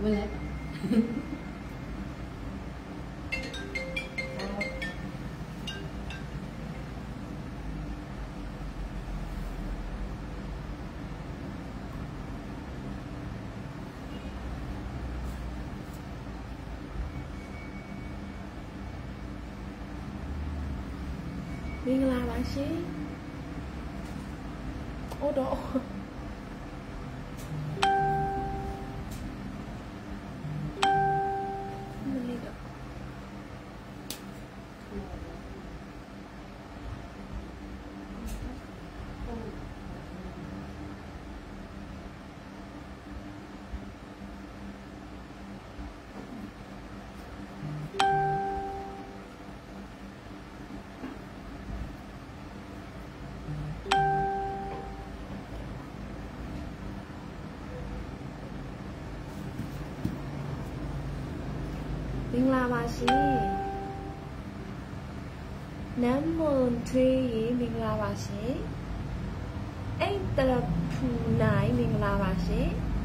Boleh. Mình làm là gì? Ô độ. Mình đi được. Mình làm là gì? Nam môn thuê mình làm là gì? Anh ta phụ nãy mình làm là gì?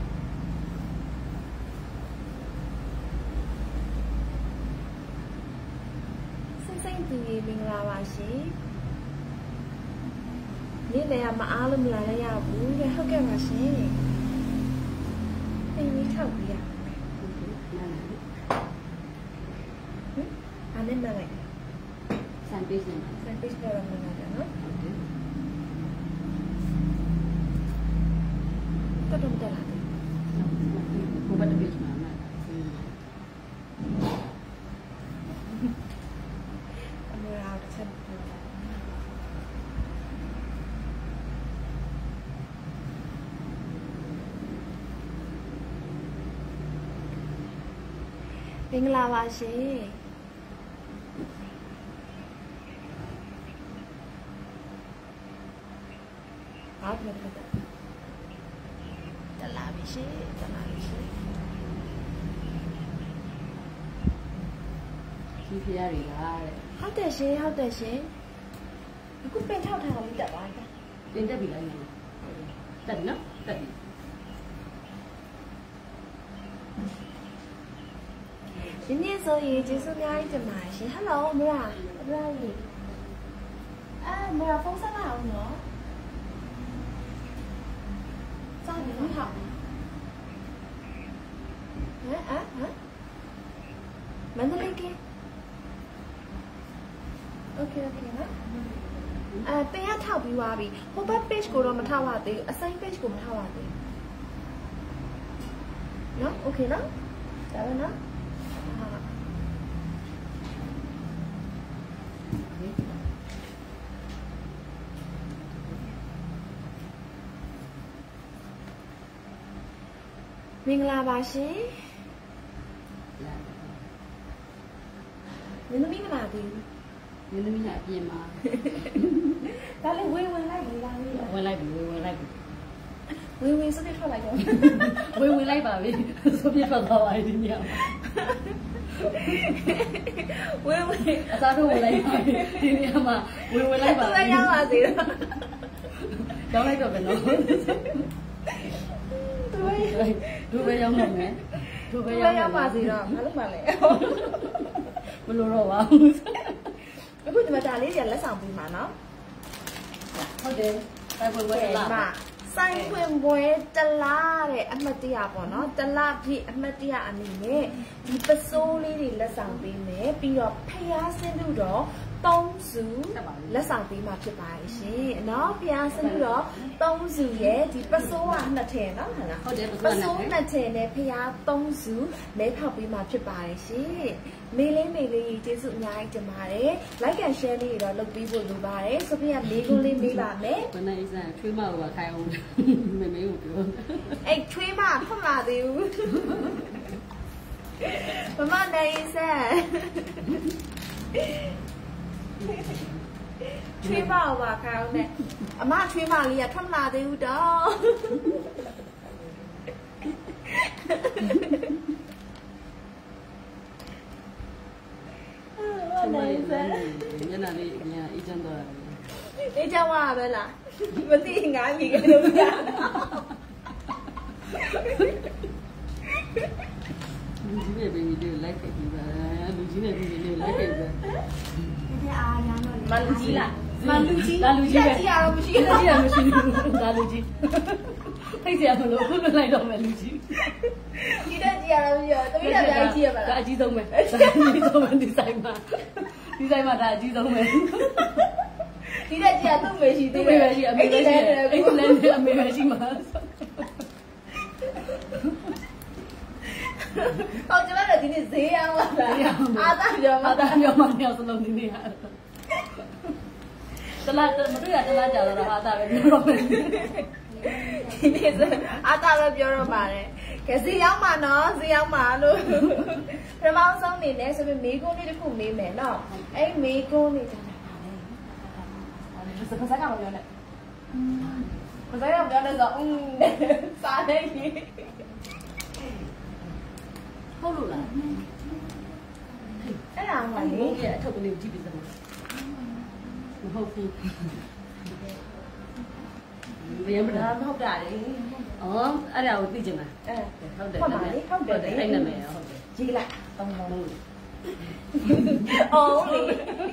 Xanh từ mình làm là gì? Nếu để mà alum là ya bù để học cái là gì? Anh nghĩ thảo gì à? Anh là này. Sandwich này. Sandwich là mình làm đó. Có đồng tiền là gì? Cô bắt được biết mà. Anh ra được xem. Mình làm là gì? Hả? Đã làm gì? Đã làm gì? Khi phía đi ra đấy. Học được gì? Học được gì? Cứ bên thao thao mình tập ai cả? Bên đây bị lại này. Tận nó, tận. 今天所以结束了一整买是 Hello Mira Mira gì à Mira phong sát nào nữa sao thì không học hả mình lên kia ok đó à bây giờ thao bị hoa bị hôm bữa page của nó mà thao hoa thì assign page của mình thao hoa thì nó ok đó trả lời nó mình là bà sĩ mình biết là gì mình biết là gì mà ta lấy quên lại bị làm gì quên lại quên số điện thoại lại rồi quên lại bà đi số điện thoại lại đi nhau quên sao đâu quên lại đi nhau mà quên lại bà tôi nhau là gì đó cháu lấy rồi phải nói tôi bây giờ mình nè tôi bây giờ mà gì rồi lúc mà lại mình lừa rồi à cái bữa mà trà lý giờ lấy sòng gì mà nó thôi đi tay quên mà sai quên trà la đấy anh mà tia bỏ nó trà la thì anh mà tia anh này đi bắt số lý thì lấy sòng gì nè bây giờ phải xem được đó tông sú lấy sòng gì mà chụp bài xí nó phải xem được đó tông sú vậy thì bắt số anh là thèn đó hả bắt số là thèn này phải tông sú lấy học gì mà chụp bài xí mấy lấy chế dụ nhai chụp bài lấy cái share đi rồi lục đi buồn lục bài số bây giờ mấy con lên mấy bạn đấy bữa nay là chui màu và khai ông mấy được ấy chui mà không là điều mà này sẽ chui vào và khai ông này mà chui vào liền không là điều đó này sẽ như là đi nhà y chang rồi y chang hoa rồi là mình đi ngã gì cái đúng ra လူကြီးနဲ့ဘေဘီလေးလိုက်ခဲ့ပြီပဲလူကြီးနဲ့ဘေဘီလေးလိုက်ခဲ့ပြီပဲမလူကြီးလားမလူကြီးဒါလူကြီးပဲကြည့်ရတော့မရှိကြည့်ရမရှိဘူးဒါလူကြီးဖိတ်เสียမလို့ဖွင့်လိုက်တော့မယ်လူကြီးဒီတက်ကြည့်ရတော့မရှိတော့တမီးတော့ကြားကြည့်ရပါလားဒါအကြီးဆုံးပဲအကြီးဆုံးပဲဒီဆိုင်မှာဒါအကြီးဆုံးပဲဒီတက်ကြည့်ရသူ့မေရှိသူ့မေပဲရှိအမေပဲရှိအဲ့ဒီလမ်းနဲ့အမေပဲရှိမှာဟောကျမတို့ဒီနေ့ဈေးရောက်လာတာအာသာပြောမှာအာသာပြောမှာမြောက်စလုံးဒီနေ့ဟာတလားမတွေ့ရတလားကြာတော့အာသာပဲပြောတော့မယ်ဒီနေ့အာသာပဲပြောတော့ပါတယ်ကဲဈေးရောက်မှာနော်ဈေးရောက်မှာလို့ပထမဆုံးနေနဲ့ဆိုပြီးမေကုန်းလေးတစ်ခုမေးမယ်နော်အဲ့မေကုန်းလေးကြာတာပါလေစကားကမပြောနဲ့မစကားပြောနေတော့စားနေပြီဟုတ်လို့လားအဲ့ဒါမှလေဘုရားအထုပ်ကလေးကြည့်ပြီးစမ်းမဟုတ်ဘူးဘယ်မှာလဲဟုတ်တာလေအော်အဲ့ဒါကိုသိချင်မှာဟုတ်တယ်အဲ့နာမည်ဟုတ်တယ်ကြီးလိုက်တောင်းလို့အော်လေ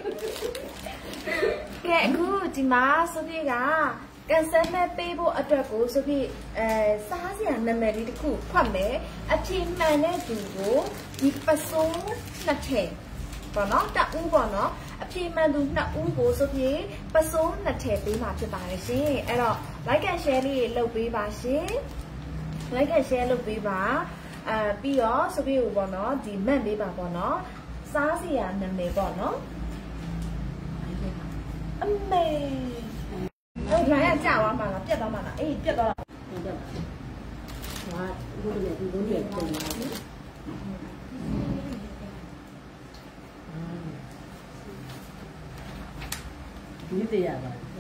ကဲအခုဒီမှာဆိုပြကကန်ဆယ်မဲ့ပေးဖို့အတွက်ကိုဆိုပြီးစားစရာနာမည်လေးတစ်ခုဖွက်မယ်အဖြေမှန်တဲ့သူကိုဒီပစိုးနှစ်ထည်ပေါ့နော်တဦးပေါ့နော်အဖြေမှန်သူနှစ်ဦးကိုဆိုပြီးပစိုးနှစ်ထည်ပေးမှာဖြစ်ပါတယ်ရှင်အဲ့တော့ like and share လေးလုပ်ပေးပါရှင် like and share လုပ်ပေးပါပြီးတော့ဆိုပြီးပေါ့နော်ဒီမှတ်ပေးပါပေါ့နော်စားစရာနာမည်ပေါ့နော်အမေအဲ့ဒါရကြာသွားမှာလားပြတ်သွားမှာလားအေးပြတ်သွားတာဟုတ်တယ်ဟာဘုရားဒီဘုရားပုံလာဒီတရားပါဘ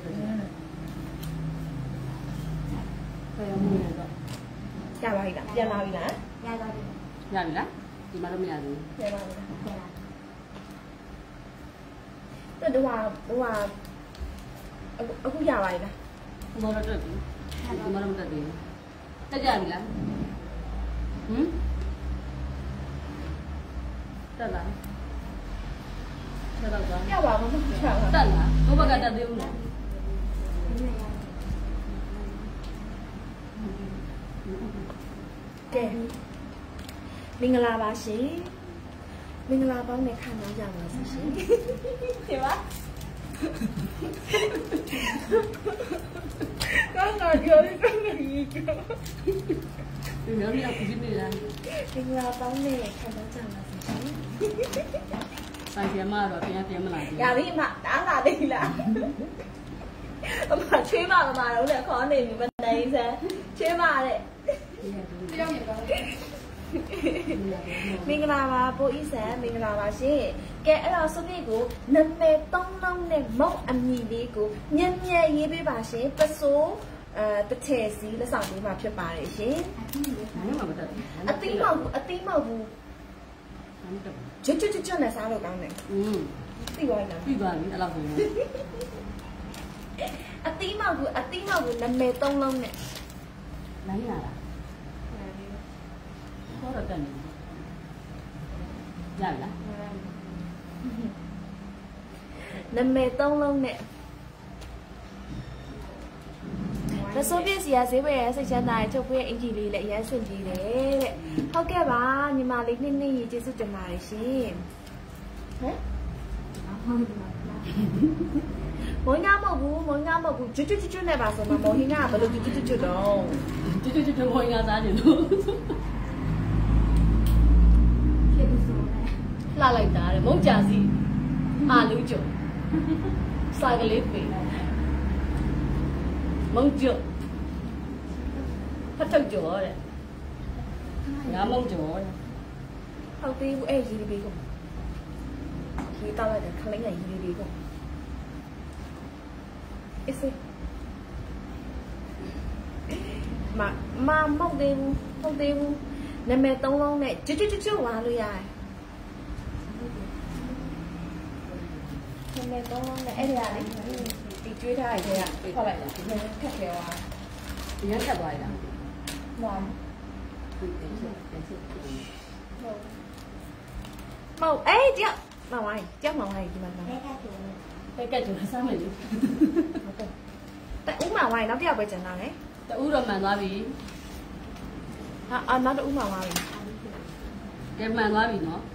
ယ်မှာလဲတော့ကြာပါပြီလားပြန်လာပြီလားရပြီလားဒီမှာတော့မရဘူးပြန်လာပြီလားတော့အခုရပါပြီလားဒီမှာတော့တက်ပြီဒီမှာတော့မတက်သေးဘူးတက်ကြပြီလားဟမ်တက်လားတက်တော့ရပါဘူးမရပါဘူးတက်လားဘုဘကတက်သေးဘူးလားကဲမင်္ဂလာပါရှင်မင်္ဂလာပေါင်းနဲ့ခံစားကြပါစေရှင်ဒီပါကောင်းတော့ပြောပြီးတော့ဒီမျိုးလေးအခုဒီနေ့လားမင်္ဂလာပေါင်းနဲ့ခံစားကြပါစေရှင်ဆိုင်ပြန်မတော့ပြန်မလာဘူးရပြီအမတားလာသေးလားအမချွေးမတော့လေခေါ်နေပြီမနိုင်စမ်းချွေးမတဲ့ပြောနေပါမင်္ဂလာပါပိုးဤဆန်မင်္ဂလာပါရှင်ကဲအဲ့တော့စုပ်ကိုနာမည်3လုံးနဲ့မုတ်အမည်လေးကိုညံ့ညံ့ရေးပေးပါရှင်ပစိုးတစ်ထည်စီလက်ဆောင်ပေးမှာဖြစ်ပါတယ်ရှင်အသီးမဟုတ်ဘူးကျွတ်နဲ့စားလို့ကောင်းတယ်သိပါလားပြီးပါပြီအဲ့လောက်ဆိုရင်အသီးမဟုတ်ဘူးနာမည်3လုံးနဲ့နိုင်ရလားဟောတော့တက်နေရလားနာမည်3လုံးနဲ့မစိုးပြစီရဈေးဝယ်ရစိတ်ချမ်းသာတဲ့ချုပ်ပွေးအင်ဂျီလေးလည်းအရင်ဆွင့်ပြေးတယ်တဲ့ဟုတ်ကဲ့ပါညီမလေးနှစ်ရေကျေးဇူးတင်ပါတယ်ရှင်ဟမ်မောင်ငါမဟုတ်ဘူးကျွတ်နဲ့ပါဆိုမှမောင်ဟင်းကဘယ်လိုကျွတ်တော့ကျွတ်မောင်ငါသားနေလို့လှလိုက်တာတဲ့မုတ်ကြာစီအာလူကျုံစာကလေးပေးမုတ်ကျုံဖတ်ထုတ်ကျော်တဲ့ငါမုတ်ကျော်တဲ့ဟုတ်သေးဘူးအဲ့ရေးပေးကုန်ရေးတောက်လိုက်တယ်ခလေးကရေးပေးကုန်အစ်စေမမဟုတ်သေးဘူးနာမည်3လုံးနဲ့ကျွတ်ဝါလို့ရတယ်နာမည်3လုံးနဲ့အဲ့ဒါလေဒီကျွေးထားရတဲ့ကထွက်လိုက်တာဒီနေ့ခက်ခဲသွားဒီရက်ခက်သွားရတာမှန်ဒီ màu ấy chứ màu này chắc màu này thì mình cái chủ sao mình tại uống màu này nó đeo về trận nào đấy uống rồi mà nói vì nó đã uống màu này cái mà nói vì nó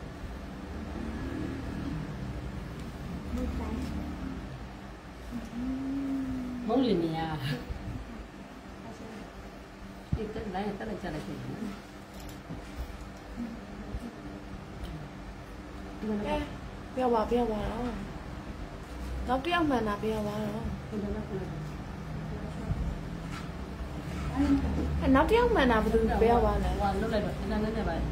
món gì nè đi tới đây tới đây chờ lại chị bèo vào đó nó tiếng mà là bèo vào đó nó tiếng mà là từ bèo vào này nó lại bật nó lại bật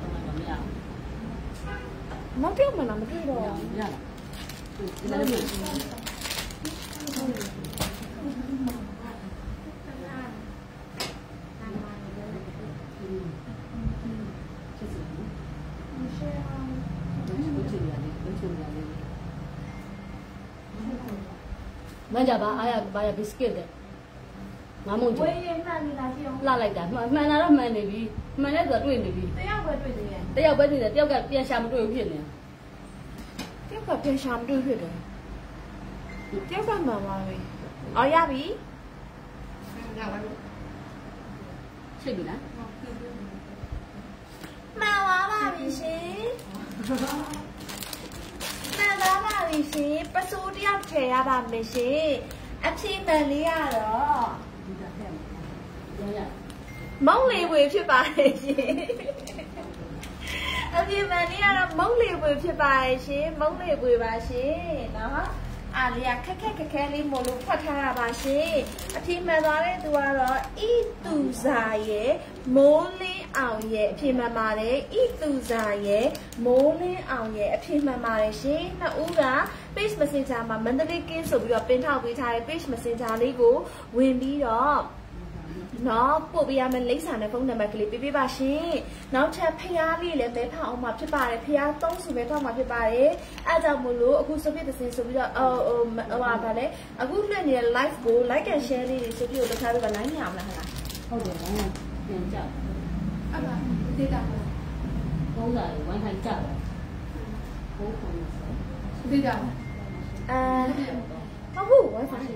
nó tiếng mà làm cái đồ bây giờ bà biscuit đấy mà muốn chứ la lại cả mà nó là mà này đi mà nó rồi đuổi này đi tiêu bây giờ tiêu cả tiền xăm đuổi phiền này tiêu cả tiền xăm đuổi phiền đấy tiêu cả mà ở nhà bị chơi bị đó mà bà bị gì bà bị gì bác sĩ đi học trẻ bà bị gì anh chị mẹ lý à đó mong lì về phía bài gì anh chị mẹ lý à đó mong lì về phía bài gì mong lì về bài gì đó à lì à khẽ lì một lúc phát ra bài gì anh chị mẹ nói đấy tôi đó ít tu dài ye mô lì ảo ye chị mẹ mà đấy ít tu dài ye mô lì ảo ye chị mẹ mà đấy gì nó u ra page messenger မှာ Mandalay King ဆိုပြီးတော့ပင်ထောက်ပေးထားတဲ့ page messenger လေးကိုဝင်ပြီးတော့နော်ပို့ပေးရမယ့်လိပ်စာနဲ့ဖုန်းနံပါတ်ကလေးပေးပေးပါရှင်နောက်ထပ်ဖျားလေးလည်းမဲဖောက်အောင်မှာဖြစ်ပါတယ်ဖျား3စုမဲဖောက်မှာဖြစ်ပါတယ်အဲကြောင့်မို့လို့အခုဆိုပြတဲ့စင်ဆိုပြီးတော့ဟာဗာလဲအခုလွှင့်နေတဲ့ live ကို like and share လေးတွေဆိုပြီးတော့တခါတော့ line ရအောင်လားဟလားဟုတ်တယ်ပြန်ကြောက်အဲ့ဒါဒေတာပုံးတာဝိုင်းထိုင်ကြောက်ဘိုးခေါ်နေဒေတာဟုတ်ဘူး wifi ရ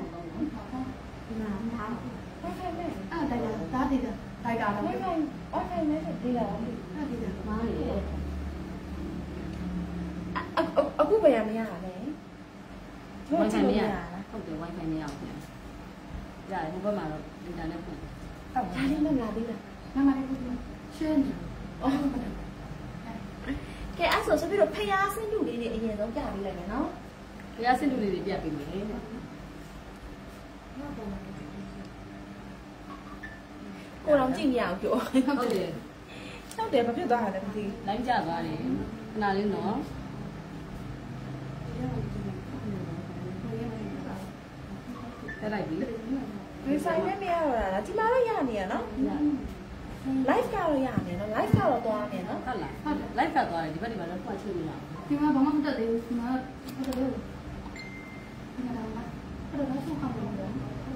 wifi နဲ့အဲ့ဒါဒါဒေတာတိုင်တာ wifi နဲ့ဒေတာအဲ့ဒေတာမားလေအခုပဲရမရတာလေ wifi မရဟုတ်တယ် wifi မရအောင်ပြန်ရတယ်ဟိုဘက်မှာတော့ဒေတာနဲ့ပြန်ဟုတ်ဒါလေးမလာသေးလားမမလေးကိုရှင်းအော်ကဲအဲ့ဆိုပြီးတော့ဖျားစင်းလူလေးတွေအရင်ဆုံးပြပေးလိုက်မယ်နော်ဖျားစင်းလူလေးတွေပြပေးမယ်ကိုတော့ကြည့်မရအောင်ပြောဟုတ်တယ်ဟုတ်တယ်ဘာဖြစ်သွားတာလဲမသိဘူးလိုင်းကျသွားတယ်ခဏလေးနော်တက်လိုက်ပြီဒီဆိုင်နဲ့မရတော့လားဒီမှာတော့ရနေရနော် live ကတော့ရနေနော် live ကတော့သွားနေနော်ဟုတ်လားဟုတ်တယ် live ကသွားတယ်ဒီဘက်ဒီမှာတော့ဖွင့်ချင်နေတာဒီမှာဘာမှမတက်သေးဘူးဒီမှာဟုတ်တယ်လို့ဒီမှာတော့အဲ့ဒါတော့ဆုံးအောင်လို့ဟမ်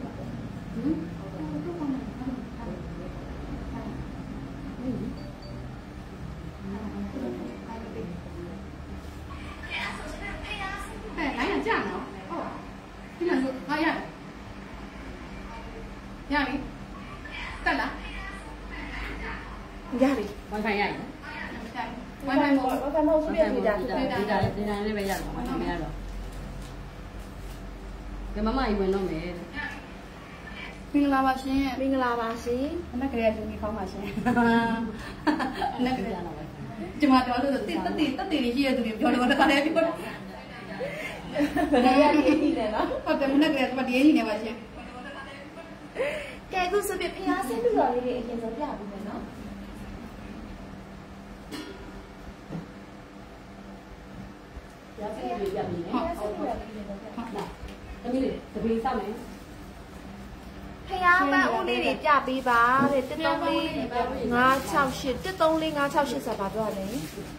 来两架呢？哦，这两个，啊呀，呀你，干啦？呀你 ，wifi ရည် ，wifi မဟုတ်ဘူးပြည့်တာဒေတာလေးပဲရတော့ wifi မရတော့ကဲမမကြီးဝင်တော့မယ်မင်္ဂလာပါရှင်မင်္ဂလာပါရှင်အနက်ကလေးကလူကြီးကောင်းပါရှင်အနက်ကလေးဒီမှာတော့တက်တေလေးရှိရသူတွေပြောလို့တခါတည်းပြောတယ်ဘယ်ရည်ကြီးလဲနော်ဟုတ်တယ်မနက်ကလေးကတည်းကြီးနေပါရှင်ကဲအခုဆိုပြဖျားဆင်းလူတော်လေးတွေအရင်ဆုံးပြပြီးမယ်နော်ရစင်းလေးပြပြီးမယ်ဟုတ်ဟုတ်လားတမီးလေးတပီးစောက်မယ်ဖျားပန်းဦးလေးတွေပြပေးပါတဲ့13456 13456ဆိုတာပြောတယ်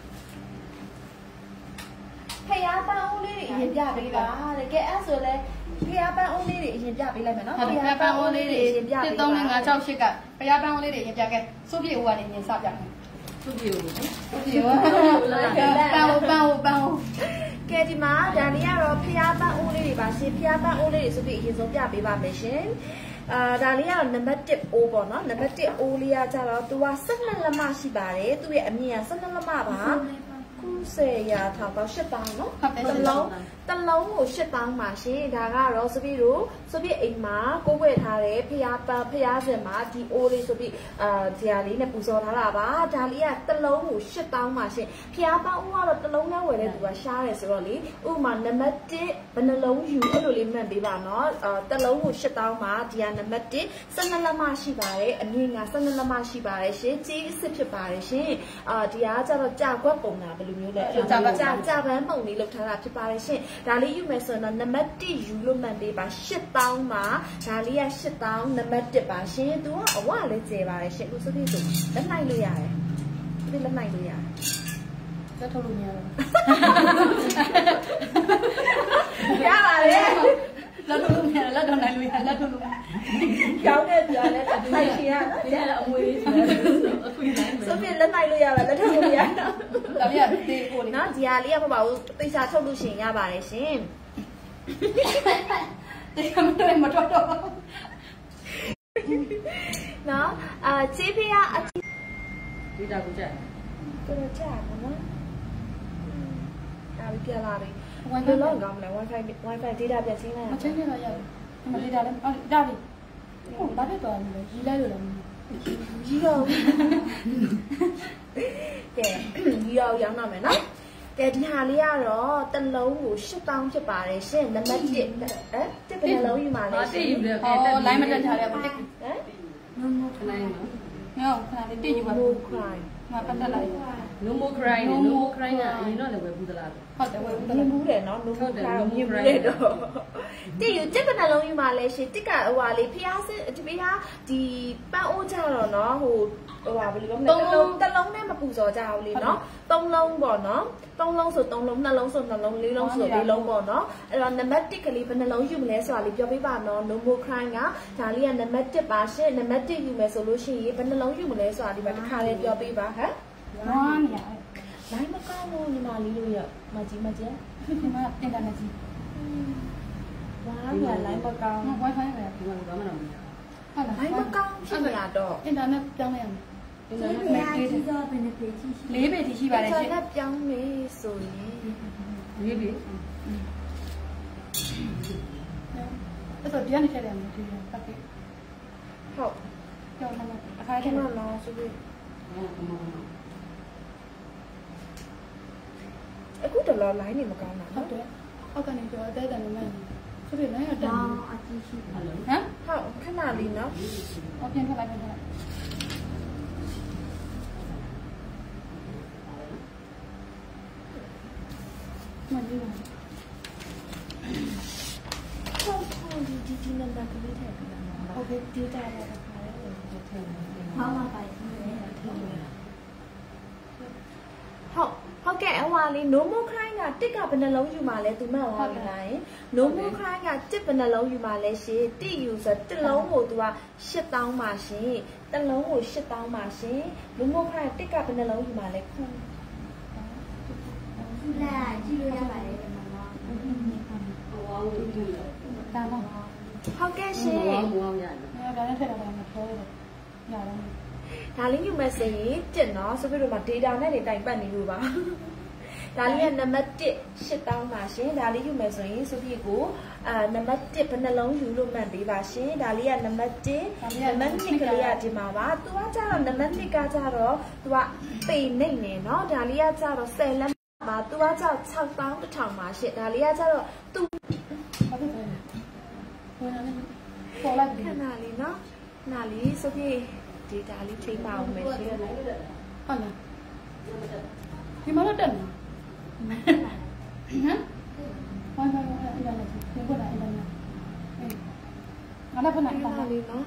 ဖျားပန်းဦးလေးတွေအရင်ပြပေးပါတဲ့ကဲအဲ့ဆိုလဲဖျားပန်းဦးလေးတွေအရင်ပြပေးလိုက်မယ်နော်ဖျားပန်းဦးလေးတွေအရင်ပြပေးပါ13568ကဖျားပန်းဦးလေးတွေအရင်ပြခဲ့စိုးပြေဦးကနေရင်စပြမယ်သူ့ပြေကိုသူ့ပြေကိုပေါင်ကဲဒီမှာဒါလေးကတော့ဖျားပန်းအိုးလေးတွေပါရှင်ဖျားပန်းအိုးလေးတွေဆိုပြီးအရင်ဆုံးပြပေးပါမယ်ရှင်ဒါလေးကတော့နံပါတ်1အိုးပေါ့နော်နံပါတ်1အိုးလေးကကြတော့သူက12လက်မရှိပါတယ်သူ့ရဲ့အမြင့်က12လက်မပါ90ရာထောင်ပေါင်း8တောင်းနော်တလုံးကို8တောင်းပါရှင်ဒါကတော့ဆိုပြီးအိမ်မှာကိုယ်ဝယ်ထားတဲ့ဖျားပန်းဖျားစင်မှာဒီအိုးလေးဆိုပြီးဒီဟာလေးနဲ့ပူဇော်ထားတာပါဒါလေးကတလုံးကို8တောင်းပါရှင်ဖျားပန်းအိုးကတော့တလုံးနဲ့ဝယ်တဲ့သူကရှားတယ်ဆိုတော့လေဥပမာနံပါတ်1ဘယ်နှလုံးယူအဲ့လိုလေးမှတ်ပေးပါနော်တလုံးကို8တောင်းပါဒီကနံပါတ်1 12လက်မရှိပါတယ်အမြင့်က12လက်မရှိပါတယ်ရှင်ကြီးအစ်စ်ဖြစ်ပါတယ်ရှင်ဒီဟာကျတော့ကြာကွက်ပုံတာဘယ်လိုမျိုးလဲကြာပန်းပုံလေးလောက်ထားတာဖြစ်ပါတယ်ရှင်ဒါလေးယူမယ်ဆိုရင်တော့နံပါတ်1ယူလို့မှန်ပေးပါ8တောင်းပါဒါလေးက8တောင်းနံပါတ်1ပါရှင်သူကအဝလည်းကျယ်ပါတယ်ရှင်အခုဆိုပြီးဆိုလက်နိုင်လို့ရတယ်ဒီလက်နိုင်လို့ရတယ်လက်ထုတ်လို့မရတော့ရပါတယ်လက်ထုတ်လို့မရလက်တော့နိုင်လို့ရလက်ထုတ်လို့ကြောင်းနဲ့ပြောလဲတိုက်ရှင်ရနော်ကျအမွေးဆိုအခုနိုင်မယ်ဆိုပြီးလက်နိုင်လို့ရပါလက်ထုတ်လို့ရဒါပြတေးကိုနော်ဒီဟာလေးကဘာလို့ပိစာထုတ်လို့ရှင်ရပါတယ်ရှင်တေးမတော်တော့နော်ချေးဖေးအဒီတာကိုကြက်တော်ကြာပါနော်အားပြလာပြီ wifi လောက်ကောင်းမလား wifi data ပြန်ချင်းလိုက်မချင်းချင်းတော့ရတယ်ဒီမှာ data လည်းဒါပြီဟုတ်ဘာဖြစ်သွားလဲရီးလိုက်လို့လည်းရီးတော့ကဲရီးတော့ရောင်းတော့မယ်နော်ကဲဒီဟာလေးကတော့တလုံးကို8000ဖြစ်ပါတယ်ရှင်နံပါတ်1တစ်ဘယ်လုံးယူမှာလဲရှင်လိုင်းမတက်ချရတယ်ဘာတစ်ဟမ်နိုခလိုင်းနော်ခဏလေးတိတ်ယူပါနိုခလိုင်းငါပတ်တက်လိုက် no more cry ကအရင်တော့လည်းဝယ်ဘူးသလားဟုတ်တယ်ဝယ်ဘူးမြင်ဘူးတယ်နော် no more cry မြင်ဘူးတယ်တော့တိယူတစ်ဘယ်လုံးယူမှာလဲရှင်တစ်ကဟိုဟာလေးဖျားစစ်ဒီဖျားဒီပန်းအိုးကြတော့နော်ဟိုဟာဘယ်လိုပြောမလဲတလုံးနဲ့မပူဇော်ကြဘူးလေနော်3လုံးပေါ့နော်3လုံးဆို3လုံး2လုံးဆို2လုံး4လုံးဆို4လုံးပေါ့နော်အဲ့တော့နံပါတ်1ကလေးဘယ်နှလုံးယူမလဲဆိုတာလေးပြောပေးပါနော် no more cry ကဒါလေးကနံပါတ်1ပါရှင်နံပါတ်1ယူမယ်ဆိုလို့ရှိရင်ဘယ်နှလုံးယူမလဲဆိုတာဒီမှာတစ်ခါလေးပြောပေးပါဟမ်ဝါးနေရလိုင်းမကောင်းဘူးညီမလေးတို့ရမကြီးဒီမှာအင်တာနက်ကြီးဝါးရလိုင်းမကောင်း wifi ပဲဒီမှာဘာမှမလုပ်ဘူးဟုတ်လားလိုင်းမကောင်းဖြစ်နေတော့အင်တာနက်ပြောင်းလိုက်ရမယ်အင်တာနက်မဲ့တေးတော့ဘယ်နှပေရှိ 4ပေရှိပါတယ်ရှင်အင်တာနက်ပြောင်းမေးဆိုရင် 4ပေအဲ့တော့ပြန်နေခဲ့တယ်မသိဘူးပတ်ပြီဟုတ်ကြောက်နေအခါကျမှလောဆိုပြီးအခုတလောလိုင်းနေမကောင်းတာဟုတ်တယ်အောက်ကနေကြောအသေးတယ်နေမှဆိုပြီးလိုင်းရတယ်အကြည့်ရှိဟမ်ဟုတ်ခဏလေးနော်အော်ပြန်ထလိုက်ပြန်ထလိုက်မကြည့်ဘူးဟုတ်ဒီနံပါတ်ကလေးထည့်ပေးပါမယ်ဟုတ်ကဲ့ data လည်းတစ်ခါလေးထည့်ပေးပါမယ်ဟုတ်ပါပါဟုတ်ကဲ့အဝါလေး no more cry ကတစ်ကဘယ်နှလုံးယူမှာလဲသူမှတ်သွားပြီလား no more cry ကတစ်ဘယ်နှလုံးယူမှာလဲရှင်တစ်ယူဆိုတစ်လုံးကိုသူက8000ပါရှင်တစ်လုံးကို8000ပါရှင် no more cry တစ်ကဘယ်နှလုံးယူမှာလဲခုလာကြည့်လို့ရပါတယ်ဒီမှာနော်တာပါဟုတ်ကဲ့ရှင်ဟောရတယ်ဒါလည်းထည့်တာမပေါ်ဘူးရတယ်ဒါလေးယူမယ်ဆိုရင်1เนาะဆိုပြီးတော့မှ data နဲ့တွေတိုင်ပတ်နေလို့ပါဒါလေးကနံပါတ်1 8000ပါရှင်ဒါလေးယူမယ်ဆိုရင်ဆိုပြီးကိုနံပါတ်1ဘယ်နှလုံးယူလို့မှန်ပေးပါရှင်ဒါလေးကနံပါတ်1နံပါတ်2ကလေးကဒီမှာပါသူကကြတော့နံပါတ်2ကကြတော့သူကပေနေနေเนาะဒါလေးကကြတော့10လက်ပါသူကကြ6000 1000ပါရှင်ဒါလေးကကြတော့သူဟုတ်တယ်ပေါ်လိုက်ခဏလေးเนาะနားလေးဆိုပြီးdata လေးချိန်ပါအောင်မယ်ရှင်ဟုတ်လားဒီမှာတော့တက်နေဟမ်ဝိုင်းပါတော့အဲ့ဒါလည်းဒီကွက်လာအဲ့ဒါလည်းငါလည်းဖနာပါလေးနော်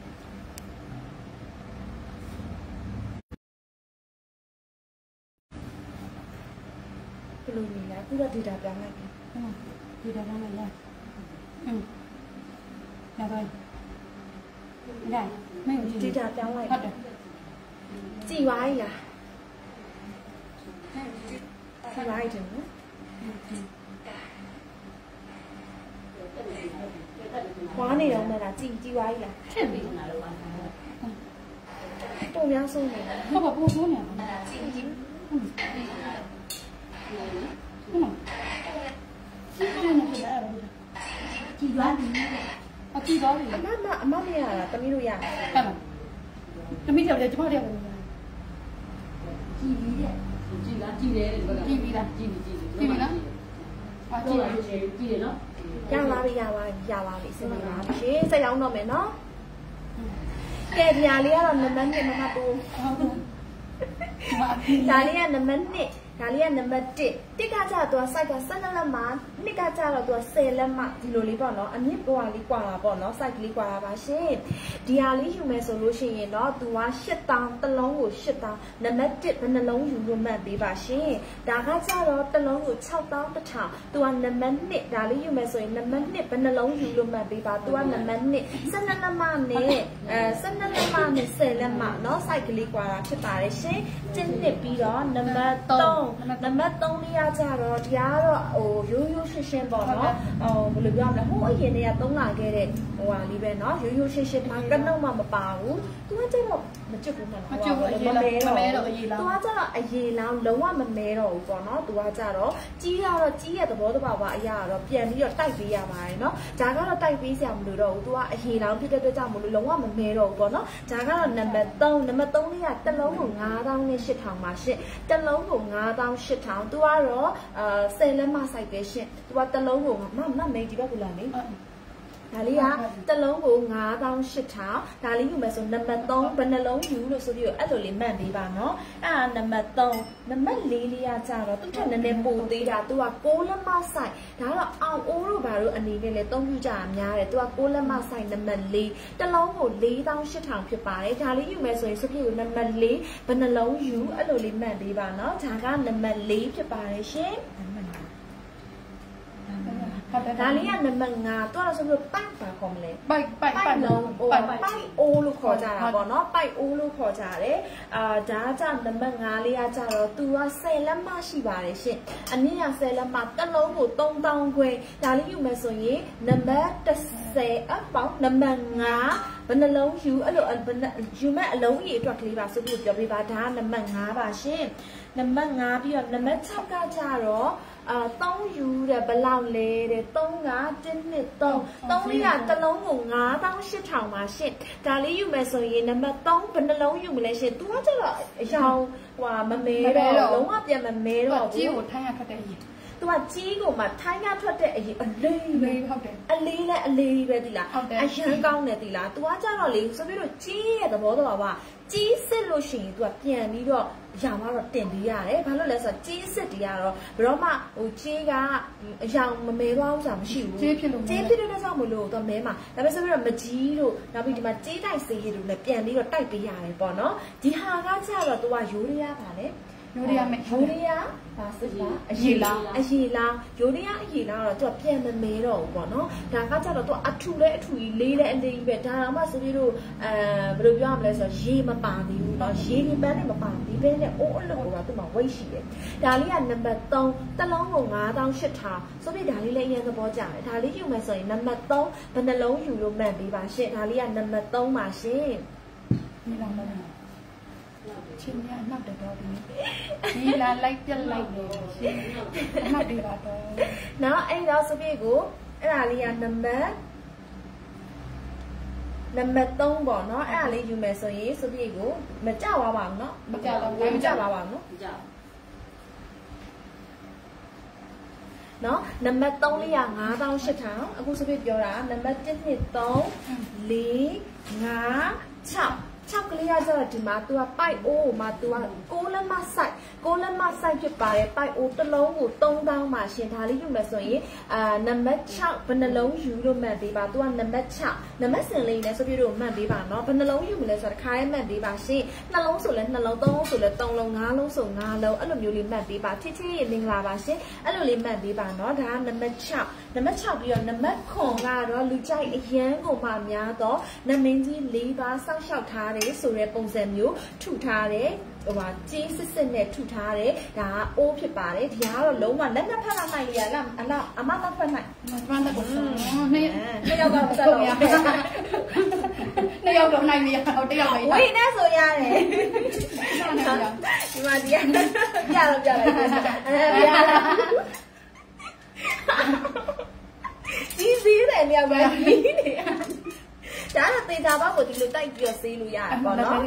ဘယ်လိုနေလဲခုတော့ data ပြောင်းလိုက်ပြီ data ပြောင်းလိုက်ရရပါရမင်း data ပြောင်းလိုက်ဟုတ်တယ်ကြည်ပါလားที่ไว้ถึงว้านี่เราเมื่อไหร่จีไว้ล่ะตัวนี้สู้เนี่ยเขาบอกพวกเนี่ยจีไว้จีไว้အမမရတာတမီးတို့ရဟုတ်ပါတမီးတယောက်တည်းကျမတယောက်ပဲကြည်ပြီးတဲ့ကြည်လားကြည်တယ်ကြည်ပြီးလားကြည်ပြီလားဟာကြည်တယ်နော်ရပါပြီစနေပါရှင်စက်ရောက်တော့မယ်နော်ကဲဒီဟာလေးကတော့နံပါတ်1မမတူဒါလေးကနံပါတ်2ဒါလေးကနံပါတ်1တစ်ကကြတော့ site က12လက်မှာနှစ်ကကြတော့သူက10လက်မှာဒီလိုလေးပေါ့နော်အမြင့်ပေါ်လေးကွာတာပေါ့နော် site လေးကွာတာပါရှင်ဒီဟာလေးယူမယ်ဆိုလို့ရှိရင်တော့သူက8000တစ်လုံးကို8000နံပါတ်1ဘယ်နှလုံးယူလို့မှတ်ပေးပါရှင်ဒါကကြတော့တစ်လုံးကို6100သူကနံပါတ်2ဒါလေးယူမယ်ဆိုရင်နံပါတ်2ဘယ်နှလုံးယူလို့မှတ်ပေးပါသူကနံပါတ်2 12လက်မှာနဲ့12လက်မှာနဲ့10လက်မှာနော် site ကလေးကွာတာဖြစ်ပါတယ်ရှင်ကျင်းနှစ်ပြီးတော့နံပါတ်3နံပါတ်3လေးရကြတော့ဒီကတော့ဟိုရိုးရိုးရှင်းရှင်းပေါ့နော်ဘယ်လိုပြောမလဲဟိုအရင်တည်းက3လာခဲ့တဲ့ဟိုဟာလေးပဲနော်ရိုးရိုးရှင်းရှင်းမှာကနှုတ်မှမပါဘူးသူကကျတော့မကျွတ်ဘူးနော်မကျွတ်ဘူးမမဲတော့အရေးလောင်းသူကကျတော့အရေးလောင်းလုံးဝမမဲတော့ဘူးပေါ့နော်သူကကျတော့ကြီးကတော့ကြီးရဲ့သဘောတဘာဝအရာကတော့ပြန်ပြီးတော့တိုက်ပေးရပါတယ်နော်ဒါကတော့တိုက်ပေးစရာမလိုတော့ဘူးသူကအရေးလောင်းဖြစ်တဲ့အတွက်ကြောင့်မလို့လုံးဝမမဲတော့ဘူးပေါ့နော်ဒါကတော့နံပါတ်3နံပါတ်3လေးကတစ်လုံးကို9000နဲ့8000ပါရှင့်တစ်လုံးကို9800သူကတော့10လက်မဆိုင်ပဲရှင့်သူကတစ်လုံးကိုမမေးဒီဘက်ကလာနေဒါလေးကတစ်လုံးကို9800ဒါလေးယူမယ်ဆိုနံပါတ်3ဘယ်နှလုံးယူလို့ဆိုပြီးတော့အဲ့လိုလေးမှတ်ပေးပါနော်အဲ့ဒါနံပါတ်3နံပါတ်4လေးကကြတော့သူ့ထက်နည်းနည်းပိုသေးတာသူက6လက်မဆိုင်ဒါတော့အောင်အိုးတို့ဘာလို့အနေနဲ့လဲသုံးပြကြတာများတယ်သူက6လက်မဆိုင်နံပါတ်4တစ်လုံးကို4800ဖြစ်ပါတယ်ဒါလေးယူမယ်ဆိုရင်ဆိုပြီးနံပါတ်4ဘယ်နှလုံးယူအဲ့လိုလေးမှတ်ပေးပါနော်ဒါကနံပါတ်4ဖြစ်ပါတယ်ရှင်ဒါလေးကနံပါတ်5တော့ဆိုလို့ပိုက်ပါခေါ်မလဲပိုက်လုံးပိုက်အိုးလို့ခေါ်ကြတာပေါ့နော်ပိုက်အိုးလို့ခေါ်ကြတယ်ဒါကနံပါတ်5လေးကကြတော့သူက10လက်မရှိပါတယ်ရှင်အနည်းက10လက်မတစ်လုံးကို3000ခွဲဒါလေးယူမယ်ဆိုရင်နံပါတ်10ပေါင်းနံပါတ်5ဘယ်နှလုံးယူအဲ့လိုယူမဲ့အလုံးကြီးအတွက်ကလေးပါဆိုပြီးပြောပေးပါဒါကနံပါတ်5ပါရှင်နံပါတ်5ပြီးတော့နံပါတ်6ကကြတော့3ယူတဲ့ဘလောက်လဲတဲ့3က1 2 3လေးကတစ်လုံးကို9800ပါရှင့်ဒါလေးယူမယ်ဆိုရင်နံပါတ်3ဘယ်နှလုံးယူမလဲရှင့် तू ကကျတော့အရောင်ဟိုမမဲတော့လုံးဝပြန်မမဲတော့ဘူးကြီးကိုထိုင်းရထွက်တဲ့အရင်သူကကြီးကိုမှထိုင်းရထွက်တဲ့အရင်အလေးပဲဟုတ်တယ်အလေးလည်းအလေးပဲဒီလားအရန်ကောင်းတယ်ဒီလား तू ကကြတော့လေဆိုပြီးတော့ကြီးရဲ့သဘောတော့ပါကြီးစစ်လို့ရှိရင် तू ကပြန်ပြီးတော့ရောင်ကတော့တင်ပေးရတယ်ဘာလို့လဲဆိုတော့ကြီးစစ်တွေကတော့ဘယ်တော့မှဟိုကြီးကအရောင်မမဲသွားဘူးဆိုတာမရှိဘူးကြီးဖြစ်တဲ့အတွက်ကြောင့်မလို့တော့မဲမှာဒါပေမဲ့ဆိုပြီးတော့မကြီးတို့နောက်ပြီးဒီမှာကြီးတိုက်စေးရည်တို့လည်းပြန်ပြီးတော့တိုက်ပေးရတယ်ပေါ့နော်ဒီဟာကကြတော့ तू ကရိုးရရပါလေရိုးရရပါစစ်ပါအရေးလားရိုးရရအရေးလားတော့သူကပြန်မမဲတော့ဘူးပေါ့နော်ဒါကကြတော့သူအထူလဲအထူကြီးလေးလဲအလေးပဲဒါတော့မှဆိုပြီးတော့ဘယ်လိုပြောရမလဲဆိုတော့ရေမပါသေးဘူးเนาะရေဒီပန်းနဲ့မပါသေးဘဲနဲ့အိုးအလုံးကသူ့မှာ weight ရှိတယ်ဒါလေးကနံပါတ်3တစ်လုံးကို9800ဆိုပြီးဒါလေးလည်းအရင်သဘောကျတယ်ဒါလေးယူမယ်ဆိုရင်နံပါတ်3ဘယ်နှလုံးယူလို့မှန်ပေးပါရှင့်ဒါလေးကနံပါတ်3ပါရှင့်ဒီလောက်မလားချင်းရနောက်တော့ဒီလာလိုက်ပြလိုက်လို့ရှင်မှတ်ပေးပါတော့နော်အဲ့တော့ဆိုပြီးကိုအဲ့ဒါလေးကနံပါတ်3ပေါ့နော်အဲ့ဒါလေးယူမယ်ဆိုရင်ဆိုပြီးကိုမကြွားပါဘူးနော်မကြပါဘူးနော်နော်နံပါတ်3လေးက9800အခုဆိုပြီးပြောတာနံပါတ်1 2 3 4 5 6ကလေးကကျတော့ဒီမှာ तू ကပိုက်အိုးမှာ तू က6လက်မဆိုင်ဖြစ်ပါတယ်ပိုက်အိုးတစ်လုံးကို3000မှာရှင်ဒါလေးယူမယ်ဆိုရင်နံပါတ်6ဘယ်နှလုံးယူလို့မှတ်ပေးပါ तू ကနံပါတ်6နံပါတ်စင်လေးနဲ့ဆိုပြီးတော့မှတ်ပေးပါเนาะဘယ်နှလုံးယူမလဲဆိုတော့တစ်ခါမှတ်ပေးပါရှင်နှလုံးဆိုလဲနှလုံးသုံးလုံးဆိုလဲ3လုံး5လုံးဆို5လုံးအဲ့လိုမျိုးလေးမှတ်ပေးပါချစ်ချစ်ရေမင်္ဂလာပါရှင်အဲ့လိုလေးမှတ်ပေးပါเนาะဒါကနံပါတ်6 နံပါတ်6ပြီးတော့နံပါတ်9ကတော့လူကြိုက်အရန်ကိုမှများတော့နမင်းကြီး၄ပါးစောင့်ရှောက်ထားတယ်ဆိုတဲ့ပုံစံမျိုးထုထားတယ်ဟိုပါကြေးစစ်စစ်နဲ့ထုထားတယ်ဒါကအိုးဖြစ်ပါတယ်ဒီကတော့လုံးဝလက်နဲ့ဖက်လာနိုင်ရလားအမတော့ဖက်နိုင်မတ်တော့နှစ်ယောက်တော့ဆက်လို့နှစ်ယောက်တော့နိုင်မရတော့တယောက်ပဲဝိနဲ့ဆိုရတယ်ဒီမှာဒီပြတော့ပြလိုက်ပြကြီးစည်းတယ်လျောက်ပဲကြီးနေဒါကသေချာပေါ့ကိုဒီလိုတိုက်ပြီးတော့ဆေးလို့ရတယ်ပေါ့နော်ဒါ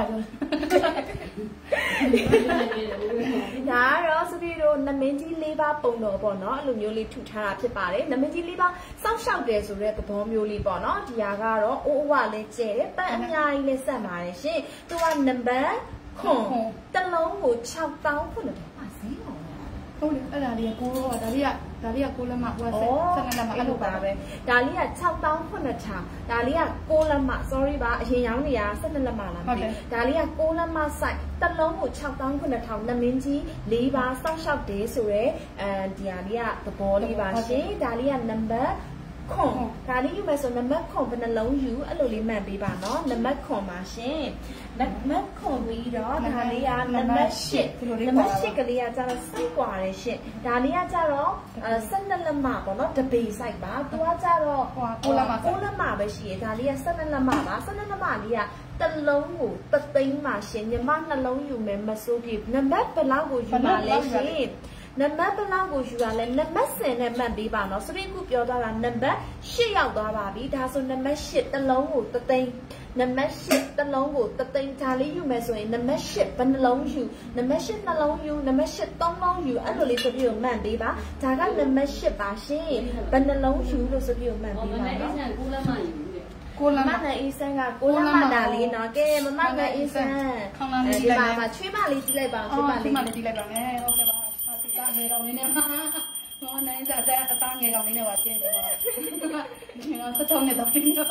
ကတော့စပီတို့နမင်းကြီး၄ပါးပုံတော်ပေါ့နော်အဲ့လိုမျိုးလေးထုထားတာဖြစ်ပါတယ်နမင်းကြီး၄ပါးစောင့်ရှောက်တယ်ဆိုတဲ့သဘောမျိုးလေးပေါ့နော်ဒီဟာကတော့အိုးအဝလေးကျဲတယ်ပန်းအများကြီးလေးဆက်ပါတယ်ရှင်သူကနံပါတ်9တစ်လုံးကို6000ခုနဲ့ပါဈေးပါဟုတ်တယ်အဲ့ဒါလေးကိုဒါလေးကကိုလက်မဟိုဆက်လက်မအဲ့လိုပါပဲဒါလေးက6000ခုနဲ့ချာဒါလေးကကိုလက်မ sorry ပါအရင်ရောင်းနေတာ12လက်မလားမသိဒါလေးကကိုလက်မ site တစ်လုံးကို6000ခုနဲ့ထောင်နမင်းကြီး၄ပါးစောင့်ရှောက်တယ်ဆိုရဲဒီဟာလေးကသဘောလေးပါရှင်ဒါလေးကနံပါတ်ခွန်ဒါလေးယူမယ်ဆိုနံပါတ်ခွန်ဘယ်နှလုံးယူအဲ့လိုလေးမှတ်ပေးပါနော်နံပါတ်ခွန်ပါရှင်နံပါတ်ခွန်ပြီးတော့ဒါလေးကနံပါတ်8နံပါတ်8ကလေးကကျတော့စိတ်กว่าတယ်ရှင်ဒါလေးကကျတော့12လက်မပေါ့နော်တပေ site ပါသူကကျတော့ 9 လက်မပဲရှိရဒါလေးက12လက်မပါ12လက်မလေးကတစ်လုံးကို3သိန်းပါရှင်ညီမနှလုံးယူမယ်မစိုးပြေနံပါတ်ဘယ်လောက်ကိုယူပါလဲရှင်နံပါတ်ဘယ်လောက်ကိုယူရလဲနံပါတ်10နဲ့မှတ်ပေးပါနော်စရိခုပြောသွားတာနံပါတ်8ရောက်သွားပါပြီဒါဆိုနံပါတ်8တစ်လုံးကို3သိန်းနံပါတ်8တစ်လုံးကို3သိန်းဒါလေးယူမယ်ဆိုရင်နံပါတ်8ဘယ်နှလုံးယူနံပါတ်8နှလုံးယူနံပါတ်83လုံးယူအဲ့လိုလေးစရိကိုမှတ်ပေးပါဒါကနံပါတ်8ပါရှင်ဘယ်နှလုံးယူလို့စရိကိုမှတ်ပေးပါနော်ကိုလက်မယူကိုလမနဲ့အေးဆန်းကကိုလမတာလေးနော်ကဲမမနဲ့အေးဆန်းဒီမှာချွေးမလေးကြည့်လိုက်ပါချွေးမလေးကြည့်လိုက်ပါမယ်ဟုတ်ကဲ့ပါတာငယ်တော်လေးနဲ့မှာဟောနိုင်ကြတဲ့အသားငယ်တော်လေးနဲ့ပါပြင်းတယ်ပါဒီမှာစတုံးနေတော့ပြင်းတော့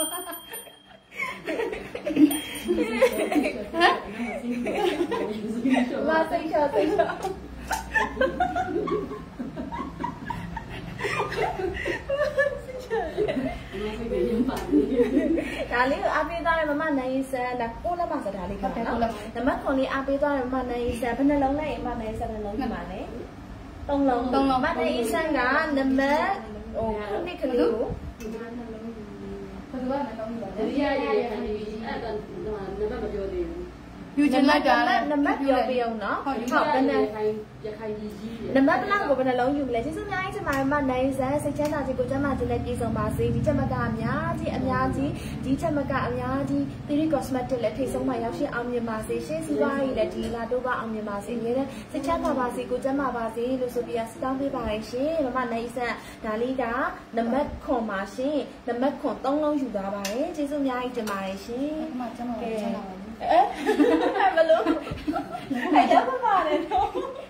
လာစိတ်ချစိတ်ချဒါလေးကိုအားပေးသွားတယ်မမနိုင်ဆန်ဒါကိုလက်မစဒါလေးခါနော်နံပါတ်9လေးအားပေးသွားတယ်မမနိုင်ဆန်ဘယ်နှလုံးလဲမမနိုင်ဆန်နှလုံးဒီမှာလဲ3လုံးမနိုင်ဆန်ကနံပါတ်ဟိုခုနှစ်ကလေးကိုဘယ်လိုလဲနှလုံးယူပါလဲဒီရအဲ့ဒါနံပါတ်မပြောသေးဘူးယူချင်လိုက်တာနံပါတ်ပြောပြအောင်နော်ဟုတ်ဘယ်နဲ့ရခိုင်ကြီးနံပါတ်ဘလောက်ကိုဘယ်နှလုံးယူမလဲကျေးဇူးအများကြီးတင်ပါတယ်မနိုင်ဆန်စိတ်ချမ်းသာခြင်းကိုကျမ်းမာခြင်းနဲ့ပြည့်စုံပါစေဒီချက်မကအများကြီးဒီချက်မကအများကြီး Theory Cosmetic လည်းထိတ်ဆုံးမှရောက်ရှိအောင်မြင်ပါစေရှင်းစီးပွားရေးလည်းဒီလာတော့ပါအောင်မြင်ပါစေအများနဲ့စိတ်ချမ်းသာပါစေကိုကျမ်းမာပါစေလို့ဆိုပြီးစတောင်းပေးပါရရှင်မမနိုင်ဆန်ဒါလေးကနံပါတ်9ပါရှင်နံပါတ်9 3လုံးယူသွားပါတယ်ကျေးဇူးအများကြီးတင်ပါတယ်ရှင်မကျမ်းမာပါရှင်ဘလို့အဲ့ဒါပါပါတယ်နော်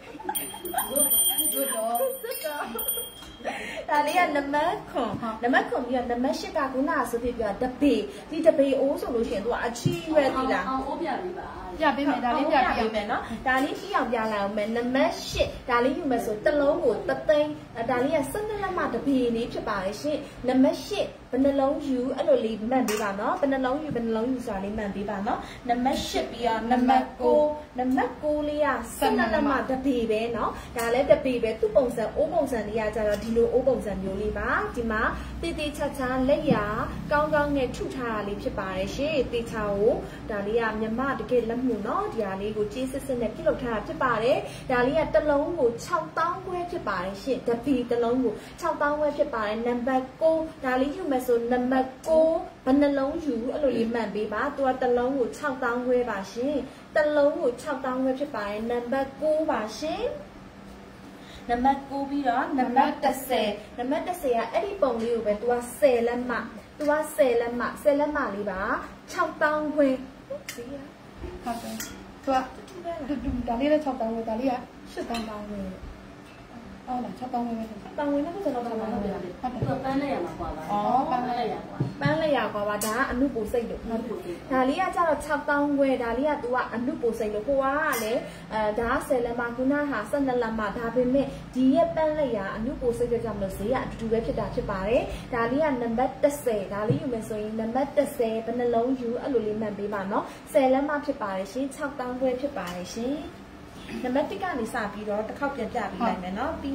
ဒါလေးကနံပါတ်9နံပါတ်9ပြီးတော့နံပါတ်8ကခုနကဆိုပြပြတပေဒီတပေအိုးဆိုလို့ရှိရင်သူကအချီးပဲဒီလားအိုးပြပေးပါပြပေးမယ်ဒါလေးပြပေးမယ်နော်ဒါလေးပြအောင်ပြလိုက်အောင်မယ်နံပါတ်8ဒါလေးယူမယ်ဆိုတစ်လုံးကို3သိန်းဒါလေးက12လက်မတပေလေးဖြစ်ပါရဲ့ရှင်နံပါတ်8ဘယ်နှလုံးယူအဲ့လိုလေးမှန်ပေးပါနော်ဘယ်နှလုံးယူဆိုတာလေးမှန်ပေးပါနော်နံပါတ်8ပြီးတော့နံပါတ်9လေးက12လက်မတပေပဲနော်ဒါလည်းတပေပဲသူ့ပုံစံအိုးပုံစံလေးကကြတော့ဒီလိုအိုးပုံစံမျိုးလေးပါဒီမှာတေးသေးချာချာလက်ရကောင်းကောင်းနဲ့ထုထားတာလေးဖြစ်ပါတယ်ရှင်တေးချာကိုဒါလေးကမြမတကယ်လက်မှုနော်ဒီဟာလေးကိုကြေးစစ်စစ်နဲ့ပြုလုပ်ထားတာဖြစ်ပါတယ်ဒါလေးကတစ်လုံးကို6000ခွဲဖြစ်ပါတယ်ရှင်တပေတစ်လုံးကို6000ခွဲဖြစ်ပါတယ်နံပါတ်9ဒါလေးယူမယ်ဆိုနံပါတ်9ဘယ်နှလုံးယူအဲ့လိုလေးမှန်ပေးပါသူကတစ်လုံးကို6000ခွဲပါရှင်တစ်လုံးကို6000ခွဲဖြစ်ပါတယ်နံပါတ်9ပါရှင်နံပါတ်9ပြီးတော့နံပါတ်10နံပါတ်10ကအဲ့ဒီပုံလေးကိုပဲသူက10လက်မ10လက်မလေးပါ6000ခွဲဟုတ်တယ်သူကဒါလေးလည်း6000ခွဲဒါလေးက8000ခွဲအော်လား6000ခွဲပဲတောင်းဝင်တော့ကျွန်တော်တော့မလုပ်ရဘူးဟုတ်တယ်ပန်းလက်ရမှာကွာပါပန်းလက်ရกว่าด้าอนุปูใส่ลูกดาลีจะเราชักต้องเวดาลีตัวอนุปูใส่ลูกเพราะว่าเลยด้าเซลมาคุณาหาสันนัลมาดาเป็นเมดีเเป็นเลยอ่ะอนุปูใส่จะจำเราเสียดูเว็บจะได้ใช่ป่ะเลยดาลีนัมเบตเซดาลีอยู่เมสโซยนัมเบตเซเป็นลงอยู่อลูลิมันบีบานเนาะเซลมาใช่ป่ะเลยชิชักต้องเวใช่ป่ะเลยชินัมเบติการนิสาปีรอตะเข้าเปลี่ยนจากปีไหนเนาะปี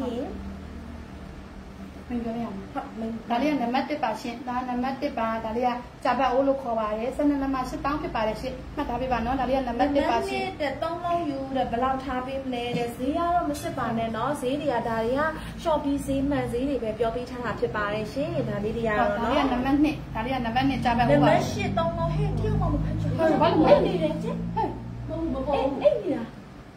mình có làm đó là nằm mắt tiếp bà xin đó nằm mắt tiếp bà đó là chả bà ô lục khó bà đấy xong nằm mắt sẽ tao tiếp bà đấy xin mà thà bị bà nó đó là nằm mắt tiếp bà xin để tông lâuอยู่để bà lao thà bị nè để xí á nó mới sẽ bà nè nó xí thì à đó là shopping xí mà xí thì về biểu bị thà tiếp bà đấy xin đó là nằm mắt nè đó là nằm mắt nè chả bà ô bà nằm mắt sẽ tông lâu hết thiếu mà một hơi quá luôn đi đấy chứ ê gì à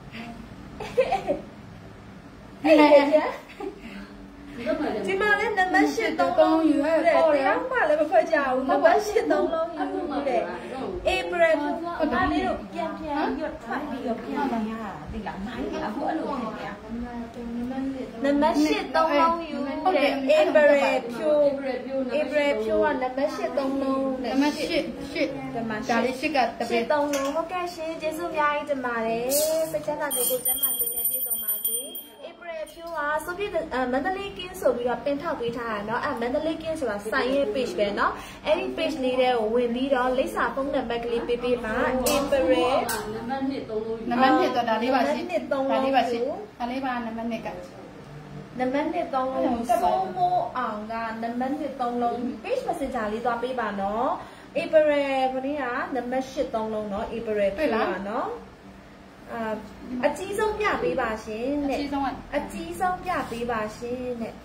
chỉ mà lên nằm mắt sẽ tông lâuอยู่để tiếng mà lại phải chào nằm mắt sẽ tông lâuอยู่để April anh đi được kiên kiên giọt phải đi được kiên này à đi làm máy là hỗ lực này à nằm mắt sẽ tông lâuอยู่để April pure nằm mắt sẽ tông lâu nằm mắt sẽ đi sẽ cả tập sẽ tông lâu ok sẽ Giêsu nhai cho mà đấy sẽ chắc là được cho mà từ này đi rồi mà gì April pure số biết Mandalay King số bịเป็นเท่าปีถ่ายเนาะMandalay King ဆိုတာ sign ရဲ့ page ပဲเนาะအဲ့ဒီ page လေးတဲ့ကိုဝင်ပြီးတော့လိပ်စာဖုန်းနံပါတ်ကလေးပေးပေးပါ April နံပါတ်1 3လုံးနံပါတ်1တော့ဒါလေးပါရှိဒါလေးပါရှိဒါလေးပါနံပါတ်1ကနံပါတ်1 3လုံးစိုးမိုးအောင်ကနံပါတ်1 3လုံး page messenger လေးသွားပေးပါเนาะ April ခဏကနံပါတ်8 3လုံးเนาะ April ပြပါเนาะအကြီးဆုံးပြပေးပါရှင်တဲ့အကြီးဆုံးပြပေးပါရှင်တဲ့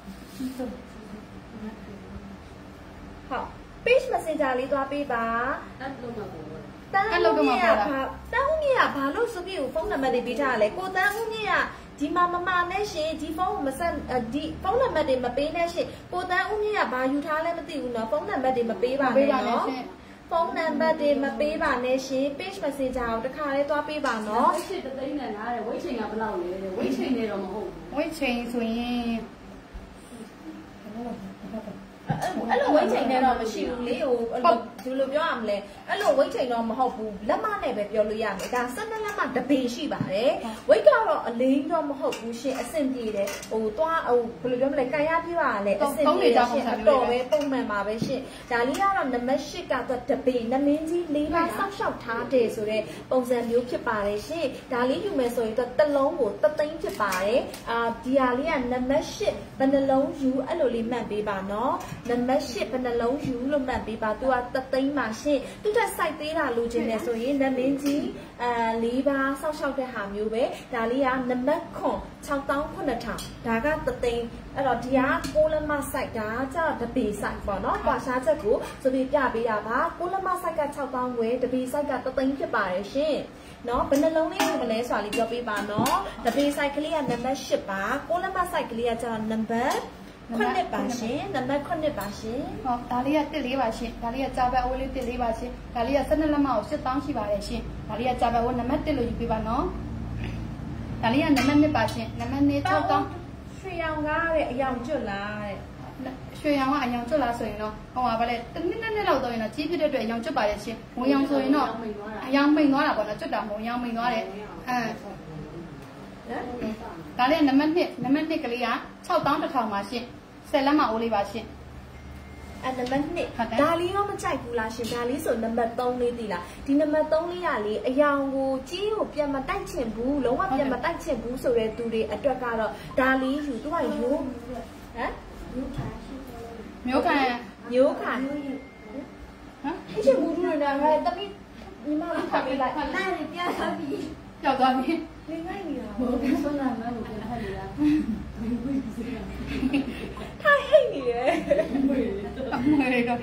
ဟုတ် page messenger လေးသွားပေးပါအဲ့လိုမှာပေါ့တန်းဦးမြင့်ကဘာလို့ဆိုပြီးဖုန်းနံပါတ်တွေပေးထားရလဲကိုတန်းဦးမြင့်ကဒီမှာမမနဲ့ရှင်ဒီဖုန်းမဆက်ဒီဖုန်းနံပါတ်တွေမပေးနဲ့ရှင်ကိုတန်းဦးမြင့်ကဘာယူထားလဲမသိဘူးเนาะဖုန်းနံပါတ်တွေမပေးပါနဲ့เนาะဖုန်းနံပါတ်တွေမပေးပါနဲ့ရှင် page messenger ကိုတစ်ခါလေးသွားပေးပါเนาะရှစ်သိန်းနဲ့နားတယ်ဝိတ်ချိန်ကဘယ်လောက်လဲဝိတ်ချိန်နေတော့မဟုတ်ဘူးဝိတ်ချိန်ဆိုရင်အဲ့လိုဝိတ်ချိန်နဲ့တော့မရှိဘူးလေဟိုဒီလိုပြောရမလဲအဲ့လိုဝိတ်ချိန်တော့မဟုတ်ဘူးလက်မနဲ့ပဲပြောလို့ရမယ်ဒါ12လက်မတပေရှိပါတယ်ဝိတ်ကတော့အလေးတော့မဟုတ်ဘူးရှင်အဆင်ပြေတယ်ဟိုသွားဟိုဘယ်လိုပြောမလဲကန်ရပြပါလေအဆင်ပြေတယ်ရှင်အတော်ပဲပုံမှန်ပါပဲရှင်ဒါလေးကတော့နံပါတ်8ကတော့တပေနမင်းကြီး၄ပါးဆောက်ရှောက်ထားတယ်ဆိုတော့ပုံစံမျိုးဖြစ်ပါတယ်ရှင်ဒါလေးယူမယ်ဆိုရင်တော့တစ်လုံးကို3သိန်းဖြစ်ပါတယ်ဒီဟာလေးကနံပါတ်8ဘယ်နှလုံးယူအဲ့လိုလေးမှတ်ပေးပါနော်နံပါတ်8ဘယ်နှလုံးယူလို့မှတ်ပေးပါသူက3သိန်းပါရှင်သူတက် site သေးတာလိုချင်တယ်ဆိုရင်နမင်းကြီး၄ပါးဆောက်ရှောက်တဲ့ဟာမျိုးပဲဒါလေးကနံပါတ်6,900ဒါက3သိန်းအဲ့တော့ဒီက6လက်မ site ဒါကျတော့တပေ site ပေါ့နော်ကွာရှားချက်ကိုဆိုပြီးပြပေးတာပါ6လက်မ site က6,000ဝယ်တပေ site က3သိန်းဖြစ်ပါတယ်ရှင်နော်ဘယ်နှလုံးလေးယူမလဲဆိုတာလေးပြောပေးပါနော်တပေ site ကလေးကနံပါတ်8ပါ6လက်မ site ကလေးကကျတော့နံပါတ်9ပါရှင်နံပါတ်9ပါရှင်ဟောဒါလေးက1 4ပါရှင်ဒါလေးကကြာဘက်အိုးလေး1 4ပါရှင်ဒါလေးက12လက်မကို8000ရှိပါတယ်ရှင်ဒါလေးကကြာဘက်အိုးနံပါတ်1လို့ယူပေးပါနော်ဒါလေးကနံပါတ်2ပါရှင်နံပါတ်2 6000 ရွှေရောင်ကားတဲ့အယောင်ကျွတ်လားတဲ့ရွှေရောင်ကအယောင်ကျွတ်လားဆိုရင်တော့ဟောပါလေတစ်နှစ်လောက်တော့ရင်တော့ကြီးဖြစ်တဲ့အတွက်အယောင်ကျွတ်ပါတယ်ရှင်ငွေရောင်ဆိုရင်တော့အယောင်မိန်သွားတာပေါ့နော်ကျွတ်တာမဟုတ်ရောင်မိန်သွားတယ်ဒါလေးနံပါတ်2ကလေးက6100ပါရှင်10လက်မအိုးလေးပါရှင်နံပါတ်2ဒါလေးတော့မကြိုက်ဘူးလားရှင်ဒါလေးဆိုနံပါတ်3လေးတည်လားဒီနံပါတ်3လေးကလေအယောင်ကိုကြီးကိုပြန်မတိုက်ချင်ဘူးလုံးဝပြန်မတိုက်ချင်ဘူးဆိုတဲ့သူတွေအတွက်ကတော့ဒါလေးယူသူကရိုးဟမ်မျိုးခံဟမ်အချင်းဘူးလို့နားတမီးညီမလေးခါပေးလိုက်နားလေးပြသွားပြီကြောက်သွားပြီနေငိုင်းနေတာဘယ်ဆိုနာမလို့ပြန်ဟဲ့လား太黑你耶！ 没搞定。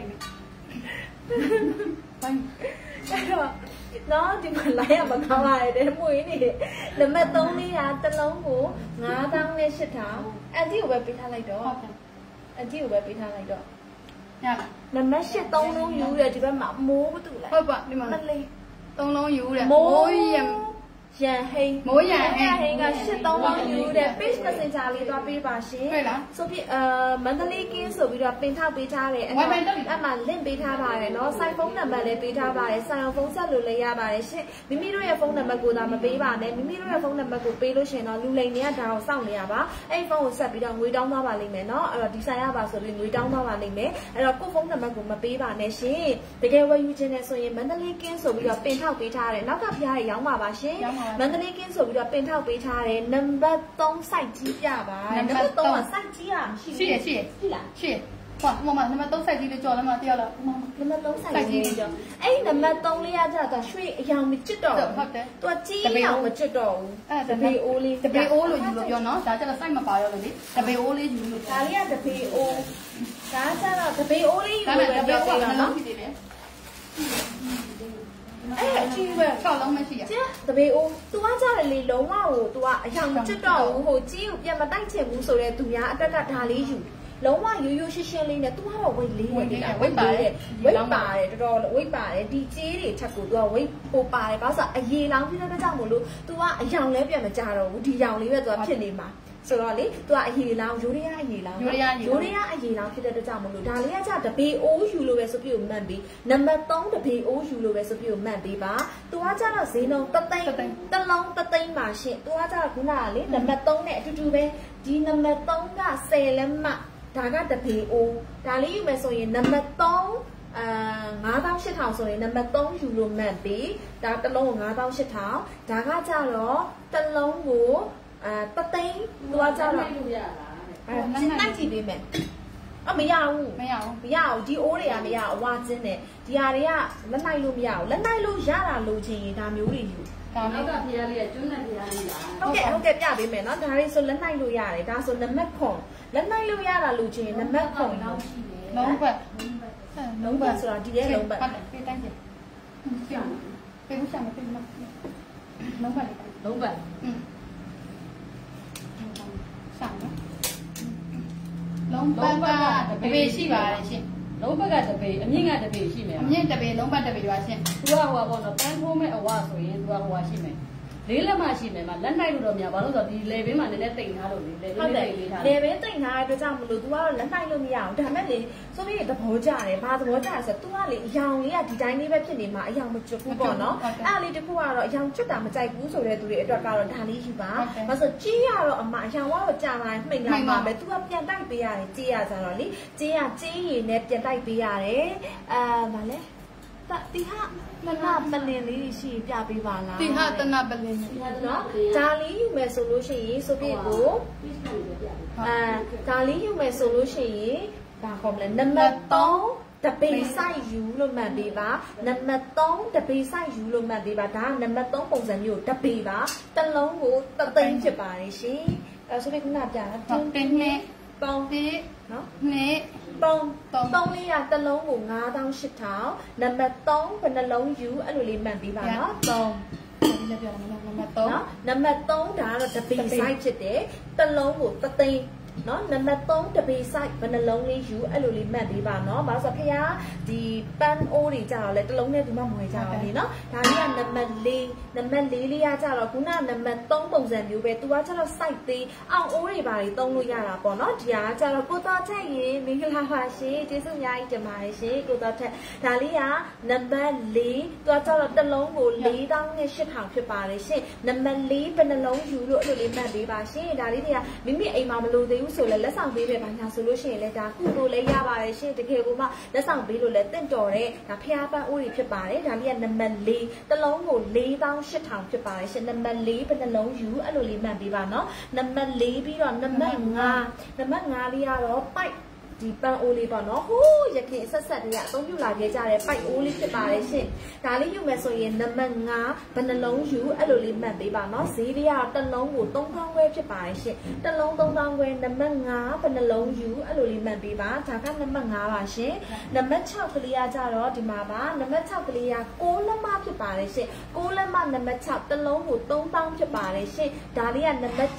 nó thì mình lấy mà không lại để mũi này để mà tông đi à tao lâu ngủ ngã tăng lên sit thảo anh chỉ về bị thay lại đó anh chỉ về bị thay lại đó là mấy sit tông lâu nhiều rồi thì phải mặc mũ cái tụi lại thôi bạn đi mà lên tông lâu nhiều rồi mũ 人黑， 冇人黑个是东方有的，base messenger 里头俾把先。 對啦。 所以曼德里堅所邊度邊頭俾他咧，阿曼拎俾他吧咧，攞細風能物嚟俾他吧咧，細用風塞路嚟呀吧咧先，咪咪都有風能物顧但咪俾吧咧，咪咪都有風能物顧俾到先咯，路嚟呢一頭收你呀吧，誒風塞邊度ငွေတောင်းသွားပါလိမ့်မယ်နော်，အဲ့တော့ဒီဆိုင်ရပါဆိုပြီးငွေတောင်းသွားပါလိမ့်မယ်，အဲ့တော့ကို風နံပါတ်ကိုမပေးပါနဲ့ရှင်တကယ်ဝယ်ယူခြင်းနဲ့ဆိုရင်မန္တလေးကင်းဆိုပြီးတော့ပင်ထောက်ပေးထားတယ်နောက်ကဖျားရရောင်းပါပါရှင်မန္တလေးကင်းဆိုပြီးတော့ပင်ထောက်ပေးထားတယ်နံပါတ်3 site ကြီးပြပါနံပါတ်3က site ကြီးอ่ะရှိလားရှိ哇，妈妈，你们都赛季的叫了吗？掉了，妈妈。 你们都赛季的叫，哎，你们东里啊，这个水样没知道，多鸡样没知道，特别乌哩， 特别乌哩就要喏，大家都晒么包了哩，特别乌哩就。 哪里啊特别乌？大家了特别乌哩有没有特别乌呢？哎，这个高冷没去呀？ 这特别乌，ตัว家里龙啊，我ตัว样没知道，我只有别么带钱无所谓，ตัว呀，这个哪里有？လုံးဝရိုးရိုးရှင်းရှင်းလေးနဲ့သူကတော့ဝိတ်လေးနေတာဝိတ်ပါတယ်တော်တော်ဝိတ်ပါတယ်ဒီကြေးတွေချက်ကိုသူကဝိတ်ပိုပါတယ်ဘာလို့ဆိုအရေလောင်ဖြစ်တဲ့ကြောင့်မို့လို့သူကအယောင်လဲပြန်မကြတော့ဘူးဒီယောင်လေးပဲသူကဖြစ်နေမှာဆိုတော့လေသူကအရေလောင်ရိုးရအရေလောင်ဖြစ်တဲ့ကြောင့်မို့လို့ဒါလေးကကြတပေအိုးယူလို့ပဲဆိုပြီးမှတ်ပြီးနံပါတ်3တပေအိုးယူလို့ပဲဆိုပြီးမှတ်ပြီးပါသူကကြတော့ဈေးနှုန်းတသိန်းတစ်လုံးတသိန်းပါရှင်သူကကြတော့ခုနကလေနံပါတ်3နဲ့အတူတူပဲဒီနံပါတ်3က10လက်မှဒါကတပေအိုးဒါလေးယူမယ်ဆိုရင်နံပါတ်3 9800ဆိုရင်နံပါတ်3ယူလို့မှတ်ပြီးဒါတစ်လုံးကို9800ဒါကကြတော့တစ်လုံးကိုတသိန်းသူကကြတော့လိုက်လို့ရလားလိုက်ကြည့်ပေးမယ်မရဘူးဒီအိုးတွေကမရအဝါကျင်းတယ်ဒီဟာတွေကလက်နိုင်လို့မရဘူးလက်နိုင်လို့ရတာလို့ချင်းရင်ဒါမျိုးတွေယူဒါနောက်ကဖျားလေးကကျွန်းနဲ့ဖျားလေးလားဟုတ်ကဲ့ပြပေးမယ်နော်ဒါတွေဆိုလက်နိုင်လို့ရတယ်ဒါဆိုနံပါတ်ခွန်လက်နိုင်လို့ရတာလို့ချင်းနံပါတ်ခွန်လုံးပတ်ဆိုတာဒီရဲ့လုံးပတ်ဟုတ်တယ်ပြေးတိုင်းပြေးပြေးဘူးရှာမပြေးမလုံးပတ်ရှာနော်လုံးပတ်ကတပေရှိပါတယ်ရှင်လုံးပတ်ကတပေအမြင့်ကတပေရှိမယ်အမြင့်တပေလုံးပတ်တပေပါရှင်သူကဟိုပါပေါ့နော်ပန်းထိုးမဲ့အဝဆိုရင်သူကဟိုပါရှိမယ်လေးလက်မရှိမယ်မှာလက်နိုင်လို့တော့မရဘာလို့ဆိုတော့ဒီလေဘင်းမှာနည်းနည်းတိတ်ထားလို့လေဘင်းတိတ်လေးထားလေဘင်းတိတ်ထားတဲ့အတွက်ကြောင့်မလို့ तू ကတော့လက်နိုင်လို့မရအောင်ဒါမဲ့လေဆိုပြီးသဘောကျတယ်ဘာသဘောကျလဲဆိုတော့ तू ကလေအယောင်လေးကဒီတိုင်းလေးပဲဖြစ်နေမှာအယောင်မကျွတ်ဘူးပေါ့နော်အဲ့လေးတခုကတော့အယောင်ကျွတ်တာမကြိုက်ဘူးဆိုတဲ့သူတွေအတွက်ကတော့ဒါလေးယူပါဘာလို့ကြီးရတော့အမအယောင်ကတော့ကြာလာမှိန်လာမှာပဲ तू ကပြန်တိုက်ပေးရတယ်ကြီးရကြတော့လေကြီးရရည်နဲ့ပြန်တိုက်ပေးရတယ်ဗာလဲတီဟာတနပလင်လေးရှိပြပေးပါလားတီဟာတနပလင်နော်ဒါလေးယူမယ်ဆိုလို့ရှိရင်ဆိုပြကိုဒါလေးယူမယ်ဆိုလို့ရှိရင်ဘာခေါ်မလဲနံပါတ်3တပေဆိုင်ယူလို့မှတ်ပေးပါနံပါတ်3တပေဆိုင်ယူလို့မှတ်ပေးပါဒါနံပါတ်3ပုံစံမျိုးတပေပါတစ်လုံးကိုတသိန်းဖြစ်ပါတယ်ရှင်အဲဆိုပြခုနပြတာတင်းနဲ့ပေါင်းပြီးနော်နဲ့ 3လေးကတစ်လုံးကို9800နံပါတ်3ဘယ်နှလုံးယူအဲ့လိုလေးမှတ်ပေးပါနော် 3ဒီလည်းပြောရမယ်နံပါတ်3 နော်နံပါတ်3ဒါကတော့တပေ size ဖြစ်တယ်တစ်လုံးကိုတသိန်းနော်နံပါတ်3တပေ size ဘယ်နှလုံးလေးယူအဲ့လိုလေးမှတ်ပေးပါနော်ဘာလို့ဆိုဖះဒီပန်းအိုးတွေကြတော့လေတစ်လုံးနဲ့ဒီမှမဝယ်ကြပါဘူးနော်ဒါလေးကနံပါတ်4လေးကကြတော့ခုနနံပါတ်3ပုံစံမျိုးပဲသူကကြတော့ size သေးအောင်အိုးတွေပါတွေသုံးလို့ရတာပေါ့နော်ဒီဟာကြတော့ကိုတော်ထက်ရင်မင်္ဂလာပါရှင်ကျေးဇူးအများကြီးတင်ပါတယ်ရှင်ကိုတော်ထက်ဒါလေးကနံပါတ်4သူကကြတော့တစ်လုံးကို4800ဖြစ်ပါတယ်ရှင်နံပါတ်4ဘယ်နှလုံးယူလို့အဲ့လိုလေးမှတ်ပေးပါရှင်ဒါလေးတွေကမိမိအိမ်မှာမလို့သေးဘူးဆိုလဲလက်ဆောင်ပေးပဲဘာညာဆိုလို့ရှိရင်လည်းဒါကုလို့လည်းရပါတယ်ရှင်တကယ်ကိုမှလက်ဆောင်ပေးလို့လည်းတင့်တော်တဲ့ဒါဖျားပန်းအိုးတွေဖြစ်ပါတယ်ဒါလေးကနံပါတ်4တစ်လုံးကို4800ဖြစ်ပါတယ်ရှင်နံပါတ်4ဘယ်နှလုံးယူအဲ့လိုလေးမှတ်ပေးပါနော်နံပါတ်4ပြီးတော့နံပါတ်5လေးကတော့ပိုက်ဒီပန်းအိုးလေးပေါ့နော်ဟိုးရခင်ဆက်တွေကအသုံးပြုလာခဲ့ကြတဲ့ပိုက်အိုးလေးဖြစ်ပါတယ်ရှင်ဒါလေးယူမယ်ဆိုရင်နံပါတ်5ဘယ်နှလုံးယူအဲ့လိုလေးမှတ်ပေးပါနော်ဈေးလေးကတစ်လုံးကို3000ခွဲဖြစ်ပါတယ်ရှင်တစ်လုံး3000ခွဲနံပါတ်5ဘယ်နှလုံးယူအဲ့လိုလေးမှတ်ပေးပါဒါကနံပါတ်5ပါရှင်နံပါတ်6ကလေးကကြတော့ဒီမှာပါနံပါတ်6ကလေးက6လက်မဖြစ်ပါတယ်ရှင်6လက်မနံပါတ်6တစ်လုံးကို3000ဖြစ်ပါတယ်ရှင်ဒါလေးကနံပါတ်6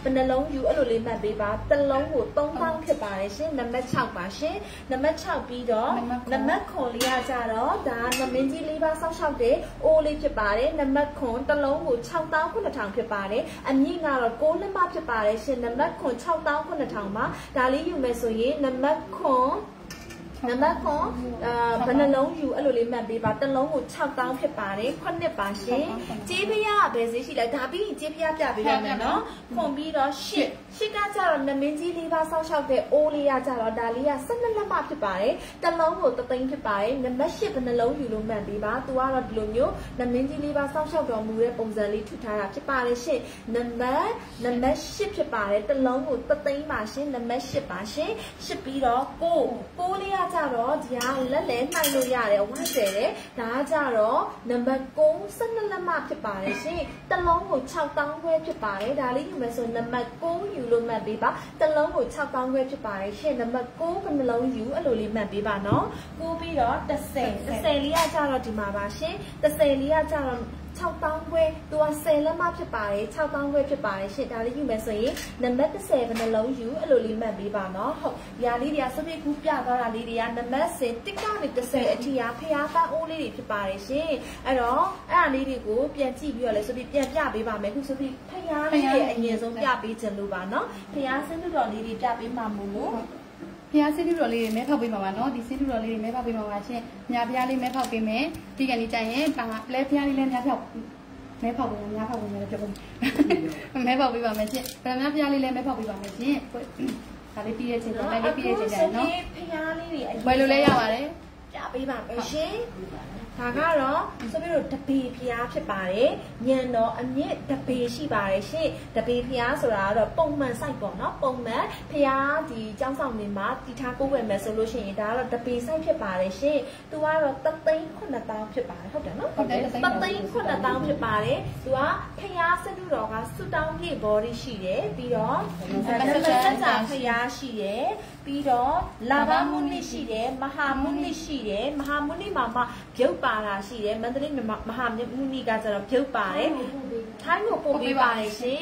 เป็นนลงอยู่อลุลิมันเบบาตะลงหูต้องตั้งขึ้นไปเช่นน้ำมันเช่ามาเช่นน้ำมันเช่าปีดอน้ำมันของเลียจ่าดอดาน้ำมันจีลีบาเศร้าเช่าเดโอลิขึ้นไปน้ำมันของตะลงหูเช่าตั้งคนละทางขึ้นไปอันนี้งานเราโกนมาขึ้นไปเช่นน้ำมันของเช่าตั้งคนละทางมาดาลีอยู่ไม่สวยน้ำมันของน้ำมันของเป็นนลงอยู่อลุลิมันเบบาตะลงหูเช่าตั้งขึ้นไปคนเนี่ยป่าเช่นเจี๊ยบยาเบสิสิเลยดาบีเจี๊ยบยาจ่าไปแล้วเนาะของบีดอชิก้าจ่าเราน้ำมันจีลีบาเศร้าเช่าเดโอลียจ่าเราดาลียาสันนั่นละมาขึ้นไปตะลงหูตะติงขึ้นไปน้ำมันชิเป็นนลงอยู่ลงมันเบบาตัวเราดูอยู่น้ำมันจีลีบาเศร้าเช่าดอมูเรปงซาลีทุกทางขึ้นไปเช่นน้ำมันชิขึ้นไปตะลงหูตะติงมาเช่นน้ำมันชิป่าเช่นชิบีดอโกลียจ่าเราเดียร์และเล่นไม่รู้ยาเลยว่าเจ๋อดาจ่าเราน้ำมันกุ้งสันนั่นละมาขึ้นไปเช่นตะลงหูเช่าตั้งเวทขึ้นไปดาลีอยู่ไม่ส่วนน้ำมันกุ้งอยู่ลงมันเบบาตะลงหูเช่าตั้งเวทขึ้นไปเช่นน้ำมันกุ้งเป็นเราอยู่อลุลิมันเบบาเนาะกูบีดอตะเซลียจ่าเราดีมาบ้าเช่นตะเซลียจ่าเราเช่าตั้งเวตัวเซลมาขึ้นไปเช่าตั้งเวขึ้นไปเช่นดาลีอยู่ไม่ส่วนน้ำมันตะเซเป็นเราอยู่อลุลิมันเบบาเนาะยาลีเดียสเปกูปยาดาลีเดียน้ำมันเซติ๊กก้านี่ตะเซอธิยาพยาตาโอลีขึ้นไปเช่นไอ้เนาะไอ้อันนี้ดิกูเปลี่ยนจีบอยู่เลยสเปเปลี่ยนยาเบบาไหมกูสเปพยาลีไอ้เนี่ยส่งยาไปจันลูบาเนาะพยาเส้นดูดอลีดียาไปมามูဖျားစစ်တူတော်လေးတွေမဲဖောက်ပေးမှာပါနော်ဒီစစ်တူတော်လေးတွေမဲဖောက်ပေးမှာပါရှင်ညာဖျားလေးမဲဖောက်ပေးမယ်ပြီးကန်ဒီကြရင်ပါလဲဖျားလေးလည်းညာဖောက်မဲဖောက်ပေးညာဖောက်ပေးမယ်ပြောမဲဖောက်ပေးပါမယ်ရှင်ဗလာများဖျားလေးလည်းမဲဖောက်ပေးပါမယ်ရှင်ဒါလေးပြီးရဲ့ချင်းတော့လေးပြီးရဲ့ချင်းကြတယ်နော်ဖျားလေးတွေဝယ်လို့လည်းရပါတယ်ပြပေးပါမယ်ရှင်ဒါကတော့ဆိုပြီးတော့တပေဖျားဖြစ်ပါတယ်ညံတော့အမြင့်တပေရှိပါတယ်ရှင့်တပေဖျားဆိုတာကတော့ပုံမှန် site ပေါ့နော်ပုံမှန်ဖျားဒီကျောင်းဆောင်တွေမှာတီထားကိုယ်ဝယ်မယ်ဆိုလို့ရှိရင်ဒါကတော့တပေ site ဖြစ်ပါတယ်ရှင့်သူကတော့တသိန်း9000ဖြစ်ပါတယ်ဟုတ်တယ်နော်ဟုတ်တယ်တသိန်း9000ဖြစ်ပါတယ်သူကဖျားစတုတော်ကစွတောင်းပြေ body ရှိတယ်ပြီးတော့နမစကြာဖျားရှိတယ်ပြီးတော့လာဘမုနိရှိတယ်မဟာမုနိရှိတယ်မဟာမုနိမှာပြုတ်ပါတာရှိတယ်မန္တလေးမဟာမုနိကကျတော့ပြုတ်ပါတယ်ထိုင်းကိုပို့ပေးပါတယ်ရှင်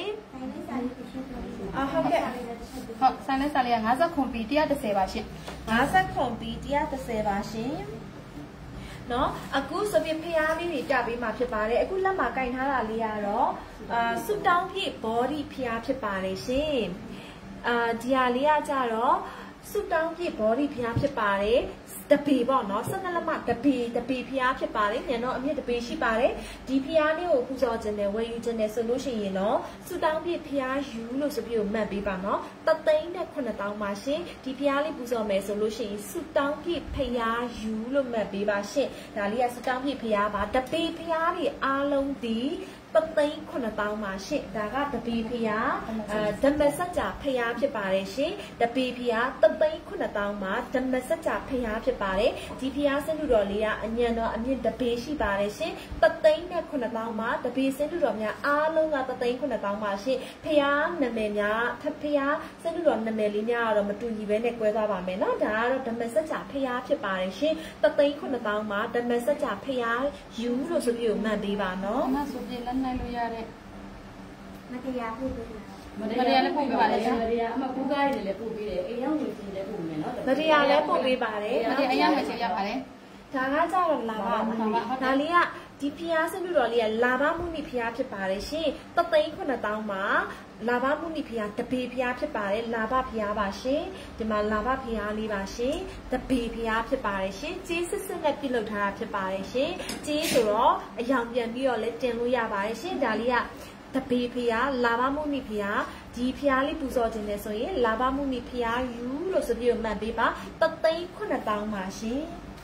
ဟုတ်ကဲ့ဟုတ်ဆိုင်လက်စာလေးက50ခွန်ပီ130ပါရှင် 50ခွန်ပီ130ပါရှင်နော်အခုဆိုပြဖျားလေးတွေကြပေးမှာဖြစ်ပါတယ်အခုလက်မှာကင်ထားတာလေးကတော့စွတောင်းပြည့် body ဖျားဖြစ်ပါတယ်ရှင်ဒီဟာလေးကကြတော့စွတောင်းပြည့် body ဖျားဖြစ်ပါတယ်တပေပေါ့နော်12လက်မတပေဖျားဖြစ်ပါတယ်ညတော့အမြင့်တပေရှိပါတယ်ဒီဖျားလေးကိုပူဇော်ခြင်းနဲ့ဝယ်ယူခြင်းနဲ့ဆိုလို့ရှိရင်တော့စွတောင်းပြည့်ဖျားယူလို့ဆိုပြီးမှတ်ပေးပါနော်3,900ပါရှင်ဒီဖျားလေးပူဇော်မယ်ဆိုလို့ရှိရင်စွတောင်းပြည့်ဖျားယူလို့မှတ်ပေးပါရှင်ဒါလေးကစွတောင်းပြည့်ဖျားပါတပေဖျားတွေအားလုံးဒီ3,900ပါရှင်ဒါကတပေဖျားဓမ္မစကြာဖျားဖြစ်ပါတယ်ရှင်တပေဖျား3,900ပါဓမ္မစကြာဖျားဖြစ်ပါတယ်ဒီဖျားစင်တူတော်လေးကအညံတော်အမြင့်တပေရှိပါတယ်ရှင်3,900ပါတပေစင်တူတော်များအားလုံးက3,900ပါရှင်ဖျားနာမည်များဖျားစင်တူတော်နာမည်လေးများကတော့မတူညီပဲနဲ့꿰သွားပါမယ်နော်ဒါကတော့ဓမ္မစကြာဖျားဖြစ်ပါတယ်ရှင်3,900ပါဓမ္မစကြာဖျားယူလို့ဆိုပြီးမှတ်ပေးပါနော်အမဆိုပြလက်နိုင်လို့ရတဲ့မတရားဖို့ပေးတာမတရားလည်းပို့ပေးပါလေမတရားအမကူကားတွေလည်းပို့ပေးတယ်အိမ်ရောက်နေစီလည်းပို့မယ်နော်မတရားလည်းပို့ပေးပါတယ်မတရားအရင်မှချင်ရပါတယ်ဒါကကြတော့လာပါဒါလေးကဒီဖျားစပြတော်လေးကလာဘမုနိဖျားဖြစ်ပါတယ်ရှင်3,900မှာလာဘမုနိဖျားတပေဖျားဖြစ်ပါတယ်လာဘဖျားပါရှင်ဒီမှာလာဘဖျားလေးပါရှင်တပေဖျားဖြစ်ပါတယ်ရှင်ကြီးစစ်စစ်နဲ့ပြုလုပ်ထားတာဖြစ်ပါတယ်ရှင်ကြီးဆိုတော့အယောင်ပြန်ပြီးတော့လည်းတင်လို့ရပါတယ်ရှင်ဒါလေးကတပေဖျားလာဘမုနိဖျားဒီဖျားလေးပူဇော်ခြင်းနဲ့ဆိုရင်လာဘမုနိဖျားယူလို့ဆိုပြီးမှတ်ပေးပါ3,900ပါရှင်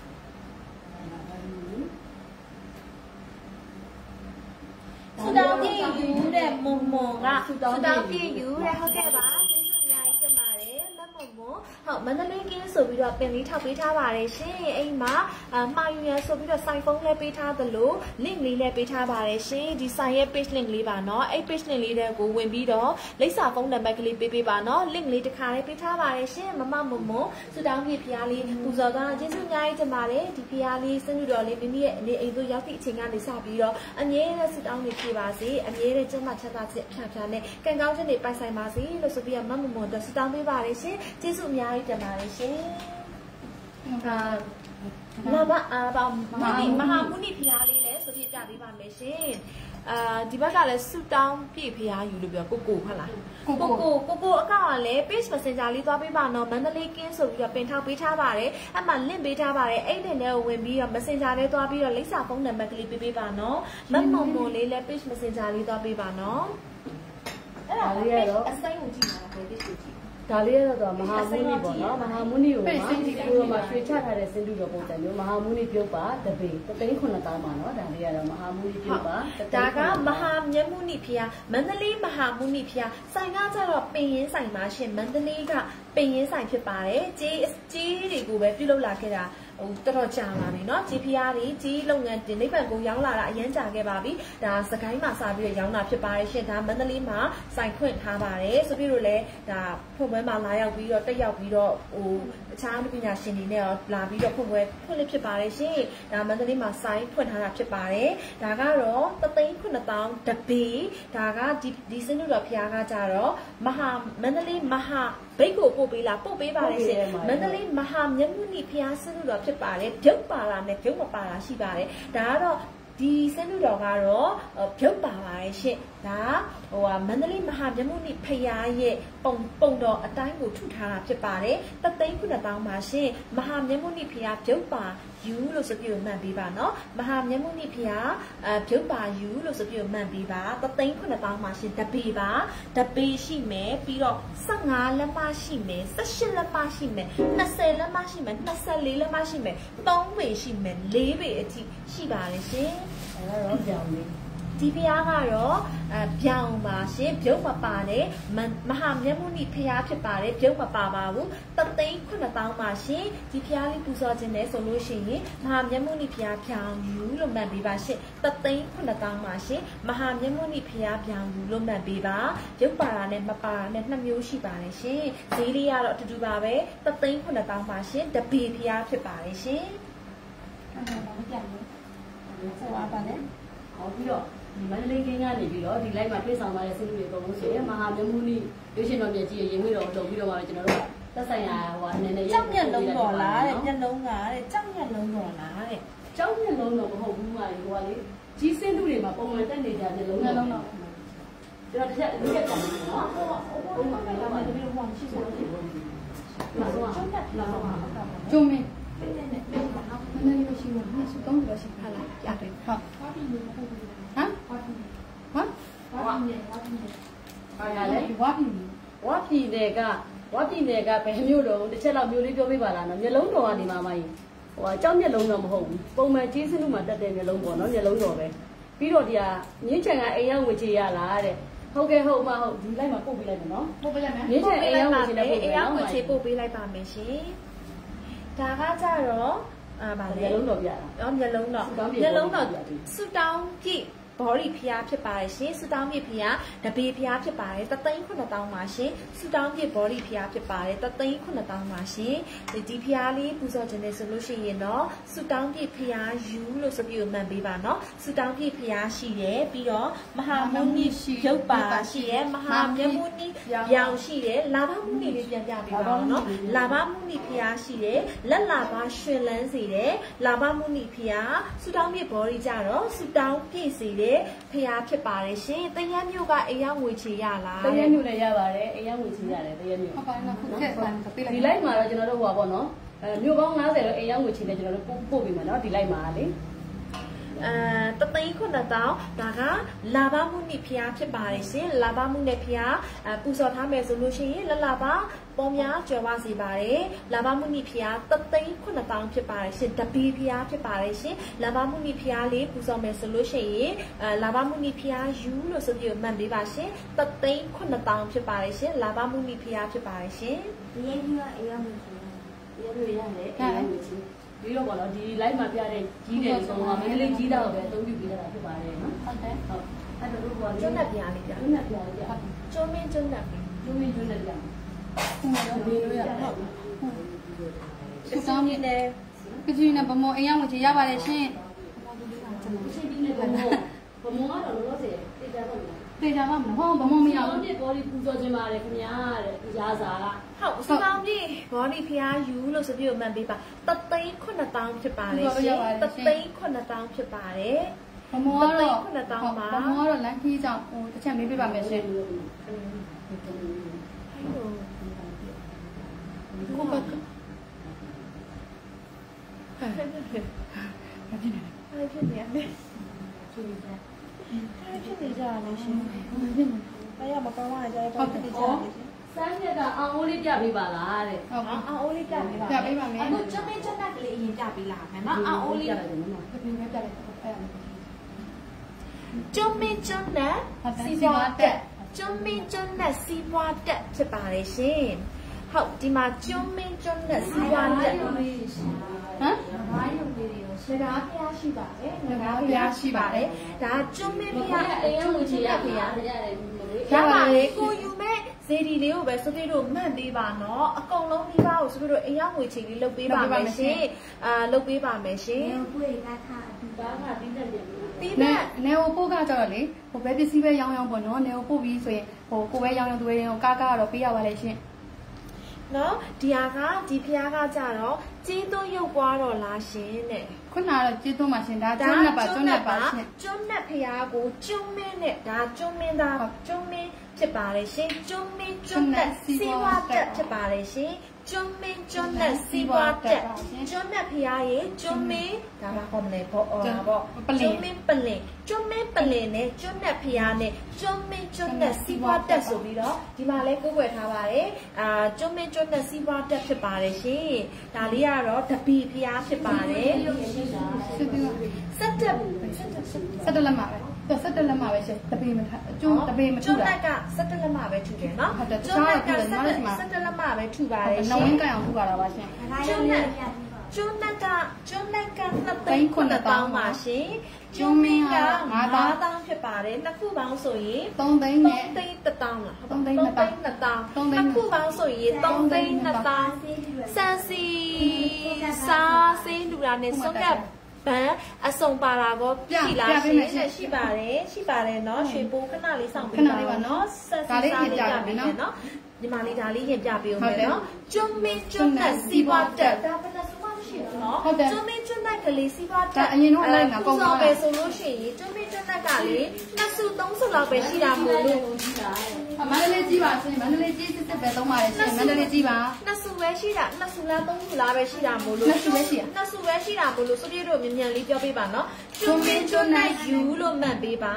စွတောင်းပြည့်ယူတဲ့မုံမုံကစွတောင်းပြည့်ယူတဲ့ဟုတ်ကဲ့ပါကျေးဇူးအများကြီးတင်ပါတယ်မမုံမဟုတ်မန္တလေးကင်းဆိုပြီးတော့ပင်လေးထောက်ပေးထားပါတယ်ရှင်အိမ်မှာမှာယူရဆိုပြီးတော့ site ဖုန်းလည်းပေးထားသလို link လေးလည်းပေးထားပါတယ်ရှင်ဒီ site ရဲ့ page link လေးပါနော်အဲ့ page link လေးတွေကိုဝင်ပြီးတော့လိပ်စာဖုန်းနံပါတ်ကလေးပေးပါနော် link လေးတစ်ခါလေးပေးထားပါတယ်ရှင်မမမမစူတောင်းပြဖျားလေးပူဇော်သွားကျေးဇူးအများကြီးတင်ပါတယ်ဒီဖျားလေးစနုတော်လေးမိမိရဲ့အနေအိမ်သို့ရောက်သည့်အချိန်ကနေစပြီးတော့အမြဲတမ်းစူတောင်းနေဖြစ်ပါစေအမြဲတမ်းကျမ်းမာချမ်းသာခြင်းဖြာနဲ့ကံကောင်းခြင်းတွေပိုင်ဆိုင်ပါစေလို့ဆိုပြီးတော့မမမတို့စူတောင်းပေးပါတယ်ရှင်ကျေးဇူးအများကြီးတင်ပါတယ်ရှင်လာပါမဟာမုနိဖျားလေးလည်းဆိုပြပြပေးပါမယ်ရှင်ဒီဘက်ကလည်းဆူတောင်းပြည့်ဖျားယူလို့ပြောကိုဟုတ်လားကိုအကောင့်ကလည်း page messenger လေးသွားပေးပါနော်မန္တလေးကင်းဆိုပြီးတော့ပင်ထောက်ပေးထားပါတယ်အဲ့မှာ link ပေးထားပါတယ်အဲ့ဒီနဲ့ဝင်ပြီးတော့ messenger လေးသွားပြီးတော့လိပ်စာဖုန်းနံပါတ်ကလေးပေးပါနော်မမလေးလည်း page messenger လေးသွားပေးပါနော်အဲ့ဒါလေးကတော့အစိမ်းကိုကြည့်ပါလား page ကိုကြည့်ဒါလေးကတော့မဟာမုနိပေါ့နော်မဟာမုနိကိုမှာရွှေချထားတဲ့စင်တူတော်ပုံစံမျိုးမဟာမုနိပြုတ်ပါတပေ3,900ပါနော်ဒါလေးကတော့မဟာမုနိပြုတ်ပါဒါကမဟာမြတ်မုနိဖျားမန္တလေးမဟာမုနိဖျားဆိုင်ကကြတော့ပင်ရင်းဆိုင်ပါရှင်မန္တလေးကပင်ရင်းဆိုင်ဖြစ်ပါတယ်ကြေးတွေကိုပဲပြုလုပ်လာခဲ့တာတော်တော်ကြာပါပြီเนาะကြီးဖျားတွေကြီးလုပ်ငန်းတင်နိဗ္ဗာန်ကိုရောက်လာတာအရင်ကြာခဲ့ပါပြီဒါစကိုင်းမှာစပြီးတော့ရောက်လာဖြစ်ပါတယ်ရှင်ဒါမန္တလေးမှာစိုင်ခွင့်ထားပါတယ်ဆိုပြီးတော့လည်းဒါဖွင့်ပွဲမှာလာရောက်ပြီးတော့တက်ရောက်ပြီးတော့အခြားပညာရှင်တွေနဲ့လာပြီးတော့ဖွင့်လို့ဖြစ်ပါတယ်ရှင်ဒါမန္တလေးမှာစိုင်ဖွင့်ထားတာဖြစ်ပါတယ်ဒါကတော့3,900တပေဒါကဒီစနုတော်ဖျားကကြတော့မန္တလေးမဟာဘိတ်ကိုပို့ပေးပါတယ်ရှင်မန္တလေးမဟာမြတ်မုနိဖျားစနုတော်ဖြစ်ပါတယ်ပြုတ်ပါလာနဲ့ပြုတ်မပါလာရှိပါတယ်ဒါကတော့ဒီစနုတော်ကတော့ပြုတ်ပါပါတယ်ရှင်ဒါမန္တလေးမဟာမြတ်မုနိဖျားရဲ့ပုံတော်အတိုင်းကိုထုထားတာဖြစ်ပါတယ်3,900ပါရှင်မဟာမြတ်မုနိဖျားပြုတ်ပါယူလို့ဆိုပြီးမှန်ပေးပါနော်မဟာမြတ်မုနိဖျားပြုတ်ပါယူလို့ဆိုပြီးမှန်ပေးပါ3,900ပါရှင်တပေရှိမယ်ပြီးတော့15လက်မရှိမယ်18လက်မရှိမယ်20လက်မရှိမယ်24လက်မရှိမယ်3ပေရှိမယ်4ပေအထိရှိပါတယ်ရှင်အဲ့တော့ကြောင်လေးဒီဖျားကတော့ပြောင်းပါရှင်ပြုတ်မပါနဲ့မဟာမြတ်မုနိဖျားဖြစ်ပါတယ်ပြုတ်မပါပါဘူး3,900ပါရှင်ဒီဖျားလေးပူဇော်ခြင်းနဲ့ဆိုလို့ရှိရင်မဟာမြတ်မုနိဖျားပြောင်းယူလို့မှတ်ပေးပါရှင်3,900ပါရှင်မဟာမြတ်မုနိဖျားပြောင်းယူလို့မှတ်ပေးပါပြုတ်ပါတာနဲ့မပါတာနဲ့2မျိုးရှိပါတယ်ရှင်ဈေးလေးကတော့အတူတူပါပဲ3,900ပါရှင်တပေဖျားဖြစ်ပါတယ်ရှင်အဲ့ဒါမပြတ်ဘူးဆိုပါပါနဲ့ဟောပြီးတော့ဒီမန္တလေးကင်းကနေပြီးတော့ဒီ live မှာတွေ့ဆောင်ပါတဲ့စိတ်တွေအကုန်လုံးဆိုရင်မဟာမြတ်မုနိရွှေရှင်တော်မြတ်ကြီးရဲ့ရင်ဝေးတော်တုံပြီးတော့မှကျွန်တော်တို့ကသက်ဆိုင်ရာအနေနဲ့ကြောက်မျက်လုံးတော်လားတဲ့မျက်လုံးကတဲ့ကြောက်မျက်လုံးတော်လားတဲ့ကြောက်မျက်လုံးတော်မဟုတ်ဘူးမာကြီးဟိုကလေကြီးစင်းတူတွေမှာပုံမှန်တက်နေကြတဲ့လုံးတော်ကျွန်တော်တစ်ချက်အလုပ်ရက်တယ်နော်ဟိုမှာလည်းတပည့်ဟောရှိဆိုလို့ရှိဘူးလာတော့ကျုံမင်းမနေ့ကရှိလို့မစကောင်းလို့ရှိခါလာရတယ်ဟုတ်ဟမ်ဝါပြည်နယ်ကဘယ်မျိုးတော့တစ်ချက်လောက်မျိုးလေးပြောပြပါလားနော်မျိုးလုံးတော်ကနေမှမကြီးဟိုအကြောင်းမျိုးလုံးတော့မဟုတ်ဘူးပုံမှန်ကျေးစင်းလို့မှတက်တဲ့မျိုးလုံးပေါ့နော်မျိုးလုံးတော်ပဲပြီးတော့ဒီဟာမြင်းချံကအိမ်ရောက်ဝေချေရလားတဲ့ဟုတ်ကဲ့ဟုတ်မဟုတ်ဒီလိုက်မှာပို့ပေးလိုက်မယ်နော်ပို့ပေးလိုက်မယ်မြင်းချံအိမ်ရောက်ဝေချေနဲ့အိမ်ရောက်ဝေချေပို့ပေးလိုက်ပါမယ်ရှင်ဒါကကြတော့ဗာလေမျိုးလုံးတော်ပြတာမျက်လုံးတော်ဆူတောင်းကြည့်ဘော်ရီဖျားဖြစ်ပါတယ်ရှင်ဆူတောင်းပြဖျားတပေဖျားဖြစ်ပါတယ်3,900ပါရှင်ဆူတောင်းပြဘော်ရီဖျားဖြစ်ပါတယ်3,900ပါရှင်ဒီဖျားလေးပူဇော်ခြင်းနဲ့ဆိုလို့ရှိရင်တော့ဆူတောင်းပြဖျားယူလို့ဆိုပြီးမှန်ပေးပါနော်ဆူတောင်းပြဖျားရှိတယ်ပြီးတော့မဟာမုနိရုပ်ပါရှိတယ်မဟာမြတ်မုနိပြောင်ရှိတယ်လာဘမုနိလေးပြန်ပြပေးပါနော်လာဘမုနိဖျားရှိတယ်လက်လာဘရှင်လန်းစေတယ်လာဘမုနိဖျားဆူတောင်းပြဘော်ရီကြတော့ဆူတောင်းပြစေတယ်ဖျားဖြစ်ပါတယ်ရှင်တရမ်းမျိုးကအိမ်ရောက်ငွေချေရလားတရမ်းမျိုးလည်းရပါတယ်အိမ်ရောက်ငွေချေရတယ်တရမ်းမျိုးဟုတ်ပါဘူးခုခက်ဆန်ပေးလိုက်ဒီလိုက်မှာတော့ကျွန်တော်တို့ဟိုပါပေါ့နော်မြို့ပေါင်း90တော့အိမ်ရောက်ငွေချေနဲ့ကျွန်တော်တို့ပို့ပေးမှာနော်ဒီလိုက်မှာလေตะตีคนละတောင်းဒါကလာဘမှုနိဖျားဖြစ်ပါတယ်ရှင်လာဘမှုနဲ့ဖျားပူဇော်ထားမယ်ဆိုလို့ရှိရင်လလပါပေါ်များကျော်ပါစေပါတယ်လာဘမှုနိဖျားတသိန်းခုနှစ်တောင်းဖြစ်ပါတယ်ရှင်တပီဖျားဖြစ်ပါတယ်ရှင်လာဘမှုနိဖျားလေးပူဇော်မယ်ဆိုလို့ရှိရင်လာဘမှုနိဖျားယူလို့ဆိုပြီးမှတ်ပေးပါရှင်တသိန်းခုနှစ်တောင်းဖြစ်ပါတယ်ရှင်လာဘမှုနိဖျားဖြစ်ပါတယ်ရှင်ဒီရင်ကြီးကအရာမျိုးရှင်ရရတယ်အဲ့ဒါမျိုးချင်းပြီးတော့ပေါ့နော်ဒီလိုက်မှာပြတဲ့ကြီးတယ်ဆိုတော့မင်းလေးကြီးတော့ပဲအသုံးပြုပေးရတာဖြစ်ပါတယ်နော်ဟုတ်တယ်ဟုတ်အဲ့တော့ဘောလေးကျွန်းနဲ့ပြားလေးပြကျွန်းနဲ့ပြားလေးပြကျွန်းမင်းကျွန်းနဲ့ကျွန်းနဲ့ပြဟုတ်ဘေးလို့ရဟုတ်စူတောင်းနေတယ်ကကြီးနဲ့ဗမောအိမ်ရောက်ဝင်ချရပါတယ်ရှင်ရှင်ဒီနဲ့ဗမောကတော့လောဆယ်တေချာတော့တေချာမှမဟုတ်ဗမောမရဘူးဒီဘောလေးပူဇော်ခြင်းပါတယ်ခင်ဗျာတဲ့ရာစာကဟုတ်စူတောင်းကြီးဘောဒီဖျားယူလို့ဆိုပြီးမှတ်ပေးပါတသိန်းခုနှစ်တောင်းဖြစ်ပါတယ်ရှင်တသိန်းခုနှစ်တောင်းဖြစ်ပါတယ်ဗမောကတော့ခုနှစ်တောင်းပါဗမောကတော့လမ်းကြီးကြောင့်ဟိုတစ်ချက်မေးပေးပါမယ်ရှင်ကိုကဖြစ်နေရတယ်ဖြစ်နေကြတယ်ရှင်အဲ့ရမကောင်းပါကြရပေါ့ဖြစ်နေကြတယ်စမ်းရကအောင်အိုးလေးပြပေးပါလားတဲ့ဟုတ်အောင်အိုးလေးပြပေးပါပြပေးပါမယ်အခုကျွန်းမင်းကျွန်းကလေးအရင်ပြပေးလာမယ်နော်အောင်အိုးလေးပြတယ်နော်ပြပေးမယ်ပြလိုက်အဲ့ဒါကျွန်းမင်းကျွန်းနဲ့စီပွားတက်ကျွန်းမင်းကျွန်းနဲ့စီပွားတက်ဖြစ်ပါလေရှင်ဟုတ်ဒီမှာကျွန်းမင်းကျွန်းနဲ့စီပွားတက်ဟမ်ဘာယုံလေးတွေရှရာဖျားရှိပါတယ်ရှရာဖျားရှိပါတယ်ဒါကျွန်းမင်းဖျားအိမ်ရောက်လို့ချင်ရဖျားရတယ်ရပါလေကိုယူမဲ့ဇေဒီလေးကိုပဲစပီတို့မှတ်ပေးပါနော်အကုန်လုံးဒီပါကိုစပီတို့အိမ်ရောက်ငွေချိန်လေးလုပ်ပေးပါမယ်ရှင်လုပ်ပေးပါမယ်ရှင်ကိုယ်ကထားဒီပါကပြီးတတ်တယ်ပြီးမဲ့နေဟိုပို့ကကြတော့လေဟိုပဲပစ္စည်းပဲရောင်းရောင်းပေါ့နော်နေဟိုပို့ပြီးဆိုရင်ဟိုကိုပဲရောင်းရောင်းသူပဲရောင်းကားကတော့ပေးရပါလေရှင်နော်ဒီဟာကဒီဖျားကကြတော့ကျေးသွန်းရုပ်ပွားတော့လားရှင်တဲ့ခုနကတော့ကျေးသွန်းမှာရှင်ဒါကျွန်းနဲ့ပါရှင်ကျွန်းနဲ့ဖျားကိုကျွန်းမင်းနဲ့ဒါကျွန်းမင်းသားကျွန်းမင်းဖြစ်ပါလေရှင်ကျွန်းမင်းကျွန်းနဲ့စီဝါတက်ဖြစ်ပါလေရှင်ကျွန်းမင်းကျွန်းနဲ့စီဝါတက်ကျွန်းနဲ့ဖျားရဲ့ကျွန်းမင်းဒါပါကောမလဲပေါ့ပေါ့ကျွန်းမင်းပလင်ကျွန်းမင်းပလင်နဲ့ကျွန်းနဲ့ဖျားနဲ့ကျွန်းမင်းကျွန်းနဲ့စီဝါတက်ဆိုပြီးတော့ဒီမှာလဲကိုးကွယ်ထားပါတယ်ကျွန်းမင်းကျွန်းနဲ့စီဝါတက်ဖြစ်ပါတယ်ရှင်ဒါလေးကတော့တပီဖျားဖြစ်ပါတယ် 17လက်မှာပဲ17လက်မှာပဲရှင်တပေမထကျွန်းတပေမထူတာကျွန်းလက်က17လက်မှာပဲထူတယ်နော်ကျွန်းလက်က 17လက်မှာပဲထူပါတယ်ရှင်နှဝင်းကန်အောင်ထူပါတော့ပါရှင်ကျွန်းလက်က2သိန်း9,000ပါရှင်ကျွန်းမင်းက9,000ဖြစ်ပါတယ်နှစ်ခုပေါင်းဆိုရင် 3သိန်းနဲ့ 3သိန်း1,000လား 3သိန်း2,000 နှစ်ခုပေါင်းဆိုရင်3သိန်း2,000စံစီစားစင်းလူတာနဲ့စွန့်ကပ်ဘန်အစုံပါတာကောရှိလားရှင်ရှိပါတယ်နော်ရွှေပိုးခဏလေးစောင့်ပေးပါနော်ဆက်စားလေးပြပေးမယ်နော်ဒီမှာလေးဒါလေးရင်ပြပေးဦးမယ်နော်ကျွန်းမင်းကျွန်းနဲ့စီပွားတက်ဒါဘယ်နဲ့ဆိုမှရှိတယ်နော်ကျွန်းမင်းကျွန်းနဲ့ကလေးစီပွားတက်အရင်တော့လိုက်မှာပုံမှန်ပဲဆိုလို့ရှိရင်ကျွန်းမင်းကျွန်းနဲ့ကလေ2စု3စုလောက်ပဲရှိတာမို့လို့မန္တလေးကြီးပါရှင်မန္တလေးကြီးစစ်စစ်ပဲသုံးပါတယ်ရှင်မန္တလေးကြီးပါ 2စုပဲရှိတာ2စုလား3စုလားပဲရှိတာမို့လို့ 2စုပဲရှိတာ 2စုပဲရှိတာမို့လို့စပြေတို့မြန်လေးပြောပေးပါနော်ကျွန်းမင်းကျွန်းနဲ့ယူလို့မှတ်ပေးပါ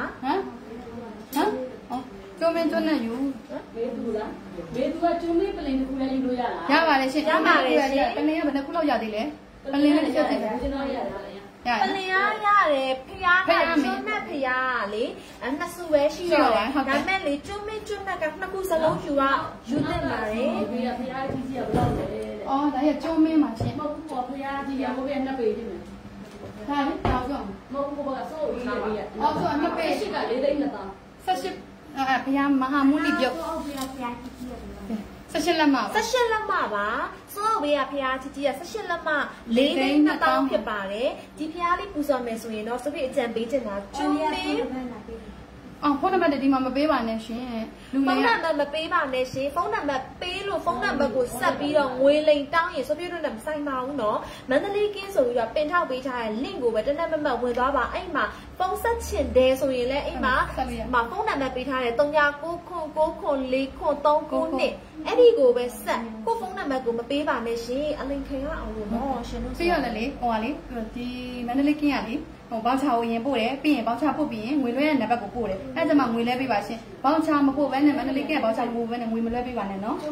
ကျွန်းမင်းကျွန်းနဲ့ယူမေသူလားမေသူကကျွန်းမင်းပလင်တစ်ခုလည်းယူလို့ရလားရပါတယ်ရှင်ရပါတယ်ရှင်ပလင်ကဘယ်နှခုလောက်ရသေးလဲပလင်လည်းတစ်ချက်တည်းပဲကျွန်တော်ရတယ်ပလင်ရတယ်ဖျားကကျွန်းနဲ့ဖျားကလေ2စုပဲရှိတော့တယ်ဒါမဲ့လေကျွန်းမင်းကျွန်းနဲ့က2ခုစလုံးယူတင်ပါတယ်ဖျားကြီးကြီးကဘယ်လောက်လဲအော်ဒါရကျွန်းမင်းမှာရှင်မဟုတ်ဘူးပေါ့ဖျားကြီးကဘိုးက2ပေဖြစ်မယ်ဒါလေတော့ဆိုမဟုတ်ဘူးပေါ့ဆိုရေးရအော်ဆို2ပေရှိက4သိန်း2000 18ဘုရားမဟာမုနိပြုတ်ဘုရားကြီးကြီး 18လက်မပါ 18လက်မပါစိုးဘေးကဘုရားကြီးကြီးက18လက်မ4သိန်း2000ဖြစ်ပါတယ်ဒီဘုရားလေးပူဇော်မယ်ဆိုရင်တော့စပိအကြံပေးချင်တာကျွန်းမင်းအော်ဖုန်းနံပါတ်ဒီမှာမပေးပါနဲ့ရှင်လူငယ်ဖုန်းနံပါတ်မပေးပါနဲ့ရှင်ဖုန်းနံပါတ်ပေးလို့ဖုန်းနံပါတ်ကိုဆက်ပြီးတော့ငွေလိမ်တောင်းရင်စပိတို့နဲ့မဆိုင်ပါဘူးเนาะမန္တလေးကင်းဆိုပြီးတော့ပင်ထောက်ပေးထားတဲ့ link ကိုပဲတနက်မတ်ဝင်သွားပါအဲ့မှာ phong sách triển đề rồi vậy lẽ mà phong nằm bị thay để tông nhà cố khôn lý khôn tông cố nè ấy đi cố về sạch cố phong nằm cố mà bị bà mẹ xí anh linh thấy nó ông luôn nó bây giờ là lý thì mà nó lấy kia lý bao chào yên bố đấy biển bao chào bố biển người lấy này bà cũng bố đấy ai cho mà người lấy bị bà xí bao chào mà bố vậy này mà nó lấy kia bao chào bố vậy này người lấy bị bà này nó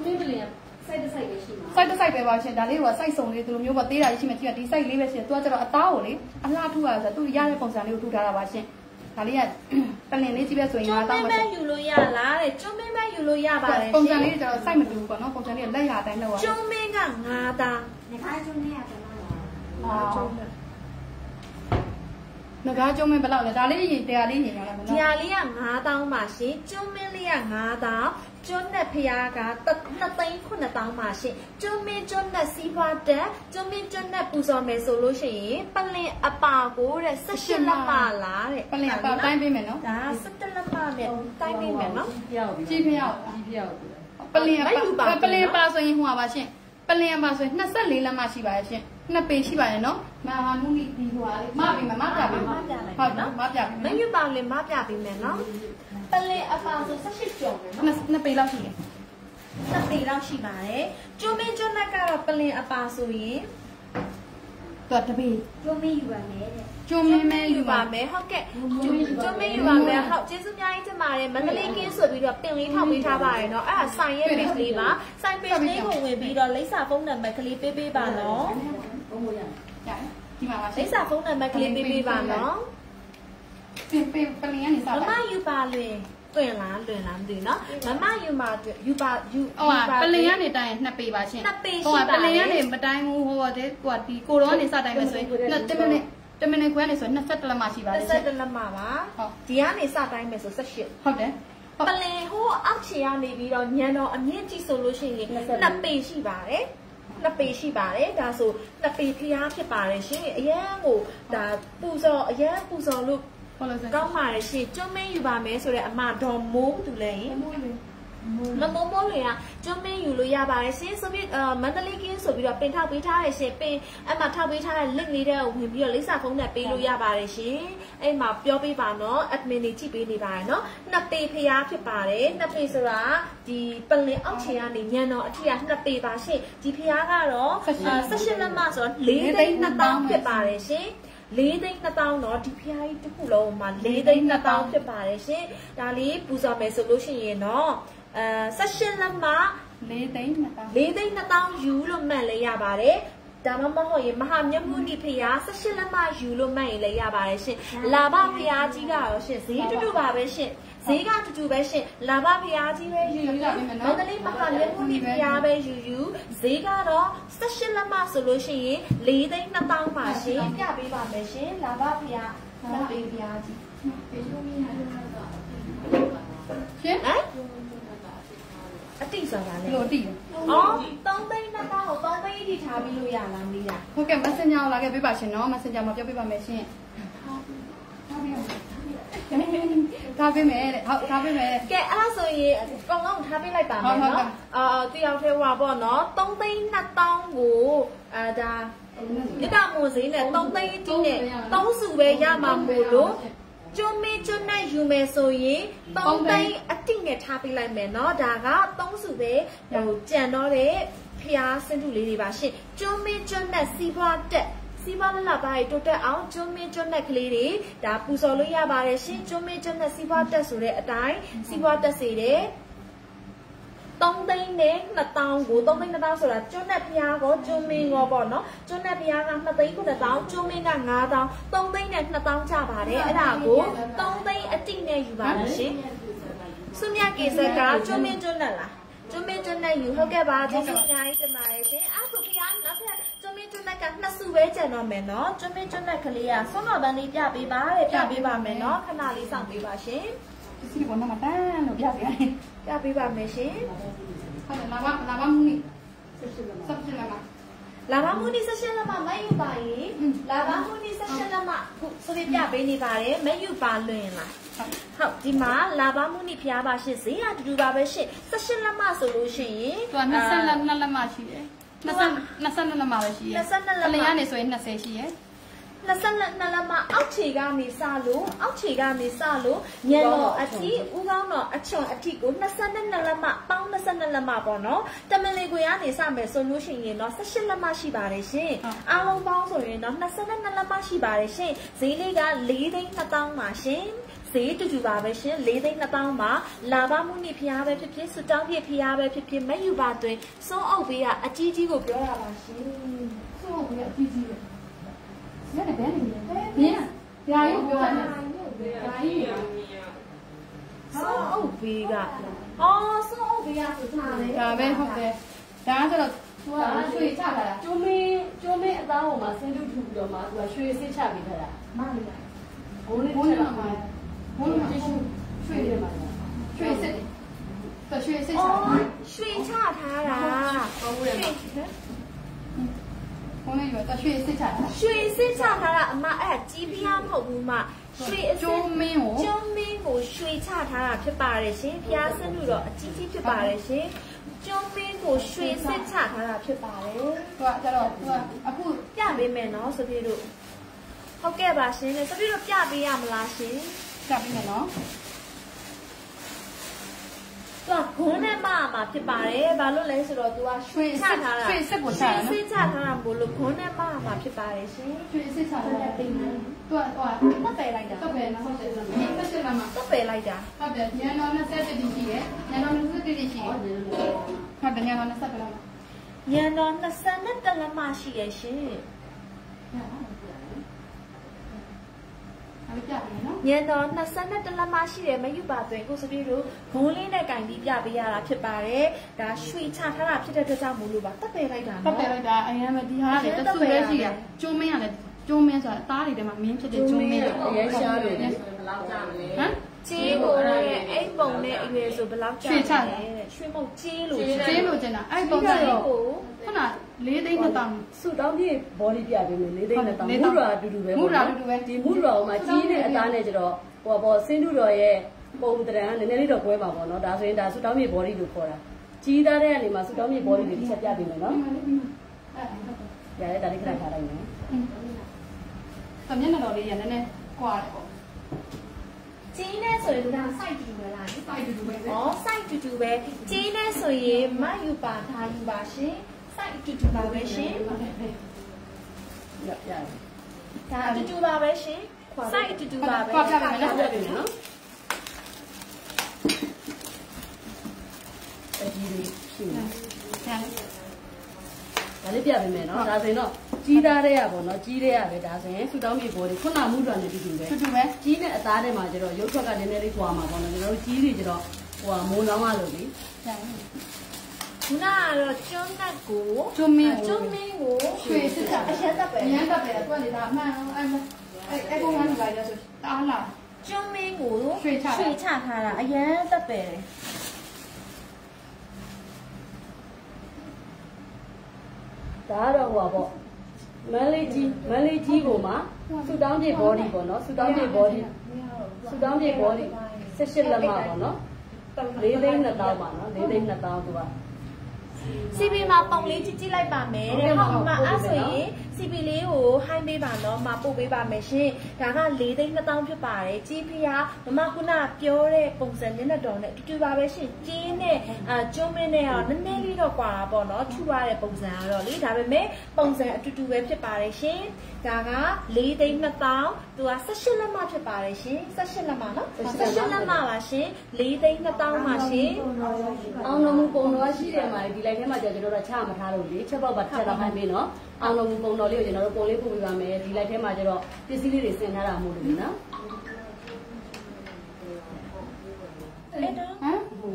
sai về vào chuyện đó lấy vào sai sống đi từ lúc vào tí là chỉ mà chỉ là tí sai lấy về chuyện tôi cho nó tao đấy anh la thu à giờ tôi ra cái phòng sản liệu thu ra là vào chuyện đó lấy bên này lấy chỉ biết rồi nhà tao mà cho mình yulo ya lá đấy cho mình yulo ya bà đấy phòng sản liệu cho sai mà đủ còn nó phòng sản liệu lấy ra tại đâu cho mình cả ngà ta Nó cái cho mình bắt đầu là ta lấy gì tiền lấy gì nào là nó nhà lấy ngà tao mà xí cho mình lấy ngà tao chôn nè phía cả tật tay con nè tao mà xí chôn nè xí hoa đá chôn nè bù giò mè solo xí ban lệ apa cố đấy sắt chân là mà lá đấy ban lệ apa tay bên mình nó đó sắt chân là mà mẹ tay bên mình nó chi phiếu ban lệ apa rồi hoa bà xí ban lệ apa rồi nó sắt lì là mà xí bà xí nó bể xí bà nó mà muốn đi hoa má bị mà má bả mấy như bà lên má bả bị mẹ nó bên lệ apa rồi sắt chân nó bể lâu gì nó bể lâu gì bà đấy cho mình cái bên lệ apa rồi ตัวทบี Cho mìnhอยู่แบบนี้จูเมอยู่บ่าแม่ဟုတ်ကဲ့ကျမอยู่ပါမယ်ဟုတ်ကျေးဇူးများကြီးတင်ပါတယ်မန္တလေးကင်းဆိုပြီးတော့တင်လေးထောက်ပေးထားပါတယ်เนาะအဲ့ဒါဆိုင်ရဲ့ page လေးပါဆိုင် page လေးကိုဝင်ပြီးတော့လိပ်စာဖုန်းနံပါတ်ကလေးပေးပေးပါเนาะဒီမှာပါလိပ်စာဖုန်းနံပါတ်ကလေးပေးပေးပါเนาะပလင်ကနေစားမမယူပါလွင်တွင်လားမသိเนาะမမယူပါယူပါပလင်ကနေတိုင်း2ပေပါရှင်ဟိုကပလင်ကနေမတိုင်းဘူးဟိုတဲ့ကိုကဒီကိုတော့နေစတိုင်းပဲဆိုရင်10မိနစ်ခွဲနေဆို21လက်မရှိပါလေ 21လက်မှာပါဒီကနေစတိုင်းမယ်ဆို18 ဟုတ်တယ်ပလင်ဟိုအောက်ခြေကနေပြီးတော့ညံတော်အမြင့်ကြီးဆိုလို့ရှိရင်2ပေရှိပါတယ်2ပေရှိပါတယ်ဒါဆို2ပေဖျားဖြစ်ပါတယ်ရှင်အရန်ကိုဒါပူဇော်အရန်ပူဇော်လို့ကောင်းပါတယ်ရှင်ကျွမ်းမင်းယူပါမယ်ဆိုတဲ့အမဒေါ်မိုးတူလဲမမိုးတွေကကျွမ်းမင်းယူလို့ရပါတယ်ရှင်ဆိုပြီးမန္တလေးကင်းဆိုပြီးတော့ပင်ထောက်ပေးထားရရှင်ပင်အမထောက်ပေးထားတဲ့ link လေးတဲ့ကိုဝင်ပြီးတော့လိပ်စာဖုန်းနဲ့ပေးလို့ရပါတယ်ရှင်အဲ့မှာပြောပေးပါနော် admin တွေကြည့်ပေးနေပါတယ်နော်2ပေဖျားဖြစ်ပါတယ်2ပေဆိုတာဒီပလင်အောက်ခြေကနေညံတော်အထိက2ပေပါရှင်ဒီဖျားကတော့18လက်မဆိုတော့4,200,000ဖြစ်ပါတယ်ရှင်4,200,000တော့ဒီဖျားကြီးတစ်ခုလုံးမှာ4,200,000ဖြစ်ပါတယ်ရှင်ဒါလေးပူဇော်မယ်ဆိုလို့ရှိရင်တော့18လက်မှ4,200,000ယူလို့မှတ်လဲရပါတယ်ဒါမှမဟုတ်ရင်မဟာမြတ်မုနိဖျား18လက်မှယူလို့မှတ်ရင်လည်းရပါတယ်ရှင်လာဘဖျားကြီးကတော့ရှင်ဈေးတူတူပါပဲရှင်ဈေးကတူတူပဲရှင်လာဘဖျားကြီးပဲယူမန္တလေးမဟာမြတ်မုနိဖျားပဲယူဈေးကတော့18လက်မှဆိုလို့ရှိရင်4,200,000ပါရှင်ပြပေးပါမယ်ရှင်လာဘဖျားလာဘဖျားကြီးရှင်အတိဆိုတာလေလို့တိအော်3,200,000ကို3,000ထိထားပြီးလို့ရလားမသိတာဟုတ်ကဲ့ Messenger ကိုလာခဲ့ပေးပါရှင်နော် Messenger မှာပြောပေးပါမယ်ရှင်ထားပေးမယ်တဲ့ဟုတ်ထားပေးမယ်ကဲအဲ့ဒါဆိုရင်ကောင်းကောင်းထားပေးလိုက်ပါမယ်နော်တယောက်ထဲဟွာပေါ့နော်3,200,000ကိုဒါဒီကမိုးစင်းနဲ့3,000အတိနဲ့3စုပဲရမှာမို့လို့ကျွန်းမေးကျွန်းနဲ့ယူမယ်ဆိုရင်3,000အတိနဲ့ထားပေးလိုက်မယ်နော်ဒါက3စုပဲဟိုကြံတော့တဲ့ဖျားစင်တူလေးတွေပါရှင်ကျွန်းမေးကျွန်းနဲ့စီးပွားတက်စီမလာပါရီတိုတက်အောင်ကျွန်းမင်းကျွန်းနဲ့ကလေးတွေဒါပူစော်လို့ရပါတယ်ရှင်ကျွန်းမင်းကျွန်းနဲ့စီပွားတက်ဆိုတဲ့အတိုင်းစီပွားတက်စေတယ်3,200,000ကို3,200,000ဆိုတာကျွန်းနဲ့ဖျားကိုကျွန်းမင်းကိုပေါ့နော်ကျွန်းနဲ့ဖျားက2,900,000ကျွန်းမင်းက9,000 3,200,000ကျပါတယ်အဲ့ဒါကို3,000အတိနဲ့ယူပါမယ်ရှင်စွမြကေစကကျွန်းမင်းကျွန်းနဲ့လားကျွန်းမင်းကျွန်းနဲ့ယူဟုတ်ကဲ့ပါကျေးဇူးအများကြီးတင်ပါတယ်ရှင်အဲ့ဆိုဖျားနောက်ထပ်ကျွန်းမင်းကျွန်းနဲ့က2စုပဲကျန်တော့မယ်နော်ကျွန်းမင်းကျွန်းနဲ့ကလေးကဆွမ်းတော်ပန်းလေးပြပေးပါတဲ့ပြပေးပါမယ်နော်ခဏလေးစောင့်ပေးပါရှင်စီဘောနမတန်လို့ပြပေးရတယ်ပြပေးပါမယ်ရှင်ဟုတ်တယ်လာမမူနီဆက်လက်မှာလာဘမူနီဆက်လက်မှာမယူပါရင်လာဘမူနီဆက်လက်မှာခုဆိုပြပေးနေပါတယ်မယူပါလွင်လားဟုတ်ဒီမှာလာဘမူနီဖျားပါရှင်ဈေးကတူတူပါပဲရှင်18လက်မှဆိုလို့ရှိရင်သူက20လက်မှရှိတယ်22လက်မှပဲရှိတယ်22လက်လျားနေဆိုရင်20ရှိရယ် 22လမအောက်ခြေကနေစလို့ညံတော်အထိဦးကောင်းတော်အချွန်အထိကို22လမပေါင်း22လမပေါ့နော်တမလီကိုရနေစမယ်ဆိုလို့ရှိရင်တော့18လမရှိပါတယ်ရှင်အားလုံးပေါင်းဆိုရင်တော့22လမရှိပါတယ်ရှင်ဈေးလေးက4,200,000ပါရှင်ဈေးတူတူပါပဲရှင်4,200,000ပါလာပါမှုနိဖျားပဲဖြစ်ဖြစ်စတောင်းပြဖျားပဲဖြစ်ဖြစ်မယူပါသွင်းစွန်းအုပ်ပေးကအကြီးကြီးကိုပြောရပါရှင်စွန်းအုပ်ပေးကအကြီးကြီးပဲညနေဘယ်နေလဲညရာရုပ်ပြောရတယ်ရာကြီးစွန်းအုပ်ပေးကစွန်းအုပ်ပေးကဆိုထားတယ်ဒါပဲဟုတ်တယ်ဒါကဆိုတော့သူကရွှေချထားတာကျိုးမင်းအသားပေါ်မှာဆင်းတူထူပြီးတော့မှသူကရွှေစစ်ချပေးထားတာမှန်ပါဘိုးလေးချက်လာမှာဘိုးလေးတ िश ရွှေတယ်မှာရွှေစစ်တယ်ရွှေစစ်ချရွှေချထားတာဟုတ်တယ်ဘုန်းကြီးကရွှေစစ်ချထားရွှေစစ်ချထားတာအမအဲ့ကြီးပြားမဟုတ်ဘူးမရွှေကျိုးမင်းကိုရွှေချထားတာဖြစ်ပါတယ်ရှင်ဖျားစင်းလို့တော့အကြီးကြီးဖြစ်ပါတယ်ရှင်ကျုံးမင်းကိုရွှေစစ်ချထားတာဖြစ်ပါတယ်သူကကျတော့သူကအခုပြပေးမယ်နော်ဆိုပြီးတော့ဟုတ်ကဲ့ပါရှင်ဆိုပြီးတော့ပြပေးရမလားရှင်ပြပေးမယ်နော်သူကဂုံးနဲ့မမှာဖြစ်ပါတယ်ဘာလို့လဲဆိုတော့သူကရွှေချထားတာရွှေစစ်ကိုချတာနော်ရွှေစစ်ချထားတာမို့လို့ဂုံးနဲ့မမှာဖြစ်ပါတယ်ရှင်ရွှေစစ်ချထားတာပြင်တယ်သူကတက်ပယ်လိုက်တာတက်ပယ်နော်ဟုတ်တယ်ဆက်လာမှာတက်ပယ်လိုက်တာဟုတ်တယ်ညတော်27တိရှိတယ်ညတော်27တိရှိတယ်ဟုတ်တယ်ညတော်27လောက်ညတော်22လမရှိရရှင်ညတော်22လမရှိတယ်မယူပါသွင်းကိုစပီတို့ဂုံးလေးနဲ့ကင်ပြီးပြပေးရတာဖြစ်ပါတယ်ဒါရွှေချထားတာဖြစ်တဲ့အတွက်ကြောင့်မို့လို့ပါတက်ပယ်လိုက်တာနော်တက်ပယ်လိုက်တာအရင်ကဒီဟာကလေတဆူပဲရှိတယ်ကျုံးမင်းကလည်းကျုံးမင်းဆိုတာသားတွေထဲမှာမင်းဖြစ်တဲ့ကျုံးမင်းအရင်ရှားတယ်ဆိုရင်ဘယ်လောက်ကြာမလဲဟမ်ကြေးကိုရဲ့အဲ့ပုံနဲ့အရွယ်ဆိုဘယ်လောက်ကြာလဲရွှေမုတ်ကြေးလို့ကျင်တာအဲ့ပုံကတော့ခုန4,200,000 ဆူတောင်းပြည့် body ပြပေးမယ်4,200,000မူရာအတူတူပဲမူရာအတူတူပဲဒီမူရာမှာကြီးတဲ့အသားနဲ့ကျတော့ဟိုပေါ့စင်းတူတော်ရဲ့ပုံတရံနည်းနည်းလေးတော့ကွဲပါပေါ့နော်ဒါဆိုရင်ဒါဆူတောင်းပြည့် body လို့ခေါ်တာကြီးသားတဲ့ကနေမှဆူတောင်းပြည့် body လေးတစ်ချက်ပြပေးမယ်နော်ရတယ်ဒါလေးခဏထားလိုက်မယ်မျက်နှာတော်လေးရနည်းနည်းကွာတယ်ပေါ့ကြီးနဲ့ဆိုရင်ဒါ site တူပဲလား site တူပဲ site တူပဲကြီးနဲ့ဆိုရင်မယူပါထားယူပါရှင် site တူပါပဲရှင်ရတယ်ဒါတူပါပဲရှင် site တူပါပဲပြပြမယ်နော်ပြပြမယ်နော်အကြီးလေးရှိနေဒါလေးပြပေးမယ်နော်ဒါဆိုရင်တော့ကြီးသားတဲ့ရပေါ့နော်ကြီးတဲ့ရပဲဒါဆိုရင်ဆူတောင်းမြေပေါ်တွေခုနမှုတော်နဲ့တူတူပဲကြီးနဲ့အသားထဲမှာကျတော့ရုပ်ထွက်ကနည်းနည်းလေးကွာမှာပေါ့နော်ကျွန်တော်တို့ကြီးတွေကျတော့ဟိုမိုးလောင်းရလို့လေခုနကတော့ကျွန်းနဲ့ကိုကျွန်းမင်းကိုရွှေစစ်တာအရင်တက်ပဲအရင်တက်ပဲသူကလေဒါအမှန်အဲ့ပုံမှန်လိုက်ရဆိုတားလာကျွန်းမင်းကိုရွှေချထားတာအရင်တက်ပဲဒါကတော့ဟိုပါပေါ့မန်လေးကြီးကိုမှဆူတောင်းပြေ body ပေါ့နော်ဆူတောင်းပြေ body 18လက်မပေါ့နော်4,200,000ပါနော်4,200,000သူက CP မှာပုံလေးကြည့်လိုက်ပါမယ်တဲ့ဟုတ်မှာအဲ့ဆိုရင် CP လေးကို high ပေးပါနော်မှာပို့ပေးပါမယ်ရှင်ဒါက4,200,000ဖြစ်ပါတယ်ကြီးဖျားမမခုနပြောတဲ့ပုံစံမျက်နှာတော်နဲ့တူတူပါပဲရှင်ကြီးနဲ့ကျုံးမင်းနဲ့တော့နည်းနည်းလေးတော့ကွာတာပေါ့နော်ထူရတဲ့ပုံစံကတော့လေဒါပေမဲ့ပုံစံအတူတူပဲဖြစ်ပါတယ်ရှင်ဒါက4,200,000သူက18လက်မဖြစ်ပါတယ်ရှင်18လက်မနော်18လက်မပါရှင်4,200,000ပါရှင်အောင်တော်မူပုံတော်ရှိတယ်မှာဒီလိုက်ထဲမှာကျွန်တော်တို့ချမထားလို့လေချက်ပေါက်ပါချက်တော့ခိုင်းပေးနော်အောင်တော်မူပုံတော်လေးကိုကျွန်တော်တို့ပုံလေးပို့ပေးပါမယ်ဒီလိုက်ထဲမှာကျတော့ပစ္စည်းလေးတွေဆင်ထားတာမို့လို့နော်အဲ့တော့ဟမ်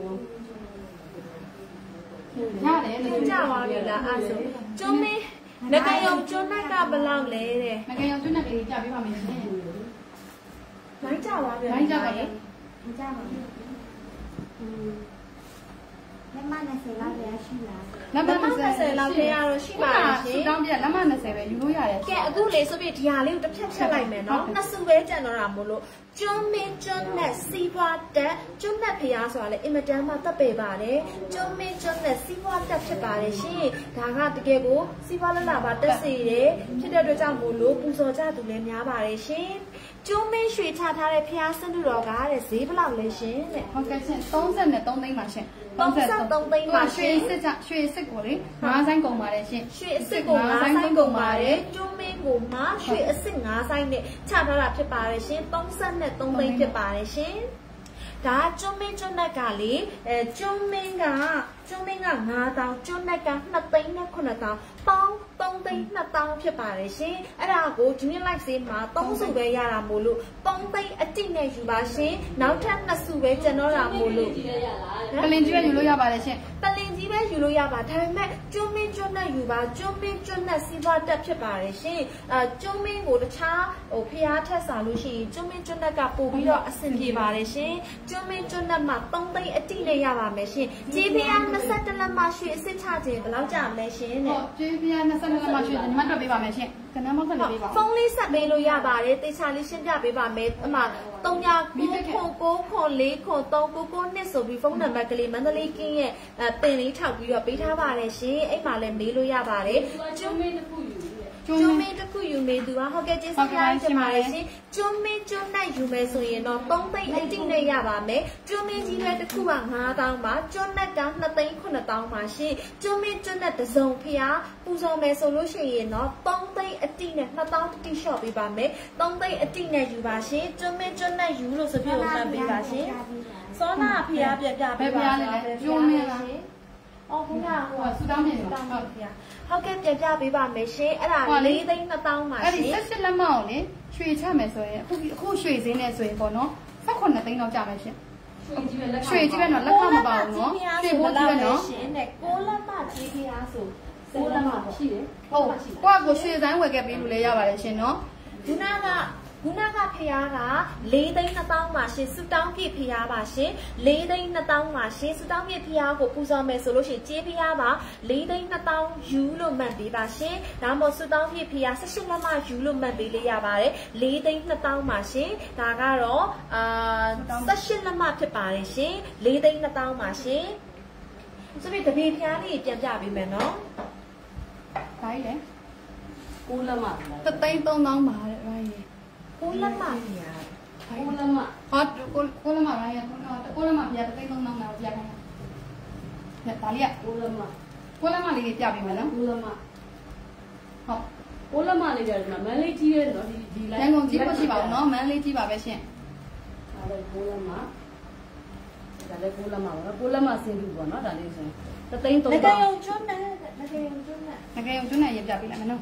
ရတယ်ကြာပါပြီလားအဲ့ဆိုကျွန်းမင်းငကယုံကျွန်းကဘယ်လောက်လဲတဲ့ငကယုံကျွန်းကလေးကြာပေးပါမယ်ရှင်မိုင်းကြာပါပြီမိုင်းကြာပါလေကြာပါပြီလက်မ20လောက်ရရှိလားလက်မ20လောက်ထဲရတော့ရှိပါရှင်တောင်းပြလက်မ20ပဲယူလို့ရတယ်ကဲအခုလေဆိုပြီးဒီဟာလေးကိုတစ်ဖြတ်ဖြတ်လိုက်မယ်နော်နှစ်စုပဲကြံတော့တာမို့လို့ကျွန်းမင်းကျွန်းနဲ့စီးပွားတက်ကျွန်းနဲ့ဖျားဆိုတာလေအင်မတန်မှတက်ပေပါတယ်ကျွန်းမင်းကျွန်းနဲ့စီးပွားတက်ဖြစ်ပါတယ်ရှင်ဒါကတကယ်ကိုစီးပွားလက်လာပါတက်စီတယ်ဖြစ်တဲ့အတွက်ကြောင့်မို့လို့ပူဇော်ကြသူလည်းများပါတယ်ရှင်ကျွန်းမင်းရွှေချထားတဲ့ဖျားစံတူတော်ကတဲ့ဈေးဘယ်လောက်လဲရှင်တဲ့ဟုတ်ကဲ့ရှင်33သိန်းပါရှင် 33သိန်းပါရှင်ရွှေစစ်ကိုလေ5ဆိုင်ကုန်ပါတယ်ရှင်ရွှေအစ်စ်ကို5ဆိုင်ကုန်ပါတယ်ကျွန်းမင်းကိုမှရွှေအစ်စ်5ဆိုင်နဲ့ချထားတာဖြစ်ပါတယ်ရှင်33သိန်းဖြစ်ပါတယ်ရှင်ဒါကျွန်းမင်းကျွန်းနက်ကလေကျွန်းမင်းက9000ကျွန်းနက်က2သိန်းနဲ့9000ပေါင်း3သိန်း2000ဖြစ်ပါတယ်ရှင်အဲ့ဒါကိုဒီနေ့ like စေးမှာ3စုပဲရတာမို့လို့3သိန်းအတိနဲ့ယူပါရှင်နောက်ထပ်2စုပဲကျန်တော့တာမို့လို့ပလင်ကြီးပဲယူလို့ရပါတယ်ရှင်ပလင်ကြီးပဲယူလို့ရပါဒါပေမဲ့ကျွန်းမင်းကျွန်းနဲ့ယူပါကျွန်းမင်းကျွန်းနဲ့စီးပွားတက်ဖြစ်ပါတယ်ရှင်ကျွန်းမင်းကိုတခြားဖျားထက်စားလို့ရှိရင်ကျွန်းမင်းကျွန်းနက်ကပို့ပြီးတော့အဆင်ပြေပါတယ်ရှင်ကျွန်းမင်းကျွန်းနက်မှာ3သိန်းအတိနဲ့ရပါမယ်ရှင်ကြေးဖျား21လက်မှရွှေအစ်စ်ချခြင်းဘယ်လောက်ကြာမလဲရှင်တဲ့ကြေးဖျား22လက်မှရွှေညီမတို့ပေးပါမယ်ရှင်ကနမ်းမောက်ဆက်လေးပေးပါဖုန်းလေးဆက်ပေးလို့ရပါတယ်တေချာလေးရှင်းပြပေးပါမယ်အမ3999949399ဆိုပြီးဖုန်းနံပါတ်ကလေးမန္တလေးကင်းရဲ့ပင်လေးထောက်ပြီးတော့ပေးထားပါတယ်ရှင်အဲ့မှာလည်းမေးလို့ရပါတယ်ကျွန်းမင်းတစ်ခုယူကျွန်းမင်းတစ်ခုယူမေးသူကဟုတ်ကဲ့ကျေးဇူးများတင်ပါတယ်ရှင်ကျွန်းမင်းကျွန်းနဲ့ယူမယ်ဆိုရင်တော့3သိန်းအတိနဲ့ရပါမယ်ကျွန်းမင်းကြီးလည်းတစ်ခုက9000ပါကျွန်းနဲ့က2သိန်း9000ပါရှင်ကျွန်းမင်းကျွန်းနဲ့တစုံဖျားပူဇော်မယ်ဆိုလို့ရှိရင်တော့3သိန်းအတိနဲ့2000တိရှော့ပေးပါမယ်3သိန်းအတိနဲ့ယူပါရှင်ကျွန်းမင်းကျွန်းနဲ့ယူလို့ဆိုပြီးမှတ်ပေးပါရှင်စောနာဖျားပြပြပေးပါကျွန်းမင်းလားအော်ခုနကဆူတောင်းပြင်ပါဟုတ်ဖျားဟုတ်ကဲ့ပြပြပေးပါမယ်ရှင်အဲ့ဒါ4သိန်း2000ပါရှင်အဲ့ဒီ18လက်မောက်ကိုလေရွှေချမယ်ဆိုရင်အခုရွှေစင်းနေဆိုရင်ပေါ့နော်18သိန်းတော့ကြာမယ်ရှင်ရွှေကြီးပဲနော်လက်ခမပါဘူးနော်ရွှေဘိုးကြီးပဲနော်ရှင်တဲ့6လက်မကြီးဖျားဆို 6လက်မရှိတယ်ဟုတ်ကိုကကိုရွှေဆိုင်ဝယ်ခဲ့ပေးလို့လည်းရပါတယ်ရှင်နော်ခုနကဖျားက4သိန်း2000ပါရှင်စူတောင်းပြည့်ဖျားပါရှင်4သိန်း2000ပါရှင်စူတောင်းပြည့်ဖျားကိုပူဇော်မယ်ဆိုလို့ရှိရင်ကြေးဖျားပါ4သိန်း2000ယူလို့မှတ်ပေးပါရှင်ဒါမှမဟုတ်စူတောင်းပြည့်ဖျား18လက်မယူလို့မှတ်ပေးလေးရပါတယ်4သိန်း2000ပါရှင်ဒါကတော့18လက်မဖြစ်ပါတယ်ရှင်4သိန်း2000ပါရှင်ဆိုပြီးတပည့်ဖျားလေးပြန်ပြပေးမယ်နော်ဒါကြီးလေ 6လက်မ 3သိန်း3000ပါတဲ့ဒါကြီး 6လက်မပြာ 6လက်မဟော6လက်မပါရ6လက်မပြာ3သိန်း3000ပါပြခိုင်းတာဒါလေးက 6လက်မလေးပြပေးမယ်နော် 6လက်မဟုတ်6လက်မလေးပြတယ်မန်းလေးကြီးတယ်နော်ဒီလိုင်းရန်ကုန်ကြီးမရှိပါဘူးနော်မန်းလေးကြီးပါပဲရှင်ဒါလည်း6လက်မဒါလည်း6လက်မပါနော်6လက်မဆင်းပြီပေါ့နော်ဒါလေးဆို3သိန်း3000 ငကယုံကျွန်းနဲ့ရေးပြပေးလိုက်မယ်နော်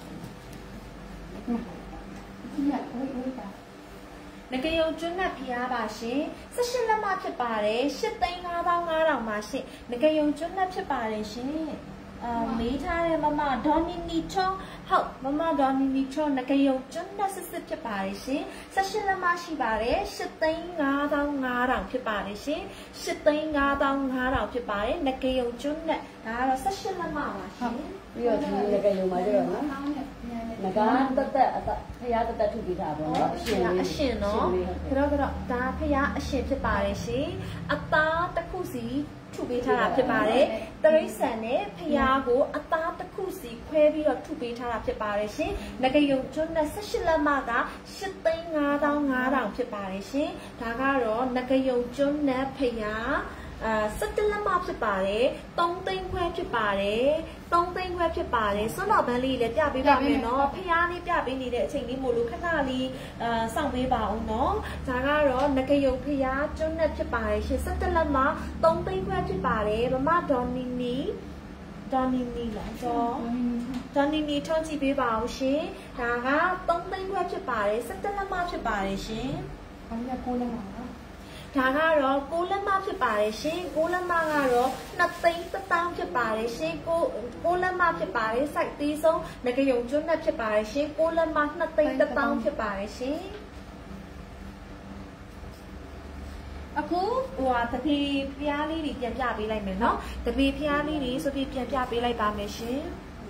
ငကယုံကျွန်းနဲ့ဖျားပါရှင်18လက်မဖြစ်ပါတယ်8,5500ပါရှင်ငကယုံကျွန်းနဲ့ဖြစ်ပါတယ်ရှင်မေးထားတယ်မမဒေါ်နီနီချောဟုတ်မမဒေါ်နီနီချောငကယုံကျွန်းနဲ့စစ်ဖြစ်ပါတယ်ရှင်18လက်မရှိပါတယ်8,5500ဖြစ်ပါတယ်ရှင်8,5500ဖြစ်ပါတယ်ငကယုံကျွန်းနဲ့ဒါကတော့18လက်မပါရှင်ပြီးတော့ဒီငကယုံမှာကျတော့နော်ငကားတက်ဖျားတက်ထုပေးတာပေါ့နော်အရှင်နော်ကတော့ဒါဖျားအရှင်ဖြစ်ပါတယ်ရှင်အသားတစ်ခုစီထုပေးထားတာဖြစ်ပါတယ်တရိษံနဲ့ဖျားကိုအသားတစ်ခုစီခွဲပြီးတော့ထုပေးထားတာဖြစ်ပါတယ်ရှင်ငကယုံကျွန်းနဲ့18လက်မက8,5500ဖြစ်ပါတယ်ရှင်ဒါကတော့ငကယုံကျွန်းနဲ့ဖျား17လက်မဖြစ်ပါတယ်3သိန်းခွဲဖြစ်ပါတယ်3သိန်းခွဲဖြစ်ပါတယ်စွန်းတော်ပန်းလေးလည်းပြပေးပါမယ်နော်ဖျားလေးပြပေးနေတဲ့အချိန်လေးမို့လို့ခဏလေးစောင့်ပေးပါဦးနော်ဒါကတော့ငကယုံဖျားကျွန်းနဲ့ဖြစ်ပါတယ်ရှင်17လက်မ3သိန်းခွဲဖြစ်ပါတယ်မမဒေါ်နီနီလားဒေါ်နီနီထောက်ကြည့်ပေးပါဦးရှင်ဒါက3သိန်းခွဲဖြစ်ပါတယ်17လက်မဖြစ်ပါတယ်ရှင်ဘာလဲ9လက်မပါဒါကတော့6လက်မဖြစ်ပါတယ်ရှင်6လက်မကတော့2သိန်း1000ဖြစ်ပါတယ်ရှင်6လက်မဖြစ်ပါတယ်စိုက်သေးဆုံးငကယုံကျွန်းနဲ့ဖြစ်ပါတယ်ရှင်6လက်မ2သိန်း1000ဖြစ်ပါတယ်ရှင်အခုဟိုတပီဖျားလေးတွေပြန်ပြပေးလိုက်မယ်နော်တပီဖျားလေးတွေဆိုပြီးပြန်ပြပေးလိုက်ပါမယ်ရှင်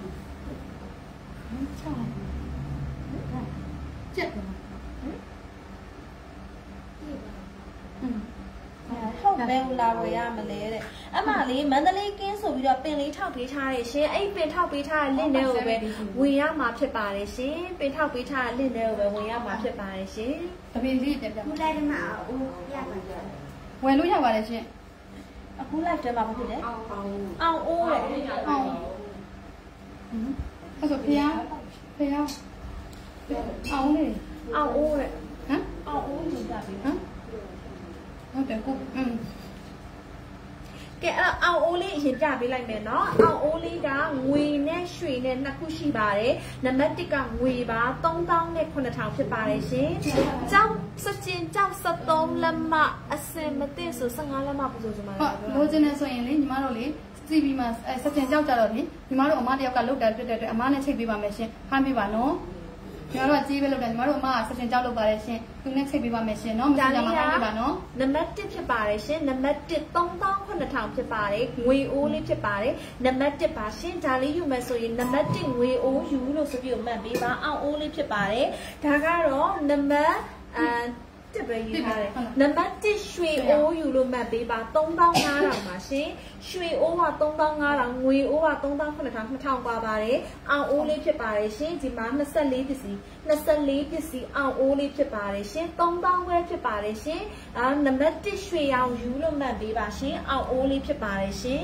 ကျက်တယ်ဟုတ်တယ်လာဝယ်ရမလဲတဲ့အမလေးမန္တလေးကင်းဆိုပြီးတော့ပင်လေးထောက်ပေးထားတယ်ရှင်အဲ့ပင်ထောက်ပေးထားတဲ့လင့်ထဲကိုပဲဝင်ရမှာဖြစ်ပါတယ်ရှင်ပင်ထောက်ပေးထားတဲ့လင့်ထဲကိုပဲဝင်ရမှာဖြစ်ပါတယ်ရှင်တပည့်လေးပြန်ပြန်ခုလိုက်တယ်မအိုးရပါတယ်ဝယ်လို့ရပါတယ်ရှင်အခုလိုက်တယ်မှာဘာဖြစ်လဲအောင်အိုးတဲ့အောင်အဲ့ဆိုဖျားအောင်လေအောင်အိုးတဲ့ဟမ်အောင်အိုးယူကြပြီဟမ်ဟုတ်တယ်ကိုကဲအဲ့အောင်အိုးလေးအရင်ပြပေးလိုက်မယ်နော်အောင်အိုးလေးကငွေနဲ့ရွှေနဲ့နှစ်ခုရှိပါတယ်နံပါတ်1ကငွေပါ3000နဲ့9000ဖြစ်ပါတယ်ရှင်ကျောင်းစကျင်ကျောင်း73လက်မအစင်မသိဆို15လက်မပူဆိုမှာဟုတ်လိုချင်နေဆိုရင်လေညီမတို့လေစီပြီးမှစကျင်ကြောက်ကြတော့လေညီမတို့အမတယောက်ကလုတ်တာပြတဲ့အတွက်အမနဲ့ချိတ်ပေးပါမယ်ရှင်ဖမ်းပေးပါနော်ညီမတို့ကကြီးပဲလုပ်တယ်ညီမတို့အမကစကျင်ကြောက်လုပ်ပါတယ်ရှင်သူနဲ့ချိတ်ပေးပါမယ်ရှင်နော်မကြမ်းမှာဖမ်းပေးပါနော်နံပါတ်1ဖြစ်ပါတယ်ရှင်နံပါတ်1 3000ဖြစ်ပါတယ်ငွေအိုးလေးဖြစ်ပါတယ်နံပါတ်1ပါရှင်ဒါလေးယူမယ်ဆိုရင်နံပါတ်1ငွေအိုးယူလို့ဆိုပြီးမှတ်ပေးပါအောင်အိုးလေးဖြစ်ပါတယ်ဒါကတော့နံပါတ်တစ်ပဲယူထားတယ်နံပါတ်1ရွှေအိုးယူလို့မှတ်ပေးပါ3500ပါရှင်ရွှေအိုးက3500ငွေအိုးက3900 2000กว่าပါတယ်အောင်အိုးလေးဖြစ်ပါတယ်ရှင်ဒီမှာ24ပစ္စည်းအောင်အိုးလေးဖြစ်ပါတယ်ရှင်3000ပဲဖြစ်ပါတယ်ရှင်နံပါတ်1ရွှေရောင်ယူလို့မှတ်ပေးပါရှင်အောင်အိုးလေးဖြစ်ပါတယ်ရှင်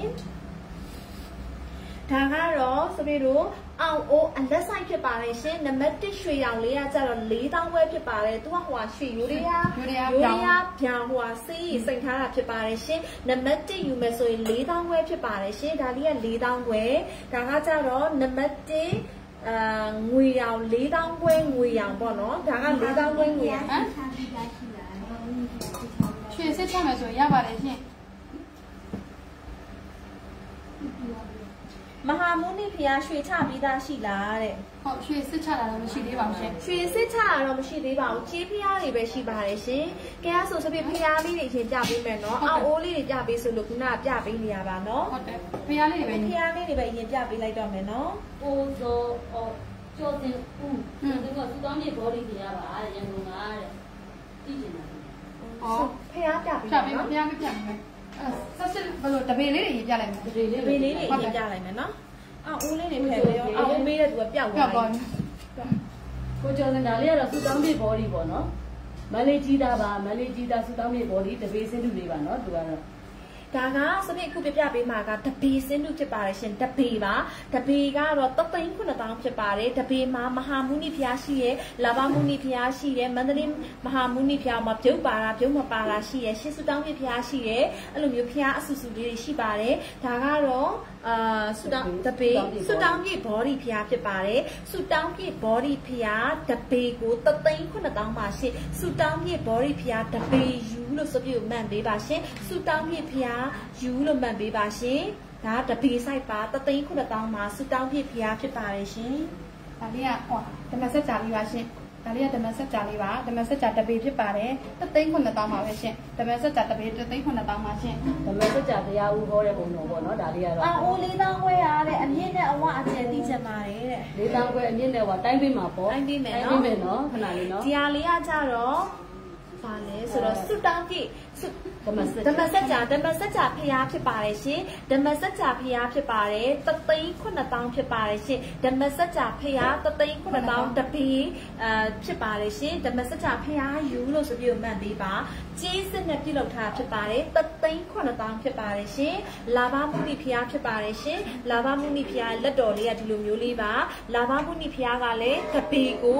ဒါကတော့စပီတို့အောင်အိုးအလက်ဆိုင်ဖြစ်ပါတယ်ရှင်နံပါတ်1ရွှေရောင်လေးကကျတော့4000ပဲဖြစ်ပါတယ်သူကဟိုရွှေရိုးရဗျာဟိုစေးစိတ်ထားတာဖြစ်ပါတယ်ရှင်နံပါတ်1ယူမယ်ဆိုရင်4000ပဲဖြစ်ပါတယ်ရှင်ဒါလေးက4000ပဲဒါကကျတော့နံပါတ်1ငွေရောင်4000ပဲငွေရောင်ပေါ့နော်ဒါက4000ပဲငွေရောင်ရွှေစစ်ချမယ်ဆိုရပါတယ်ရှင်မဟာမုနိဖျားရွှေချပြီးသားရှိလားတဲ့ဟုတ်ရွှေစစ်ချတာတော့မရှိသေးပါဘူးရှင်ရွှေစစ်ချတာတော့မရှိသေးပါဘူးကြေးဖျားတွေပဲရှိပါတယ်ရှင်ကဲဆိုဆိုပြီးဖျားလေးတွေအရင်ပြပေးမယ်နော်အောင်အိုးလေးတွေပြပေးဆိုလို့ခုနကပြပေးနေရပါနော်ဟုတ်တယ်ဖျားလေးတွေပဲဖျားလေးတွေပဲအရင်ပြပေးလိုက်တော့မယ်နော်အိုးစောကျော်တင်ဦးသူကသူတောင်းမြေဘော်ဒီတွေရပါတဲ့ရန်ကုန်ကတဲ့ကြည့်နေတာဟောဖျားပြပေးနော်ဖျားမပြမယ်ဆက်စစ်ဘယ်လိုတပေလေးတွေရေးပြလိုက်မယ်တပေလေးတွေရေးပြလိုက်မယ်နော်အော်ဦးလေးတွေဖယ်ပြီးတော့အော်ဦးမေးတဲ့သူကပျောက်သွားတယ်ကိုကျော်စင်ဒါလေးကတော့စူတောင်းပြေဘော်ဒီပေါ့နော်မလေးကြီးတာပါမလေးကြီးတာစူတောင်းပြေဘော်ဒီတပေစင်းတူလေးပါနော်သူကတော့ဒါကစပိတ်ခုပြပြပေးမှာကတပေစင်းတူဖြစ်ပါတယ်ရှင်တပေပါတပေကတော့3,900ဖြစ်ပါတယ်တပေမှာမဟာမုနိဖျားရှိရဲ့လာဘမုနိဖျားရှိရဲ့မန္တလေးမဟာမုနိဖျားမှာပြုတ်ပါတာပြုတ်မပါတာရှိရဲ့ရှစ်စူတောင်းပြဖျားရှိရဲ့အဲ့လိုမျိုးဖျားအဆူဆူလေးတွေရှိပါတယ်ဒါကတော့ဆူတောင်းတပေဆူတောင်းပြဘောဒီဖျားဖြစ်ပါတယ်ဆူတောင်းပြဘောဒီဖျားတပေကို3,900ပါရှင်ဆူတောင်းပြဘောဒီဖျားတပေယူလို့ဆိုပြီးမှန်ပေးပါရှင်ဆူတောင်းပြဖျားယူလို့မှန်ပေးပါရှင်ဒါတပေဆိုင်ပါ3,900မှာဆူတောင်းပြဖျားဖြစ်ပါတယ်ရှင်ဒါလေးကဟောဓမ္မစကြာလေးပါရှင်ဒါလေးကဓမ္မစကြာလေးပါဓမ္မစကြာတပေဖြစ်ပါတယ်3,900ပါပဲရှင်ဓမ္မစကြာတပေ3,900ပါရှင်ဓမ္မစကြာတရားဦးဟောတဲ့ပုံတော်ပေါ့နော်ဒါလေးကတော့အိုး4000ခွဲရတဲ့အမြင့်နဲ့အဝအကျယ်သိချင်ပါတယ်တဲ့ 4000ခွဲအမြင့်နဲ့ဟောတိုင်းပေးမှာပေါ့တိုင်းပေးမယ်နော်ခဏလေးနော်ဒီဟာလေးကကြတော့ပါလေဆိုတော့ဆူတောင်းပြဓမ္မစကြာဖျားဖြစ်ပါတယ်ရှင်ဓမ္မစကြာဖျားဖြစ်ပါတယ်3,900ဖြစ်ပါတယ်ရှင်ဓမ္မစကြာဖျား3,900တပေဖြစ်ပါတယ်ရှင်ဓမ္မစကြာဖျားယူလို့ဆိုပြီးမှတ်ပေးပါကြေးစစ်နဲ့ပြုလုပ်ထားဖြစ်ပါတယ်3,900ဖြစ်ပါတယ်ရှင်လာဘမုနိဖျားဖြစ်ပါတယ်ရှင်လာဘမုနိဖျားလက်တော်လေးကဒီလိုမျိုးလေးပါလာဘမုနိဖျားကလည်းတပေကို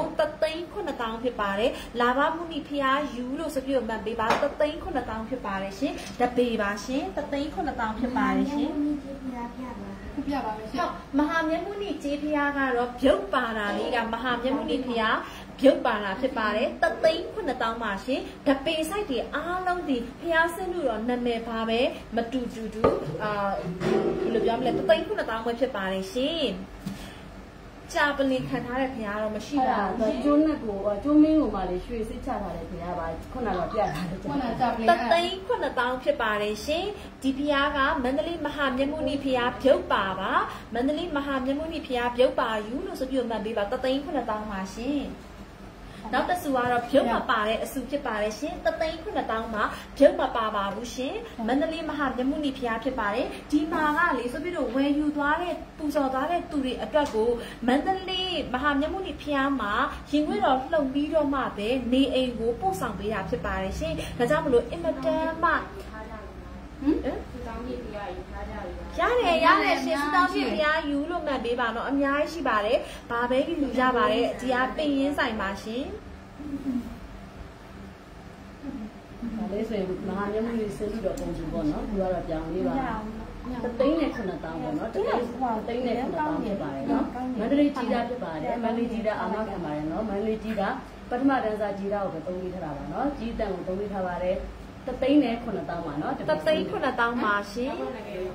3,900ဖြစ်ပါတယ်လာဘမုနိဖျားယူလို့ဆိုပြီးမှတ်ပေးပါ3,900ဖြစ်ပါတယ်ရှင်တပေပါရှင်3,900ဖြစ်ပါတယ်ရှင်ပြပါမယ်ရှင်မဟာမြတ်မုနိကြေးဖျားကတော့ပြုတ်ပါတာလေးကမဟာမြတ်မုနိဖျားပြုတ်ပါတာဖြစ်ပါတယ်3,900ပါရှင်တပေဆိုင်တွေအားလုံးဒီဖျားဆင်းလို့တော့နာမည်ပါပဲမတူတူဘယ်လိုပြောမလဲ3,900ပဲဖြစ်ပါတယ်ရှင်จาปลินคันท้าเลยพยาเราไม่ใช่บ้างจุนเนี่ยกูจุนมิ้งกูมาเลยช่วยซื้อชาทาเลยพยาบาลคนนั้นเราเปลี่ยนอะไรจ้ะตัดตีคนละตั้งဖြစ်ပါတယ်ရှင်ဒီဖျားကမန္တလေးမဟာမြတ်မုနိဖျားပြုတ်ပါပါမန္တလေးမဟာမြတ်မုနိဖျားပြုတ်ပါယူလို့ဆိုပြီးမှတ်ပေးပါတသိန်းคนละตั้งပါရှင်နောက်တစ်ဆူကတော့ပြုတ်မပါတဲ့အဆူဖြစ်ပါတယ်ရှင်တသိန်းคนละตั้งမှာပြုတ်မပါပါဘူးရှင်မန္တလေးမဟာမြတ်မုနိဖျားဖြစ်ပါတယ်ဒီမှာကလေဆိုပြီးတော့ဝယ်ယူသွားတဲ့ပူဇော်သွားတဲ့သူတွေအတွက်ကိုမန္တလေးမဟာမြတ်မုနိဖျားမှာရင်ခွေတော်လှုပ်ပြီးတော့မှပဲနေအိမ်ကိုပို့ဆောင်ပေးတာဖြစ်ပါတယ်ရှင်ဒါကြောင့်မလို့အင်မတန်မှရတယ်ရှင်စတောင်းပြဖျားယူလို့မှတ်ပေးပါတော့အများကြီးရှိပါတယ်ဘာပဲကြီးလူကြပါတယ်ဒီကပင်ရင်းဆိုင်ပါရှင်ဒါလေးဆိုရင်မဟာမြတ်မုနိစင်ပြီးတော့ပုံစံပေါ့နော်သူကတော့ပြောင်းလေးပါတသိန်းနဲ့9တောင်းပေါ့နော်တသိန်းနဲ့9တောင်းဖြစ်ပါတယ်နော်မန္တလေးကြီးတာဖြစ်ပါတယ်မန္တလေးကြီးတာအာမခံပါတယ်နော်မန္တလေးကြီးတာပထမတန်းစားကြီးတာကိုပဲသုံးလေးထားတာပါနော်ကြီးတန်ကိုသုံးလေးထားပါတယ်တသိန်းနဲ့9တောင်းပါနော်တသိန်း9တောင်းပါရှင်ငါက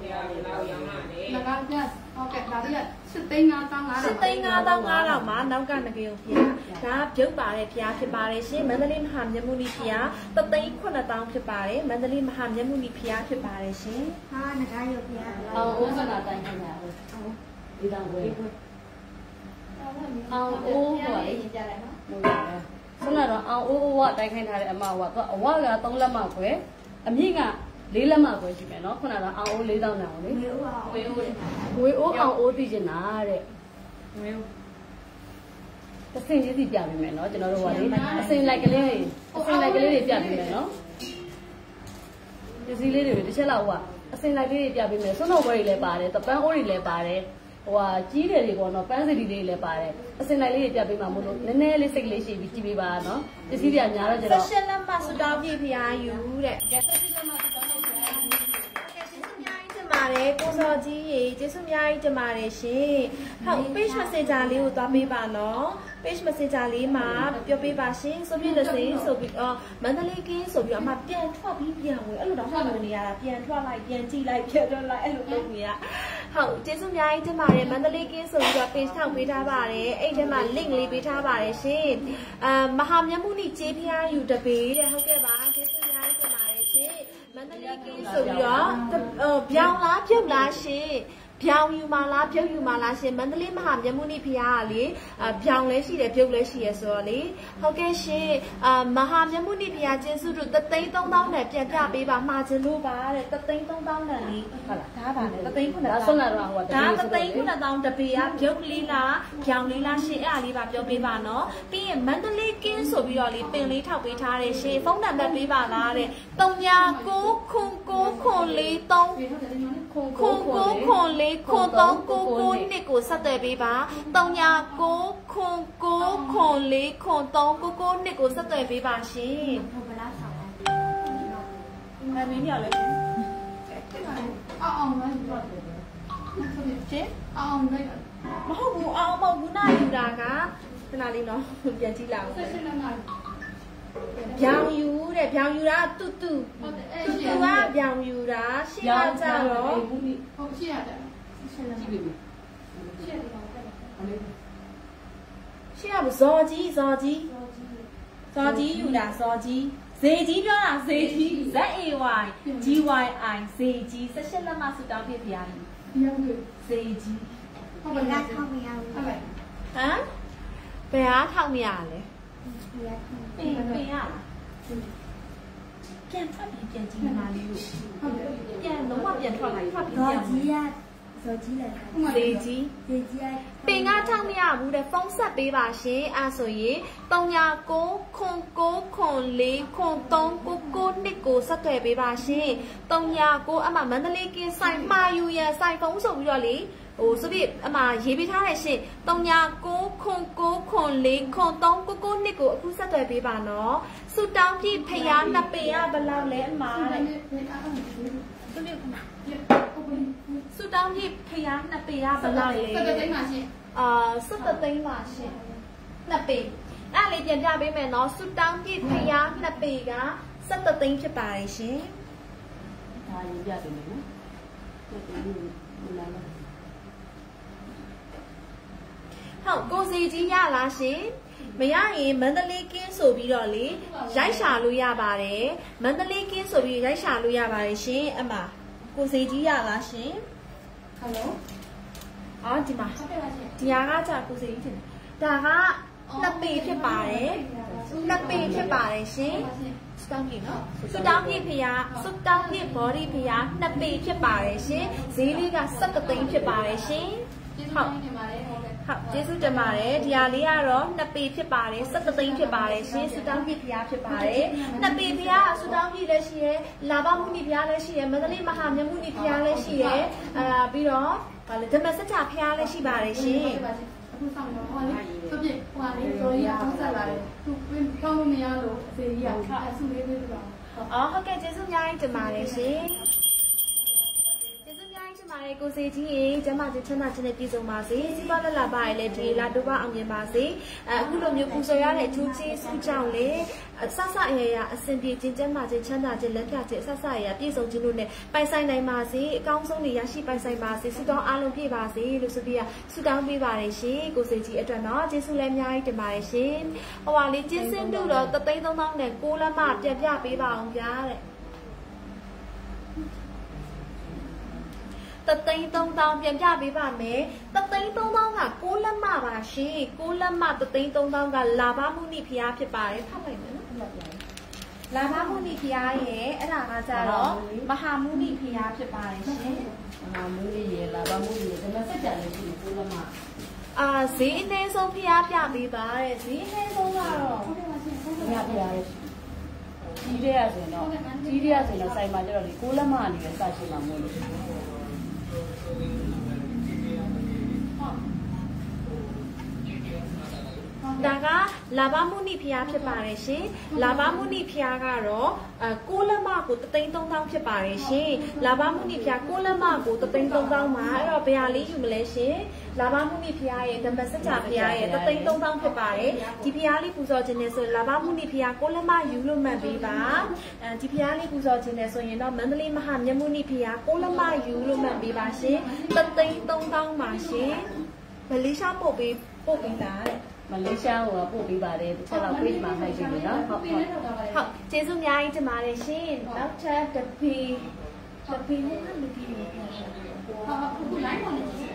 ပြဟုတ်ကဲ့ဒါပြစစ်သိန်း5တောင်း5 စစ်သိန်း5တောင်း5တောင်းမှာနောက်ကငကေကိုဖျားဒါပြုတ်ပါတဲ့ဖျားဖြစ်ပါတယ်ရှင်မန္တလေးမဟာမြတ်မုနိဖျားတသိန်း9တောင်းဖြစ်ပါတယ်မန္တလေးမဟာမြတ်မုနိဖျားဖြစ်ပါတယ်ရှင်ဟာငကားရုပ်ဖျားအိုးစနာတိုင်းခင်ဗျာဒီတောင်ဝဲအောင်အိုးဟိုလေရင်ကြလိုက်နော်ဟုတ်ပါတယ်ဆန္ဒတော့အောင်အိုးဝတိုက်ခိုင်းထားတဲ့အမဝကအဝက3လက်မခွဲအမြင့်က4လက်မခွဲရှိမယ်နော်ခုနကအောင်အိုး4000တောင်လေဝေအိုးအောင်အိုးသိချင်တာတဲ့ဝေအိုးတစင်ကြီးစီပြပေးမယ်နော်ကျွန်တော်တို့ကလေအစင်လိုက်ကလေးတွေပြပေးမယ်နော်ဒီစီလေးတွေတစ်ချက်လောက်ကအစင်လိုက်ကလေးတွေပြပေးမယ်ဆွနော်ဘွဲတွေလည်းပါတယ်တပန်းအိုးတွေလည်းပါတယ်ဟိုဟာကြီးတယ်တွေပေါ့နော်ပန်းစီလေးလည်းပါတယ်အစင်လိုက်လေးတွေပြပေးမှာမို့လို့နည်းနည်းလေးစိတ်ကလေးရှိပြီးကြည့်ပေးပါနော်ပစ္စည်းတွေများတော့ကျတော့ fashion လက်မစတောင်းပြဖျားယူတဲ့ကဲ fashion လက်မစတောင်းပြဖျားယူပါတယ်ကိုစောကြီးရေကျေးဇူးအများကြီးတင်ပါတယ်ရှင်ဟုတ် page messenger လေးကိုသွားပေးပါနော် page messenger လေးမှာပြောပေးပါရှင်ဆိုပြီးလက်စိဆိုပြီးမန္တလေးကင်းဆိုပြီးအမှပြန်ထွက်ပြီးပြန်ဝင်အဲ့လိုတော့မှတ်လို့နေရတာပြန်ထွက်လိုက်ပြန်ကြည့်လိုက်ပြန်ထွက်လိုက်အဲ့လိုလုပ်နေရဟုတ်ကျေးဇူးအများကြီးတင်ပါတယ်မန္တလေးကင်းဆိုပြီးတော့ page ထောက်ပေးထားပါတယ်အဲ့ထဲမှာ link လေးပေးထားပါတယ်ရှင်မဟာမြတ်မုနိကျေးဖျားယူတပေးတဲ့ဟုတ်ကဲ့ပါကျေးဇူးအများကြီးတင်ပါတယ်ရှင်မန္တလေးကင်းဆိုပြီးတော့ပြောင်းလားပြုတ်လားရှင်ပြောင်းယူမလားပြုတ်ယူမလားရှင်မန္တလေးမဟာမြတ်မုနိဖျားကလေပြောင်းလဲရှိတယ်ပြုတ်လဲရှိရဆိုတော့လေဟုတ်ကဲ့ရှင်မဟာမြတ်မုနိဖျားကျေးဇူးတို့3,300နဲ့ပြန်ပြပေးပါမှာချင်လို့ပါတဲ့3,300နဲ့လေဟုတ်လားဒါပါလေ3,900 ဒါဆွမ်းလာတော့ဟိုဒါ3,900တပေကပြုတ်လေးလားပြောင်းလေးလားရှင်အဲ့ဒါလေးပါပြောပေးပါနော်ပြီးရင်မန္တလေးကင်းဆိုပြီးတော့လေပင်လေးထောက်ပေးထားတယ်ရှင်ဖုန်းနံပါတ်ပေးပါလားတဲ့399943ခွန်399နှစ်ကိုဆက်သွယ်ပေးပါ39994399နှစ်ကိုဆက်သွယ်ပေးပါရှင်ဟုတ်ပါလားဆောင်မင်းမြောက်လေအောင်လိုက်တော့ရှင်အောင်လိုက်မဟုတ်ဘူးအောင်မဟုတ်ဘူးနာယူတာကခဏလေးနော်ပြန်ကြည့်လိုက်အောင်ဆက်လက်မှာပြောင်းယူတဲ့ပြောင်းယူတာတူတူဟုတ်တယ်အဲ့ရှိရကပြောင်းယူတာရှင်းလာကြတော့ဟုတ်ရှိရတယ်ကြည့်ပြီရှိရတယ်ရှင်းရဘူးဇော်ကြီးယူတာဇော်ကြီးဇေကြီးပြောတာဇေကြီး ZAY GYI ဇေကြီး18လက်မစတောင်းဖြစ်ပြရည်ဇေကြီးဟုတ်ပါလားထောက်မရဘူးဟုတ်ပါဟမ်ဘယ်အားထောက်မရလဲပြင်ရပြန်ထွက်ပြီးပြန်ကြည့်မှာလေးလို့ပြန်လုံးဝပြန်ထွက်လိုက်ထွက်ပြီးပြန်ဇော်ကြီးလည်းဇေကြီးပင်ကထောက်မရဘူးတဲ့ဖုန်းဆက်ပေးပါရှင်အဲဆိုရင်39994399နှစ်ကိုဆက်သွယ်ပေးပါရှင်39အမမန္တလေးကင်းဆိုင်မှာယူရန်ဆိုင်ဖုန်းဆိုပြီးတော့လေဟိုဆိုပြီးအမရေးပေးထားတယ်ရှင်39994399နှစ်ကိုအခုဆက်သွယ်ပေးပါနော်ဆူတောင်းပြဖျားနှစ်ပေရဘယ်လောက်လဲအမတဲ့ဆူတောင်းပြဖျားနှစ်ပေရဘယ်လောက်လဲ 17သိန်းပါရှင် 17သိန်းပါရှင်နှစ်ပေအဲ့လေးပြန်ပြပေးမယ်နော်ဆူတောင်းပြဖျားနှစ်ပေက17သိန်းဖြစ်ပါတယ်ရှင်ဒါရေးပြပေးမယ်နော်好，恭喜金亚拉新。မရရင်မန္တလေးကင်းဆိုပြီးတော့လေရိုက်ရှာလို့ရပါတယ်မန္တလေးကင်းဆိုပြီးရိုက်ရှာလို့ရပါတယ်ရှင်အမကိုစေကြီးရလားရှင်ဟယ်လိုအော်ဒီမှာဒီဟာကကြာကိုစေကြီးတင်ဒါကနှစ်ပေဖြစ်ပါတယ်နှစ်ပေဖြစ်ပါတယ်ရှင်စတောင်းပြနော်စတောင်းပြဖျားစတောင်းပြ body ဖျားနှစ်ပေဖြစ်ပါတယ်ရှင်ဈေးလေးက17သိန်းဖြစ်ပါတယ်ရှင်ဟုတ်ကျေးဇူးတင်ပါတယ်ဒီဟာလေးကတော့နှစ်ပေဖြစ်ပါတယ်17သိန်းဖြစ်ပါတယ်ရှင်စတောင်းပြဖျားဖြစ်ပါတယ်နှစ်ပေဖျားစတောင်းပြလည်းရှိရဲလာဘမှုနိဖျားလည်းရှိရဲမန္တလေးမဟာမြတ်မှုနိဖျားလည်းရှိရဲပြီးတော့ဗာလေဓမ္မစကြာဖျားလည်းရှိပါတယ်ရှင်အခုဆောင်တော့ဟောလေသူပြဟိုလေတော်ကြီးအောင်ဆက်လာတယ်သူကောင်းလို့မရလို့အဖေကြီးကအဆူလေးပေးလို့အော်ဟုတ်ကဲ့ကျေးဇူးအများကြီးတင်ပါတယ်ရှင်မာကိုစေကြီးရေကျမချင်းချမ်းသာခြင်းနဲ့ပြည်စုံပါစေစီးပွားလက်လာပါရလေဒီလာတို့ပါအောင်မြင်ပါစေအခုလိုမျိုးပူဇော်ရတဲ့အကျိုးကျေးဇူးကြောင့်လေဆဆအရာအစဉ်ပြေခြင်းကျမ်းမာခြင်းချမ်းသာခြင်းလက်ပြခြင်းဆဆအရာပြည့်စုံခြင်းတို့နဲ့ပိုင်ဆိုင်နိုင်ပါစေအကောင်းဆုံးတွေရရှိပိုင်ဆိုင်ပါစေဆုတောင်းအားလုံးပြည့်ပါစေလို့ဆိုပြီးဆုတောင်းပေးပါရရှင်ကိုစေကြီးအတွက်တော့ကျေးဇူးလည်းအများကြီးတင်ပါတယ်ရှင်ဟိုပါလေကျင်းစင်းတို့တော့3,300နဲ့6လက်မပြန်ပြပေးပါအောင်ဗျာတဲ့3,300ပြန်ပြပေးပါမယ်3,300က6လက်မပါရှင်6လက်မ3,300ကလာဘမှုနိဖျားဖြစ်ပါတယ်ဖတ်လိုက်မယ်နော်လာဘမှုနိဖျားရဲ့အဲ့ဒါကကြတော့မဟာမှုနိဖျားဖြစ်ပါတယ်ရှင်မဟာမှုနိရဲ့လာဘမှုနိရဲ့ဓမ္မစကြာလည်းရှိတယ်6လက်မဈေးအနည်းဆုံးဖျားပြပေးပါတဲ့ဈေးအနည်းဆုံးကတော့ဖျားပြရဲကြီးတဲ့ရဆိုရင်တော့ကြီးတဲ့ရဆိုရင်တော့စိုက်မှာကျတော့ဒီ6လက်မအနေနဲ့စရှိမှာမို့လို့ဒါကလာဘမှုနိဖျားဖြစ်ပါတယ်ရှင်လာဘမှုနိဖျားကတော့6လက်မကို3,300ဖြစ်ပါတယ်ရှင်လာဘမှုနိဖျား6လက်မကို3,300မှာအဲ့တော့ဘယ်ဟာလေးယူမလဲရှင်လာဘမှုနိဖျားရဲ့ဓမ္မစကြာဖျားရဲ့3,300ဖြစ်ပါတယ်ဒီဖျားလေးပူဇော်ခြင်းနဲ့ဆိုလာဘမှုနိဖျား6လက်မယူလို့မှတ်ပေးပါဒီဖျားလေးပူဇော်ခြင်းနဲ့ဆိုရင်တော့မန္တလေးမဟာမြတ်မှုနိဖျား6လက်မယူလို့မှတ်ပေးပါရှင်3,300ပါရှင်မလေးရှားပို့ပေးလားတဲ့မလေးရှားကိုပို့ပေးပါတယ်တစ်ချက်တော့ပြေးမှဖိုက်ပြီနော်ဟုတ်ကျေးဇူးအများကြီးတင်ပါတယ်ရှင်နောက်ထပ်တပီနဲ့မကြည့်ဘူးအခု line ပေါ်နေကြည့်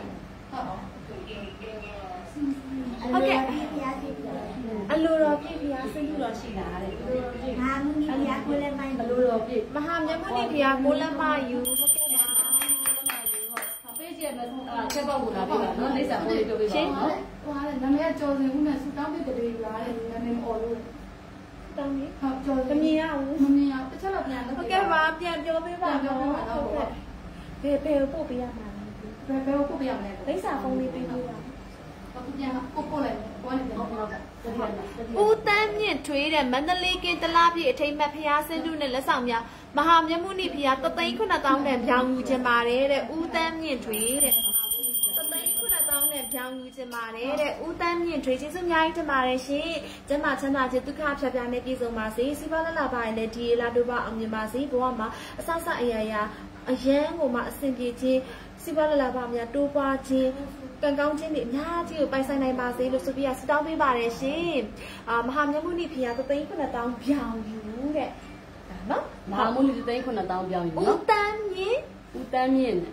ဟုတ်ကဲ့အလိုတော်ပြည့်ပြားစိတ်တော်ရှိတာတဲ့မဟာမြတ်မှုနိဖျား6လက်မအလိုတော်ပြည့်မဟာမြတ်မှုနိဖျား6လက်မယူဟုတ်ကဲ့ပါပေးကြမယ်ချက်ပေါက်ကိုလာပြပါနော်လိမ့်စာပို့လေးပြောပေးပါနော်ဟိုဟာနာမည်ကကျော်စင်ဦးနဲ့ဆူတောင်းပြတဲ့လူလားတဲ့နာမည်မအော်လို့တောင်းနေဟုတ်ကျော်မမြင်ရဘူးမမြင်ရတစ်ချက်တော့ပြန်လုပ်ဟုတ်ကဲ့ပါပြန်ပြောပေးပါနော်ဟုတ်ကဲ့ဘယ်ပို့ပေးရမှာလဲဘယ်ပို့ပေးရမလဲလိမ့်စာဖုန်းလေးပေးပေးပါဟုတ်ပြန်ပို့လိုက်ပို့နေတယ်ဦးတန်းမြင့်ထွေးတဲ့မန္တလေးကင်းတလားပြည့်အထိတ်မှတ်ဖျားစင်းတုနဲ့လက်ဆောင်များမဟာမြတ်မှုနိဖျား3,900နဲ့ပြောင်းယူခြင်းပါတယ်တဲ့ဦးတန်းမြင့်ထွေးတဲ့3,900နဲ့ပြောင်းယူခြင်းပါတယ်တဲ့ဦးတန်းမြင့်ထွေးကျေးဇူးအများကြီးတင်ပါတယ်ရှင်ကျမချမ်းသာခြင်းဒုက္ခဖြတ်ပြားနဲ့ပြည့်စုံပါစေစီးပွားလလပါရဲ့ဒီလာတို့ပါအောင်မြင်ပါစေဘဝမှာအဆဆအရာရာအရန်ကိုမှအဆင်ပြေခြင်းစီးပွားလလပါများတိုးပွားခြင်းကံကောင်းခြင်းတွေအများကြီးကိုပိုင်ဆိုင်နိုင်ပါစေလို့ဆိုပြီးဆုတောင်းပေးပါတယ်ရှင်မဟာမြတ်မှုနိဖျား3,900ပြောင်းယူတဲ့နော်မဟာမှုနိ3,900ပြောင်းယူနော်ဦးတန်းမြင့်ဦးတန်းမြင့်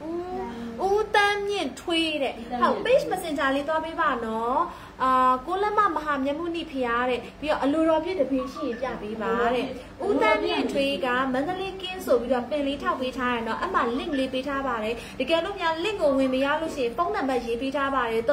ထွေးတဲ့ဟုတ် page messenger လေးသွားပေးပါနော်ကိုလက်မမဟာမြတ်မှုနိဖျားတဲ့ပြီးတော့အလိုတော်ပြည့်တပင်းရှိရင်ပြပေးပါတဲ့ဦးတန်းမြင့်ထွေးကမန္တလေးကင်းဆိုပြီးတော့ပင်လေးထောက်ပေးထားရနော်အမှ link လေးပေးထားပါတယ်တကယ်လို့များ link ကိုဝင်မရလို့ရှိရင်ဖုန်းနံပါတ်ရေးပေးထားပါတယ်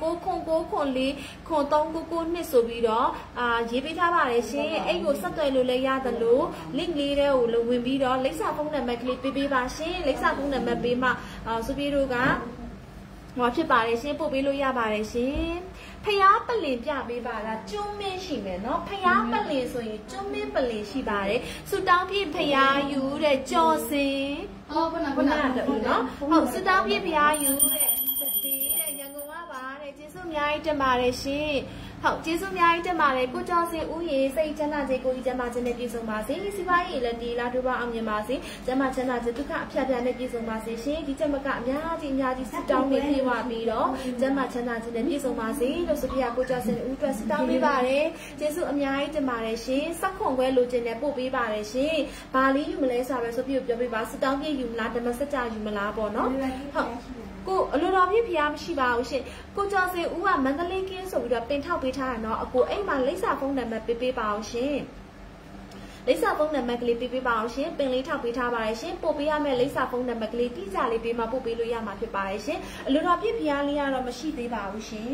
3994943999ဆိုပြီးတော့ရေးပေးထားပါတယ်ရှင်အဲ့ကိုဆက်သွယ်လို့လည်းရတယ်လို့ link လေးတဲ့ကိုဝင်ပြီးတော့လိပ်စာဖုန်းနံပါတ်ကလေးပေးပေးပါရှင်လိပ်စာဖုန်းနံပါတ်ပေးမှဆိုပြီးတော့ကဟောဖြစ်ပါတယ်ရှင်ပို့ပေးလို့ရပါတယ်ရှင်ဖျားပလင်ပြပေးပါလားကျွန်းမင်းရှိမယ်နော်ဖျားပလင်ဆိုရင်ကျွန်းမင်းပလင်ရှိပါတယ်ဆူတောင်းပြည့်ဖျားယူတဲ့ကြော်စင်ခုနတူနော်ဟုတ်ဆူတောင်းပြည့်ဖျားယူတဲ့ဒီတဲ့ရန်ကုန်ကပါတဲ့ကျေးဇူးအများကြီးတင်ပါတယ်ရှင်ဟ好，结束များ一嘛嘞，ကိုကြောင့်စင်ဦးရေစိတ်ချမ်းသာခြင်းကိုကြီးချမ်းသာခြင်းနဲ့ပြည့်စုံပါစေ။စီးပွားရေးလည်းဒီလာတူပါအောင်မြင်ပါစေ။ကျမ်းမာချမ်းသာခြင်းဒုက္ခအဖျက်ဖျက်နဲ့ပြည့်စုံပါစေရှင်။ဒီချက်မကအများကြီးဆုတောင်းနေပြေဝပြီးတော့ကျမ်းမာချမ်းသာခြင်းနဲ့ပြည့်စုံပါစေလို့ဆိုပြကိုကြောင့်စင်ဦးအတွက်ဆုတောင်းပေးပါတယ်။ကျေးဇူးအများကြီးတင်ပါတယ်ရှင်။စောက်ခွန်ခွဲလိုချင်တဲ့ပို့ပေးပါတယ်ရှင်။ဘာလေးယူမလဲဆိုတော့ဆိုပြပြောပေးပါဆုတောင်းပြယူမလားဓမ္မစကြာယူမလားပေါ့နော်။ဟုတ်ကိုအလိုတော်ပြဖျားမရှိပါဘူးရှင်ကိုကျော်စင်ဦးကမန္တလေးကင်းဆိုပြီးတော့ပင်ထောက်ပေးထားတာเนาะအကိုအိမ်မှာလိပ်စာဖုန်းနံပါတ်ပေးပါအောင်ရှင်လိပ်စာဖုန်းနံပါတ်ကလေးပေးပါအောင်ရှင်ပင်လေးထောက်ပေးထားပါတယ်ရှင်ပို့ပေးရမယ့်လိပ်စာဖုန်းနံပါတ်ကလေးတိကျလေးပေးမှပို့ပေးလို့ရမှာဖြစ်ပါတယ်ရှင်အလိုတော်ပြဖျားလေးကတော့မရှိသေးပါဘူးရှင်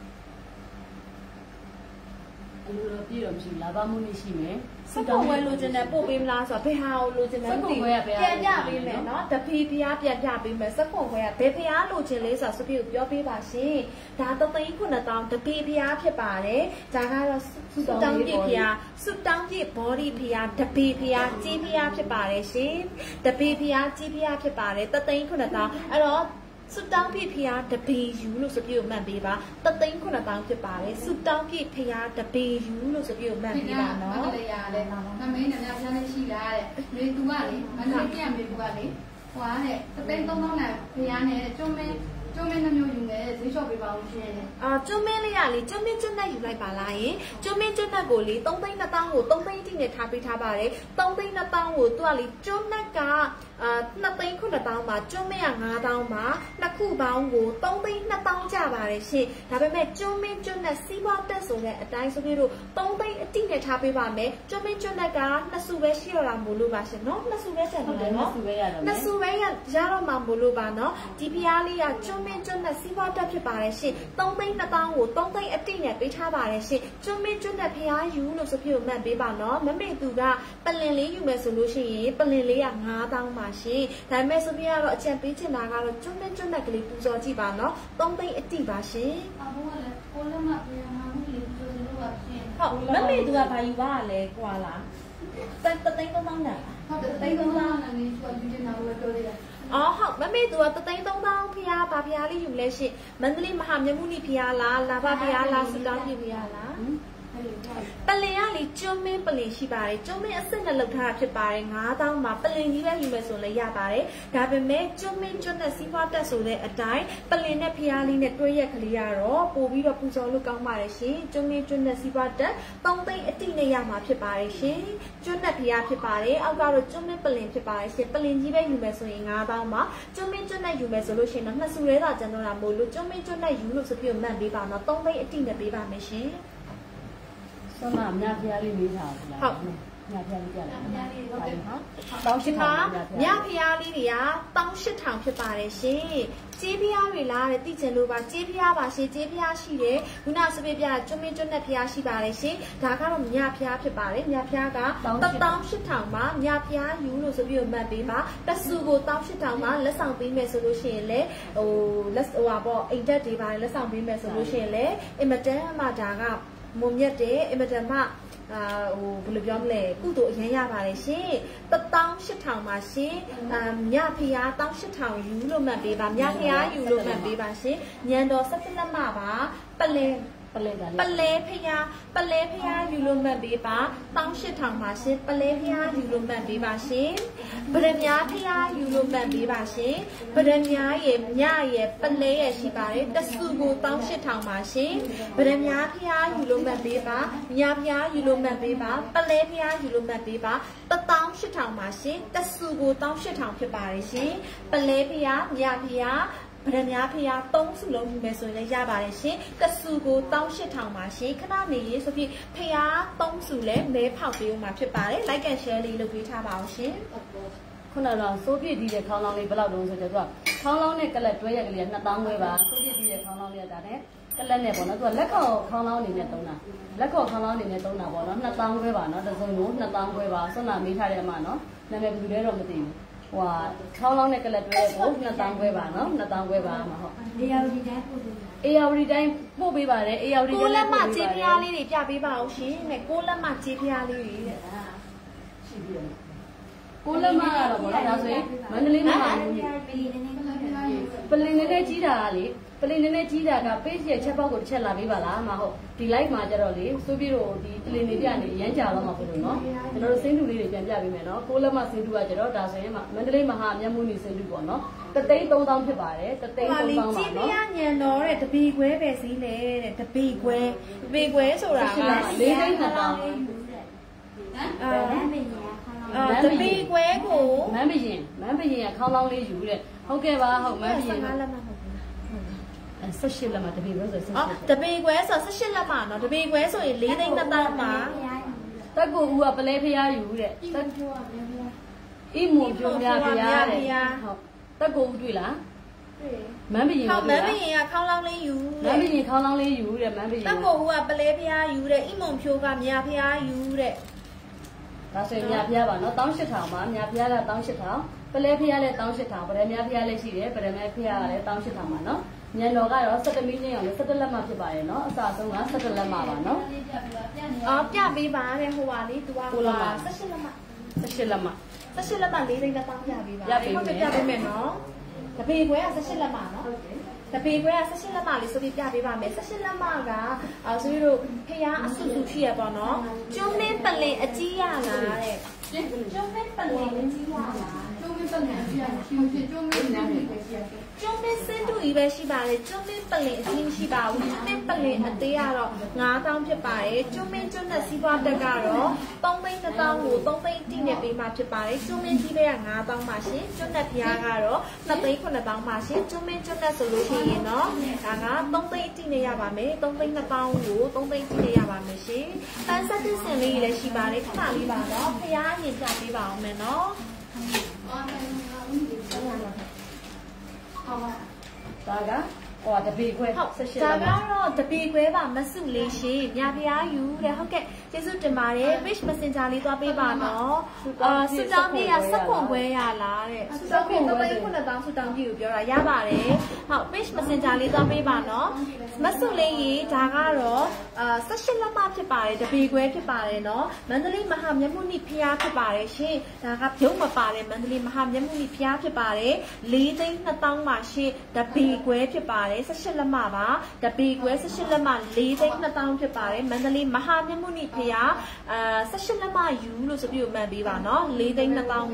အလိုတော်ပြည့်တော့မရှိလာပါမှုမရှိမယ်စက်ကွန်ဝဲလိုချင်တဲ့ပို့ပေးမလားဆိုတော့ဘယ်ဟာကိုလိုချင်လဲမသိဘူးပြန်ပြပေးမယ်เนาะတဖေဖျားပြန်ပြပေးမယ်စက်ကွန်ဝဲကဘယ်ဖျားလိုချင်လဲဆိုတော့စပြည့်ကိုပြောပေးပါရှင်ဒါ3,900တဖေဖျားဖြစ်ပါတယ်ဒါကတော့စုတောင်းပြဖျားစုတောင်းပြ body ဖျားတဖေဖျားကြီးဖျားဖြစ်ပါတယ်ရှင်တဖေဖျားကြီးဖျားဖြစ်ပါတယ်3,900အဲ့တော့สุดตั้งพี่พยาดเบยูลูกสปิวแมนบีบ้าตัดติ้งคนละตั้งဖြစ်ပါတယ်สุดตั้งพี่พยาดเบยูลูกสปิวแมนบีบ้าเนาะเลยยาเลยน้ำไม่เนี่ยน้ำชั้นชีละเลยมีตัวเลยมันไม่เกี่ยมีตัวเลยว่าเนี่ยตัดติ้งต้องเนี่ยพยาเนี่ยจุ่มไม่น้ำอยู่ไงซื้อชอบไปบ้างใช่ไหมจุ่มไม่เลยอะเลยจุ่มไม่จุ่มได้อยู่ไรบ้างล่ะเองจุ่มไม่จุ่มได้กูเลยต้องติ้งน้าตั้งหูต้องติ้งที่เนี่ยทาไปทาบ้าเลยต้องติ้งน้าตั้งหูตัวเลยจุ่มน้ากาနှစ်သိန်း9တောင်းမှာကျွန်းမရ9တောင်းမှာနှစ်ခုပေါင်းကို3သိန်း2တောင်းကြပါတယ်ရှင်ဒါပေမဲ့ကျွန်းမင်းကျွန်းနဲ့စီးပွားတက်ဆိုတဲ့အတိုင်းဆိုပြီးတော့3သိန်းအတိနဲ့ထားပေးပါမယ်ကျွန်းမင်းကျွန်းနဲ့ကနှစ်စုပဲရှိရတာမို့လို့ပါရှင်နော်နှစ်စုပဲကျန်တယ်နော်နှစ်စုပဲရတော့မှာမို့လို့ပါနော်ဒီဖျားလေးကကျွန်းမင်းကျွန်းနဲ့စီးပွားတက်ဖြစ်ပါတယ်ရှင်3သိန်း2တောင်းကို3သိန်းအတိနဲ့ပေးထားပါတယ်ရှင်ကျွန်းမင်းကျွန်းနဲ့ဖျားယူလို့ဆိုပြီးမှတ်ပေးပါနော်မမေသူကပလင်လေးယူမယ်ဆိုလို့ရှိရင်ပလင်လေးက9တောင်းပါရှင်ဒါပေမဲ့ဆိုပြီးတော့အချံပေးချင်တာကတော့ကျွန်းနဲ့ကလေးပူဇော်ကြည့်ပါနော်3သိန်းအတိပါရှင်အခုကလည်းကိုလည်းမပြေမှာဘူးလေပူဇော်လို့ပါရှင်ဟုတ်မမေသူကဘာယူပါလဲကွာလားတသိန်း3တောင်းနဲ့ဟုတ်တယ်သိန်း3တောင်းနဲ့ဒီဆိုယူနေတာလို့ပြောရတယ်အော်ဟုတ်မမေသူက3သိန်း3တောင်းဖျားဘာဖျားလေးယူလဲရှင်မန္တလေးမဟာမြတ်မုနိဖျားလားလာဘဖျားလားစူတောင်းဖျားလားပလင်ကလေကျွန်းမင်းပလင်ရှိပါတယ်ကျွန်းမင်းအစ်စ်နဲ့လောက်ထားတာဖြစ်ပါတယ်9တောင်းမှာပလင်ကြီးပဲယူမယ်ဆိုလည်းရပါတယ်ဒါပေမဲ့ကျွန်းမင်းကျွန်းနဲ့စီးပွားတက်ဆိုတဲ့အတိုင်းပလင်နဲ့ဖျားလေးနဲ့တွဲရက်ကလေးကတော့ပို့ပြီးတော့ပူဇော်လို့ကောင်းပါတယ်ရှင်ကျွန်းမင်းကျွန်းနဲ့စီးပွားတက်3သိန်းအတိနဲ့ရမှာဖြစ်ပါတယ်ရှင်ကျွန်းနဲ့ဖျားဖြစ်ပါတယ်အောက်ကတော့ကျွန်းမင်းပလင်ဖြစ်ပါတယ်ရှင်ပလင်ကြီးပဲယူမယ်ဆိုရင်9တောင်းမှာကျွန်းမင်းကျွန်းနဲ့ယူမယ်ဆိုလို့ရှိရင်တော့နှစ်စုရဲတာကျန်တော့တာမို့လို့ကျွန်းမင်းကျွန်းနဲ့ယူလို့ဆိုပြီးမှတ်ပေးပါတော့3သိန်းအတိနဲ့ပေးပါမယ်ရှင်ဆွမ်းမမြဖျားလေးမေးထားဘူးလားဟုတ်မြဖျားလေးကြလားမြဖျားလေးဟုတ်တယ်နော် 1800မြဖျားလေးတွေက18000ဖြစ်ပါတယ်ရှင်ကြေးဖျားတွေလားတဲ့သိချင်လို့ပါကြေးဖျားပါရှင်ကြေးဖျားရှိတယ်ခုနစပစ်ပြကျွန်းမင်းကျွန်းနဲ့ဖျားရှိပါတယ်ရှင်ဒါကတော့မြဖျားဖြစ်ပါတယ်မြဖျားက18000ပါမြဖျားယူလို့ဆိုပြီးမှတ်ပေးပါတဆူကို18000ပါလက်ဆောင်ပေးမယ်ဆိုလို့ရှိရင်လေလက်ပေါ့အိမ်တက်တွေပါလက်ဆောင်ပေးမယ်ဆိုလို့ရှိရင်လေအင်မတန်မှဒါကမုံမြတ်တဲ့အင်မတန်မှဘယ်လိုပြောမလဲကုသိုလ်အရင်ရပါတယ်ရှင်18000ပါရှင်မြဖျား18000ယူလို့မှတ်ပေးပါမြဖျားယူလို့မှတ်ပေးပါရှင်ညံတော်17လက်မပါပလဲဖျားယူလို့မှတ်ပေးပါ18000ပါရှင်ပလဲဖျားယူလို့မှတ်ပေးပါရှင်ဗရမ ्या ဖျားယူလို့မှတ်ပေးပါရှင်ဗရမ ्या ရဲ့မြရဲ့ပလဲရဲ့ရှိပါတယ်တဆူကို18000ပါရှင်ဗရမ ्या ဖျားယူလို့မှတ်ပေးပါမြဖျားယူလို့မှတ်ပေးပါပလဲဖျားယူလို့မှတ်ပေးပါ18000ပါရှင်တဆူကို18000ဖြစ်ပါတယ်ရှင်ပလဲဖျားမြဖျားဗရမ ्या ဖျား3စုလုံးယူမယ်ဆိုရင်လည်းရပါတယ်ရှင်တဆူကို18000ပါရှင်ခဏနေရေးဆိုပြီးဖျား3စုလည်းမဲဖောက်ပေးဦးမှာဖြစ်ပါတယ် like and share လေးလုပ်ပေးထားပါအောင်ရှင်ခုနကတော့စိုးပြည့်ဒီတဲ့ခေါင်းလောင်းလေးဘယ်လောက်တုံးဆိုတော့သူကခေါင်းလောင်းနဲ့ကလပ်တွဲရက်ကလေးက2000ခွဲပါစိုးပြည့်ဒီတဲ့ခေါင်းလောင်းလေးကဒါနဲ့ကလပ်နဲ့ပေါ့နော်သူကလက်ခေါ်ခေါင်းလောင်းအနေနဲ့သုံးတာလက်ခေါ်ခေါင်းလောင်းအနေနဲ့သုံးတာပေါ့နော်2000ခွဲပါနော်တစ်စုံကို2000ခွဲပါဆွမ်းနာမေးထားတဲ့အမှနော်နာမည်ဘယ်သူလဲတော့မသိဘူးဟိုခေါင်းလောင်းနဲ့ကလပ်တွဲကို2000ခွဲပါနော်2000ခွဲပါမှာဟုတ်အေယာဝတီတိုင်းပို့ပေးပါတယ်အေယာဝတီကိုလက်မကြေးဖျားလေးတွေပြပေးပါအောင်ရှင်နဲ့ကိုလက်မကြေးဖျားလေးတွေတဲ့ရှိပြီအကိုလက်မကတော့ဘောလားဒါဆိုရင်မန္တလေးမှာပလင်နေတဲ့ကြီးတာကလေပလင်နေတဲ့ကြီးတာက page ရဲ့ချက်ပေါက်ကိုတစ်ချက်လာပေးပါလားမဟုတ်ဒီ live မှာကြတော့လေဆိုပြီးတော့ဒီပလင်နေပြနေရမ်းကြတော့မှာပေါ့လို့နော်ကျွန်တော်တို့စင်းတူလေးတွေပြန်ပြပေးမယ်နော်ကိုလက်မစင်းတူကကြတော့ဒါဆိုရင်မန္တလေးမဟာမျက်မှောက်နေစင်းတူပေါ့နော်3,300ဖြစ်ပါတယ်3,300ပါနော်ကြီးပြညံတော့တဲ့တပီခွဲပဲစည်းလေတဲ့တပီခွဲဆိုတာက 4,200 တပီခွဲကိုမန်းဘရင်ကခေါင်းလောင်းလေးယူတဲ့ဟုတ်ကဲ့ပါဟုတ်မန်းဘရင် 15လက်မှမဟုတ်ဘူး 18လက်မှတပီခွဲဆို 18တပီခွဲဆို18လက်မှနော်တပီခွဲဆိုရင်4,200မှာတက်ကိုဦးကပလဲဖျားယူတဲ့အိမွန်ပြိုများဖျားတဲ့ဟုတ်တက်ကိုဦးတွေ့လားတွေ့မန်းဘရင်ဟုတ်မန်းဘရင်ကခေါင်းလောင်းလေးယူမန်းဘရင်ခေါင်းလောင်းလေးယူတဲ့မန်းဘရင်တက်ကိုဦးကပလဲဖျားယူတဲ့အိမွန်ဖြိုးကမြာဖျားယူတဲ့ဒါဆိုရင်မြာဖျားပါနော်18,000ပါမြာဖျားက18,000ပလဲဖျားလည်း18,000ပလဲမြာဖျားလည်းရှိတယ်ပလဲမြာဖျားကလည်း18,000ပါနော်ညံတော်ကတော့17မိနစ်အောင်လို့17လက်မှဖြစ်ပါတယ်နော်အစဆုံးက17လက်မှပါနော်ပြပေးပါတဲ့ဟိုပါလေသူက18လက်မှ 18လက်မှ 4,000လက်ပြပေးပါဟုတ်ပြပေးမယ်နော်တပေခွဲက18လက်မှနော်တပေခွဲက18လက်မှလေးဆိုပြီးပြပေးပါမယ်18လက်မှကဆိုပြီးတော့ဖျားအဆုစုရှိရပေါ့နော်ကျွန်းမင်းပလင်အကြီးရလားတဲ့ကျွန်းမင်းပလင်အကြီးရလားကျွန်းမင်းပလင်အကြီးရရှိကျွန်းမင်းနားနေပဲရှိရတယ်ကျွန်းမင်းစင်းတူကြီးပဲရှိပါတယ်ကျွန်းမင်းပလင်အကြီးရှိပါဘူးကျွန်းမင်းပလင်အသေးကတော့9,000ဖြစ်ပါတယ်ကျွန်းမင်းကျွန်းနဲ့စီးပွားတက်ကတော့3,200ကို3,100နဲ့ပေးမှဖြစ်ပါတယ်ကျွန်းမင်းကြီးပဲက9,000ပါရှင်ကျွန်းနဲ့ဖျားကတော့2,900ပါရှင်ကျွန်းမင်းကျွန်းနဲ့ဆိုလို့ရှိရင်နော်ဒါက3,100နဲ့ရပါမယ်3,200ကို3,100နဲ့ရပါမယ်ရှင်ပန်းဆက်တဲ့စင်လေးလည်းရှိပါတယ်ခဏလေးပါတော့ဖျားရင်ပြပေးပါအောင်မယ်နော်ဒါကဟောတပေခွဲ 18ဒါကတော့တပေခွဲပါမစုလေးရှင်မြာဖျားယူတဲ့ဟုတ်ကဲ့ကျေးဇူးတင်ပါတယ် page messenger လေးသွားပေးပါနော်ဆူတောင်းကြီးကစက်ခွန်ခွဲရလားတဲ့ဆူတောင်းကြီး3,900ဆူတောင်းကြီးကိုပြောတာရပါတယ်ဟုတ် page messenger လေးသွားပေးပါနော်မစုလေးရေဒါကတော့18လက်မှဖြစ်ပါတယ်တပေခွဲဖြစ်ပါတယ်နော်မန္တလေးမဟာမြတ်မုနိဖျားဖြစ်ပါတယ်ရှင်ဒါကပြုံးမပါတယ်မန္တလေးမဟာမြတ်မုနိဖျားဖြစ်ပါတယ်4,200ပါရှင်တပေခွဲဖြစ်ပါတယ်18လက်မှပါတပေခွဲ18လက်မှ4,200ဖြစ်ပါတယ်မန္တလေးမဟာမြတ်မုနိဖျား18လက်မှယူလို့ဆိုပြီးမှန်ပေးပါနော်4,200ပါ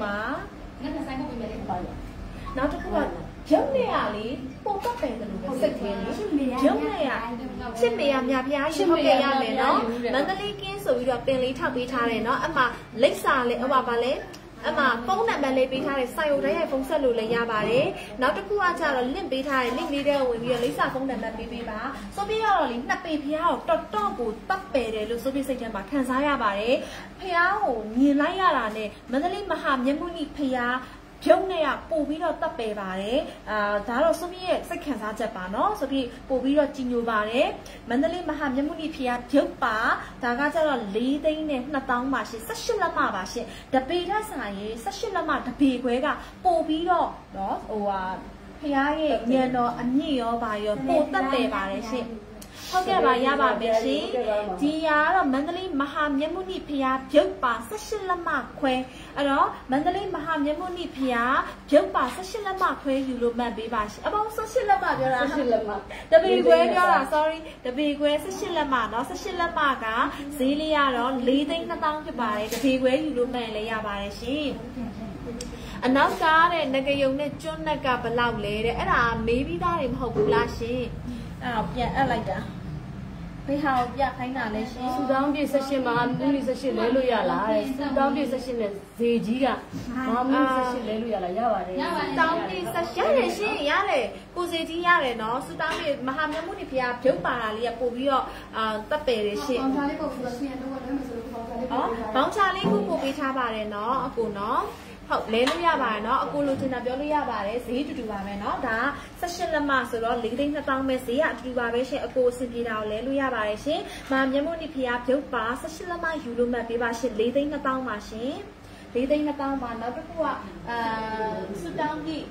နောက်တစ်ခုကရုပ်နေရလေပုံတက်ပယ်တယ်လို့စိတ်သေးလေရုပ်နေရချစ်မေရမြဖျားရှိဟုတ်တယ်ရမယ်နော်မန္တလေးကင်းဆိုပြီးတော့ပင်လေးထောက်ပေးထားတယ်နော်အမှလိပ်စာလေးဟိုပါလေအမှဖုန်းနံပါတ်လေးပေးထားတဲ့စာရုပ်တိုင်းရဲ့ဖုန်းဆက်လို့လည်းရပါတယ်နောက်တစ်ခုကကျတော့ link ပေးထားတဲ့ link လေးတွေကိုဝင်ပြီးတော့လိပ်စာဖုန်းနံပါတ်ပေးပါဆိုပြီးတော့လေနှစ်ပေဖျားကိုတော်ကိုတပ်ပယ်တယ်လို့ဆိုပြီးစိတ်ထဲမှာခံစားရပါတယ်ဖျားကိုမြင်လိုက်ရတာနဲ့မန္တလေးမဟာမြတ်မုနိဖျားပြုံးနဲ့ကပို့ပြီးတော့တပ်ပယ်ပါတယ်ဒါတော့ဆိုပြီးရဲ့စိတ်ခံစားချက်ပါနော်ဆိုပြီးပို့ပြီးတော့ကြီးညိုပါတယ်မန္တလေးမဟာမြတ်မုနိဖျားပြုတ်ပါဒါကကျတော့4,200ပါရှင်18လက်မှပါရှင်တပေထက်ဆိုင်ရင်18လက်မှတပေခွဲကပို့ပြီးတော့နော်ဟိုဟာဖျားရဲ့ညံတော်အမြင့်ရောပါရောပို့တပ်ပယ်ပါတယ်ရှင်ဟုတ်ကဲ့ပါရပါမယ်ရှင်ဒီကတော့မန္တလေးမဟာမြတ်မုနိဖျားပြုတ်ပါ18လက်မှခွဲအဲ့တော့မန္တလေးမဟာမြတ်မုနိဖျားပြုတ်ပါ18လက်မှခွဲယူလို့မှတ်ပေးပါရှင်အပေါင်း18လက်မှပြောတာ 18လက်မှတပေခွဲပြောတာ sorry တပေခွဲ18လက်မှเนาะ18လက်မှကဈေးလေးကတော့4,200ဖြစ်ပါတယ်တပေခွဲယူလို့မှတ်လည်းရပါတယ်ရှင်အနောက်ကားတဲ့ငကယုံနဲ့ကျွန်းနက်ကဘလောက်လဲတဲ့အဲ့ဒါမေးပြီးသားတွေမဟုတ်ဘူးလားရှင်အဲ့တော့ပြန်အပ်လိုက်တာဖေးဟာကိုပြခိုင်းတာလဲရှင်ဆူတောင်းပြည့်18မှာမူလီ18လဲလို့ရလားတဲ့ဆူတောင်းပြည့်18နဲ့ဈေးကြီးကမမူလီ18လဲလို့ရလားရပါတယ်တောင်းပြည့်18ရတယ်ရှင်ရတယ်ကိုဈေးကြီးရတယ်နော်ဆူတောင်းပြည့်မဟာမြတ်မုနိဖျားပြုတ်ပါတာလေးကပို့ပြီးတော့တပ်ပယ်တယ်ရှင်ဘောင်ချာလေးပို့ပြီးတော့ရှင်တော့လည်းမဆိုလို့ဘောင်ချာလေးကိုပို့ပေးထားပါတယ်နော်အကိုနော်ဟုတ်လဲလို့ရပါတယ်เนาะအကိုလိုချင်တာပြောလို့ရပါတယ်ဈေးတူတူပါပဲเนาะဒါ18လက်မှဆိုတော့4,200ပဲဈေးကအတူတူပါပဲရှင်အကိုအဆင်ပြေတာကိုလဲလို့ရပါတယ်ရှင်မာမြတ်မုနိဖျားပြုတ်ပါ18လက်မှယူလို့မှတ်ပေးပါရှင်4,200ပါရှင်4,200ပါနောက်တစ်ခုကဆူတောင်းကြီး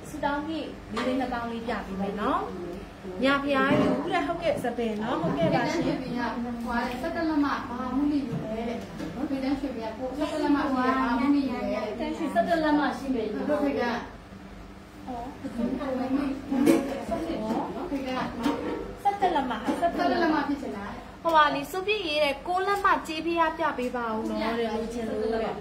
4,200လေးပြပေးမယ်เนาะညာဖျားယူတဲ့ဟုတ်ကဲ့စပယ်เนาะဟုတ်ကဲ့ပါရှင်ဟွာ17လက်မှမဟာမုနိယူတယ်ဖေးတန်းရွှေပြကို17လက်မှမဟာမုနိယူတယ်တန်းရွှေ17 တက်လက်မှရှိမယ်ဒီလိုခေတ်ကဆက်တက်လက်မှဖြစ်ချင်လားဟိုပါလီစုပြည့်ရေးတဲ့6လက်မှကြေးပြားပြပေးပါဦးနော်တဲ့လူချင်းလို့တဲ့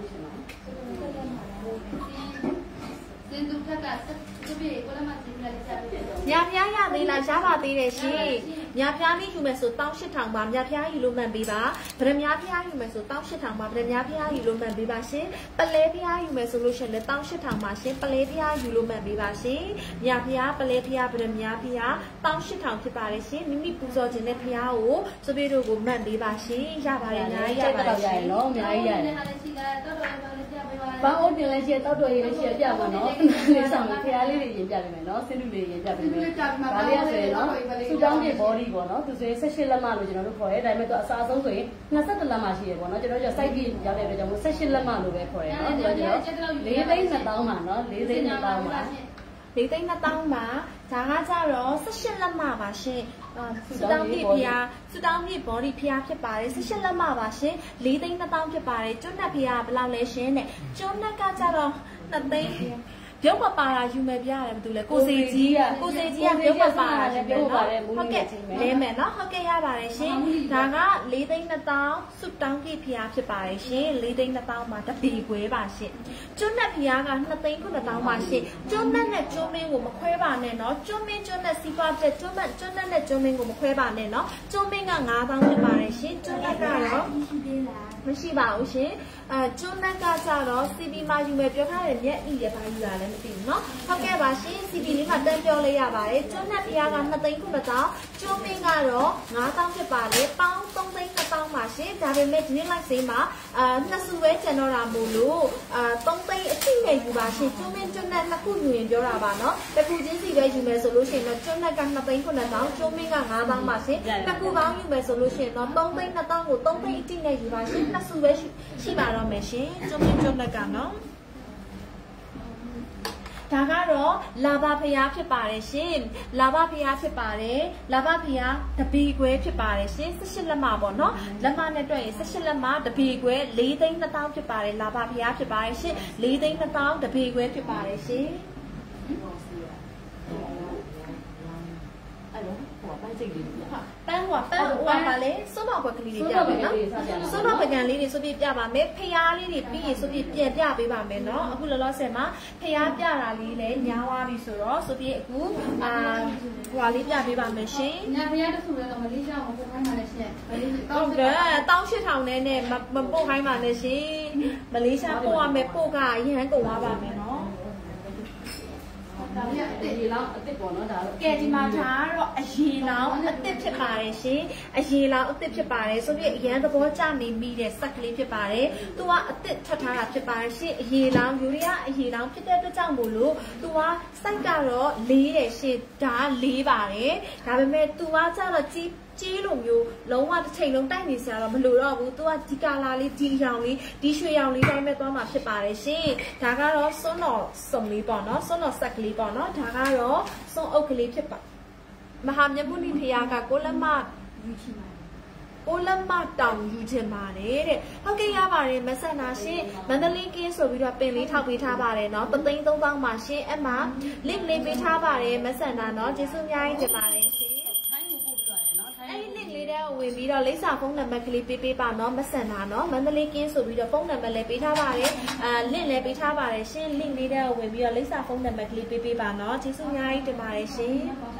စင်တူထက်ကစုပြည့်6လက်မှကြေးပြားလေးပြပေးတယ်ညာဖျားရသေးလားရပါသေးတယ်ရှင်ညာဖျားလေးယူမယ်ဆို18000ပါညာဖျားယူလို့မှန်ပေးပါဗရမ ्या ဖျားယူမယ်ဆို18000ပါဗရမ ्या ဖျားယူလို့မှန်ပေးပါရှင်ပလဲဖျားယူမယ်ဆိုလို့ရှင်လည်း18000ပါရှင်ပလဲဖျားယူလို့မှန်ပေးပါရှင်ညာဖျားပလဲဖျားဗရမ ्या ဖျား18000ဖြစ်ပါတယ်ရှင်မိမိပူဇော်ခြင်းတဲ့ဖျားကိုစပီတို့ကိုမှန်ပေးပါရှင်ရပါတယ်ညာရပါတယ်ရှင်နော်အများကြီးရတယ်ဘာဟုတ်တယ်လဲရှင်တောက်တော်ရေးလေးရှင်ပြပါနော်လေးဆောင်ဖျားလေးတွေရင်ပြပေးမယ်နော်စင်တူလေးရင်ပြပေးမယ်ဒါလေးရဆိုရင်နော်စူတောင်းပြ body ပေါ့နော်သူဆိုရင်18လက်မလို့ကျွန်တော်တို့ခေါ်ရဲဒါပေမဲ့သူအစားဆုံးဆိုရင်22လက်မရှိရပေါ့နော်ကျွန်တော်တို့ site ပြရောက်တဲ့အတွက်ကြောင့်18လက်မလို့ပဲခေါ်ရဲနော်သူကကျွန်တော်4,200,000ပါနော်4,200,000ပါ 4,200,000ပါဒါကကြတော့18လက်မပါရှင်စူတောင်းပြဖျားစူတောင်းပြ body ဖျားဖြစ်ပါတယ်18လက်မပါရှင်4,200,000ဖြစ်ပါတယ်ကျွန်းနက်ဖျားဘယ်လောက်လဲရှင်တဲ့ကျွန်းနက်ကကြတော့2,000,000ပြုံးမပါတာယူမယ်ပြရတယ်ဘာလို့လဲကိုစေကြီးကပြုံးမပါတာယူမယ်နော်ဟုတ်ကဲ့လဲမယ်နော်ဟုတ်ကဲ့ရပါတယ်ရှင်ဒါက4,200,000စုတောင်းကိဖျားဖြစ်ပါတယ်ရှင်4,200,000မှာတပီခွဲပါရှင်ကျွန်းနဲ့ဖျားက2,900,000ပါရှင်ကျွန်းနဲ့ကျွန်းမင်းကိုမခွဲပါနဲ့နော်ကျွန်းနဲ့စီးပွားပြကျွန်းနဲ့ကျွန်းမင်းကိုမခွဲပါနဲ့နော်ကျွန်းမင်းက9,000ဖြစ်ပါတယ်ရှင်ကျွန်းနဲ့ကတော့မရှိပါဘူးရှင်ကျွန်းနဲ့ကကြတော့ CB မှာယူမယ်ပြောထားတယ်မျက်ဤရပါယူတာလည်းမသိဘူးเนาะဟုတ်ကဲ့ပါရှင် CB လေးမှာတန်းပြောလိုက်ရပါတယ်ကျွန်းနဲ့ဖျားက2,900,000ကျွန်းမင်းကတော့9,000ဖြစ်ပါတယ်ပေါင်း3,200,000ပါရှင်ဒါပေမဲ့ဒီနေ့လိုက်စေးမှာနှစ်စုပဲကျန်တော့တာမို့လို့3,000,000အထိနဲ့ယူပါရှင်ကျွန်းမင်းကျွန်းနဲ့နှစ်ခုယူရင်ပြောတာပါเนาะတစ်ခုချင်းစီပဲယူမယ်ဆိုလို့ရှိရင်တော့ကျွန်းနဲ့က2,900,000ကျွန်းမင်းက9,000ပါရှင်တစ်ခုပေါင်းယူမယ်ဆိုလို့ရှိရင်တော့3,200,000ကို3,000အထိနဲ့ယူပါရှင်နှစ်စုပဲရှိပါတော့မယ်ရှင်ကျွန်းမင်းကျွန်းနဲ့ကနော်ဒါကတော့လာဘဖျားဖြစ်ပါတယ်ရှင်လာဘဖျားဖြစ်ပါတယ်လာဘဖျားတပီခွဲဖြစ်ပါတယ်ရှင်18လက်မပေါ့နော်လက်မနဲ့တွက်ရင်18လက်မတပီခွဲ4,200,000ဖြစ်ပါတယ်လာဘဖျားဖြစ်ပါတယ်ရှင်4,200,000တပီခွဲဖြစ်ပါတယ်ရှင်အဲ့လိုဟိုပန်းစိတ်လေးပြပန်းပါလေစွန်းတော်ဘက်ကလေးတွေပြပါမယ်နော်စွန်းတော်ဘက်ကန်လေးတွေဆိုပြပြပါမယ်ဖျားလေးတွေပြီးရင်ဆိုပြပြန်ပြပေးပါမယ်နော်အခုလောလောဆယ်မှာဖျားပြတာလေးလည်းညားသွားပြီဆိုတော့ဆိုပြအခုဟိုလေးပြပေးပါမယ်ရှင်ညာဖျားတစ်ခုလည်းတော့မလေးရှားမှာပို့ခိုင်းပါနဲ့ရှင်ဟုတ်ကဲ့1,800နဲ့မပို့ခိုင်းပါနဲ့ရှင်မလေးရှားပို့ရမယ်ပို့ကရဟန်းကုန်သွားပါမယ်နော်ဒါလည်းအစ်လောင်းအစ်ပေါ့နော်ဒါတော့ကဲဒီမှာဒါကတော့အရေလောင်းအစ်ဖြစ်ပါတယ်ရှင်အရေလောင်းအစ်ဖြစ်ပါတယ်ဆိုပြီးအရန်သဘောကျနေမိတဲ့စက်ကလေးဖြစ်ပါတယ်သူကအစ်ထွက်ထားတာဖြစ်ပါတယ်ရှင်အရေလောင်းယူရီးယားအရေလောင်းဖြစ်တဲ့အတွက်ကြောင့်မို့လို့သူကစိုက်ကတော့လေးတယ်ရှင်ဒါလေးပါတယ်ဒါပေမဲ့သူကကျတော့ကြီးလိုမျိုးလုံးဝတစ်ချိန်လုံးတိုက်နေစရာတော့မလိုတော့ဘူးသူကဒီကာလာလေးဒီရောင်လေးဒီရွှေရောင်လေးတိုင်းမဲ့သွားမှာဖြစ်ပါတယ်ရှင်ဒါကတော့စွန်းတော်စုံလေးပေါ့နော်စွန်းတော်ဆက်ကလေးပေါ့နော်ဒါကတော့စွန်းအုပ်ကလေးဖြစ်ပါမဟာမြတ်မုနိဖရာကကိုလမယူချင်ပါတယ်ကိုလမတောင်ယူချင်ပါတယ်တဲ့ဟုတ်ကဲ့ရပါတယ်မဆန္ဒရှင်မန္တလေးကင်းဆိုပြီးတော့ပင်လေးထောက်ပေးထားပါတယ်နော်3,300,000ပါရှင်အဲ့မှာ link လေးပေးထားပါတယ်မဆန္ဒနော်ကျေးဇူးအများကြီးတင်ပါတယ်ရှင်အဲ့ဒီ link လေးတဲ့ဝင်ပြီးတော့လိပ်စာဖုန်းနံပါတ်ကလေးပေးပါနော်မဆန်တာနော်မန္တလေးကင်းဆိုပြီးတော့ဖုန်းနံပါတ်လည်းပေးထားပါတယ်link လည်းပေးထားပါတယ်ရှင် link လေးတဲ့ဝင်ပြီးတော့လိပ်စာဖုန်းနံပါတ်ကလေးပေးပါနော်ကျေးဇူးအများကြီးတင်ပါတယ်ရှင်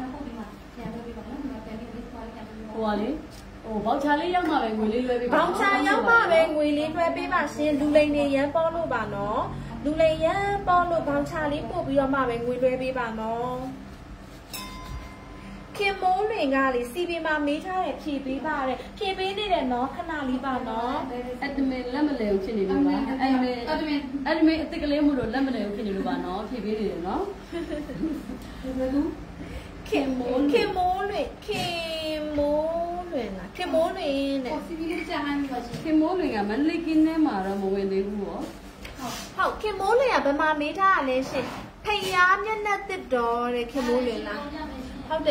ဟိုပါလေဟိုဘောက်ချာလေးရောက်မှပဲငွေလေးလွှဲပေးပါဘောက်ချာရောက်မှပဲငွေလေးလွှဲပေးပါရှင်လူလိန်နေရန်ပေါ်လို့ပါနော်လူလိန်ရန်ပေါ်လို့ဘောက်ချာလေးပို့ပြီးတော့မှပဲငွေလွှဲပေးပါနော်ခင်မိုးလွင်ကလေစီပီမှာမေးထားတယ်ဖြည့်ပေးပါတဲ့ဖြည့်ပေးနေတယ်နော်ခဏလေးပါနော်အတမင်လက်မလဲကိုဖြစ်နေလို့ပါအတမင်အစ်ကလေးမှုလို့လက်မလဲကိုဖြစ်နေလို့ပါနော်ဖြည့်ပေးနေတယ်နော်ခင်မိုးလွင်လားခင်မိုးလွင်တဲ့စီပီလေးကြားဟမ်းပါရှင်ခင်မိုးလွင်ကမန္တလေးကင်းထဲမှာတော့မဝင်သေးဘူးဟောဟုတ်ခင်မိုးလွင်ကဘယ်မှာမေးထားရလဲရှင်ဖယားမျက်နှာတစ်တော်တဲ့ခင်မိုးလွင်လားဟုတ်တယ်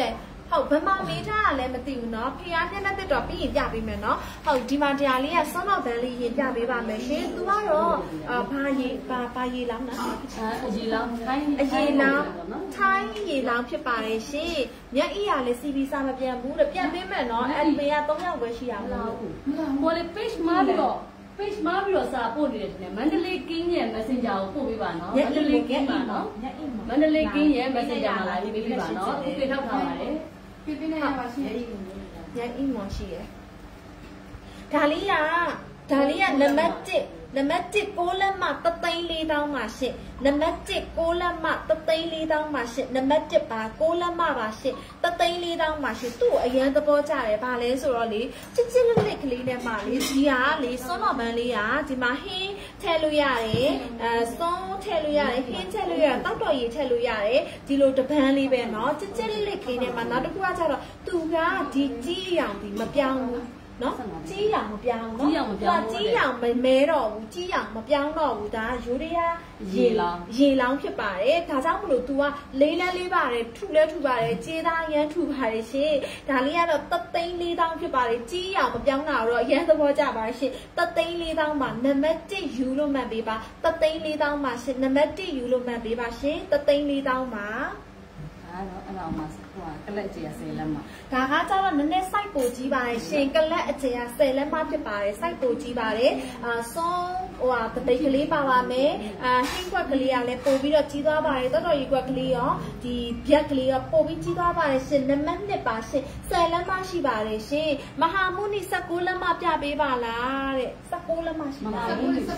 ဟုတ်ဗမာမေးထားတာလည်းမသိဘူးเนาะဖျားမျက်နှာတက်တော့ပြီးရင်ပြပေးမယ်เนาะဟုတ်ဒီမှာတရားလေးကစွန်းတော့ဗန်လေးရင်ပြပေးပါမယ်ရှင်သူကတော့ဘာရေလောင်းနော်အရေလောင်းထိုင်းရေလောင်းဖြစ်ပါတယ်ရှင်မျက်အီးရလည်းစီဗီစာမပြန်ဘူးတဲ့ပြန်ပေးမယ်เนาะအဲ့ဒီမေက3ယောက်ပဲရှိရမှာကိုလေ page မှာပြီးတော့စာပို့နေတယ်မန္တလေးကင်းရဲ့ messenger ကိုပို့ပေးပါနော်မန္တလေးကင်းပါနော်မန္တလေးကင်းရဲ့ messenger မှာလာရေးပေးပါနော်သူပြေထောက်ထားပါတယ်ပြပြနေရပါရှင်ညအိမ်မရှိရဒါလေးကနံပါတ်16လက်မှ3,400ပါရှင့်နံပါတ်1 6လက်မှ3,400ပါရှင့်နံပါတ်1ပါ6လက်မှပါရှင့်3,400ပါရှင့်သူ့အရန်သဘောကျတယ်ဗာလဲဆိုတော့လေချစ်လက်ကလေးနဲ့မှလေဒီဟာလေစွန်းတော်ပန်းလေးကဒီမှာဟင်းထည့်လို့ရတယ်စွန်းထည့်လို့ရတယ်ဟင်းထည့်လို့ရတယ်တောက်တော်ရည်ထည့်လို့ရတယ်ဒီလိုတပန်းလေးပဲเนาะချစ်လက်ကလေးနဲ့မှနောက်တစ်ခုကကျတော့သူကဒီကြီးရောင်ဒီမပြောင်းဘူးနော်ကြီးရောင်မပြောင်းနော်ကြီးရောင်မမဲတော့ဘူးကြီးရောင်မပြောင်းတော့ဘူးဒါရိုးရည်ရေလောင်းဖြစ်ပါတယ်ဒါကြောင့်မလို့ तू ကလေးလဲလေးပါတယ်ထုလဲထုပါတယ်ကြေးသားရမ်းထုပါတယ်ရှင်ဒါလေးကတော့3,400ဖြစ်ပါတယ်ကြီးရောင်မပြောင်းတာတော့အရန်သဘောကျပါတယ်ရှင်3,400မှာနံပါတ်1ယူလို့မှတ်ပေးပါ3,400မှာရှင်နံပါတ်1ယူလို့မှတ်ပေးပါရှင်3,400မှာအဲ့တော့မှကလက်အကျယ်10လက်မှာဒါကကျတော့နည်းနည်း site ပိုကြီးပါတယ်ရှင်ကလက်အကျယ်10လက်မှဖြစ်ပါတယ် site ပိုကြီးပါတယ်စွန်းတပိတ်ကလေးပါပါမယ်ဟင်းကွက်ကလေးကလည်းပို့ပြီးတော့ကြီးသွားပါတယ်တော်တော်ကြီးကွက်ကလေးရောဒီဗျက်ကလေးရောပို့ပြီးကြီးသွားပါတယ်ရှင်နံပါတ်1ပါရှင်10လက်မှရှိပါတယ်ရှင်မဟာမုနိ19လက်မှပြပေးပါလားတဲ့19လက်မှရှိပါတယ်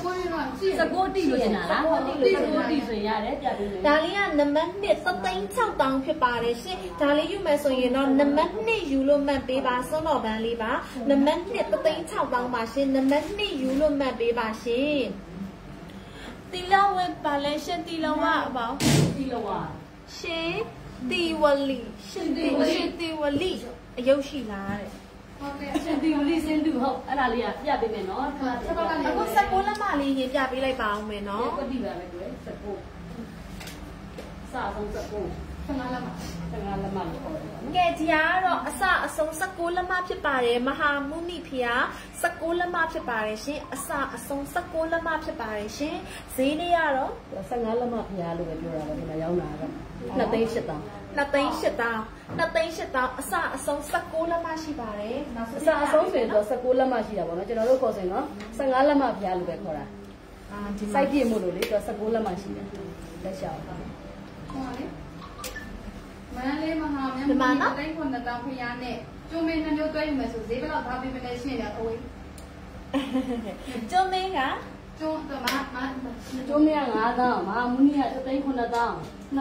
19တီလို့ကျင်တာလား19တီဆိုရတယ်ပြပေးမယ်ဒါလေးကနံပါတ်1 3,600ဖြစ်ပါတယ်ရှင်ဒါလေးယူမယ်ဆိုရင်တော့နံပါတ်2ယူလို့မှတ်ပေးပါစွန်းတော်ပန်းလေးပါနံပါတ်2 3,600ပါရှင်နံပါတ်2ယူလို့မှတ်ပေးပါရှင်တီလာဝဲပါလဲရှင်တီလာဝါအပေါင်းတီလာဝါရှင်တီဝလီရှင်တီဝလီအယုတ်ရှိလားတဲ့ဟုတ်ကဲ့ရှင်တီဝလီစင်တူဟုတ်အဲ့ဒါလေးကပြပေးမယ်နော်အခု19လက်မလေးရင်ပြပေးလိုက်ပါအောင်မယ်နော်ကွတိပါပဲတွေ့19စာဆုံး19 15လက်မလို့ခေါ်တယ်နော်ကဲဒီကတော့အစအဆုံး19လက်မဖြစ်ပါတယ်မဟာမုနိဖျား19လက်မဖြစ်ပါတယ်ရှင်အစအဆုံး19လက်မဖြစ်ပါတယ်ရှင်ဈေးလေးကတော့ 15လက်မဖျားလို့ပဲပြောတာပဲဒီမှာရောင်းတာတော့2,800 2,800အစအဆုံး19လက်မရှိပါတယ်အစအဆုံးဆိုရင်တော့19လက်မရှိတာပေါ့နော်ကျွန်တော်တို့ခေါ်စင်နော်15လက်မဖျားလို့ပဲခေါ်တာဒီ site ပြည့်မို့လို့လေတော့19လက်မရှိတယ်လက်ရှောက်ဟုတ်ပါလေမန္တလေးမဟာမြန်မာပြည်တိုင်း9,000ဖျားနဲ့ကျုံမင်းနှမျိုးတွဲယူမယ်ဆိုဈေးဘယ်လောက်ထားပေးမလဲရှင်းရအောင်ကျုံမင်းကကျုံတမကျုံမင်းက9,000မဟာမုနိက3,900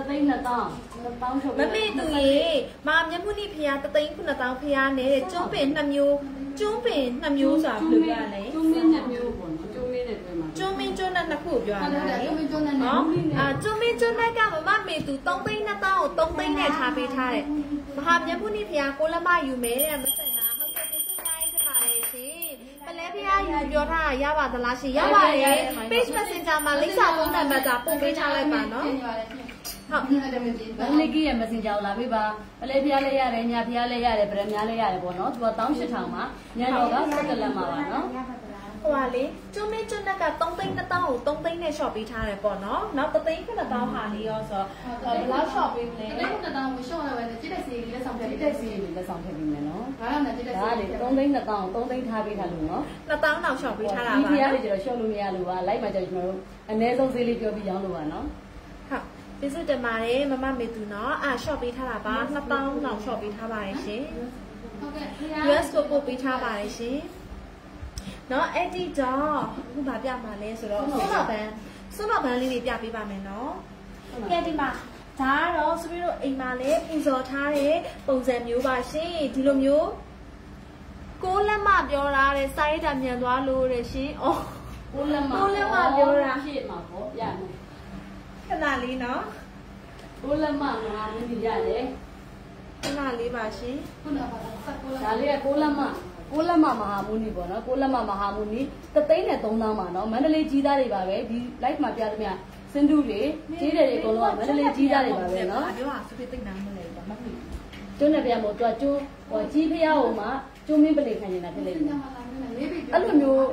2,000 2,000 မမေသူရေမာမြတ်မုနိဖျား3,900ဖျားနဲ့ကျုံပင်2မျိုးကျုံပင်2မျိုးဆိုတာဘယ်လိုရလဲကျုံမင်း2မျိုးပေါ့နော်ကျုံမင်းနဲ့တွဲမှာကျုံမင်းကျုံနဲ့2ခုပြောရတာလေကျုံမင်းကျုံနဲ့ကျုံမင်းကျုံနဲ့ကမမေသူ3,200ကို3,000နဲ့ထားပေးထားတယ်မဟာမြတ်မုနိဖျားကိုလက်မယူမယ်တဲ့မစက်နာဟုတ်ကဲ့သူတိုင်းတပါလေရှင်ပလဲဖျားယူပြောထားရပါသလားရှင်ရပါတယ် page messenger မှာလိပ်စာဖုန်းနံပါတ်ကပို့ပေးထားလိုက်ပါနော်ဟုတ်မလေးကြီးရဲ့ messenger ကိုလာပေးပါပလဲဖျားလည်းရတယ်ညာဖျားလည်းရတယ်ဗရမများလည်းရတယ်ပေါ့နော်သူက18,000မှာညတော့က17လက်မှာပါနော်ဟိုပါလေကျွန်းမင်းကျွန်းက3,200ကို3,000နဲ့ shop ပေးထားတယ်ပေါ့နော်နောက်3,900ဟာလေးရောဆိုဘယ်လောက် shop ပေးမလဲ 3,900ကို shop ရပဲကြည့်တဲ့စီလေးလက်ဆောင်ထည့်တဲ့စီလေးလက်ဆောင်ထည့်ပေးမယ်နော်ဘာလို့လဲကြည့်တဲ့စီဒါလေ3,200ကို3,000ထားပေးထားလို့နော် 2,000လောက် shop ပေးထားတာပါဒီဖျားလေးကျတော့ shop လို့မရလို့ပါလိုက်မှကျကျွန်တော်တို့အနည်းဆုံးဈေးလေးပြောပြီးရောင်းလို့ပါနော်ဟုတ်ကျေးဇူးတင်ပါတယ်မမမေသူနော်shop ပေးထားတာပါ2,000လောက် shop ပေးထားပါတယ်ရှင်ဟုတ်ကဲ့ US ကိုပို့ပေးထားပါတယ်ရှင်နော်အဲ့ဒီတော့အခုဗာပြမှာလဲဆိုတော့စွန်းတော်ဘန်းလေးတွေပြပေးပါမယ်နော်ကဲဒီမှာဒါကတော့ဆိုပြီးတော့အိမ်မှာလဲပူဇော်ထားတဲ့ပုံစံမျိုးပါရှင်ဒီလိုမျိုး6လက်မပြောတာတဲ့စာရေးတာမြန်သွားလို့တဲ့ရှင်အော် 6လက်မပြောတာဖြစ်မှာပေါ့ရမယ်ခဏလေးနော် 6လက်မငါမင်းပြရတယ်ခဏလေးပါရှင်ခုနကပါဒါလေးက6လက်မ6လက်မမဟာမုနိပေါ့နော်6လက်မမဟာမုနိ3,300မှာနော်မန္တလေးကြီးသားတွေပါပဲဒီ live မှာပြသမျှစင်တူတွေကြီးတယ်တွေအကုန်လုံးကမန္တလေးကြီးသားတွေပါပဲနော်ပြောတာဆိုပြီးသိနာမလဲဒါမှမဟုတ်ကျွန်းနဲ့ပြန်မို့သူကကျွန်းဟိုကြီးဖျားဟိုမှာကျွန်းမင်းပလေခံနေတာဖြစ်လိမ့်မယ်အဲ့လိုမျိုး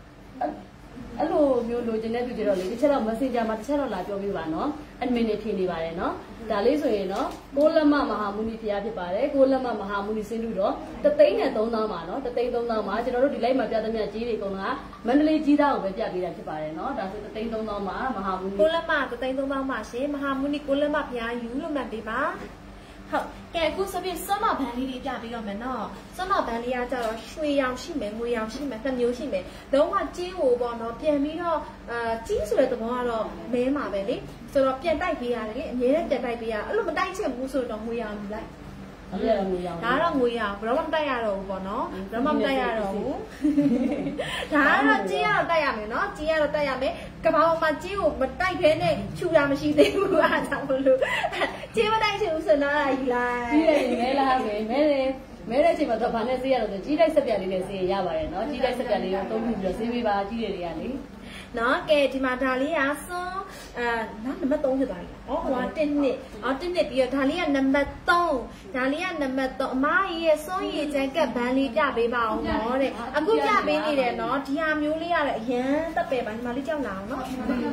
လိုချင်တဲ့သူကြတော့လေတစ်ချက်တော့ messenger မှာတစ်ချက်တော့လာပြောပြပါနော် admin နေဖြေနေပါတယ်နော်ဒါလေးဆိုရင်နော်ကိုလက်မမဟာမူနီဖျားဖြစ်ပါတယ်ကိုလက်မမဟာမူနီစင်းတူတော့3,300ပါနော်3,300ပါကျွန်တော်တို့ဒီ live မှာပြသမျှကြီးတွေအကုန်လုံးကမန္တလေးကြီးသားကိုပဲပြပေးတာဖြစ်ပါတယ်နော်ဒါဆို3,300ပါမဟာမူနီကိုလက်မ3,300ပါရှင်မဟာမူနီကိုလက်မဖျားယူလို့မှတ်ပေးပါဟုတ်ကဲအခုဆိုပြီးစွမ်းမဘန်းလေးတွေပြပြီးတော့မယ်နော်စွမ်းမဘန်းလေးကကြတော့ရွှေရောင်ရှိမယ်ငွေရောင်ရှိမယ်နှစ်မျိုးရှိမယ်တော့ကကြီးဟိုပေါ့နော်ပြန်ပြီးတော့ကြီးဆိုတဲ့သဘောကတော့မဲမှာပဲလေဆိုတော့ပြန်တိုက်ပေးရတယ်လေအမြဲတမ်းပြန်တိုက်ပေးရအဲ့လိုမတိုက်ချင်ဘူးဆိုတော့ငွေရောင်ယူလိုက်ဒါတော့ငွေရောင်ဒါတော့ငွေရောင်ဘယ်တော့မှမတိုက်ရတော့ဘူးပေါ့နော်ဘယ်တော့မှမတိုက်ရတော့ဘူးဒါကတော့ကြီးရတော့တိုက်ရမယ်နော်ကြီးရတော့တိုက်ရမယ်ကဘာပေါ်မှာကြီးကိုမတိုက်ခဲနဲ့ခြူတာမရှိသေးဘူးအားကြောင့်မလို့ကြီးမတိုက်ချင်ဘူးဆိုတော့ယူလိုက်ကြီးတယ်မဲလားပဲမဲတဲ့အချိန်မှာတော့ဗာနဲ့ဆေးရတော့ကြီးတိုက်ဆက်ပြလေးနဲ့ဆေးရပါတယ်နော်ကြီးတိုက်ဆက်ပြလေးကိုသုံးပြီးတော့ဆေးပေးပါကြီးတယ်တွေကလေနော်ကဲဒီမှာဒါလေးကစွန်းနံပါတ်3ဖြစ်သွားပြီ။ဟောဟိုက1နှစ်1နှစ်ပြီးတော့ဒါလေးကနံပါတ်3ဒါလေးကနံပါတ်3အမကြီးရဲ့စွန်းရည်ချက်ကဘန်းလေးပြပေးပါအောင်နော်တဲ့အခုပြပေးနေတယ်နော်ဒီဟာမျိုးလေးရတယ်အရန်တက်ပယ်ပါဒီမှာလေးကြောက်လာအောင်နော်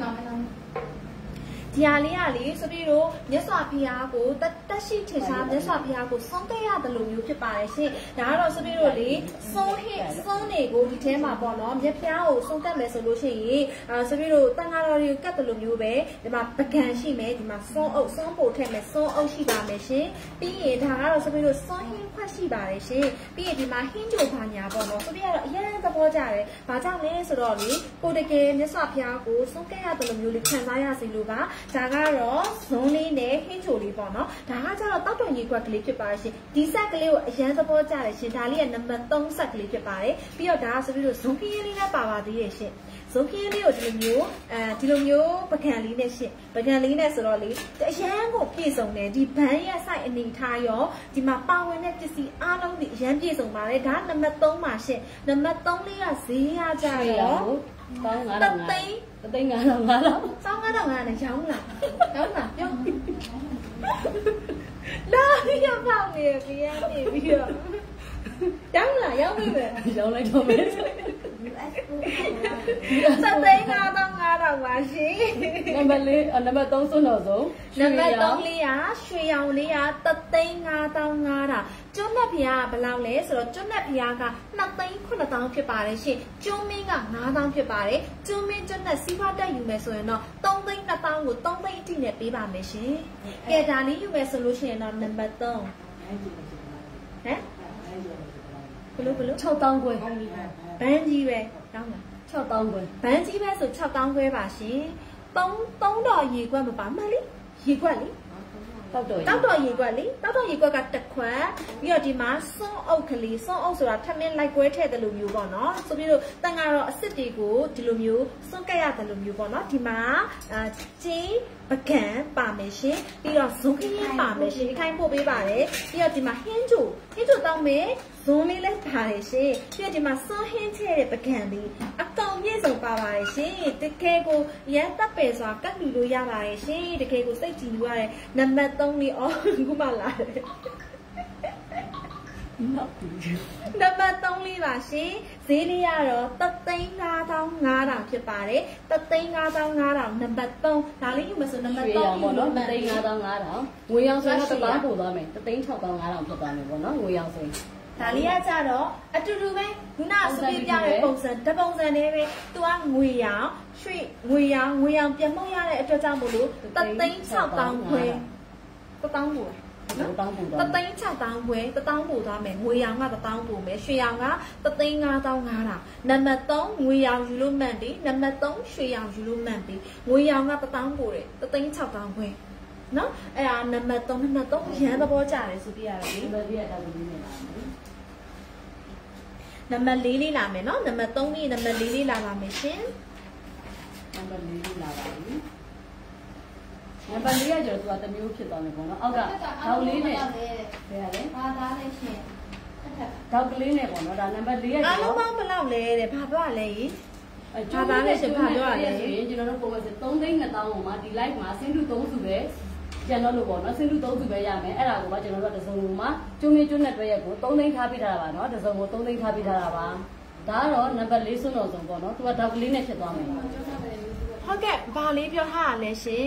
ဒီဟာလေးကလေဆိုပြီးတော့မြတ်စွာဘုရားကိုတက်ရှိထင်ရှားမြတ်စွာဘုရားကိုစွန့်ခဲ့ရတယ်လို့မျိုးဖြစ်ပါတယ်ရှင်ဒါကတော့ဆိုပြီးတော့လေစွန့်တွေကိုဒီထဲမှာပေါ့နော်မြတ်ဘုရားကိုစွန့်ကတ်မယ်ဆိုလို့ရှိရင်ဆိုပြီးတော့တန်ဃာတော်တွေကိုကတ်တယ်လို့မျိုးပဲဒီမှာပကံရှိမယ်ဒီမှာစွန့်ပို့ထည့်မယ်စွန့်အုပ်ရှိပါမယ်ရှင်ပြီးရင်ဒါကတော့ဆိုပြီးတော့စွန့်ဟင်းခွက်ရှိပါတယ်ရှင်ပြီးရင်ဒီမှာဟင်းကြိုဘာညာပေါ့နော်ဆိုပြီးတော့အရင်သဘောကျတယ်ဘာကြောင့်လဲဆိုတော့လေကိုတကယ်မြတ်စွာဘုရားကိုစွန့်ခဲ့ရတယ်လို့မျိုးလေးခံစားရစီလို့ပါဒါကတော့ဇွန်းလေးနဲ့ဟင်းချိုလေးပေါ့နော်ဒါကကျတော့တောက်တော်ကြီးခွက်ကလေးဖြစ်ပါရှင်ဒီဆက်ကလေးကိုအရန်သဘောကျတယ်ရှင်ဒါလေးကနံပါတ်3ဆက်ကလေးဖြစ်ပါတယ်ပြီးတော့ဒါကဆိုပြီးတော့ဇွန်းခင်းလေးနဲ့ပါပါသေးရဲ့ရှင်ဇွန်းခင်းလေးကိုဒီလိုမျိုးပကံလေးနဲ့ရှင်ပကံလေးနဲ့ဆိုတော့လေအရန်ကိုပြည့်စုံတယ်ဒီဘန်းရဲ့ site အနေထားရောဒီမှာပါဝင်တဲ့ပစ္စည်းအားလုံးဒီအရန်ပြည့်စုံပါတယ်ဒါနံပါတ်3ပါရှင်နံပါတ်3လေးကဈေးရကြရော 3,500 နဲ့ရောင်းလာပြောလာပြီးတော့ဖောက်နေပြီကနေပြီးတော့ရောင်းပြီပဲရောင်းလိုက်တော့မယ် 3,500ပါရှင်နံပါတ်3စွန်းတော်ဆုံးနံပါတ်3လေးကရွှေရောင်လေးက3,500ကျွန်းနဲ့ဖျားကဘယ်လောက်လဲဆိုတော့ကျွန်းနဲ့ဖျားက2,900ဖြစ်ပါတယ်ရှင်ကျွန်းမင်းက9,000ဖြစ်ပါတယ်ကျွန်းမင်းကျွန်းနဲ့စီးပွားတက်ယူမယ်ဆိုရင်တော့3,200ကို3,000အထိနဲ့ပေးပါမယ်ရှင်ကဲဒါလေးယူမယ်ဆိုလို့ရှိရင်တော့နံပါတ်3ဟမ်ဘလို့ 6,000ခွဲဘန်းကြီးပဲတောင်းတာ 6,000ခွဲဘန်းကြီးပဲဆို6,000ခွဲပါရှင်3တော်ရေခွက်မပါမှန်လေရေခွက်လေတောက်တော်ရေခွက်လေတောက်တော်ရေခွက်ကတစ်ခွက်ပြီးတော့ဒီမှာစွန်းအုပ်ကလေးစွန်းအုပ်ဆိုတာထမင်းလိုက်ကွဲထည့်တယ်လို့မျိုးပေါ့နော်ဆိုပြီးတော့တန်ကတော့အစ်စ်တွေကိုဒီလိုမျိုးစွန်းကက်ရတယ်လို့မျိုးပေါ့နော်ဒီမှာချင်းပကံပါမယ်ရှင်ပြီးတော့ဇွန်ခင်းပါမယ်ရှင်ခိုင်းပို့ပေးပါတယ်ပြီးတော့ဒီမှာဟင်းချိုတောင်းမယ်ဇွန်လေးလည်းပါတယ်ရှင်ပြီးတော့ဒီမှာစွန်းဟင်းချဲတဲ့ပကံလေးအကောင်ပြည့်စုံပါပါတယ်ရှင်တကယ်ကိုရမ်းတက်ပယ်စွာကတ်လူလို့ရပါတယ်ရှင်တကယ်ကိုစိတ်ကြည်လို့ရတယ်နံပါတ်3လေးအော်ခုမှလာတယ်နံပါတ်3လေးပါရှင်ဈေးလေးကတော့3,500ဖြစ်ပါတယ်3,500နံပါတ်3ဒါလေးယူမဆိုနံပါတ်3 ပေါ့နော်3,500ငွေရောင်ဆိုတော့တစ်သားပို့သွားမယ်3,600ဖြစ်သွားမယ်ပေါ့နော်ငွေရောင်ဆိုဒါလေးကကြတော့အတူတူပဲခုနစပီးပြတဲ့ပုံစံတပုံစံနဲ့ပဲသူကငွေရောင်ရွှေငွေရောင်ပြန်မှုရတဲ့အတွက်ကြောင့်မို့လို့3,600ခွဲ1000ပို့3,600ခွဲ1000ပို့သွားမယ်ငွေရောင်က1000ပို့မယ်ရွှေရောင်က3,500နံပါတ်3ငွေရောင်ယူလို့မှန်ပြီနံပါတ်3ရွှေရောင်ယူလို့မှန်ပြီငွေရောင်က1000ပို့တယ်3,600ခွဲနော်အဲ့ဒါနံပါတ်3ရန်သဘောကျတယ်ဆိုပြရတယ်လေနံပါတ်4ကတာလို့နေပါမယ်နံပါတ်4လေးလာမယ်နော်နံပါတ်3လေးနံပါတ်4လေးလာပါမယ်ရှင်နံပါတ်4လေးလာပါပြီနံပါတ်4ကကျတော့သူကတစ်မျိုးဖြစ်သွားမယ်ပေါ့နော်အောက်ကဒေါက်လေးနဲ့ဘယ်ရလဲဘာသားလဲရှင်ဒေါက်ကလေးနဲ့ပေါ့နော်ဒါနံပါတ်4ကကျတော့အားလုံးပေါင်းဘယ်လောက်လဲတဲ့ဘာပြောရလဲကြီးဘာသားလဲရှင်ဘာပြောရလဲဆိုရင်ကျွန်တော်တို့ပုံမှန်3,200,000မှာဒီ live မှာစင်းတူ3စုပဲကျန်တော့လို့ပေါ့နော်စင်တူ3စုပဲရမယ်အဲ့ဒါကိုမှကျွန်တော်တို့ကတစ်စုံမှာကျွန်းမင်းကျွန်းနဲ့တွဲရက်ကို3သိန်းထားပေးထားတာပါနော်တစ်စုံကို3သိန်းထားပေးထားတာပါဒါကတော့နံပါတ်4စွန်းတော်ဆုံးပေါ့နော်သူကဒေါက်ကလေးနဲ့ဖြစ်သွားမယ်ဟုတ်ကဲ့ဘာလေးပြောထားရလဲရှင်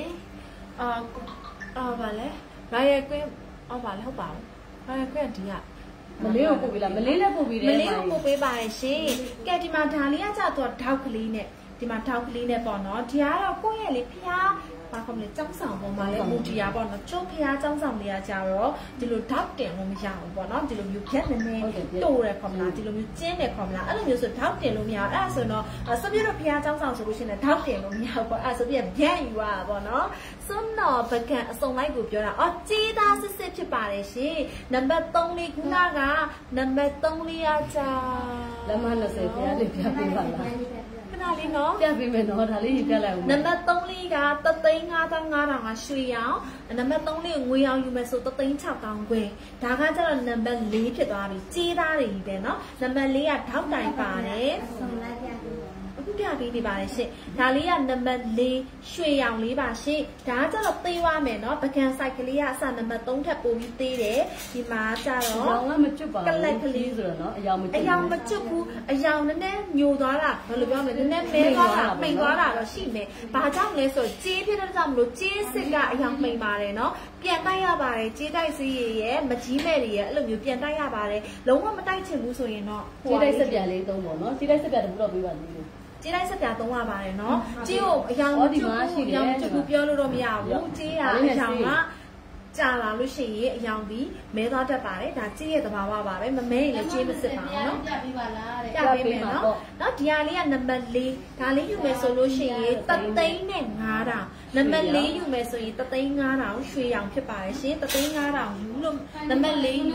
ဘာလဲဘာရဲ့ကွင်းဘာလဲဟုတ်ပါဘူးဘာရဲ့ကွင်းဒီကမလေးကိုပို့ပေးလားမလေးလည်းပို့ပေးတယ်မလေးကိုပို့ပေးပါရဲ့ရှင်ကဲဒီမှာဒါလေးကကြတော့ဒေါက်ကလေးနဲ့ဒီမှာထောက်ကလေးနဲ့ပေါ့နော်ဒီကတော့ကိုယ့်ရဲ့လေဖျားဘာခေါ်မလဲចောင်းဆောင်ပေါ်မှာလေမူတီယာပေါ့နော်ကျုပ်ဖျားចောင်းဆောင်လေးကကြတော့ဒီလိုဓာတ်တင်လို့မရဘူးပေါ့နော်ဒီလိုမျိုးဖြတ်နေနေတိုးတယ်ခေါ်မလားဒီလိုမျိုးကျင်းတယ်ခေါ်မလားအဲ့လိုမျိုးဆိုဓာတ်တင်လို့မရအဲ့ဒါဆိုတော့စပြည့်တော့ဖျားចောင်းဆောင်ဆိုလို့ရှိရင်ဓာတ်တင်လို့မရဘူးပေါ့အဲ့ဒါဆိုပြည့်ဗျန့်ယူရတာပေါ့နော်စွန်းတော်ပကံအစုံလိုက်ကိုပြောတာကြေးသားစစ်စစ်ဖြစ်ပါတယ်ရှင်နံပါတ်3လေးခုနကနံပါတ်3လေးကကြာလက်မ20ဖျားလေးပြပေးပါလားဒါလေးနော်ပြပေးမယ်နော်ဒါလေးပြလိုက်အောင်နံပါတ်3လေးက3,55,000ကရွှေရောင်နံပါတ်3လေးငွေရောင်ယူမယ်ဆို3,600ခွဲဒါကကျတော့နံပါတ်4ဖြစ်သွားပြီကြေးသားတွေကြီးတယ်နော်နံပါတ်4ကထောက်တိုင်ပါတယ်ဆုံးလိုက်ပြပေးအခုပြပေးနေပါတယ်ရှင်ဒါလေးကနံပါတ်4ရွှေရောင်လေးပါရှင်ဒါကကျတော့သေးသွားမယ်နော်ပကံဆိုင်ကလေးကအစနံပါတ်3ထပ်ပို့ပြီးသေးတယ်ဒီမှာကျတော့အယောင်ကမကျွတ်ပါဘူးကလက်ကလေးဆိုတော့နော်အယောင်မကျွတ်ဘူးအယောင်နည်းနည်းညိုသွားတာဘယ်လိုပြောမလဲနည်းနည်းမဲသွားတာမိန်သွားတာတော့ရှိမယ်ဘာကြောင့်လဲဆိုကြေးဖြစ်တဲ့ကြောင့်မလို့ကြေးစစ်ကအယောင်မိန်ပါတယ်နော်ပြန်တိုက်ရပါတယ်ကြေးတိုက်စီးရဲ့မကြီးမဲ့တွေရဲ့အဲ့လိုမျိုးပြန်တိုက်ရပါတယ်လုံးဝမတိုက်ချင်ဘူးဆိုရင်တော့ကြေးတိုက်စက်ပြလေးသုံးပေါ့နော်ကြေးတိုက်စက်ပြတခုတော့ပေးပါသေးတယ်ကြေးလိုက်စက်ပြသုံးရပါတယ်နော်ကြေးကိုအယောင်ကျွတ်ဘူးပြောလို့တော့မရဘူးကြေးကအယောင်ကကြာလာလို့ရှိရင်အယောင်ပြီးမဲသွားတတ်ပါတယ်ဒါကြေးရဲ့သဘာဝပါပဲမမဲရင်လည်းကြေးမစစ်ပါဘူးနော်ပြပေးပါလားတဲ့ပြပေးမယ်နော်နော်ဒီဟာလေးကနံပါတ်4ဒါလေးယူမယ်ဆိုလို့ရှိရင်3,500နံပါတ်4ယူမယ်ဆိုရင်3,500ရွှေရောင်ဖြစ်ပါတယ်ရှင်3,500ယူလို့နံပါတ်4ယူ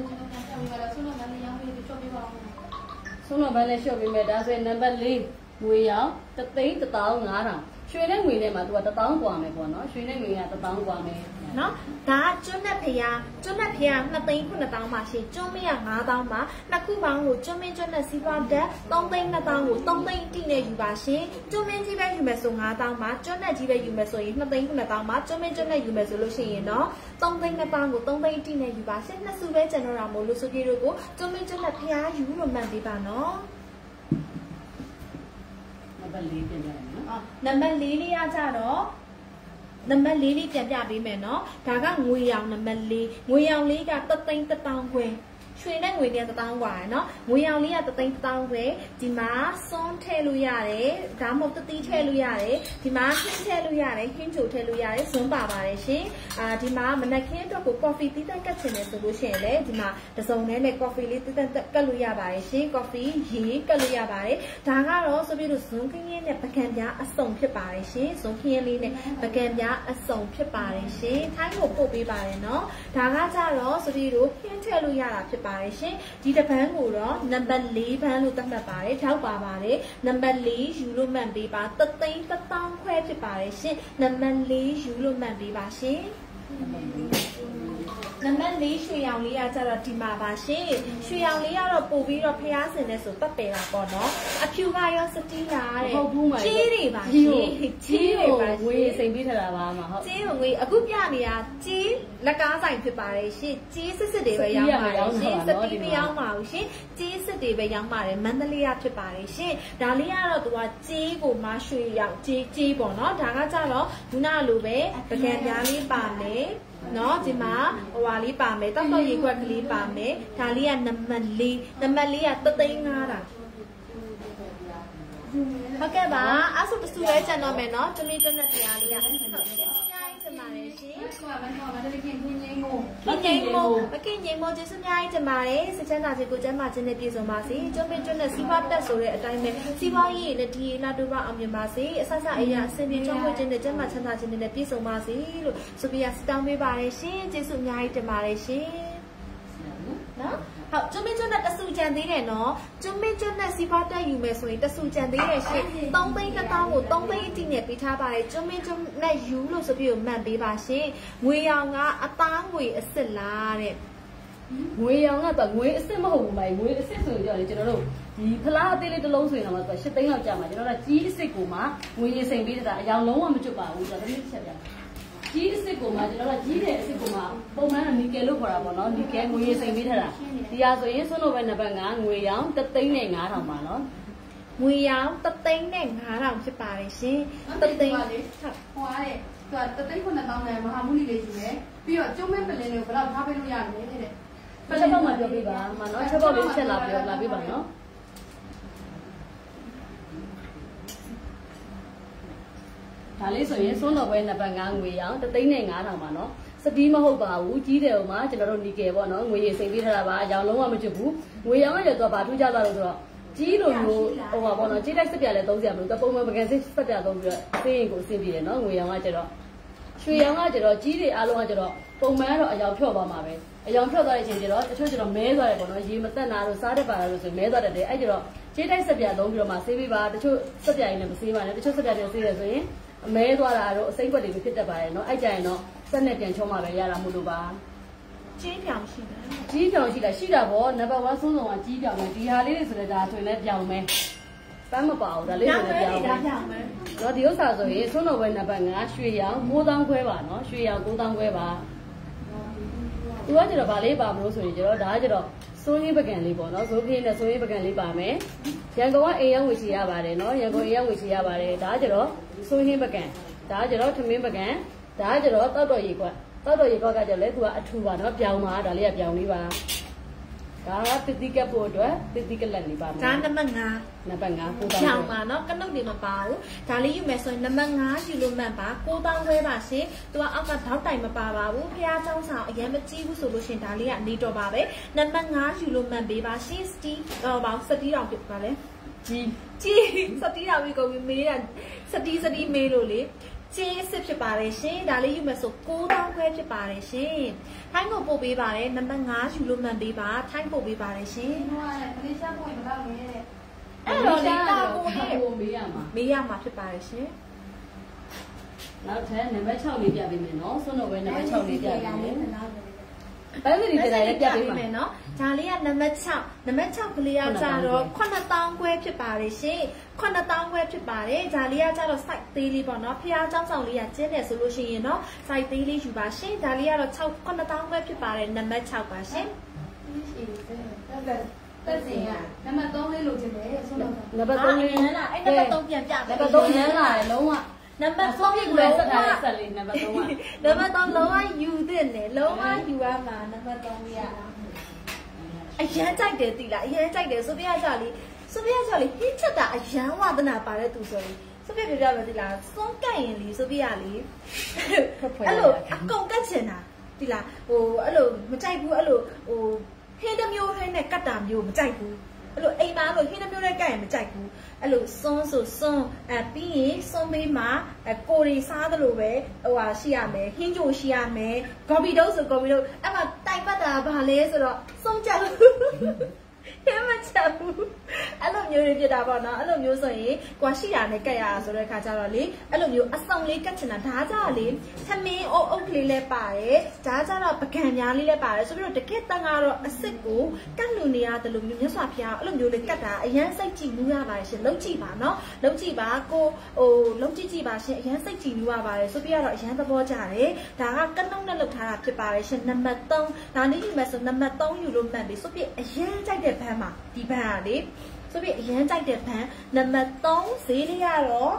ဆုံးတော့ဘယ်လဲရှော့ပေးမယ်ဒါဆိုရင်နံပါတ်4ငွေရောင်3,15,000ရွှေနဲ့ငွေနဲ့မှာသူက1,000กว่าမယ်ပေါ့နော်ရွှေနဲ့ငွေက1,000กว่าမယ်နော်ဒါကျွန်းနဲ့ဖျား2,900,000ပါရှင်ကျွန်းမရ9,000ပါနှစ်ခုပေါင်းကိုကျွန်းမင်းကျွန်းနဲ့စီးပွားတက်3,200,000ကို3,000တိနဲ့ယူပါရှင်ကျွန်းမင်းကြီးပဲယူမယ်ဆို9,000ပါကျွန်းနဲ့ကြီးပဲယူမယ်ဆိုရင်2,900,000ပါကျွန်းမင်းကျွန်းနဲ့ယူမယ်ဆိုလို့ရှိရင်တော့3,200,000ကို3,000တိနဲ့ယူပါရှင်နှစ်စုပဲကျန်တော့တာမို့လို့ဆိုကြတို့ကိုကျွန်းမင်းကျွန်းနဲ့ဖျားယူလို့မှန်သေးပါနော်နံပါတ်4ပြန်ပြရမယ်နော်နံပါတ်4လေးရကြတော့နံပါတ်4လေးပြန်ပြပေးမယ်နော်ဒါကငွေရောင်နံပါတ်4ငွေရောင်လေးက3,100,000ခွဲရွှေနဲ့ငွေနဲ့1,000กว่าเนาะငွေရောင်လေးက3,100,000ခွဲဒီမှာစွန်းထည့်လို့ရတယ်ဒါမှမဟုတ်တတိထည့်လို့ရတယ်ဒီမှာဟင်းထည့်လို့ရတယ်ဟင်းချိုထည့်လို့ရတယ်ဇွန်းပါပါတယ်ရှင်ဒီမှာမနက်ခင်းအတွက်ကို coffee တီးတန့်ကတ်ချင်တယ်ဆိုလို့ရှိရင်လည်းဒီမှာတစ်စုံနဲ့ coffee လေးတီးတန့်ကတ်လို့ရပါတယ်ရှင် coffee ရေကတ်လို့ရပါတယ်ဒါကတော့ဆိုပြီးတော့ဇွန်းခင်းနဲ့ပကံပြားအစုံဖြစ်ပါတယ်ရှင်ဇွန်းခင်းလေးနဲ့ပကံပြားအစုံဖြစ်ပါတယ်ရှင်ထိုင်းကိုပို့ပေးပါတယ်เนาะဒါကကြတော့ဆိုပြီးတော့ဟင်းထည့်လို့ရတာဖြစ်ပါတယ်ရှင်ဒီတစ်ပန်းကိုတော့နံပါတ်4ပန်းလို့သတ်မှတ်ပါတယ်ထောက်ပါပါတယ်နံပါတ်4ယူလို့မှန်ပေးပါ3,100,000ခွဲဖြစ်ပါတယ်ရှင်နံပါတ်4ယူလို့မှန်ပေးပါရှင်နံပါတ်4ရွှေရောင်လေးကကျတော့ဒီမှာပါရှင်ရွှေရောင်လေးကတော့ပို့ပြီးတော့ဖျားစင်နဲ့ဆိုတက်ပယ်တာပေါ့နော်အဖြူကရောစတီးလာတဲ့ကြီးတွေပါရှင်ကြီးတွေပါငွေစိန်ပေးထတာပါမှာဟုတ်ကြီးငွေအခုပြနေတာကြီးလက်ကားဆိုင်ဖြစ်ပါတယ်ရှင်ကြီးစစ်စစ်တွေပဲရောင်းပါတယ်ရှင်စတီးမရောင်းပါဘူးရှင်ကြီးစစ်တွေပဲရောင်းပါတယ်မန္တလေးကဖြစ်ပါတယ်ရှင်ဒါလေးကတော့သူကကြီးကိုမှရွှေရောင်ကြီးပေါ့နော်ဒါကကြတော့ခုနလိုပဲပကံပြားလေးပါမယ်နော်ဒီမှာဟိုဟာလေးပါမယ်တောက်တောက်ရေခွက်ကလေးပါမယ်ဒါလေးကနံပါတ်4က3,500ဟုတ်ကဲ့ပါအဲ့ဆိုတစုရဲကျန်တော့မယ်နော်တလေးတက်နဲ့တရားလေးရဟုတ်ကဲ့ကျမလေးရှင်မကင်းငိမ့်မို့ကျေးဇူးများကြီးတင်ပါတယ်စချမ်းသာခြင်းကိုကျမ်းမာခြင်းနဲ့ပြည့်စုံပါစေကျွမ်းပင်ကျွန်းနဲ့စီးပွားတက်ဆိုတဲ့အတိုင်းပဲစီးပွားရေးနဲ့ဒီနာတူပါအောင်မြင်ပါစေအဆဆအရာအဆင်ပြေကျွမ်းပွင့်ခြင်းနဲ့ကျမ်းမာချမ်းသာခြင်းနဲ့ပြည့်စုံပါစေလို့ဆိုပြီးစတောင်းပေးပါတယ်ရှင်ကျေးဇူးအများကြီးတင်ပါတယ်ရှင်နော်ဟုတ်ကျွန်းမင်းကျွန်းနဲ့တဆူကြံသေးတယ်နော်ကျွန်းမင်းကျွန်းနဲ့စီးပွားတက်ယူမယ်ဆိုရင်တဆူကြံသေးတယ်ရှင်3,200,000ကို3,000အတိနဲ့ပေးထားပါတယ်ကျွန်းမင်းကျွန်းနဲ့ယူလို့ဆိုပြီးမှန်ပေးပါရှင်ငွေရောင်ကအသားငွေအစ်စ်လားတဲ့ငွေရောင်ကတော့ငွေအစ်စ်မဟုတ်ဘူးမိုင်ငွေအစ်စ်ဆိုရင်ကြောက်လေကျွန်တော်တို့ဒီဖလားအသေးလေးတစ်လုံးဆိုရင်တော့8သိန်းလောက်ကြာမှာကျွန်တော်တို့ကြီးအစ်စ်ကိုမှငွေရစိန်ပေးတာအယောင်လုံးဝမကျွတ်ပါဘူးဆိုတော့ဒီတစ်ချက်ပြကြီးအစ်စ်ကိုမှကျွန်တော်ကကြီးတဲ့အစ်စ်ကိုမှပုံမှန်ကနီကယ်လို့ခေါ်တာပေါ့နော်နီကယ်ငွေရစိမ်ပေးထားတာဒီဟာဆိုရင်ဆွနိုပဲနံပါတ်5ငွေရောင်း3,500ပါနော်ငွေရောင်း3,500ဖြစ်ပါတယ်ရှင်3,000လေးဟိုအားတဲ့သူက3,900နဲ့မဟာမူလီလေးယူတယ်ပြီးတော့ကျုံးမဲပလင်းလေးကိုဘယ်တော့ထားပေးလို့ရမလဲတဲ့ချက်ပေါက်မှပြောပြပါမနော်ချက်ပေါက်လေးချက်လာပြပါနော်ဒါလေးဆိုရင်ဆွနိုပဲနံပါတ်5ငွေရောင်း3,500ပါနော်စတီးမဟုတ်ပါဘူးကြီးတယ်ဟိုမှာကျွန်တော်တို့နီကယ်ပေါ့နော်ငွေရစိမ်ပေးထားတာပါရောင်လုံးဝမကျွတ်ဘူးငွေရောင်းရတော့ဘာထူးကြသွားလို့ဆိုတော့ကြီးလိုမျိုးဟိုပါပေါ့နော်ကြီးတိုက်စက်ပြလည်း300မလို့တော့ပုံမှန်ပကံစစ်စက်ပြသုံးပြီးတော့အသေးရင်ကိုအဆင်ပြေတယ်နော်ငွေရောင်းကကျတော့ရွှေရောင်းကကျတော့ကြီးတွေအားလုံးကကျတော့ပုံမှန်ကတော့အယောင်ဖြော့သွားမှာပဲအယောင်ဖြော့သွားတဲ့အချိန်ကျတော့တချို့ကျတော့မဲသွားတယ်ပေါ့နော်ရေမတက်နာလို့စားတတ်ပါလားလို့ဆိုမဲသွားတတ်တယ်အဲ့ကျတော့ကြီးတိုက်စက်ပြသုံးပြီးတော့မှဆေးပေးပါတချို့စက်ပြရင်းနဲ့မဆေးပါနဲ့တချို့စက်ပြတွေဆေးတယ်ဆိုရင်အမဲသွားတာတော့အစိမ့်ကွက်တွေဖြစ်တတ်ပါတယ်နော်အဲ့ကြရင်တော့စက်နဲ့ပြန်ချုံးမှာပဲရတာမို့လို့ပါကြီးပြောင်ရှိတယ်ကြီးပြောင်ရှိတာပေါ့နံပါတ်1ဆုံးဆုံးကကြီးပြောင်မယ်ဒီဟာလေးတွေဆိုလည်းဒါဆိုရင်လည်းပြောင်မယ်ပန်းမပါဘူးဒါလေးဆိုလည်းပြောင်မယ်တော့ဒီဥစ္စာဆိုရင်ဆုံးတော်ဝဲနံပါတ်5ရွှေရောင်9,000ခွဲပါနော်ရွှေရောင်9,000ခွဲပါသူကကျတော့ဗာလေးပါမလို့ဆိုရင်ကျတော့ဒါကကျတော့စိုးရင်းပကံလေးပေါ့နော်ဇိုးပြင်းနဲ့စိုးရင်းပကံလေးပါမယ်ရန်ကုန်ကအိမ်ရောက်ဝေချီရပါတယ်နော်ရန်ကုန်အိမ်ရောက်ဝေချီရပါတယ်ဒါကကျတော့စိုးရင်းပကံဒါကကျတော့ထမင်းပကံဒါကကျတော့တောက်တော်ရေကွက်တောက်တော်ရေကွက်ကကျတော့လေသူကအထူပါနော်ပြောင်းပါဒါလေးကပြောင်းလေးပါဒါကပတိကပ်ဖို့အတွက်ပတိကလက်လေးပါမယ်ဒါနံပါတ်5 နံပါတ်5 9,000ပြောင်းပါနော်ကနုတ်တွေမပါဘူးဒါလေးယူမယ်ဆိုရင်နံပါတ်5ယူလို့မှတ်ပါ9,000ခွဲပါရှင်သူကအောက်ကထောက်တိုင်မပါပါဘူးဖះเจ้าဆောင်အရင်မကြည့်ဘူးဆိုလို့ရှင်ဒါလေးကနေတော့ပါပဲနံပါတ်5ယူလို့မှတ်ပေးပါရှင်စတီဘာစတီတောင်ပြပါလဲကြီးစတီတောင်ပြီးကုန်ပြီးမေးတာစတီမေးလို့လေကျေးစစ်ဖြစ်ပါတယ်ရှင်ဒါလေးယူမယ်ဆို9,000ခွဲဖြစ်ပါတယ်ရှင်ထိုင်းကိုပို့ပေးပါတယ်နံပါတ်5ယူလို့မှန်ပေးပါထိုင်းပို့ပေးပါတယ်ရှင်ဟိုကမလေးရှားပို့ရင်မတော့လေတဲ့အဲ့တော့လေတာပို့နဲ့မေးရမှာဖြစ်ပါတယ်ရှင်နောက်ထပ်နံပါတ်6လေးပြပေးမယ်နော်ဆွနိုပဲနံပါတ်6လေးပြပေးမယ်ဘယ်လိုဒီတိုင်းလဲပြပေးမယ်နော်ဒါလေးကနံပါတ်6နံပါတ်6ကလေးကကြတော့9,000ခွဲဖြစ်ပါတယ်ရှင်9,000ခွဲဖြစ်ပါတယ်ဒါလေးကကြတော့ site သေးလေးပေါ့နော်ဖះเจ้าဆောင်လေးကကျင်းတယ်ဆိုလို့ရှိရင်เนาะ site သေးလေးယူပါရှင်ဒါလေးကတော့9,000ခွဲဖြစ်ပါတယ်နံပါတ်6ပါရှင်တက်စီကနံပါတ်3လေးလိုချင်တယ်ဆိုတော့နံပါတ်3လေးလားအဲ့နံပါတ်3ပြန်ပြနံပါတ်3ရမ်းလာတယ်လုံးဝနံပါတ်3 ပြည့်ဆက်ထားတဲ့ဆက်လေးနံပါတ်3ကနံပါတ်3လုံးဝယူတဲ့နဲ့လုံးဝယူရမှာနံပါတ်3လေးကအရန်ကြိုက်တယ်တိလားအရန်ကြိုက်တယ်ဆိုပြရကြလေဟင်းချက်တာအရန်ဝဒနာပါတဲ့သူဆိုရင်ဆိုပြပြမယ်တိလားစွန်းကတ်ရင်လေဆိုပြရလေအဲ့လိုအကုန်ကတ်ချင်တာတိလားဟိုအဲ့လိုမကြိုက်ဘူးအဲ့လိုဟိုဟင်းတစ်မျိုးနဲ့ကတ်တာမျိုးမကြိုက်ဘူးအဲ့လိုအိမ်မှာအဲ့လိုဟင်းတစ်မျိုးနဲ့ကတ်ရင်မကြိုက်ဘူးအဲ့လိုစွန်းဆိုစွန်းပြီးရင်စွန်းပေးမှာကိုရီစားသလိုပဲဟိုဟာရှိရမယ်ဟင်းကြိုရှိရမယ်ဂေါ်ဘီတုပ်ဆိုဂေါ်ဘီတုပ်အဲ့မှာတိုင်ပတ်တာဘာလဲဆိုတော့စွန်းကြလို့ဟဲ့မချဘူးအဲ့လိုမျိုးတွေဖြစ်တာပေါ့နော်အဲ့လိုမျိုးဆိုရင်ကိုရှိတာနဲ့ကတ်ရတာဆိုတဲ့ခါကျတော့လေအဲ့လိုမျိုးအဆောင်လေးကတ်ချင်တာဒါကြလေသမင်းအုပ်ကလေးလည်းပါတယ်ဒါကြတော့ပကံများလေးလည်းပါတယ်ဆိုပြီးတော့တကက်တန်ကတော့အစ်စ်ကိုကတ်လူနေရတယ်လို့မျိုးမြတ်စွာဘုရားအဲ့လိုမျိုးလေးကတ်တာအရန်စိတ်ကြည်နူးရပါတယ်ရှင်လုံးကြည့်ပါနော်လုံးကြည့်ပါကိုဟိုလုံးကြည့်ပါရှင်အရန်စိတ်ကြည်နူးရပါတယ်ဆိုပြီးတော့အရန်သဘောကျတယ်ဒါကကနှုတ်နဲ့လုပ်ထားတာဖြစ်ပါတယ်ရှင်နံပါတ်3ဒါနည်းယူမယ်ဆိုနံပါတ်3ယူလို့မှတ်ပြီဆိုပြီးအရန်ကြိုက်တဲ့ဘန်းမှာဒီဘန်းကလေဆိုပြီးအရန်ကြိုက်တဲ့ဘန်းနံပါတ်3ဈေးလေးကတော့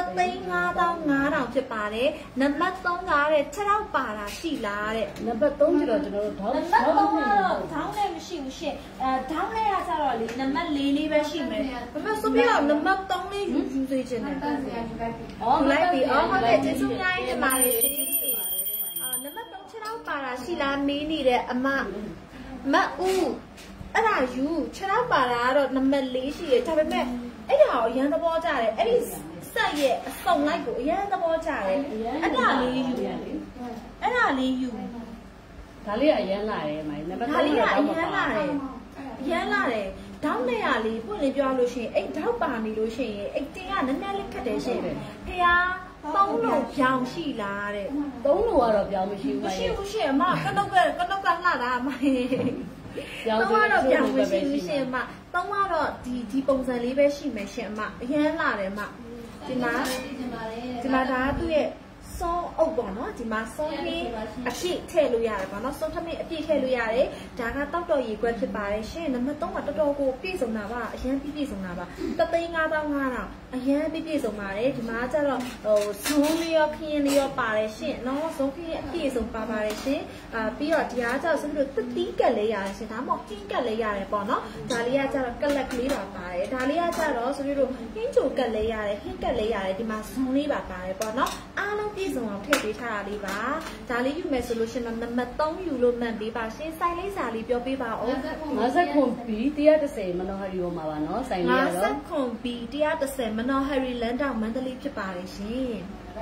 3,500ဖြစ်ပါတယ်နံပါတ်3ကတဲ့6တော့ပါတာရှိလားတဲ့နံပါတ်3ကျတော့ကျွန်တော်တို့နံပါတ်3ကတော့ဒေါင်းလည်းမရှိဘူးရှင်ဒေါင်းလည်းကကျတော့လေနံပါတ်4လေးပဲရှိမယ်ဒါပေမဲ့ဆိုပြီးတော့နံပါတ်3လေးယူစေချင်တယ်လိုက်ပြီဟုတ်တယ်ကျေးဇူးများကြီးတင်ပါတယ်နံပါတ်3 6တော့ပါတာရှိလားမေးနေတဲ့အမဦးအဲ့ဒါယူ6တော့ပါတာကတော့နံပါတ်4ရှိတယ်ဒါပေမဲ့အဲ့ဒါကိုအရန်သဘောကျတယ်အဲ့ဒီဆက်ရဲ့အစုံလိုက်ကိုအရန်သဘောကျတယ်အဲ့ဒါလေးယူအဲ့ဒါလေးယူဒါလေးကအရန်လာတယ်မိုင်းနံပါတ်3 ဒါလေးကအရန်လာတယ်ဒေါင်းနဲ့ရလေးပွင့်လေးပြောလို့ရှိရင်အဲ့ဒေါက်ပါနေလို့ရှိရင်အဲ့တင်ကနည်းနည်းလေးခက်တယ်ရှင်ဖះ3လုံးပြောင်းရှိလားတဲ့ 3လုံးကတော့ပြောင်းမရှိဘူးမရှိဘူးရှင်အမကနုတ်ကလှတာအမပြောင်းတော့ပြောင်းမရှိဘူးရှင်အမ3ကတော့ဒီပုံစံလေးပဲရှိမယ်ရှင်အမအရန်လာတယ်အမဒီမှာဒါကသူ့ရဲ့ซ้อเอาบ่เนาะဒီမှာซ้อนี่အပြည့်ထည့်လို့ရတယ်ပေါ့နော်ซ้อထမင်းအပြည့်ထည့်လို့ရတယ်ဒါကတောက်တော်ရေခွက်ဖြစ်ပါတယ်ရှင်နံပါတ်3ကတော်တော်ကိုပြည့်စုံတာပါအရင်ပြည့်စုံတာပါ3,500,000အရင်ပြည့်စုံပါတယ်ဒီမှာကျတော့ဇုံးလေးရောခင်းလေးရောပါတယ်ရှင်နော်ဇုံးခင်းအပြည့်စုံပါပါတယ်ရှင်ပြီးတော့ဒီအားကျတော့ဆိုပြီးတော့တတိကက်လေးရတယ်ရှင်ဒါမှမဟုတ်ဟင်းကက်လေးရတယ်ပေါ့နော်ဒါလေးကကျတော့ကလက်ကလေးပါပါတယ်ဒါလေးကကျတော့ဆိုပြီးတော့ဟင်းချိုကက်လေးရတယ်ဟင်းကက်လေးရတယ်ဒီမှာဇုံးလေးပါပါတယ်ပေါ့နော်အားလုံးပြည့်စုံအောင်ထည့်ပေးထားတာလေးပါဒါလေးယူမယ်ဆိုလို့ရှင်နံပါတ်3ယူလို့မှန်ပေးပါရှင်စိုင်းလေးစာလေးပြောပေးပါဦး 50ခွန်ဘီ130မနောဟရီရောမှာပါနော်စိုင်းလေးကတော့ 50ခွန်ဘီ130မနောဟရီလန်တောင်မန္တလေးဖြစ်ပါတယ်ရှင်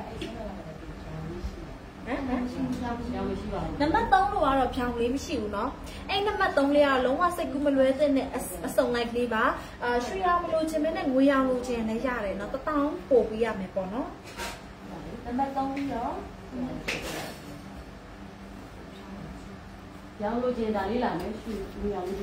နံပါတ်3လို့ကတော့ဖြောင်းလေးမရှိဘူးเนาะအဲ့နံပါတ်3လေးကလုံးဝစိတ်ကူးမလွဲတဲ့အစုံလိုက်ကလေးပါရွှေရောင်မလို့ခြင်းနဲ့ငွေရောင်လို့ခြင်းလည်းရတယ်เนาะ1000ပို့ပေးရမယ်ပေါ့เนาะနံပါတ်3ပြီးတော့ရောင်လို့ခြင်းဒါလေးလာမယ်ရွှေရောင်လို့ခြင်း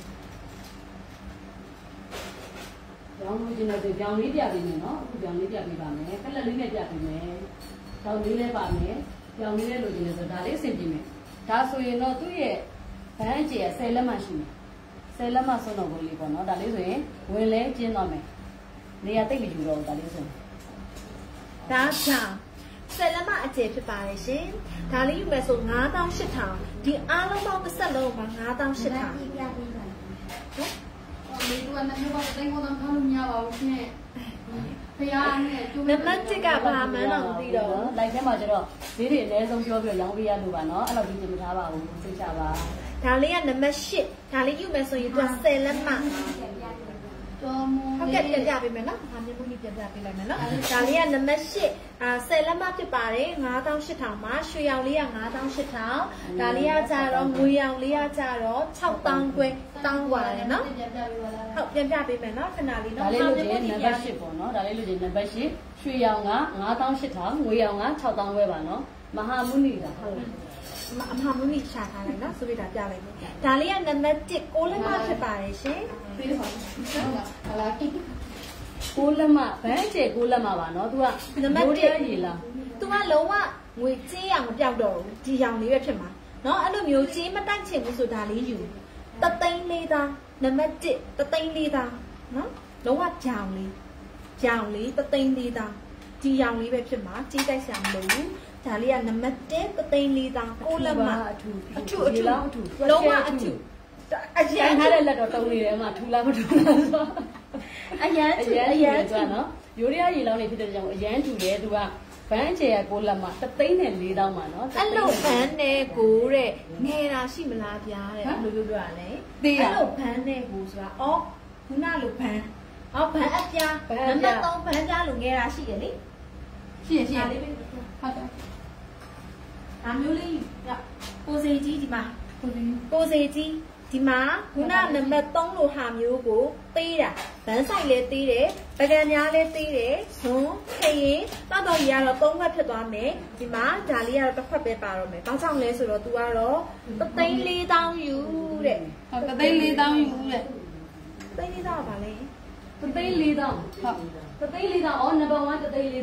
ရောင်လို့ခြင်းတော့ကြောင်လေးပြပေးမယ်เนาะအခုကြောင်လေးပြပေးပါမယ်ကလပ်လေးနဲ့ပြပေးမယ်ကြောင်လေးလည်းပါမယ်ကြောင်လေးလည်းလိုချင်တယ်ဆိုဒါလေးအဆင်ပြေမယ်ဒါဆိုရင်တော့သူ့ရဲ့ဘန်းအကျယ်10လက်မှရှိမယ်10လက်မှဆုံးတော့ကိုလေးပေါ့နော်ဒါလေးဆိုရင်ဝင်လဲကျင်းသွားမယ်နေရာတိတ်မယူတော့ဘူးဒါလေးဆိုဒါကြောင့်10လက်မှအကျယ်ဖြစ်ပါတယ်ရှင်ဒါလေးယူမယ်ဆို98,000ဒီအားလုံးပေါင်းတစ်ဆက်လုံးမှာ98,000 ဒီကနံပါတ်တိုင်းကတော့ထားလို့မရပါဘူးရှင်ဖျားနဲ့နံပါတ်1ကဘာမှန်းတော့မသိတော့လိုက်ထဲမှာကျတော့ဈေးတွေအနည်းဆုံးပြောပြီးရောင်းပေးရလို့ပါနော်အဲ့လိုဒီမထားပါဘူးသိချပါဒါလေးကနံပါတ်8ဒါလေးယူမယ်ဆိုရင်သူက10လက်မှဟုတ်ကဲ့ပြန်ပြပေးမယ်နော်။ဟာမျိုးမျိုးပြန်ပြပေးလိုက်မယ်နော်။ဒါလေးကနံပါတ်8 10လက်မှဖြစ်ပါတယ်98,000မှာရွှေရောင်လေးက98,000ဒါလေးကကြတော့ငွေရောင်လေးကကြတော့6,000ခွဲတောင်းပါတယ်နော်။ဟုတ်ပြန်ပြပေးမယ်နော်ခဏလေးနော်။ဒါလေးလို့ချင်းနံပါတ်8ပေါ့နော်။ဒါလေးလို့ချင်းနံပါတ်8ရွှေရောင်က98,000ငွေရောင်က6,000ခွဲပါနော်။မဟာမုနီကဟုတ်အမမမီရှာထားလိုက်နော်ဆိုပြီးဒါပြလိုက်မယ်ဒါလေးကနံပါတ်1 6လက်မဖြစ်ပါတယ်ရှင်ပြီးတော့ဟာလာ 6လက်မဘန်းကျဲ6လက်မပါနော် तू ကနံပါတ်1ရေလား तू ကလုံးဝငွေကြေးအောင်မပြောက်တော့ဘူးဒီရောင်လေးပဲဖြစ်မှာနော်အဲ့လိုမျိုးကြေးမတိုက်ချင်ဘူးဆိုဒါလေးယူ3,400သားနံပါတ်1 3,400သားနော်လုံးဝကြောင်လေး3,400သားဒီရောင်လေးပဲဖြစ်မှာကြေးတိုက်ဆရာမလို့ဒါလေးကနံပါတ်1 3,400သား6လက်မအထူလုံးဝအထူအရန်ထားတဲ့လက်တော့တုံးနေတယ်အမထူလားမထူလားဆိုအရန်ထူနော်ရိုးရရေလောင်းနေဖြစ်တဲ့ကြောင့်အရန်ထူတယ်သူကဘန်းကျဲက6လက်မ3,400မှာနော်အဲ့လိုဘန်းနဲ့ကိုတဲ့ငယ်တာရှိမလားဗျာတဲ့ဘယ်လိုပြောရလဲအဲ့လိုဘန်းနဲ့ကိုဆိုတာအော်ခုနလိုဘန်းဘန်းအပြားနံပါတ်3ဘန်းကြားလို့ငယ်တာရှိတယ်လေရှိရလေးပဲဟုတ်တယ်ဒါမျိုးလေးကိုစေကြီးဒီမှာကိုစေကြီးဒီမှာခုနနံပါတ်3လို့ဟာမျိုးကိုသေးတာဗန်းဆိုင်လည်းသေးတယ်ပကံများလည်းသေးတယ်ဇွန်းခရင်တောက်တော့ကြီးကတော့3ခွက်ဖြစ်သွားမယ်ဒီမှာဒါလေးကတော့တစ်ခွက်ပဲပါတော့မယ်ဘာကြောင့်လဲဆိုတော့ तू ကတော့3,400ယူတဲ့ဟုတ်3,400ယူတဲ့ 3,400ပါလေ 3,400ဟုတ်3,400အော်နံပါတ်1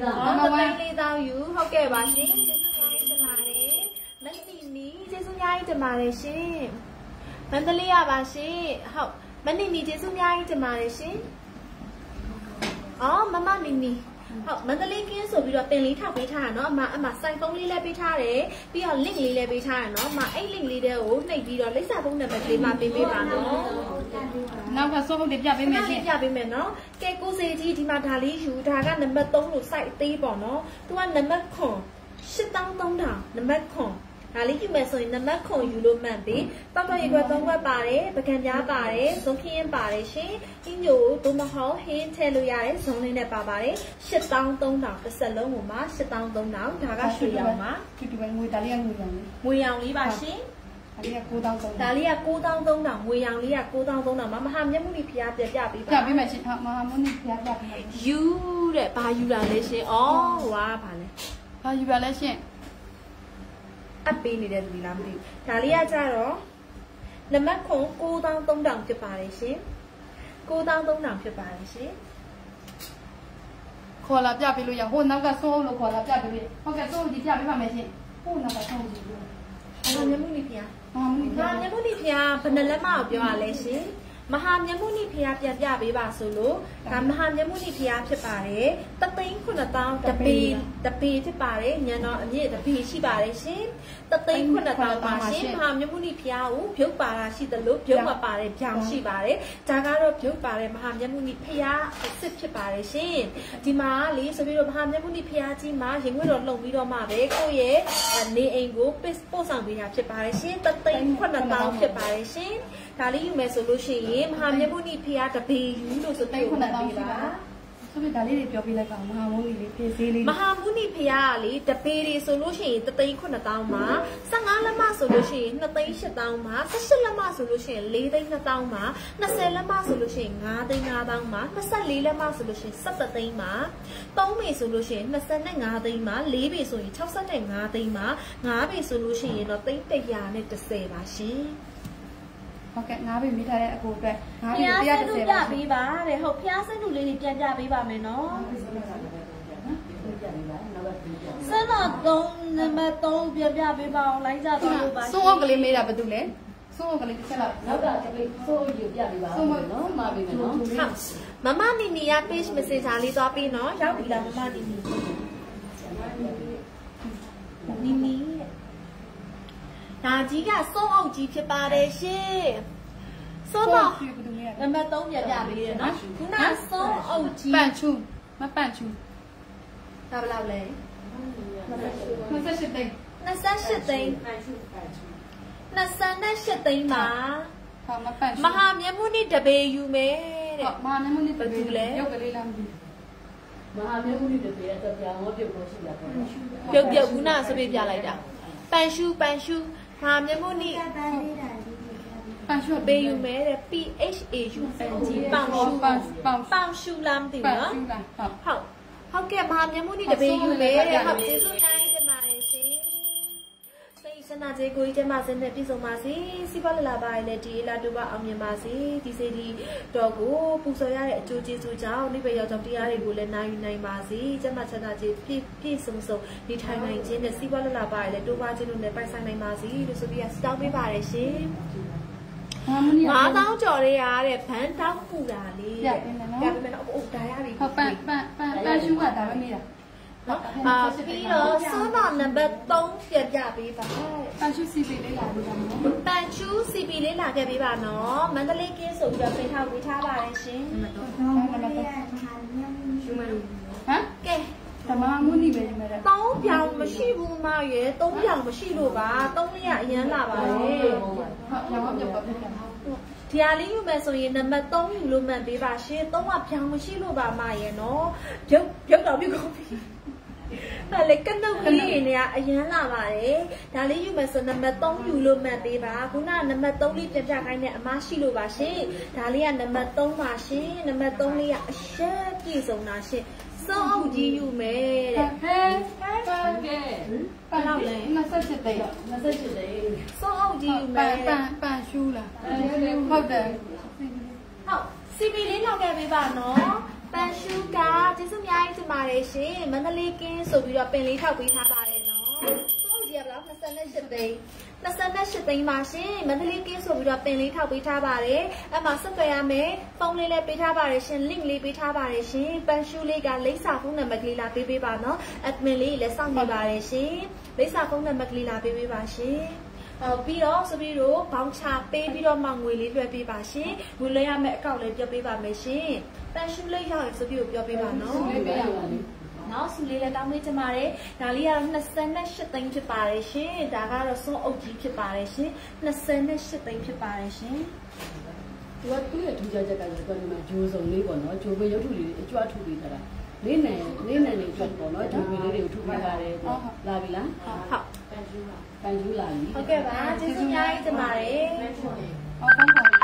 3,400ယူဟုတ်ကဲ့ပါရှင်ကျေးဇူးများတင်ပါတယ်မန္တလေးနီကျေးဇူးများတင်ပါတယ်ရှင်မန္တလေးရပါရှင်ဟုတ်မန္တလေးနီကျေးဇူးများတင်ပါတယ်ရှင်အော်မမနီနီဟုတ်မန္တလေးကင်းဆိုပြီးတော့ပင်လေးထောက်ပေးထားတာเนาะအမစိုက်ဖုန်းလေးလည်းပေးထားတယ်ပြီးတော့ link လေးလည်းပေးထားတယ်เนาะအဲ့ link လေးတွေကိုနှိပ်ပြီးတော့လိပ်စာဖုန်းနံပါတ်လေးမှာပေးပေးပါเนาะနောက်ကစောဟုတ်တယ်ပြပေးမယ်ရှင်ပြပေးမယ်เนาะကဲကိုစေကြီးဒီမှာဒါလေးယူဒါကနံပါတ်3လို့ site သေးပေါ့เนาะသူကနံပါတ်8,300နံပါတ်ဒါလေးယူမယ်ဆိုရင်နံပါတ်ယူလို့မှန်ပြီတောက်တော့ရေခွက်3ခွက်ပါတယ်ပကံပြားပါတယ်ဇုံခင်းပါတယ်ရှင်အင်းညိုဒိုမဟောင်းဟင်းထည့်လို့ရတယ်ဇုံလေးနဲ့ပါပါတယ်8,300တစ်ဆက်လုံးကိုမှ8,300ဒါကရွှေရောင်ပါဒီပဲငွေဒါလေးကငွေရောင်လေးပါရှင်ဒါလေးက9,300 ဒါလေးက9,300ငွေရောင်လေးက9,300မဟာမျက်မှုလေးဖျားပြပေးပါပြပေးမယ်ရှင်မဟာမုန်ဖျားပြပေးမယ်ယူတဲ့ဘာယူလာလဲရှင်ဩဝါဘာလဲဘာယူလာလဲရှင်အပေးနေတဲ့လူလားမသိဘူးဒါလေးကကြတော့နံပါတ်9,300ဖြစ်ပါတယ်ရှင်9,300ဖြစ်ပါတယ်ရှင်ခေါ်လာပြပေးလို့ရဟိုနောက်ကစိုးလို့ခေါ်လာပြပေးလို့ဟုတ်ကဲ့စိုးကြီးပြပေးပါမယ်ရှင်ဟိုနောက်ကစိုးကြီးလို့မျက်မှုနိဖျားမျက်မှုနိဖျားဘယ်နှလက်မကိုပြောရလဲရှင်မဟာမျက်မှုနိဖျားပြပြပေးပါဆိုလို့ဒါမဟာမျက်မှုနိဖျားဖြစ်ပါတယ်တသိန်း9000တပေဖြစ်ပါတယ်ညံတော်အမြင့်တပေရှိပါတယ်ရှင်တသိန်း9000ပါရှင်မဟာမျက်မှုနိဖျားကိုပြုတ်ပါတာရှိသလိုပြုတ်မပါတယ်ဖြောင်ရှိပါတယ်ဒါကတော့ပြုတ်ပါတယ်မဟာမျက်မှုနိဖျားအစ်စ်ဖြစ်ပါတယ်ရှင်ဒီမှာလေဆိုပြီးတော့မဟာမျက်မှုနိဖျားကြီးမှာရင်ငွေတော်လှုပ်ပြီးတော့မှပဲကိုယ့်ရဲ့နေအိမ်ကိုပို့ဆောင်ပေးတာဖြစ်ပါတယ်ရှင်တသိန်း9000ဖြစ်ပါတယ်ရှင်ဒါလေးယူမယ်ဆိုလို့ရှိရင်မဟာမျက်မှုနိဖျားတပေယူလို့ဆိုပြီး9,000ပေးပါဆိုပြီးဒါလေးတွေပြောပြလိုက်ပါမဟာမုန်းကြီးလေးဖြည့်သေးလေးမဟာမုနိဖျားကလေတပေတွေဆိုလို့ရှိရင်3,900မှာ15လက်မဆိုလို့ရှိရင်2,800မှာ18လက်မဆိုလို့ရှိရင်4,200မှာ20လက်မဆိုလို့ရှိရင်5,500မှာ24လက်မဆိုလို့ရှိရင်17သိန်းမှာ3ပေဆိုလို့ရှိရင်25သိန်းမှာ4ပေဆိုရင်65သိန်းမှာ5ပေဆိုလို့ရှိရင်တော့3,110ပါရှင်ဟုတ်ကဲ့9ပေမိထားတဲ့အကိုအတွက် 9ပေ130ပါပြပေးပါတဲ့ဟုတ်ဖျားစင်းလူလေးတွေပြန်ပြပေးပါမယ်နော်စင်းတော့3နံပါတ်3ပြန်ပြပေးပါအောင်လိုက်ကြတော့လို့ပါစိုးအုပ်ကလေးမေးတာဘာတူလဲစိုးအုပ်ကလေးတစ်ချက်လောက်နောက်ကကလေးစိုးအုပ်ယူပြပေးပါဦးနော်မှာပေးမယ်နော်ဟုတ်မမနီနီရ page messenger လေးသွားပြီးနော်ရောက်ပြီလားမမနီနီနီနီဒါကြီးကစိုးအုပ်ကြီးဖြစ်ပါတယ်ရှင်စိုးတော့နံပါတ်3ပြပြပေးရနော်ခုနစိုးအုပ်ကြီးပန့်ချူမပန့်ချူဒါဘယ်လောက်လဲ 28သိန်း 28သိန်း28သိန်းမှာဟုတ်မပန့်ချူမဟာမျက်မှုနိတပေယူမယ်တဲ့မဟာမျက်မှုနိတပေလဲရုပ်ကလေးလားမသိမဟာမျက်မှုနိတပေအတွက်ပြောင်းဟောပြုတ်လို့ရှိတာပေါ့ပြုတ်ခုနဆိုပြပြလိုက်တာပန်ရှူဟာမျက်မှုနိပန်ရှူပေးယူမယ်တဲ့ PHAU ပန်ရှူလားမသိဘူးနော်ဟုတ်ကဲ့မဟာမျက်မှုနိတပေယူမယ်တဲ့ဟုတ်ကျေးဇူးများတင်ပါတယ်ရှင်စိတ်ဆန္ဒကျေကိုကြီးကျမစင်းနဲ့ပြည့်စုံပါစေစီးပွားလလာပါလေဒီလာတူပါအောင်မြင်ပါစေဒီစေဒီတော့ကိုပူဇော်ရတဲ့အကျိုးကျေးဇူးကြောင့်နိဗ္ဗာန်ရောက်ကြောင်းတရားတွေကိုလည်းနိုင်ယူနိုင်ပါစေကျမဆန္ဒကျေပြည့်စုံဒီထိုင်နိုင်ခြင်းနဲ့စီးပွားလလာပါလေတူပါခြင်းတို့နဲ့ပိုင်ဆိုင်နိုင်ပါစေလို့ဆိုပြီးတောင်းပေးပါတယ်ရှင်9,000ကျော်ရတဲ့ဘန်းတောင်းပူတာလေးပြပေးမယ်နော်အိုးဒါရပြီဟုတ်ပန်ရှူကဒါပဲမေးတာနော်ပြီးတော့စွန်းတော်နံပါတ်3ပြပြပေးပါပန်ရှူ CP လေးလာပေးပါနော်ပန်ရှူ CP လေးလာခဲ့ပေးပါနော်မန္တလေးကင်းဆိုပြီးတော့ပြင်ထားပေးထားပါတယ်ရှင်နံပါတ်3ရှူမလို့ဟမ်ကဲဓမ္မမုနိပဲဒီမှာ 3ပြောင်မရှိဘူးမရဲ့3ပြောင်မရှိလို့ပါ3လေးကအရန်လာပါလေဟုတ်ရောင်းပြပါပြပါဒီဟာလေးယူမယ်ဆိုရင်နံပါတ်3ယူလို့မှန်ပေးပါရှင်3ကပြောင်မရှိလို့ပါမရဲ့နော်ပြုတ်တော့ပြုတ်ကုန်ပြီဒါလေးကနုတ်ကလေးနေကအရန်လာပါတယ်ဒါလေးယူမယ်ဆိုနံပါတ်3ယူလို့မှတ်ပေးပါခုနကနံပါတ်3လေးပြန်ပြခိုင်းတဲ့အမရှိလို့ပါရှင်ဒါလေးကနံပါတ်3ပါရှင်နံပါတ်3လေးကအရှက်ပြည့်စုံတာရှင်စောအုပ်ကြီးယူမယ်တဲ့ဟဲဟုတ်ကဲ့ဘယ်လောက်လဲ 28သိန်း 28သိန်းစောအုပ်ကြီးယူမယ်ပန်ရှူလားဟုတ်တယ်ဟုတ် CP လေးလောက်ခဲ့ပေးပါနော်ပန်ရှူကကျေးဇူးများကြီးတင်ပါတယ်ရှင်မန္တလေးကင်းဆိုပြီးတော့ပင်လေးထောက်ပေးထားပါတယ်နော်စောအုပ်ကြီးကဘယ်လောက်28သိန်း28သိန်းပါရှင်မန္တလေးကင်းဆိုပြီးတော့ပင်လေးထောက်ပေးထားပါတယ်အဲ့မှာဆက်သွယ်ရမယ်ဖုန်းလေးလည်းပေးထားပါတယ်ရှင် link လေးပေးထားပါတယ်ရှင်ပန်ရှူလေးကလိပ်စာဖုန်းနံပါတ်ကလေးလာပေးပါနော် admin လေးလည်းစောင့်နေပါတယ်ရှင်လိပ်စာဖုန်းနံပါတ်ကလေးလာပေးပါရှင်ပြီးတော့ဆိုပြီးတော့ဘောင်းချပေးပြီးတော့မှငွေလေးလွှဲပေးပါရှင်ငွေလွှဲရမယ့်အကောင့်လေးပြောပေးပါမယ်ရှင်ပန်ရှူလေးရောက်ရင်ဆိုပြီးတော့ပြောပေးပါနော်နော်ဆူလေးလည်းတောင်းပေးချင်ပါတယ်ဒါလေးကတော့28သိန်းဖြစ်ပါတယ်ရှင်ဒါကတော့စွန်းအုပ်ကြီးဖြစ်ပါတယ်ရှင်28သိန်းဖြစ်ပါတယ်ရှင်သူကသူ့ရဲ့ထူးခြားချက်ကလည်းဒီမှာဂျိုးစုံလေးပေါ့နော်ဂျိုးပဲရုပ်ထုလေးအကြွထူပေးထားတာလေးနံလေးကြွပေါ့နော်ဂျိုးပဲလေးတွေကိုထူပေးထားတယ်လာပြီလားဟုတ်ပန်ကျူးလာပြီဟုတ်ကဲ့ပါကျေးဇူးများကြီးတင်ပါတယ်ဟုတ်ပါဘူး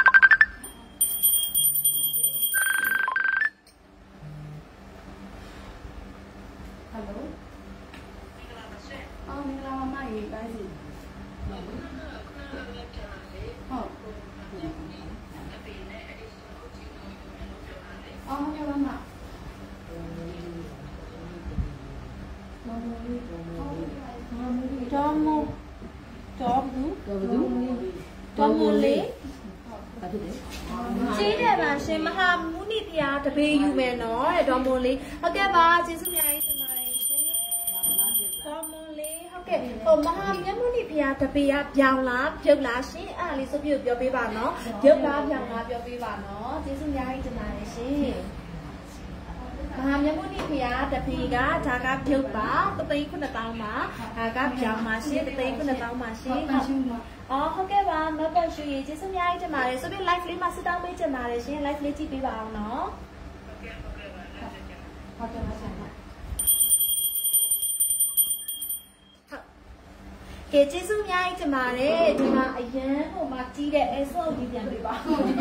Chị đây bà xem mà ham muốn đi thì à, tập về you mẹ nó để đo môn lý. Ok bà, chị xuống nhà đi mày. Đo môn lý, ok. Mà ham nhớ muốn đi thì à, tập về à, giàu lá xí, à lý số biểu bê bà nó, giàu lá biểu bê bà nó, chị xuống nhà đi mày xí. Mà ham nhớ muốn đi thì à, tập về cả, cha cả biểu bà, tập về cũng là tao mà, cả giàu mà xí, tập về cũng là tao mà xí. Ok bà, mà bà chú ý, chị xuống nhà đi mà để số biết live lý mà sẽ đăng mấy chân mà để xem live lý chị bị vào nó. Cái chị xuống nhà đi mà để thì mà ấy mà chị để em số đi tiền bị vào.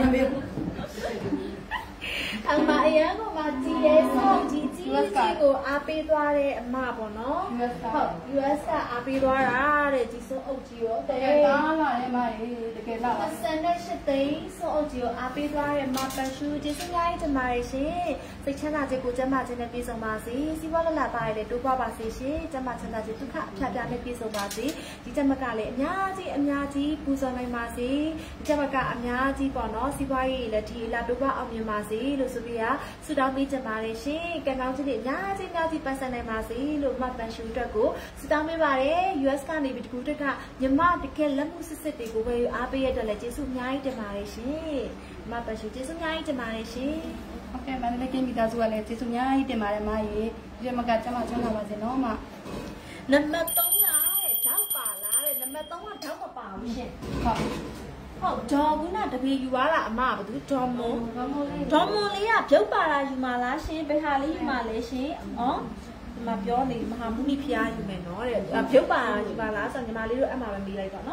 Mà ấy mà chị để số chị của AP đoa để mà bỏ nó. US là AP đoa ra để chị số ông chị ở đây. Đó là em ơi, cái đó. Mà sân đây sẽ tới số ông chị ở AP đoa để mà bà chú chị xuống nhà đi mà để xem. Thì chân là chị của chân mà trên này xong mà gì, xí qua là bài để tôi qua bà xí chân mà chân là chị tôi khá khá này xong mà gì, chị chân mà cả lệ nhà chị bù giờ này mà gì, chân mà cả nhà chị bỏ nó xí qua là thì là tôi qua ông nhà mà gì, lúc xưa bây giờ suy đau bị chân mà để xí, cái nào chị để nhà chị bắt sang này mà gì, lúc mà bạn shoot ra cô, suy đau mấy bà đấy, US cái này bị cô đấy cả, nhưng mà cái lắm cũng sẽ để cô về AP đó là chị xuống nhà chân mà để xí, mà bạn shoot chị xuống nhà chân mà để xí. Ok, bạn lấy cái mi ta zuwa lấy chị xuống nhà đi mà gì, giờ mà cả chăm mà gì nó mà. Nằm mà tống lại, cháu bà lại, nằm mà tống là cháu bà bảo gì? Không, cho bữa nào tập về you là mà bà cứ cho môn lý à, cháu bà là you mà lá xe, bây hà lý mà lấy xe, màပြောnày mà ham muốn đi pia you mày nói đấy, cháu bà you lá xong mà lý rồi mà mình bị lại còn nó.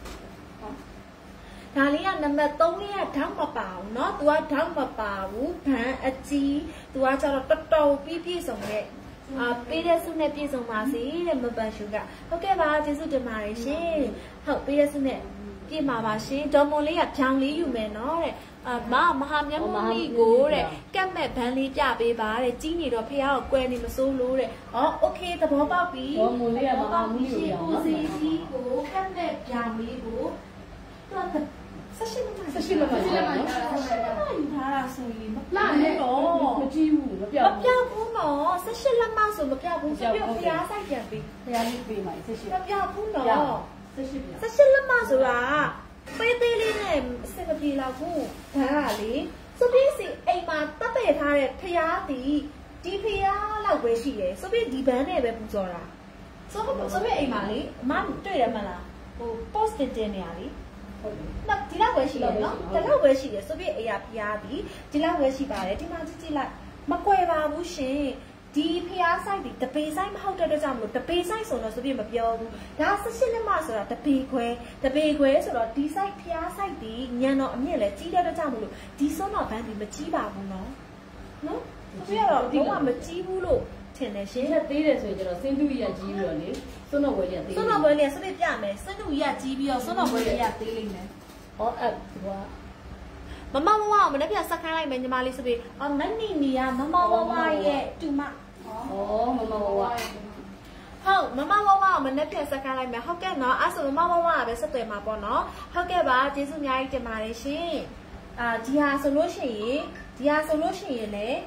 Hà lý nằm mà tống lý à, cháu bà bảo nó, tôi cháu bà bảo, thà chi, tôi cho nó tất đầu pi xong đấy. Bây giờ xuống này bây giờ mà gì để mà bán sugar. Ok bà, chị xuống để mà xí. Học bây giờ xuống này, cái mà bà xí, cho môn lý áp trang lý dùng mẹ nó đấy. Mà ham nhắm môn lý gỗ đấy. Các mẹ bán lý trả bê bà đấy, chính nhỉ đó phía học quen đi mà số lú đấy. Ok, tập hóa bao bí. Cho môn lý áp mà ham lý cô gì gỗ, các mẹ trang lý gỗ. 사실 mà chỉ là quên xí nó, chỉ là quên xí số biết ai đi, chỉ là quên xí bà đấy, thì mà chỉ là mà quên bà bút xí, đi phía sai đi, tập bê sai mà học được rằng một tập bê sai số nó số biết mà biểu, đã sát sinh mà số là tập bê quên số là đi sai phía sai đi, nhà nó như là chỉ được rằng một, đi số nó bán đi mà chỉ bà bút nó, số biết rồi, đúng là mà chỉ bút luôn. Thế này xí. Thế tí đấy rồi sinh đuôi ya chỉ rồi nhỉ, số nó với số nó với liền số biết trả mày, số đuôi ya chỉ biểu, số nó với liền ya tí lên này. Mama mình đã biết sắc khai lại mình nhưng mà lý số biết, nãy nỉ à, mama ye, chú mà. Mama không, mama mình đã biết sắc khai lại mình, học cái nó, số mama biết sắc tuổi mà bọn nó, học cái bà chỉ dùng nhai chỉ mà đi xí, chỉ hà solution này,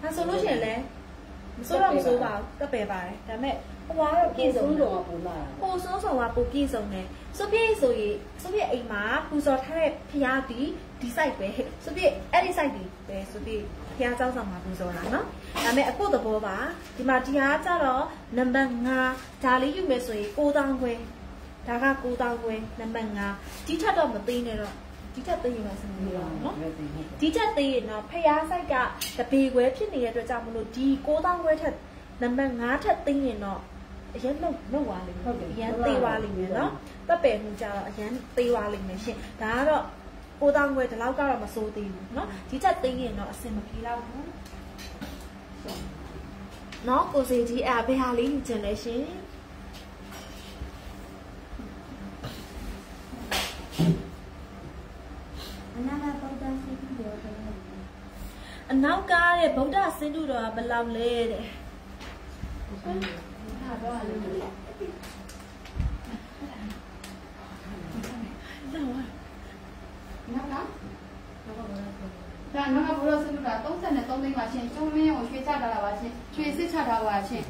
số lượng số vào các bề bài, cái mẹ hóa rồi kia giống rồi, cô số số vào bộ kia giống này, số biết ấy mà, cô số thay phía đi sai về, số biết đi sai đi, về số biết phía sau mà cô số là nó, cái mẹ cô tập bộ bà, thì mà phía sau đó number nga, trả lý dùng về số cô đang quên, ta cả cô đang quên number nga, chỉ chắc đó một tí này rồi. Chỉ chắc tiền là gì đó, chỉ chắc tiền nó phải sai cả,แต่ปีเว็บที่นี่ตัวจำมันดีกูต้องเว็บถัดนั่นมันงาถัดตีเนาะยันไม่ว่าเลยยันตีว่าเลยเนาะถ้าเป็นจะยันตีว่าเลยไม่ใช่แต่ก็กูต้องเว็บแต่เราก็เรามาสู้ตีเนาะchỉ chắcตีเนาะเสร็จมาพี่เราเนาะกูเสียที่ไปหาลิงเจนเลยใช่อันนั้นก็เลยบอกได้สิ่งดูเราเป็นเราเลยဒါနောက်ကဘုရားစနုတာ33သိန်းပါရှင်ကျုံမင်းကိုရွှေချတာပါရှင်ရွှေစစ်ချတာပါရှင်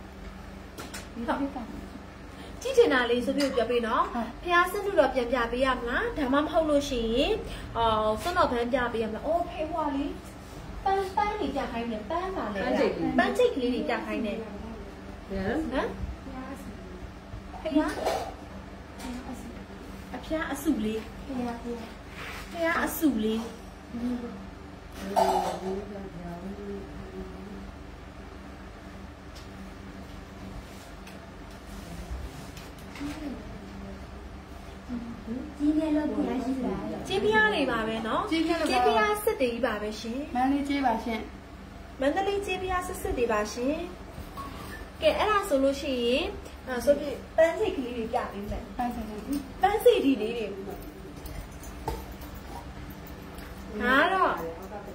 ကြည့်တင်တာလေးဆိုပြီးပြောပေးနော်ဖះစနုတော့ပြန်ပြပေးရမလားဒါမှမဟုတ်လို့ရှိရင်စွန်းတော်ဖန်းပြပေးရမလားအိုးဖေးဟွာလေးပန်းနေကြခိုင်းတယ်ပန်းပါလေပန်းချိတ်ကလေးတွေကြခိုင်းတယ်ဟမ်ဖះအဖះအစုလေးဖះအစုလေး今天都不来是来了。 金ပြားတွေပါပဲเนาะ金ပြားစစ်တွေပါပဲရှင်မန္တလေးကျေးပါရှင်မန္တလေး金ပြားစစ်တွေပါရှင်ကဲအဲ့ဒါဆိုလို့ရှိရင်ဆိုပြီးပန်းစိတ်ကလေးတွေပြပေးမယ်ပန်းစိတ်ဒီလေးတွေဟာတော့ဟမ်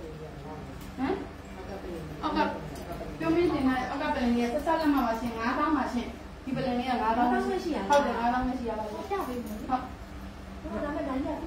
အောက်ကပြုံးမင်းတင်တဲ့အောက်ကပလင်လေးဆက်ဆက်လက်မှာပါရှင်9000ပါရှင်ဒီပလင်လေးက9000 မရှိရဟုတ်တယ်9000မရှိရပါဘူးပြပေးမယ်ဟုတ်ဒါမှလည်းလည်း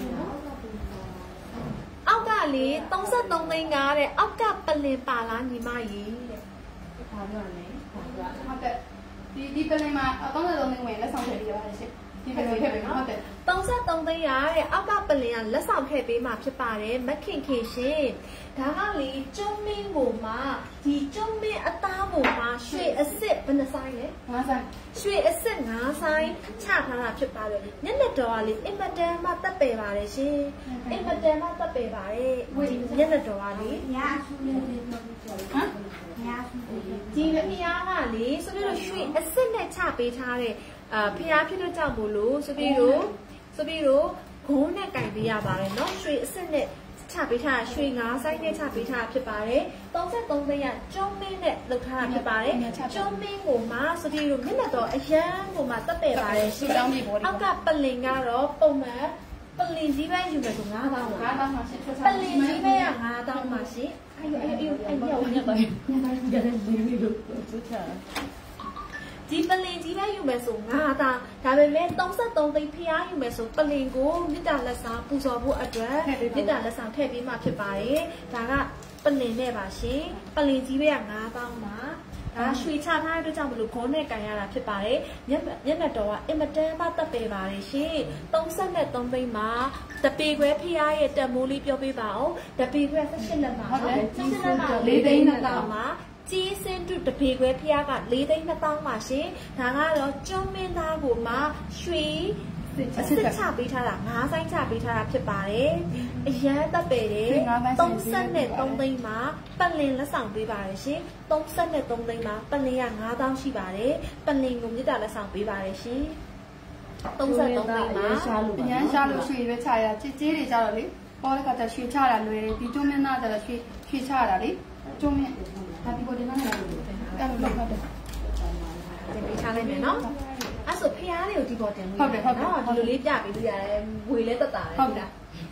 အောက်ကလေ33သိန်းကားတဲ့အောက်ကပလင်ပါလားညီမကြီးတဲ့ဘာပြောလဲဟုတ်ကဲ့ဒီပလင်မှာ33သိန်းဝင်လက်ဆောင်ထည့်ပေးရပါတယ်ရှင်ဒီပလင်ထည့်ပေးဟုတ်တယ် 33သိန်းရတဲ့အောက်ကပလင်ကလက်ဆောင်ထည့်ပေးမှဖြစ်ပါတယ်မခင်ခင်ရှင်ဒါကလေကျွန်းမင်းကိုမှဒီကျွန်းမင်းအသားကိုမှရွှေအစ်စ်ဘယ်နှဆိုင်လဲ 5ဆိုင်ရွှေအစ်စ်5ဆိုင်ချထားတာဖြစ်ပါတယ်ညနေတော်ကလေအင်မတန်မှတက်ပယ်ပါတယ်ရှင်အင်မတန်မှတက်ပယ်ပါတယ်ညနေတော်ကလေညာဆူလေးဟမ်ညာဆူလေးဒီဖျားကလေဆိုပြီးတော့ရွှေအစ်စ်နဲ့ချပေးထားတဲ့ဖျားဖြစ်တဲ့ကြောင့်မို့လို့ဆိုပြီးတော့ဂုံးနဲ့ကင်ပေးရပါတယ်เนาะရွှေအစ်စ်နဲ့ချပေးထားရွှေ9ဆိုင်နဲ့ချပေးထားဖြစ်ပါတယ်33သိန်းရကျုံးမင်းနဲ့လုပ်ထားတာဖြစ်ပါတယ်ကျုံးမင်းကိုမှဆိုပြီးတော့မျက်နှာတော့အရန်ကိုမှတက်တယ်ပါတယ်ရှင်အောက်ကပလင်ကတော့ပုံမှန်ပလင်ကြီးပဲယူမယ်ဆို9000ပါ 9000ပါရှင်ပလင်ကြီးပဲက9000ပါရှင်အဲ့ရောက်နေပါကြတယ်လေးလို့သူချာဒီပလင်ကြီးပဲယူမယ်ဆို9000ဒါပေမဲ့33သိန်းဖျားယူမယ်ဆိုပလင်ကိုမြစ်တာလက်ဆောင်ပူဇော်ဖို့အတွက်မြစ်တာလက်ဆောင်ထည့်ပေးမှဖြစ်ပါတယ်ဒါကပလင်နဲ့ပါရှင်ပလင်ကြီးပဲက9000ပါဒါရွှေချထားတဲ့အတွက်ကြောင့်မလို့ဂုံးနဲ့ကန်ရတာဖြစ်ပါတယ်မျက်နှာတော်ကအင်မတန်မှတက်ပေပါတယ်ရှင်33သိန်းမှာတပေခွဲဖျားရဲ့တက်မိုးလေးပြောပေးပါအောင်တပေခွဲ18လက်မှာဟုတ်တယ်18လက်မှာ4သိန်း2000မှာကြီးစင်တုတပေခွဲဖျားက4သိန်း2000ပါရှင်ဒါကတော့ကျွန်းမင်းသားကိုမှရွှေအစစ်ချပေးထားတာ9ဆိုင်ချပေးထားတာဖြစ်ပါတယ်အရန်တက်ပေတယ်33သိန်းမှာပလင်လက်ဆောင်ပေးပါတယ်ရှင်33သိန်းမှာပလင်က9000ရှိပါတယ်ပလင်ကိုမြစ်တာလက်ဆောင်ပေးပါတယ်ရှင်33သိန်းမှာအရန်ရှားလို့ရွှေပဲချရကြေးတွေကြတော့လေပေါ်တဲ့ခါကျရွှေချတာလွယ်တယ်ဒီကျွန်းမင်းသားကျတော့ရွှေချတာလေကျွန်းမင်းဒါဒီပေါ်တင်နေတယ်အဲ့လိုလုပ်ရတယ်တင်ပေးထားလိုက်မယ်နော်အဲ့ဆိုဖျားလေးကိုဒီပေါ်တင်လို့ဟုတ်တယ်နော်ဒီလိုလေးပြပေးလို့ရတယ်ဝေလဲတက်တာလေဟုတ်လား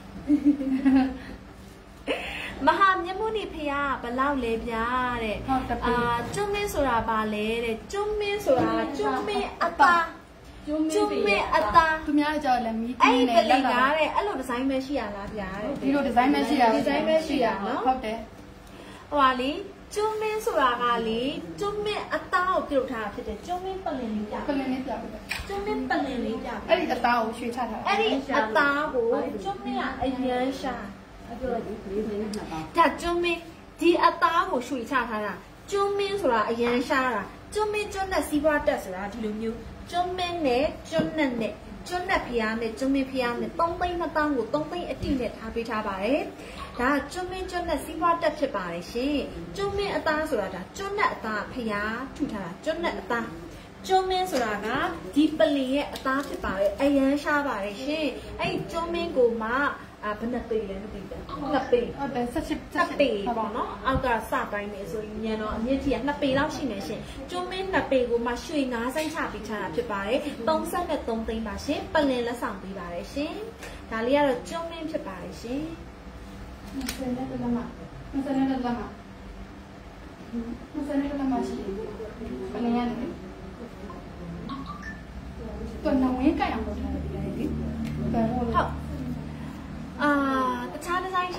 မဟာမြတ်မုနိဖျားဘလောက်လဲပြတဲ့ကျွန်းမင်းဆိုတာပါလေတဲ့ကျွန်းမင်းဆိုတာကျွန်းမင်းအတာကျွန်းမင်းအတာသူများကြောက်လည်းမီးတင်းနေလက်ကားတဲ့အဲ့လိုဒီဇိုင်းပဲရှိရလားဗျာတဲ့ဒီလိုဒီဇိုင်းပဲရှိရဒီဇိုင်းပဲရှိရနော်ဟုတ်တယ်ဟိုပါလေကျွန်းမင်းဆိုတာကလေကျွန်းမင်းအသားကိုပြုတ်ထားတာဖြစ်တယ်ကျွန်းမင်းပလင်လေးပြပလင်လေးပြပြကျွန်းမင်းပလင်လေးပြအဲ့ဒီအသားကိုရွှေချထားတာအဲ့ဒီအသားကိုကျွန်းမင်းကအရန်ရှာအဲ့တော့ဒီ4သိန်း2000 ဒါကျွန်းမင်းဒီအသားကိုရွှေချထားတာကျွန်းမင်းဆိုတာအရန်ရှာတာကျွန်းမင်းကျွန်းနဲ့စီးပွားတက်ဆိုတာဒီလိုမျိုးကျွန်းမင်းနဲ့ကျွန်းနဲ့ကျွန်းနဲ့ဖျားနဲ့ကျွန်းမင်းဖျားနဲ့3သိန်း2000ကို3သိန်းအတိနဲ့ထားပေးထားပါတယ်ဒါကျွန်းမင်းကျွန်းနဲ့စီးပွားတက်ဖြစ်ပါတယ်ရှင်ကျွန်းမင်းအသားဆိုတာဒါကျွန်းနဲ့အသားဖျားထူထားတာကျွန်းနဲ့အသားကျွန်းမင်းဆိုတာကဒီပလင်ရဲ့အသားဖြစ်ပါတယ်အရန်ရှားပါတယ်ရှင်အဲ့ဒီကျွန်းမင်းကိုမှဘယ်နှစ်ပေလဲမသိဘူး2ပေဟုတ်တယ် 18ပေပေါ့နော်အောက်ကစပိုင်းနေဆိုရင်ညံတော့အမြင့်ကြီးက2ပေလောက်ရှိနေရှင်ကျွန်းမင်း2ပေကိုမှရွှေ9ဆိုင်ချပေးထားတာဖြစ်ပါတယ်33သိန်းပါရှင်ပလင်လက်ဆောင်ပေးပါတယ်ရှင်ဒါလေးကတော့ကျွန်းမင်းဖြစ်ပါတယ်ရှင် 20နဲ့လက်မှာ20နဲ့လက်မှာရှိပလင်ရတယ်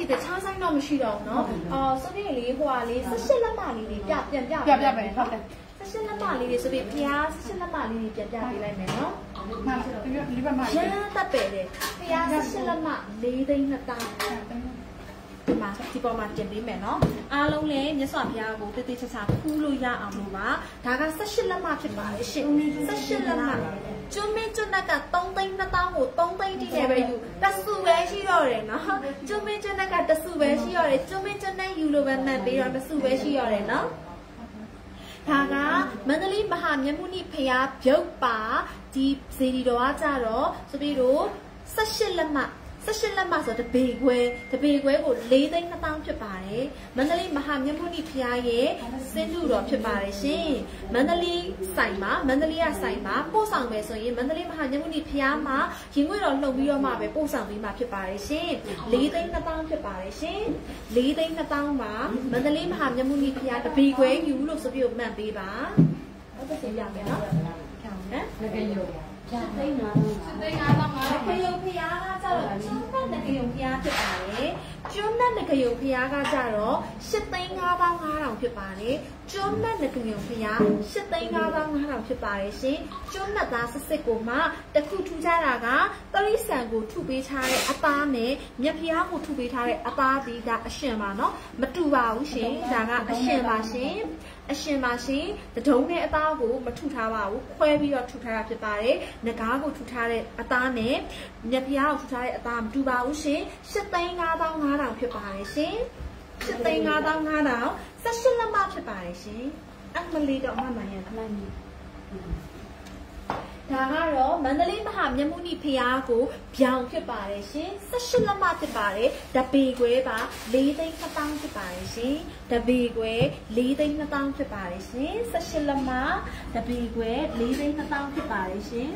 တခြားဆိုင်တော့မရှိတော့เนาะဆိုပြီးလေဟိုကလေ18လက်မလေးတွေပြန်ပဲဟုတ်တယ် 18လက်မလေးတွေဆိုပြီးဖျား18လက်မလေးတွေပြန်ပေးလိုက်မယ်เนาะမှန်တယ်ဒီဘက်မှာရမ်းတက်ပဲတယ်ဖျား18လက်မ4သိန်း2တောင်းဒီပေါ်မှာတင်ပေးမယ်เนาะအားလုံးလည်းမြတ်စွာဘုရားကိုတည်တည်ချာချာဖူးလို့ရအောင်လို့ပါဒါက18လက်မဖြစ်ပါတယ်ရှင်18လက်မကျွန်းမင်းကျွန်းက3သိန်း2တောင်းကို3သိန်းတိနဲ့ပဲယူတဆူပဲရှိတော့တယ်เนาะကျွန်းမင်းကျွန်းကတဆူပဲရှိတော့တယ်ကျွန်းမင်းကျွန်းနဲ့ယူလို့ပဲမှတ်ပြီးတော့တဆူပဲရှိတော့တယ်เนาะဒါကမန္တလေးမဟာမြတ်မုနိဖရာပြုတ်ပါဒီဇေဒီတော်ကကြတော့ဆိုပြီးတော့18လက်မ18လက်မဆိုတပေခွဲကို4သိန်း2တောင်းဖြစ်ပါတယ်မန္တလေးမဟာမြတ်မုနိဖရာရဲ့စင်တူတော်ဖြစ်ပါတယ်ရှင်မန္တလေးဆိုင်မှာမန္တလေးကဆိုင်မှာပို့ဆောင်မယ်ဆိုရင်မန္တလေးမဟာမြတ်မုနိဖရာမှာရင်ငွေတော်လှုပ်ပြီးတော့မှပဲပို့ဆောင်ပြီးမှဖြစ်ပါတယ်ရှင်4သိန်း2တောင်းဖြစ်ပါတယ်ရှင်4သိန်း2တောင်းပါမန္တလေးမဟာမြတ်မုနိဖရာတပေခွဲယူလို့ဆိုပြီးမှတ်ပေးပါဟုတ်တယ်ရမယ်နော်ခေါင်းနဲ့ငကရုံသိန်း 5,000ခရုံဖျားကကြတော့ကျွန်းနဲ့ငကရုံဖျားဖြစ်ပါတယ်ကျွန်းနဲ့ငကရုံဖျားကကြတော့8,500,500ဖြစ်ပါတယ်ကျွန်းနဲ့ငကရုံဖျား8,500,500ဖြစ်ပါတယ်ရှင်ကျွန်းနဲ့သားစစ်ကိုမှတခုထူကြတာကတရိษံကိုထုပေးထားတဲ့အသားနဲ့မြက်ဖျားကိုထုပေးထားတဲ့အသားဒီကအရှင်ပါနော်မတူပါဘူးရှင်ဒါကအရှင်ပါရှင်အရှင်ပါရှင်တဒုံနဲ့အသားကိုမထုထားပါဘူးခွဲပြီးတော့ထုထားတာဖြစ်ပါတယ်ငကားကိုထုထားတဲ့အသားနဲ့မြက်ဖျားကိုထုထားတဲ့အသားမတူပါဘူးရှင်8,500,500ဖြစ်ပါတယ်ရှင်8,500,500 18လက်မဖြစ်ပါတယ်ရှင်အမလီတော့အမရခလိုက်နေဒါကတော့မန္တလေးမဟာမြတ်မုနိဖရာကိုပြောင်းဖြစ်ပါတယ်ရှင်18လက်မဖြစ်ပါတယ်တပေခွဲပါ4သိန်း2တောင်းဖြစ်ပါတယ်ရှင်တပေခွဲ4သိန်း2တောင်းဖြစ်ပါတယ်ရှင်18လက်မတပေခွဲ4သိန်း2တောင်းဖြစ်ပါတယ်ရှင်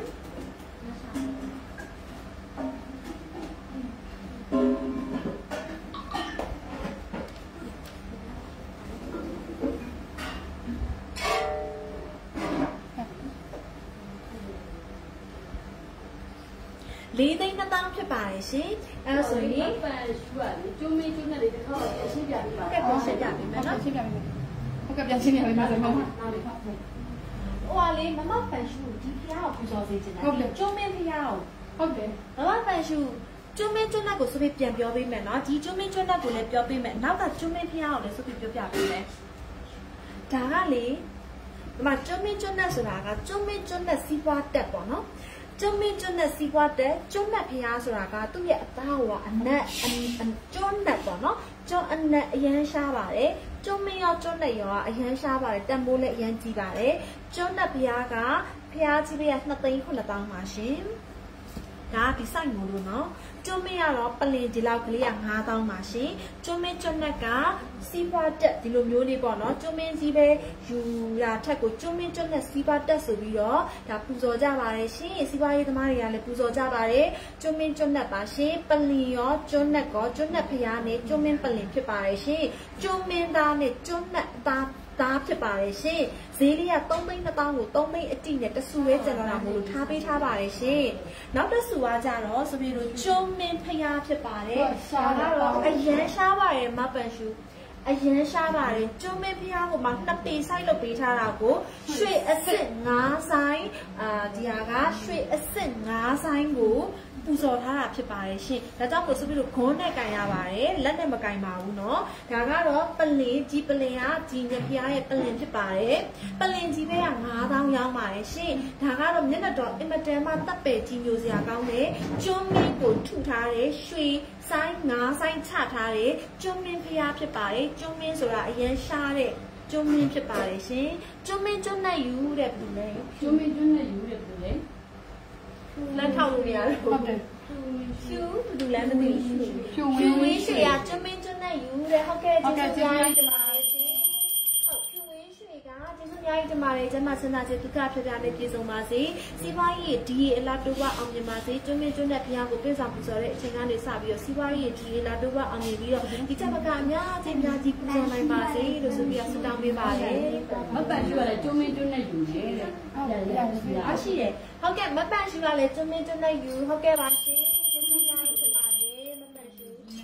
4သိန်း2တောင်းဖြစ်ပါတယ်ရှင်အဲဒါဆိုရင်ပန်ရှူရလေကျွန်းမင်းကျွန်းနဲ့လေတစ်ခါတော့အရှင်းပြပြီးပါဟုတ်ကဲ့ရှင်းပြပေးမယ်နော်ရှင်းပြပေးမယ်ဟုတ်ကဲ့ပြန်ရှင်းပြပေးမယ်ဆိုတော့ဟိုဟာလေမမပန်ရှူဒီဖျားကိုပူဇော်စေချင်တာဟုတ်တယ်ကျွန်းမင်းဖျားကိုဟုတ်တယ်မမပန်ရှူကျွန်းမင်းကျွန်းနဲ့ကိုဆိုပြီးပြန်ပြောပေးမယ်နော်ဒီကျွန်းမင်းကျွန်းနဲ့ကိုလည်းပြောပေးမယ်နောက်ကကျွန်းမင်းဖျားကိုလည်းဆိုပြီးပြောပြပေးမယ်ဒါကလေဒီမှာကျွန်းမင်းကျွန်းနဲ့ဆိုတာကကျွန်းမင်းကျွန်းနဲ့စီးပွားတက်ပေါ့နော်ကျွန်းမင်းကျွန်းနဲ့စီးပွားတက်ကျွန်းနဲ့ဖျားဆိုတာကသူ့ရဲ့အသားဟိုကအနက်ကျွန်းနဲ့ပေါ့နော်ကျွန်းအနက်အရန်ရှားပါတယ်ကျွန်းမင်းရောကျွန်းနဲ့ရောအရန်ရှားပါတယ်တန်ဖိုးလည်းအရန်ကြီးပါတယ်ကျွန်းနဲ့ဖျားကဖျားကြီးပေးရ2,900,000ပါရှင်ဒါဒီဆိုင်မို့လို့နော်ကျွန်းမင်းကတော့ပလင်ဒီလောက်ကလေးက9,000ပါရှင်ကျွန်းမင်းကျွန်းနဲ့ကစီးပွားတက်ဒီလိုမျိုးလေးပေါ့နော်ကျွန်းမင်းကြီးပဲယူလာထက်ကိုကျွန်းမင်းကျွန်းနဲ့စီးပွားတက်ဆိုပြီးတော့ဒါပူဇော်ကြပါတယ်ရှင်စီးပွားရေးသမားတွေကလည်းပူဇော်ကြပါတယ်ကျွန်းမင်းကျွန်းနဲ့ပါရှင်ပလင်ရောကျွန်းနဲ့ကောကျွန်းနဲ့ဖျားနဲ့ကျွန်းမင်းပလင်ဖြစ်ပါတယ်ရှင်ကျွန်းမင်းသားနဲ့ကျွန်းနဲ့သားဖြစ်ပါတယ်ရှင်ဈေးလေးက3,200,000ကို3သိန်းအတိနဲ့တဆူပဲကျန်တော့တာမို့လို့ထားပေးထားပါတယ်ရှင်နောက်တဆူကကြတော့ဆိုပြီးတော့ကျွန်းမင်းဖျားဖြစ်ပါတယ်ဒါကတော့အရန်ရှားပါတယ်မပန်ရှူအရန်ရှားပါတယ်ကျွန်းမင်းဖျားကိုမှ2ပေဆိုင်လုပ်ပေးထားတာကိုရွှေအစ်စ်5ဆိုင်ဒီဟာကရွှေအစ်စ်5ဆိုင်ကိုပူဇော်ထားတာဖြစ်ပါတယ်ရှင်ဒါကြောင့်မို့ဆိုပြီးတော့ဂွန်းနဲ့ကင်ရပါတယ်လက်နဲ့မကင်ပါဘူးเนาะဒါကတော့ပလင်ကြီးပလင်ကကြီးညဖျားရဲ့ပလင်ဖြစ်ပါတယ်ပလင်ကြီးပဲက9,000ရောင်းပါတယ်ရှင်ဒါကတော့မျက်နှာတော်အင်မတန်မှတပ်ပယ်ကြီးမျိုးစရာကောင်းတယ်ကျွန်းမင်းကိုထုထားတဲ့ရွှေဆိုင်9ဆိုင်ချထားတဲ့ကျွန်းမင်းဖျားဖြစ်ပါတယ်ကျွန်းမင်းဆိုတာအရန်ရှားတဲ့ကျွန်းမင်းဖြစ်ပါတယ်ရှင်ကျွန်းမင်းကျွန်းနဲ့ယူတဲ့ဘူးလေကျွန်းမင်းကျွန်းနဲ့ယူတဲ့ဘူးလေလက်ထောက်လို့မရဘူးဟုတ်တယ်ဖြူဘူးလည်းမသိဘူးဖြူဝင်းရွှေကကျွန်းမင်းကျွန်းနဲ့ယူတဲ့ဟုတ်ကဲ့ကျေးဇူးများတင်ပါတယ်ရှင်ဟုတ်ဖြူဝင်းရွှေကကျေးဇူးများတင်ပါတယ်ကျမစင်သားကျေးဒုက္ခဖြစ်ပြနဲ့ပြေဆုံးပါစေစီးပွားရေးဒီအလားတူအောင်မြင်ပါစေကျွန်းမင်းကျွန်းနဲ့ဖျားကိုပြည့်စုံပူဇော်တဲ့အချိန်ကနေစပြီးတော့စီးပွားရေးဒီအလားတူအောင်မြင်ပြီးတော့ဒီချက်မကအများကြီးပူဇော်နိုင်ပါစေလို့ဆိုပြီးတော့ဆုတောင်းပေးပါတယ်မပန်ရှူကလည်းကျွန်းမင်းကျွန်းနဲ့ယူနေတဲ့ဟုတ်တယ်ရှိတယ်ဟုတ်ကဲ့မပန်ရှူကလည်းကျွန်းမင်းကျွန်းနဲ့ယူဟုတ်ကဲ့ပါရှင်ကျေးဇူးများတင်ပါတယ်မပန်ရှူ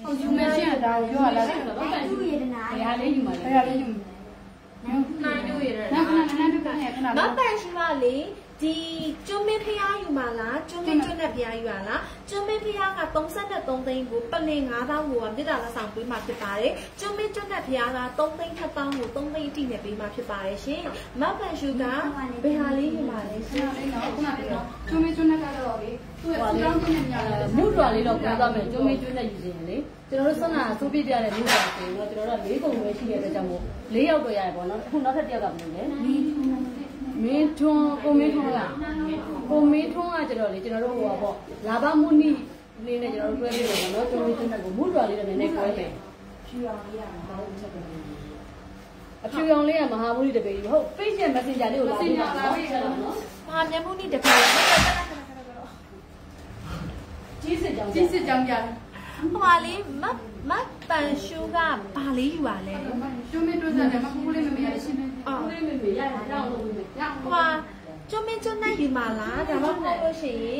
ယူမယ်ရှင်းတာပြောရလားတူရတနာဘယ်ဟာလေးယူမှာလဲဘယ်ဟာလေးယူနိုင်ယူရတဲ့ခဏခဏတူခဏခဏမပန်ရှိပါလေဒီကျွန်းမင်းဖျားယူမှာလားကျွန်းမင်းကျွန်းနဲ့ဖျားယူရလားကျွန်းမင်းဖျားက33သိန်းကိုပလင်9000ကိုမြေတားလက်ဆောင်ပေးမှာဖြစ်ပါတယ်ကျွန်းမင်းကျွန်းနဲ့ဖျားက3သိန်း7000ကို3သိန်းတိနဲ့ပေးမှာဖြစ်ပါတယ်ရှင်မပန်ရှူကဘယ်ဟာလေးယူမှာလဲရှင်လေးနော်ခုနပြောကျွန်းမကျွန်းနဲ့ကတော့လေသူ့ရဲ့စတောင်းကျွန်းနဲ့ညာတယ်မုထွာလေးတော့ပြောသွားမယ်ကျုံးမေးကျွန်းနဲ့ယူခြင်းလေကျွန်တော်တို့ဆက်နာစိုးပြပြတဲ့မုထွာဆိုရင်တော့ကျွန်တော်တို့၄ကုန်ပဲရှိတဲ့အတွက်ကြောင့်မို့၄ယောက်တော့ရတယ်ပေါ့နော်အခုနောက်ထပ်တစ်ယောက်ကဘယ်လိုလဲမင်းထွန်းကိုမင်းထွန်းကကျတော့လေကျွန်တော်တို့ဟိုပါပေါ့လာဘမုနီလေးနဲ့ကျွန်တော်တို့တွဲပြီးတော့နော်ကျုံးမေးကျွန်းနဲ့ကိုမုထွာလေးတော့နည်းနည်းတွဲမယ်ဖြူအောင်လေးကမဟုတ်ချက်တယ်အဖြူရောင်လေးကမဟာမုနီတပေကြီးဟုတ် page ရဲ့ messenger လေးကိုလာပြီးတော့နော်မဟာမြတ်မုနိတပည့်ကြီးစစ်ကြောင်းကြီးစစ်ကြောင်းပြတယ်ဟိုပါလေမပန်ရှူကဘာလေးယူပါလဲကျွန်းမတွန်းစားတယ်မကူလေးမမေရရှင်းနေအော်လေးမေမေရတာတောင်းလို့မေမေရဟိုပါကျွန်းမင်းကျွန်းနဲ့ယူမှာလားဒါမှမဟုတ်လို့ရှိရင်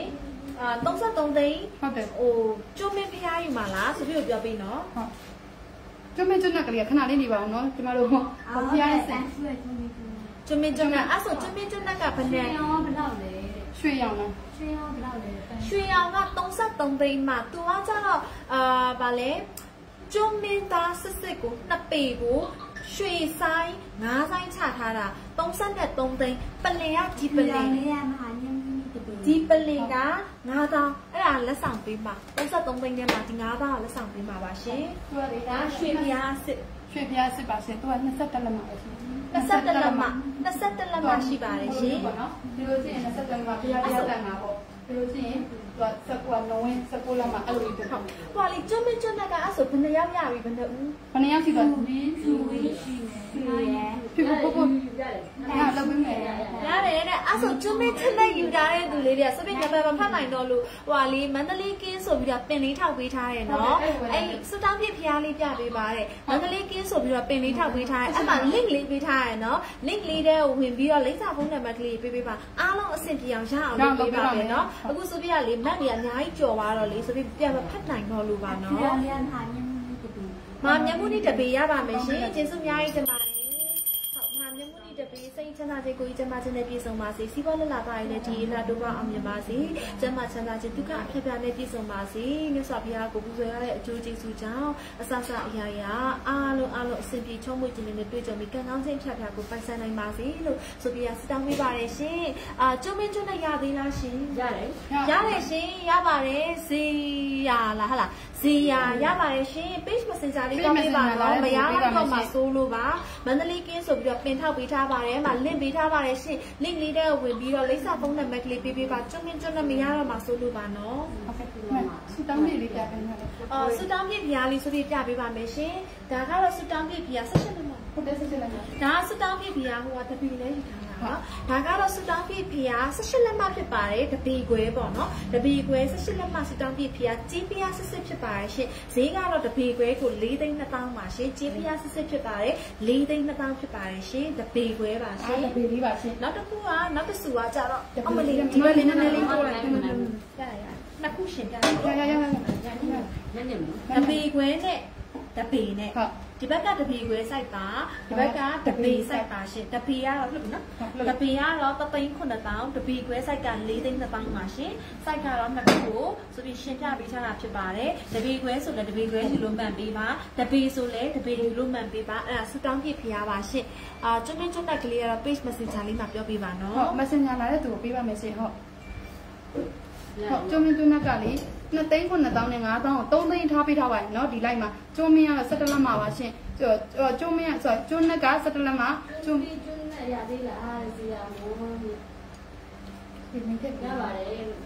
33သိန်းဟုတ်တယ်ဟိုကျွန်းမင်းဖျားယူမှာလားဆိုပြီးပြောပြီးနော်ဟုတ်ကျွန်းမကျွန်းကလေးခဏလေးနေပါအောင်နော်ကျမတို့ဟောဖျားရစင်ကျွန်းမင်းကျွန်းကအဲ့ဆိုကျွန်းမင်းကျွန်းကဘယ်နဲ့ရောဘယ်လောက်လဲရွှေရောင်လားရွှေရောဘယ်လောက်လဲရွှေရောင်က33သိန်းမှာသူကကျတော့ဗာလဲကျွန်းမင်းသားစစ်ကို2ပေကိုရွှေဆိုင်9ဆိုင်ချထားတာ33သိန်းပလင်ကဒီပလင်လေးရမဟာညင်းကြီးတပည့်ဒီပလင်က9000အဲ့ဒါလက်ဆောင်ပေးမှာ33သိန်းထဲမှာဒီ9000လက်ဆောင်ပေးမှာပါရှင်သူကလေဒါရွှေပြားစစ်ရွှေဖျားစစ်ပါရှင်သူက21လက်မှာပဲရှင် 21လက်မှရှိပါတယ်ရှင်ပေါ့နော်ဒီလိုချင်း21လက်မှာဖျားတက်မှာပေါ့ဒီလိုချင်းသူက19လုံးဝ19လက်မှာအဲ့လိုဖြစ်ဟုတ်ဟိုလေကျွန်းမကျွန်းကအဲ့ဆိုဘယ်နှယောက်ရပြီဘယ်နှဦးခဏရောက်ရှိသွားမင်းသူဝေးရှိနေရဖြစ်ဖို့ဖို့ရတယ်အဲ့လောက်ပြီးမယ်ရတယ်တဲ့အဲ့ဆိုကျွန်းမကျွန်းနဲ့ယူထားတဲ့သူလေးတွေကစပင်းကပဲမဖတ်နိုင်တော့လို့ဟိုလေမန္တလေးကင်းဆိုပြီးတော့ပင်လေးထောက်ပေးထားတယ်နော်အဲ့စတောင်းပြဖျားလေးပြပေးပါတဲ့မန္တလေးကင်းဆိုပြီးတော့ပင်လေးထောက်ပေးထားတယ်အဲ့မှာ link လေးပေးထားတယ်နော် link လေးတဲ့ကိုဝင်ပြီးတော့လိမ့်စာဖုန်းနံပါတ်ကလေးပေးပေးပါအားလုံးအဆင်ပြေအောင်ရအောင်လုပ်ပေးပါမယ်နော်အခုစပင်းကလေမက်တွေအများကြီးကြော်သွားတော့လေစပင်းပြန်မဖတ်နိုင်တော့လို့ပါနော်ရောလေးရမဟာညင်းကြီးတပည့်မာမျက်မှုနိတပေရပါမယ်ရှင်ကျေးဇူးအများကြီးတင်ပါတယ်ဟုတ်မာမျက်မှုနိတပေစိတ်ချမ်းသာခြင်းကိုကြီးကျမခြင်းနဲ့ပြည့်စုံပါစေစီးပွားလက်လာပါရတဲ့ဒီလာတို့ကအောင်မြင်ပါစေကျမချမ်းသာခြင်းဒုက္ခအဖြစ်ပြနဲ့ပြည့်စုံပါစေမြတ်စွာဘုရားကိုပူဇော်ရတဲ့အကျိုးကျေးဇူးကြောင့်အစစအရာရာအားလုံးအဆင်ပြေချုံးမွေ့ခြင်းနဲ့တွေ့ကြုံပြီးကံကောင်းခြင်းဖြတ်ဖြတ်ကိုပိုင်ဆိုင်နိုင်ပါစေလို့ဆိုပြီးဆုတောင်းပေးပါတယ်ရှင်ကျွန်းမင်းကျွန်းနဲ့ရသေးလားရှင်ရတယ်ရတယ်ရှင်ရပါတယ်ဇေယလားဟာလားဇေယရပါတယ်ရှင် page messenger လေးတောင်းပေးပါတော့မရတော့မှဆိုးလို့ပါမန္တလေးကင်းဆိုပြီးတော့ပင်ထောက်ပေးထားပါတယ်မှာ link ပေးထားပါတယ်ရှင် link လေးတဲ့ဝင်ပြီးတော့လိပ်စာဖုန်းနံပါတ်ကလေးပေးပေးပါကျွန်းမင်းကျွန်းနဲ့မရတော့မှဆိုးလို့ပါနော်ဟုတ်ကဲ့ဆူတောင်းလေးပြပေးမယ်ဆူတောင်းပြပြားလေးဆိုပြီးပြပေးပါမယ်ရှင်ဒါကတော့ဆူတောင်းပြပြား16လက်မှာဟုတ်တယ်ဆက်လက်မှာဒါဆူတောင်းပြပြားဟိုကတပီလဲယူထားတာနော်ဒါကတော့ဆူတောင်းပြပြား16လက်မှာဖြစ်ပါတယ်တပီခွဲပေါ့နော်တပီခွဲ16လက်မှာဆူတောင်းပြပြားကြီးပြားစစ်ဖြစ်ပါတယ်ရှင်ဈေးကတော့တပီခွဲကို4,200,000ပါရှင်ကြီးပြားစစ်ဖြစ်ပါတယ်4,200,000ဖြစ်ပါတယ်ရှင်တပီခွဲပါရှင်တပီလေးပါရှင်နောက်တစ်ခုကနောက်တစ်စုကကြတော့အမလေးဒီမလေးနည်းနည်းလေးပို့လိုက်ရနှစ်ခုရှင်ပြရရညံ့ညံ့နော်တပီခွဲနဲ့တပီနဲ့ဟုတ်ဒီဘက်ကတပီခွဲစိုက်ပါဒီဘက်ကတပီစိုက်ပါရှင်တပီကတော့လှုပ်နော်တပီကတော့3,900,000တပီခွဲစိုက်က4,200,000ပါရှင်စိုက်ကတော့နှစ်ခုကိုဆိုပြီးရှင်းပြပေးထားတာဖြစ်ပါတယ်တပီခွဲဆိုလည်းတပီခွဲယူလို့မှန်ပေးပါတပီဆိုလည်းတပီယူလို့မှန်ပေးပါအဲ့ဒါဆူတောင်းပြဖျားပါရှင်ကျွန်းကျွန်းတက်ကလေးကတော့ page messenger လေးမှာပြောပြပါနော်ဟုတ် messenger လာတဲ့သူကိုပေးပါမယ်ရှင်ဟုတ်ဟုတ်ကျွန်းမင်းကျွန်းကလေ2,900,000နဲ့5,000ကို3သိန်းထားပေးထားပါတယ်เนาะဒီလိုက်မှာကျွန်းမင်းကတော့17လက်မှာပါရှင်ကျွန်းမင်းဆိုကျွန်းနဲ့က17လက်မှာကျွန်းကျွန်းနဲ့ရသေးလားဇေယမိုးဒီမင်းကရရပါတယ်ဒီ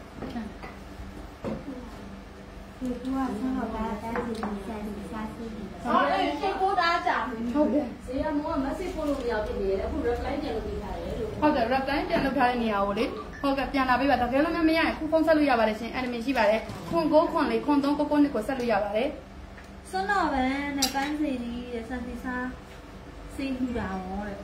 ကွာဆန်းတော့ဒါတန်းစီနေစားစီစားစီနေဟောအဲ့ရှင်ကိုသားကြဟုတ်တယ်ဇေယမိုးက message ပို့လို့မရဖြစ်နေတယ်အခု reply ပြန်လုပ်ပေးထားတယ်လို့ဟုတ်တယ် rap time ပြန်လုပ်ထားတဲ့နေရာကိုလေဟုတ်ကဲ့ပြန်လာပေးပါတကယ်လို့မရရင်ခုဖုန်းဆက်လို့ရပါတယ်ရှင် admin ရှိပါတယ်ခွန်9ခွန်4ခွန်3ကို9ကိုဆက်လို့ရပါတယ်စွန်းတော်ပဲနဲ့ပန်းစီကြီးတဲ့စံစီစားစိတ်ထူတာရောတဲ့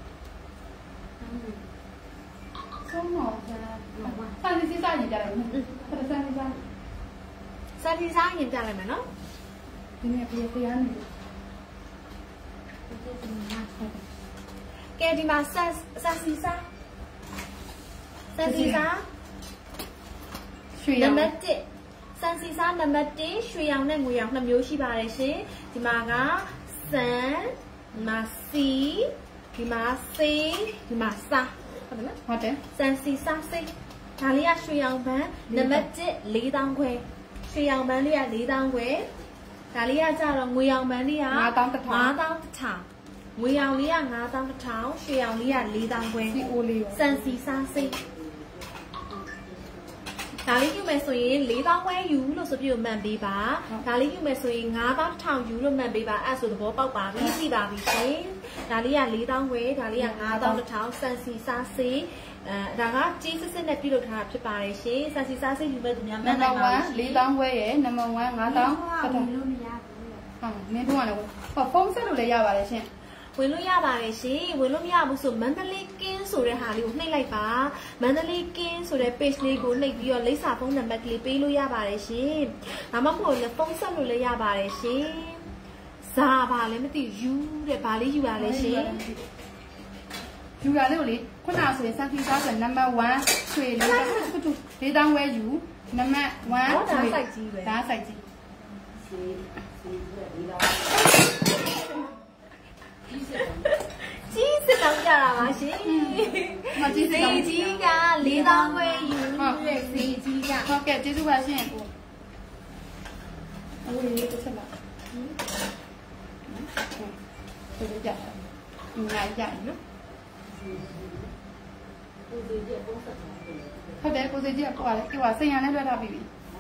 ဆုံးတော့ဆန်စီစားရင်ကြတယ်ဆန်စီစားစံစီစားရင်ပြလိုက်မယ်နော်ဒီနေ့ပြေးတရားနေကဲဒီမှာဆန်စီစာရွှေရောင်နံပါတ်1ဆန်စီစာနံပါတ်1ရွှေရောင်နဲ့ငွေရောင်နှစ်မျိုးရှိပါတယ်ရှင်ဒီမှာကဆန်ဒီမှာစီဒီမှာစေးဒီမှာစာဟုတ်တယ်နော်ဟုတ်တယ်ဆန်စီစာစေးဒါလေးကရွှေရောင်ပန်းနံပါတ်1 4000ခွဲရွှေရောင်ပန်းလေးက4000ခွဲဒါလေးကကြတော့ငွေရောင်ပန်းလေးက5000ငွေရောင်လေးက5000ရွှေရောင်လေးက4000ခွဲဒီအိုးလေးဆန်စီစာစေးဒါလေးယူမယ်ဆိုရင်4000ခွဲယူလို့ဆိုပြီးမှန်ပေးပါဒါလေးယူမယ်ဆိုရင်9000ယူလို့မှန်ပေးပါအဲ့ဆိုသဘောပေါက်ပါပြီကြည့်ပါပြီရှင်ဒါလေးက4000ခွဲဒါလေးက9000ဆန်စီစာစေးဒါကကြီးစစ်နဲ့ပြုလုပ်ထားတာဖြစ်ပါတယ်ရှင်ဆန်စီစာစေးယူမဲ့သူများမှန်နိုင်ပါဘူး4000ခွဲရယ်နံပါတ်1 5000 ပတ်တယ်လို့မရဘူးဟုတ်မင်းတို့ကလည်းဖုန်းဆက်လို့လည်းရပါတယ်ရှင်ဝင်လို့ရပါတယ်ရှင်ဝင်လို့မရဘူးဆိုမန္တလေးကင်းဆိုတဲ့ဟာလေးကိုနှိပ်လိုက်ပါမန္တလေးကင်းဆိုတဲ့ page လေးကိုနှိပ်ပြီးတော့လိပ်စာဖုန်းနံပါတ်ကလေးပေးလို့ရပါတယ်ရှင်ဒါမှမဟုတ်လည်းဖုန်းဆက်လို့လည်းရပါတယ်ရှင်ဇာပါလည်းမသိယူတဲ့ဘာလေးယူရလဲရှင်ယူရလေးကိုလေခုနဆိုရင်စံတီစားဆိုနံပါတ်1ရွှေ4000ဝဲယူနံပါတ်1 ဒါစိုက်ကြီးပဲဒါစိုက်ကြီးကြီးစစ်တောင်းကြတာပါရှင်မကြီးစစ်ကြီးက4000ခွဲယူတဲ့စီကြီးကဟုတ်ကဲ့ကျေးဇူးပါရှင်အိုးလေးတစ်ချက်ပါဟုတ်ကဲ့ကြာညာကြာနော်ဟုတ်တယ်ကိုစီကြီးကကိုကလည်းကိုကစိတ်ရနဲ့လွှဲထားပြီ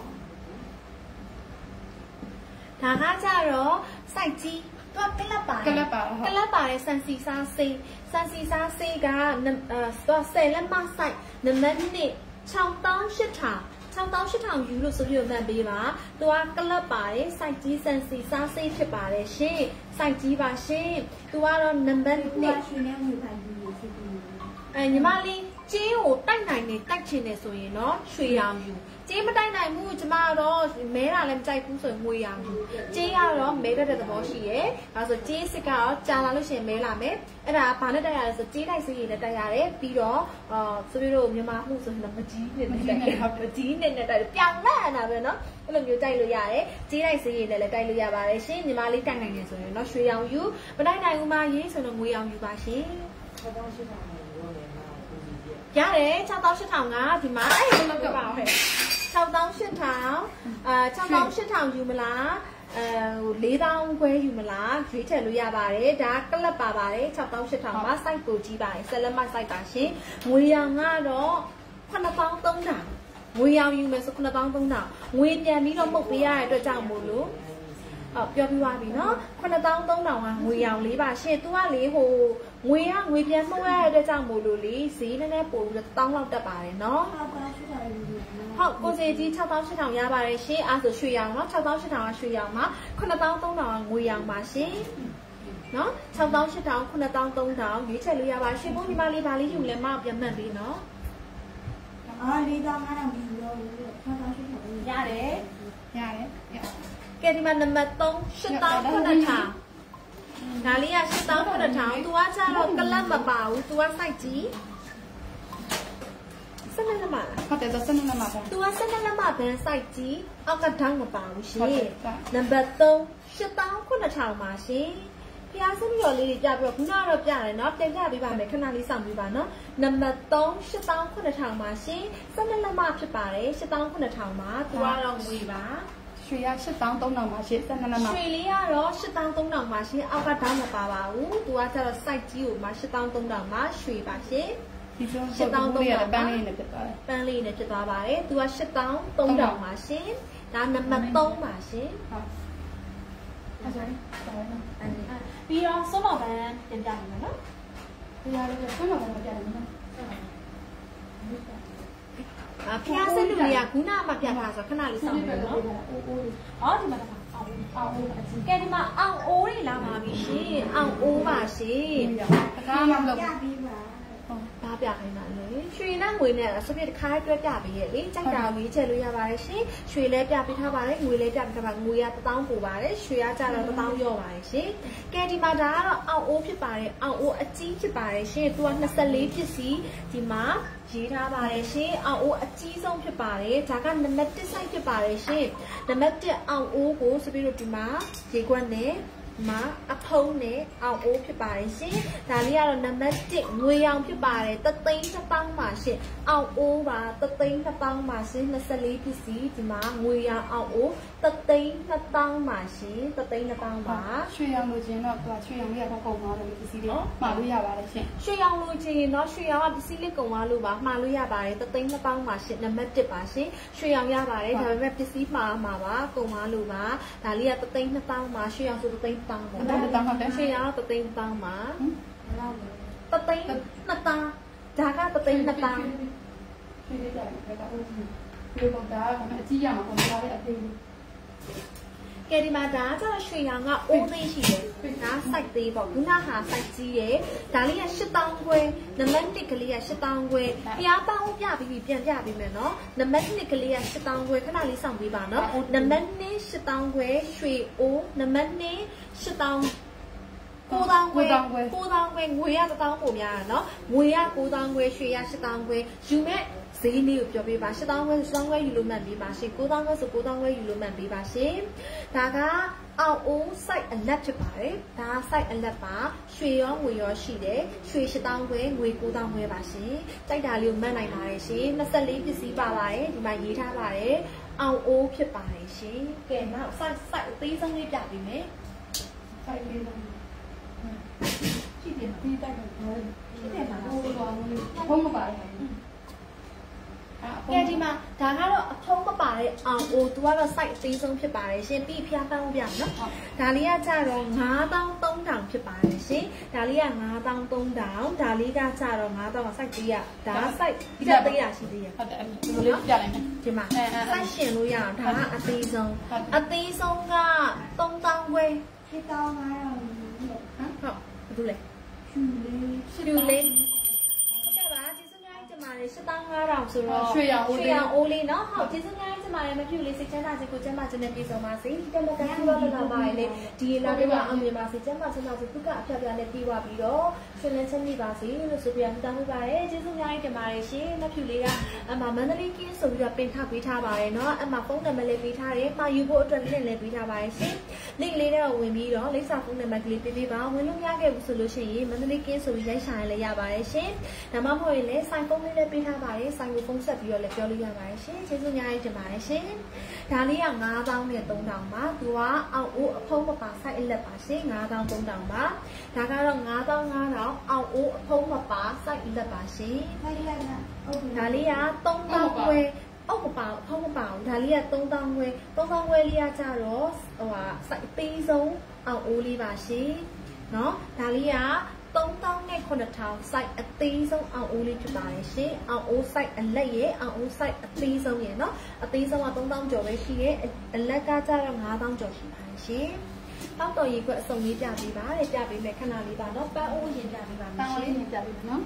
ဒါကကြတော့စိုက်ကြီးတော့ကလပ်ပါတယ်ဆန်စီစာစေးကတော့10လက်မဆိုင်နံပါတ်2 68000ယူလို့ဆိုပြီးမှတ်ပေးပါသူကကလပ်ပါတယ်စိုက်ကြီးဆန်စီစာစေးဖြစ်ပါတယ်ရှင်စိုက်ကြီးပါရှင်သူကတော့နံပါတ်2 ရွှေနဲ့ငွေပါယူလို့ဖြစ်ပြီးညီမလေးကျေးကိုတိုက်နိုင်နေတိုက်ချင်တယ်ဆိုရင်တော့ရွှေရောင်ယူကျေးမတိုက်နိုင်ဘူးကျမတော့မဲတာလည်းမကြိုက်ဘူးဆိုရင်ငွေရောင်ယူကျေးကတော့မဲတတ်တဲ့သဘောရှိရယ်ဒါဆိုကျေးစစ်ကတော့ကြာလာလို့ရှိရင်မဲလာမယ်အဲ့ဒါဘာနဲ့တိုက်ရလဲဆိုကျေးတိုက်စီးရည်နဲ့တိုက်ရတယ်ပြီးတော့ဆိုပြီးတော့မြန်မာမှုဆိုရင်မကြီးနဲ့တိုက်ရတယ်မကြီးနဲ့တိုက်ပြောင်းလာတာပဲเนาะအဲ့လိုမျိုးတိုက်လို့ရတယ်ကျေးတိုက်စီးရည်နဲ့လည်းတိုက်လို့ရပါတယ်ရှင်ညီမလေးတိုက်နိုင်တယ်ဆိုရင်เนาะရွှေရောင်ယူမတိုက်နိုင်ဘူးမရေးဆိုတော့ငွေရောင်ယူပါရှင်ရတယ်68000ကဒီမှာအဲ့လိုလုပ်တော့ပါဟဲ့68000ယူမလား4000ခွဲယူမလားရွေးထည့်လို့ရပါတယ်ဒါကလပ်ပါပါတယ်68000ပါ site ကိုကြီးပါတယ်ဆက်လက်မ site ပါရှင်ငွေရောင်ကတော့9300ငွေရောင်ယူမယ်ဆို9300ငွေပြန်ပြီးတော့ပုတ်ပေးရတဲ့အတွက်ကြောင့်မို့လို့ပြောပြပါပြီနော်9300ကငွေရောင်လေးပါရှင်သူကလေဟိုငွေပြန်မှုရတဲ့အတွက်ကြောင့်မို့လို့လေဈေးနည်းနည်းပိုပြီး1000လောက်တက်ပါတယ်နော်ဟုတ်ကိုစီကြီး68000ရပါတယ်ရှင်အားဆိုရွှေရောင်နော်68000ကရွှေရောင်မှာ9300ကငွေရောင်ပါရှင်နော်68000 9300ရွေးချယ်လို့ရပါရှင်ဘုန်းကြီးမလေးဗာလေးယူလဲမပြန်မှတ်ပြီးနော် 4000ယူလို့68000 ရတယ်ကဲဒီမှာနံပါတ်3 8900ဒါလေးက8900သူကကြတော့ကလပ်မပါဘူးသူကစိုက်ကြီး12လက်မဟုတ်တယ်12လက်မပါသူက12လက်မဘန်းစိုက်ကြီးအောက်ကဒေါင်းမပါဘူးရှင်နံပါတ်3 8900ပါရှင်ဖျားစပြီးတော့လေးတွေပြပြီးတော့ခုနကတော့ပြတယ်เนาะတင်ပြပေးပါမယ်ခဏလေးစောင့်ပေးပါเนาะနံပါတ်3 8900ပါရှင်12လက်မဖြစ်ပါတယ်8900ပါသူကတော့ငွေပါရွှေရ8300ပါရှင်12လက်မရွှေလေးကတော့8300ပါရှင်အောက်ကဒေါင်းမပါပါဘူးသူကကျတော့ site ကြီးကိုမှ8300ပါရွှေပါရှင်ဒီ8300ရပန်းလေးနဲ့ဖြစ်သွားတယ်ပန်းလေးနဲ့ဖြစ်သွားပါတယ်သူက8300ပါရှင်ဒါနံပါတ်3ပါရှင်ဟုတ်ပြီးတော့စွန်းတော်ပန်းတင်ပြနေမယ်နော်ဒီရလေးစွန်းတော်ပန်းပြတယ်နော်ဖျားစက်လူတွေကခုနမှပြထားဆိုခဏလေးစောင့်နေနော်ဟောဒီမှာအောင်ကဲဒီမှာအောင်အိုးတွေလာပါပြီရှင်အောင်အိုးပါရှင်တကားမှမလုပ်ပြပြီးပါဘာပြခိုင်းတာလေရွှေနဲ့ငွေနဲ့ဆိုပြတစ်ခါတွဲပြပေးရဲ့လေကြိုက်တာကြီးချဲလို့ရပါတယ်ရှင်ရွှေလဲပြပေးထားပါတယ်ငွေလဲပြပေးထားပါငွေက1000ပို့ပါတယ်ရွှေကကြတော့1000ရော့ပါတယ်ရှင်ကဲဒီမှာဒါကတော့အောက်အိုးဖြစ်ပါတယ်အောက်အိုးအကြီးဖြစ်ပါတယ်ရှင်သူက24ပစ္စည်းဒီမှာရေးထားပါတယ်ရှင်အောက်အိုးအကြီးဆုံးဖြစ်ပါတယ်ဒါကနံပါတ်1 site ဖြစ်ပါတယ်ရှင်နံပါတ်1အောက်အိုးကိုဆိုပြီးတော့ဒီမှာရေခွက်နဲ့မှာအဖုံးနဲ့အောက်အိုးဖြစ်ပါတယ်ရှင်ဒါလေးကတော့နံပါတ်1ငွေရောင်ဖြစ်ပါတယ်3သိန်း2,000ပါရှင်အောက်အိုးပါ3သိန်း2,000ပါရှင်24ပစ္စည်းဒီမှာငွေရောင်အောက်အိုး3သိန်း2,000ပါရှင်3သိန်း2,000ပါရွှေရောင်လိုချင်တော့သူကရွှေရောင်လေးကတော့ကုန်သွားတယ်ပစ္စည်းလေးမှာလို့ရပါတယ်ရှင်ရွှေရောင်လိုချင်တော့ရွှေရောင်ကပစ္စည်းလေးကုန်သွားလို့ပါမှာလို့ရပါတယ်3သိန်း2,000ပါရှင်နံပါတ်1ပါရှင်ရွှေရောင်ရပါတယ်ဒါပေမဲ့ပစ္စည်းမှာပါကုန်သွားလို့ပါဒါလေးက3သိန်း2,000ပါရွှေရောင်ဆို3သိန်း2,000ပါရွှေရောင်3သိန်း2,000ပါ3သိန်း2,000ဒါက3သိန်း2,000 ရွှေလေးကြတယ်ဒါကဒီကောင်ဒါကအကြီးရမှာကုန်သွားတဲ့အသေးလေးကဲဒီမှာဒါကျတော့ရွှေရောင်ကအိုးသေးရှိတယ်ဒါ site သေးပေါ့ခုနဟာ site ကြီးရယ်ဒါလေးက8000ခွဲနံပါတ်1ကလေးက8000ခွဲဖျားပေါင်းပြပြီးပြန်ပြပေးမယ်နော်နံပါတ်2ကလေးက8000ခွဲခဏလေးစောင့်ပေးပါနော်နံပါတ်2 8000ခွဲရွှေအိုးနံပါတ်2 80009,000ခွဲငွေရ1000ပို့များတာနော်ငွေရ9,000ခွဲရွှေရ8000ခွဲယူမဲ့ဈေးလေးကိုပြောပြပါ8000ခွဲ1000ခွဲယူလို့မှန်ပေးပါရှင်9,000ခွဲဆို9,000ခွဲယူလို့မှန်ပေးပါရှင်ဒါကအောက်အိုး site အလက်ဖြစ်ပါတယ်ဒါ site အလက်ပါရွှေရောငွေရောရှိတယ်ရွှေ8000ခွဲငွေ9,000ခွဲပါရှင်တိုက်တာလေးကိုမှတ်နိုင်ပါတယ်ရှင်24ပစ္စည်းပါပါတယ်ဒီမှာရေးထားပါတယ်အောက်အိုးဖြစ်ပါတယ်ရှင်ကဲနောက် site အသေးဆုံးလေးပြပေးမယ် site လေးဆုံးရှိတယ်ပြီးတိုက်တယ်ရှိတယ်မှာဟိုဘုံမပါတယ်ကဲဒီမှာဒါကတော့အဖုံးမပါတဲ့အောင်အိုသူကတော့ site အသေးဆုံးဖြစ်ပါတယ်ရှင်ပြီးဖျားပန်းပြနော်ဒါလေးကကြတော့93,000ဖြစ်ပါတယ်ရှင်ဒါလေးက93,000ဒါလေးကကြတော့9000က site သေးရဒါ site ဒီကသေးရရှိသေးရဟုတ်တယ်ဒီလိုလေးပြလိုက်မယ်ဒီမှာ site ရှင်လို့ရအောင်ဒါကအသေးဆုံးက3,000ခွဲ 7,500 ဟုတ်ဘာလို့လဲရှူလေး8,500ဆိုတော့ရွှေရောင်အိုးလေးနော်ဟုတ်ကျေးဇူးများတင်ပါတယ်မဖြူလေးစိတ်ချမ်းသာစေကိုကျမ်းမာခြင်းနဲ့ပြည့်စုံပါစေဒီတက်လက်ကန်ပြပါလာပါလေဒီလာတော့အောင်မြင်ပါစေကျမ်းမာခြင်းသာစေဒုက္ခအဖျက်ပြနဲ့ပြီးသွားပြီးတော့ရှင်လန်းချမ်းမြေပါစေလို့ဆိုပြတောင်းပေးပါတယ်ကျေးဇူးများတင်ပါတယ်ရှင်မဖြူလေးကအမမန္တလေးကင်းဆိုပြီးတော့ပင်ထားပေးထားပါတယ်နော်အမဖုန်းနံပါတ်လေးပေးထားတယ်မှာယူဖို့အတွက်လင့်လည်းပေးထားပါတယ်ရှင်လင့်လေးတော့ဝင်ပြီးတော့လိပ်စာဖုန်းနံပါတ်ကလေးပေးပေးပါဝင်လို့ရခဲ့ဘူးဆိုလို့ရှိရင်မန္တလေးကင်းဆိုပြီးရိုက်ရှာရင်လည်းရပါတယ်ရှင်ဒါမှမဟုတ်ရင်လည်းဆိုင်ဖုန်းလေးလည်းပေးထားပါတယ်ဆိုင်ကိုဖုန်းဆက်ပြီးတော့လည်းပြောလို့ရပါတယ်ရှင်ကျေးဇူးများတင်ပါတယ်ရှင်ဒါလေးက9,000နဲ့3,000ပါသူကအောက်အိုးအဖုံးမပါဆိုင်အလက်ပါရှင်9,000 3,000ပါဒါကတော့9,500အောက်အိုးအဖုံးမပါဆိုင်အလက်ပါရှင်ဒါလေးက3,000ခွဲအောက်မပါအဖုံးမပါဘူးဒါလေးက3,000ခွဲ3,000ခွဲလေးကကြတော့ဆိုင်အသေးဆုံးအောက်အိုးလေးပါရှင်နော်ဒါလေးက3,900 site အသေးဆုံးအောင်အိုးလေးဖြစ်ပါတယ်ရှင်အောင်အိုး site အလက်ရဲ့အောင်အိုး site အသေးဆုံးရဲ့နော်အသေးဆုံးက3,000ကျော်ပဲရှိရဲ့အလက်ကကျတော့9,000ကျော်ရှိပါတယ်ရှင်တောက်တော်ရေခွက်အစုံလေးပြပေးပါတဲ့ပြပေးမယ်ခဏလေးပါနော်ပန်းအိုးရင်ပြပေးပါမယ်ရှင်ပန်းအိုးလေးပြပေးမယ်နော်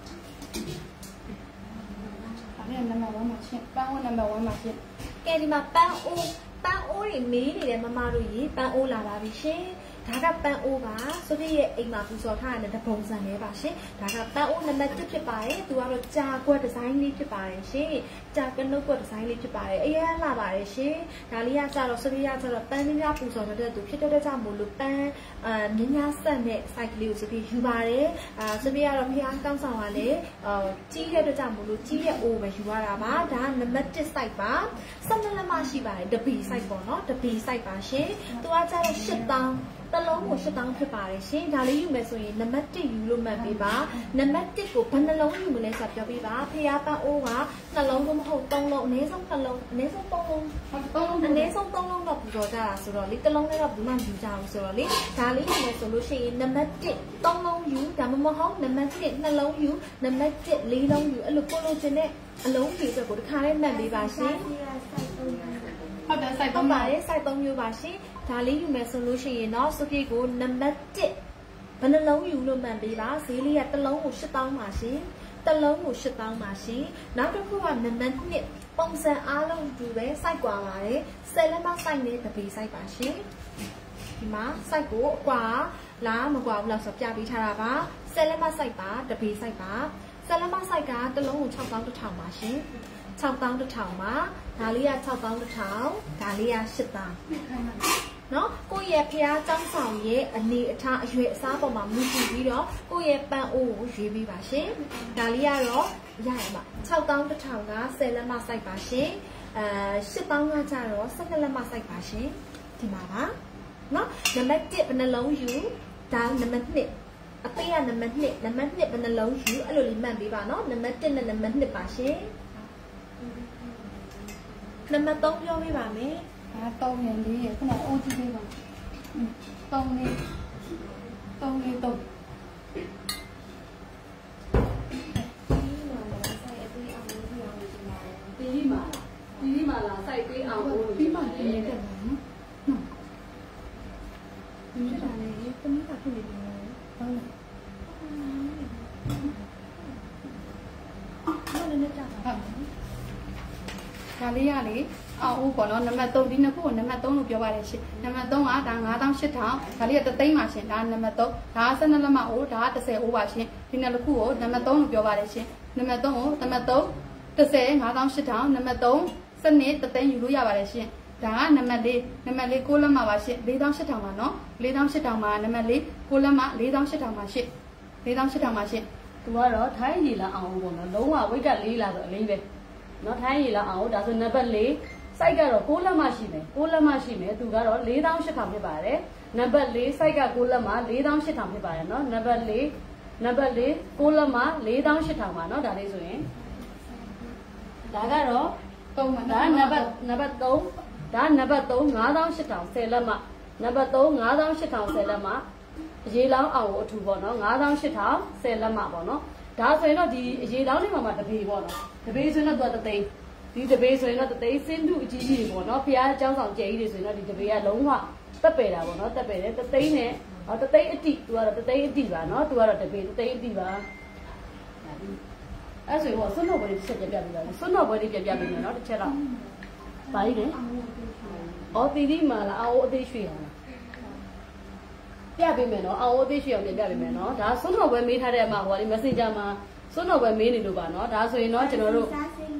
အဲ့ဒါနံပါတ်1မှာရှင်းပန်းအိုးနံပါတ်1မှာရှင်းကဲဒီမှာပန်းအိုးတွေမေးနေတယ်မမတို့ရေပန်းအိုးလာပါပြီရှင်ဒါကပန်းအိုးပါဆိုပြရဲ့အိမ်မှာပူဇော်ထားတဲ့တပုံစံလေးပါရှင်ဒါကပန်းအိုးနံပါတ်1ဖြစ်ပါတယ်သူကတော့ကြာကွက်ဒီဇိုင်းလေးဖြစ်ပါတယ်ရှင်ကြာကနုတ်ကွက်ဒီဇိုင်းလေးဖြစ်ပါတယ်အရင်လာပါတယ်ရှင်ဒါလေးကကြတော့ဆိုပြရကြတော့ပန်းမများပူဇော်တဲ့သူဖြစ်တဲ့ကြောင့်မို့လို့ပန်းမများဆက်တဲ့ site လေးကိုဆိုပြယူပါတယ်ဆိုပြရတော့ဖျားကောင်းဆောင်ကလည်းကြီးတဲ့ကြောင့်မို့လို့ကြီးတဲ့အိုးပဲယူရတာပါဒါနံပါတ်1 site ပါ12လက်မရှိပါတယ်တပီ site ပေါ့နော်တပီ site ပါရှင်သူကကြတော့8,000တလုံးကို8,000ဖြစ်ပါတယ်ရှင်ဒါလေးယူမယ်ဆိုရင်နံပါတ်1ယူလို့မှတ်ပေးပါနံပါတ်1ကိုဘယ်နှလုံးယူမလဲဆိုပြောပြပါဖျားပန်းအိုးကနှလုံးတော့မဟုတ်3လုံးအနည်းဆုံး3လုံးအနည်းဆုံး3လုံးအနည်းဆုံး3လုံးတော့ပူဇော်ကြတာဆိုတော့လေတစ်လုံးလည်းတော့ဘူးမှယူကြအောင်ဆိုတော့လေဒါလေးယူမယ်ဆိုလို့ရှိရင်နံပါတ်1 3လုံးယူဒါမှမဟုတ်နံပါတ်1 2လုံးယူနံပါတ်1 4လုံးယူအဲ့လိုကိုလိုချင်တဲ့အလုံးကြီးအတွက်ကိုတစ်ခါလေးမှတ်ပေးပါရှင်ဟုတ်တယ် site 3ပါတယ် site 3မျိုးပါရှင်ဒါလေးယူမယ်ဆိုလို့ရှိရင်တော့စုပြေကိုနံပါတ်1ဘယ်နှလုံးယူလို့မှန်ပေးပါဈေးလေးကတစ်လုံးကို8,000ပါရှင်ตะลงหมูชุดตองมาชิน้ำทุกคนนั่นนั่นเนี่ยปองเซนอาลงดูเว้ใส่กว่าเลยเซเลมาใส่เนี่ยตะปีใส่ป่าชิมาใส่กูกว่าล้ามากว่าเราสับยาปีชาราบะเซเลมาใส่ป่าตะปีใส่ป่าเซเลมาใส่กาตะลงหมูชอบต้องตุเถามาชิชอบต้องตุเถามาดาลียาชอบต้องตุเถาดาลียาชุดตองเนาะกูเย่พยาจังสาวเย่อันนี้ท่าเย่ซาปมามีจีบีเนาะกูเย่ปันโอ้ยีบีบาชิดาลียาเนาะยายมาชาวต้องตุเถานะเซเลมาใส่ป่าชิชุดต้องงาจาเนาะสักเลมาใส่ป่าชิที่มาบ้าเนาะน้ำมันเจ็บเป็นน้ำอยู่ดาวน้ำมันเน็บอะเปียน้ำมันเน็บเป็นน้ำอยู่อร่อยมันบีบ้าเนาะน้ำมันเจ็บน้ำมันเน็บป่าชิน้ำมันต้องย่อไม่บ้าไหมต้มอย่างนี้ขนาดโอ้ที่นี่ก่อนต้มนี่ต้มปีมาละใส่ปีเอาปีมาเลยแต่ว่า你是啥嘞？跟你咋处理的？那人家咋的？ ဒါလေးရလေအော်ပေါ့နော်နံပါတ်3ဒီနှစ်ခုကိုနံပါတ်3လို့ပြောပါတယ်ရှင်နံပါတ်3ကဒါ9800ဒါလေးက3သိန်းပါရှင်ဒါနံပါတ်3ဒါ12လက်မအိုးဒါ10အိုးပါရှင်ဒီနှစ်ခုကိုနံပါတ်3လို့ပြောပါတယ်ရှင်နံပါတ်3ကိုနံပါတ်3 10 9800နံပါတ်3စနစ်3သိန်းယူလို့ရပါတယ်ရှင်ဒါကနံပါတ်4 6လက်မပါရှင်4800ပါနော်4800ပါနံပါတ်4 6လက်မ4800ပါရှင်4800ပါရှင်သူကတော့ထိုင်းရီလာအောင်ပေါ့နော်လုံးဝဝိတ်က4လာဆိုအလေးပဲနော်ထိုင်းရီလာအောင်ဒါဆိုနံပါတ်4စိုက်ကတော့6လက်မရှိမယ်သူကတော့4800ဖြစ်ပါတယ်နံပါတ်4စိုက်က6လက်မ4800ဖြစ်ပါတယ်နော်နံပါတ်4 6လက်မ4800ပါနော်ဒါလေးဆိုရင်ဒါကတော့3ဒါနံပါတ်3ဒါနံပါတ်3 9800 10လက်မနံပါတ်3 9800 10လက်မအရေးလောင်းအောင်ကိုအထူပေါ့နော်9800 10လက်မပေါ့နော်ဒါဆိုရင်တော့ဒီအရေးလောင်းလေးမှာတပေပေါ့နော်တပေဆိုရင်တော့သူကတသိန်းဒီတပေဆိုရင်တော့တသိန်းစင်းတုအကြီးကြီးပေါ့နော်ဖျားအကြောင်းဆောင်ကျဲကြီးတွေဆိုရင်တော့ဒီတပေကလုံးဝတက်ပယ်တာပေါ့နော်တက်ပယ်တယ်တသိန်းနဲ့တသိန်းအတိသူကတော့တသိန်းအတိပါနော်သူကတော့တပေတသိန်းအတိပါအဲ့ဆိုရင်ဆွတ်တော့ဘယ်ချက်ပြပြပြီးတော့ဆွတ်တော့ဘယ်ပြပြပြီးမယ်နော်တစ်ချက်တော့ပါလိမ့်မယ်အော်တီတီမှာလားအော်အသေးရွှေအောင်ပြပေးမယ်နော်အော်အသေးရွှေအောင်ပြပေးမယ်နော်ဒါဆွတ်တော့ဘယ်မေးထားတဲ့အမှာဟိုကလေ Messenger မှာဆွတ်တော့ဘယ်မေးနေလို့ပါနော်ဒါဆိုရင်တော့ကျွန်တော်တို့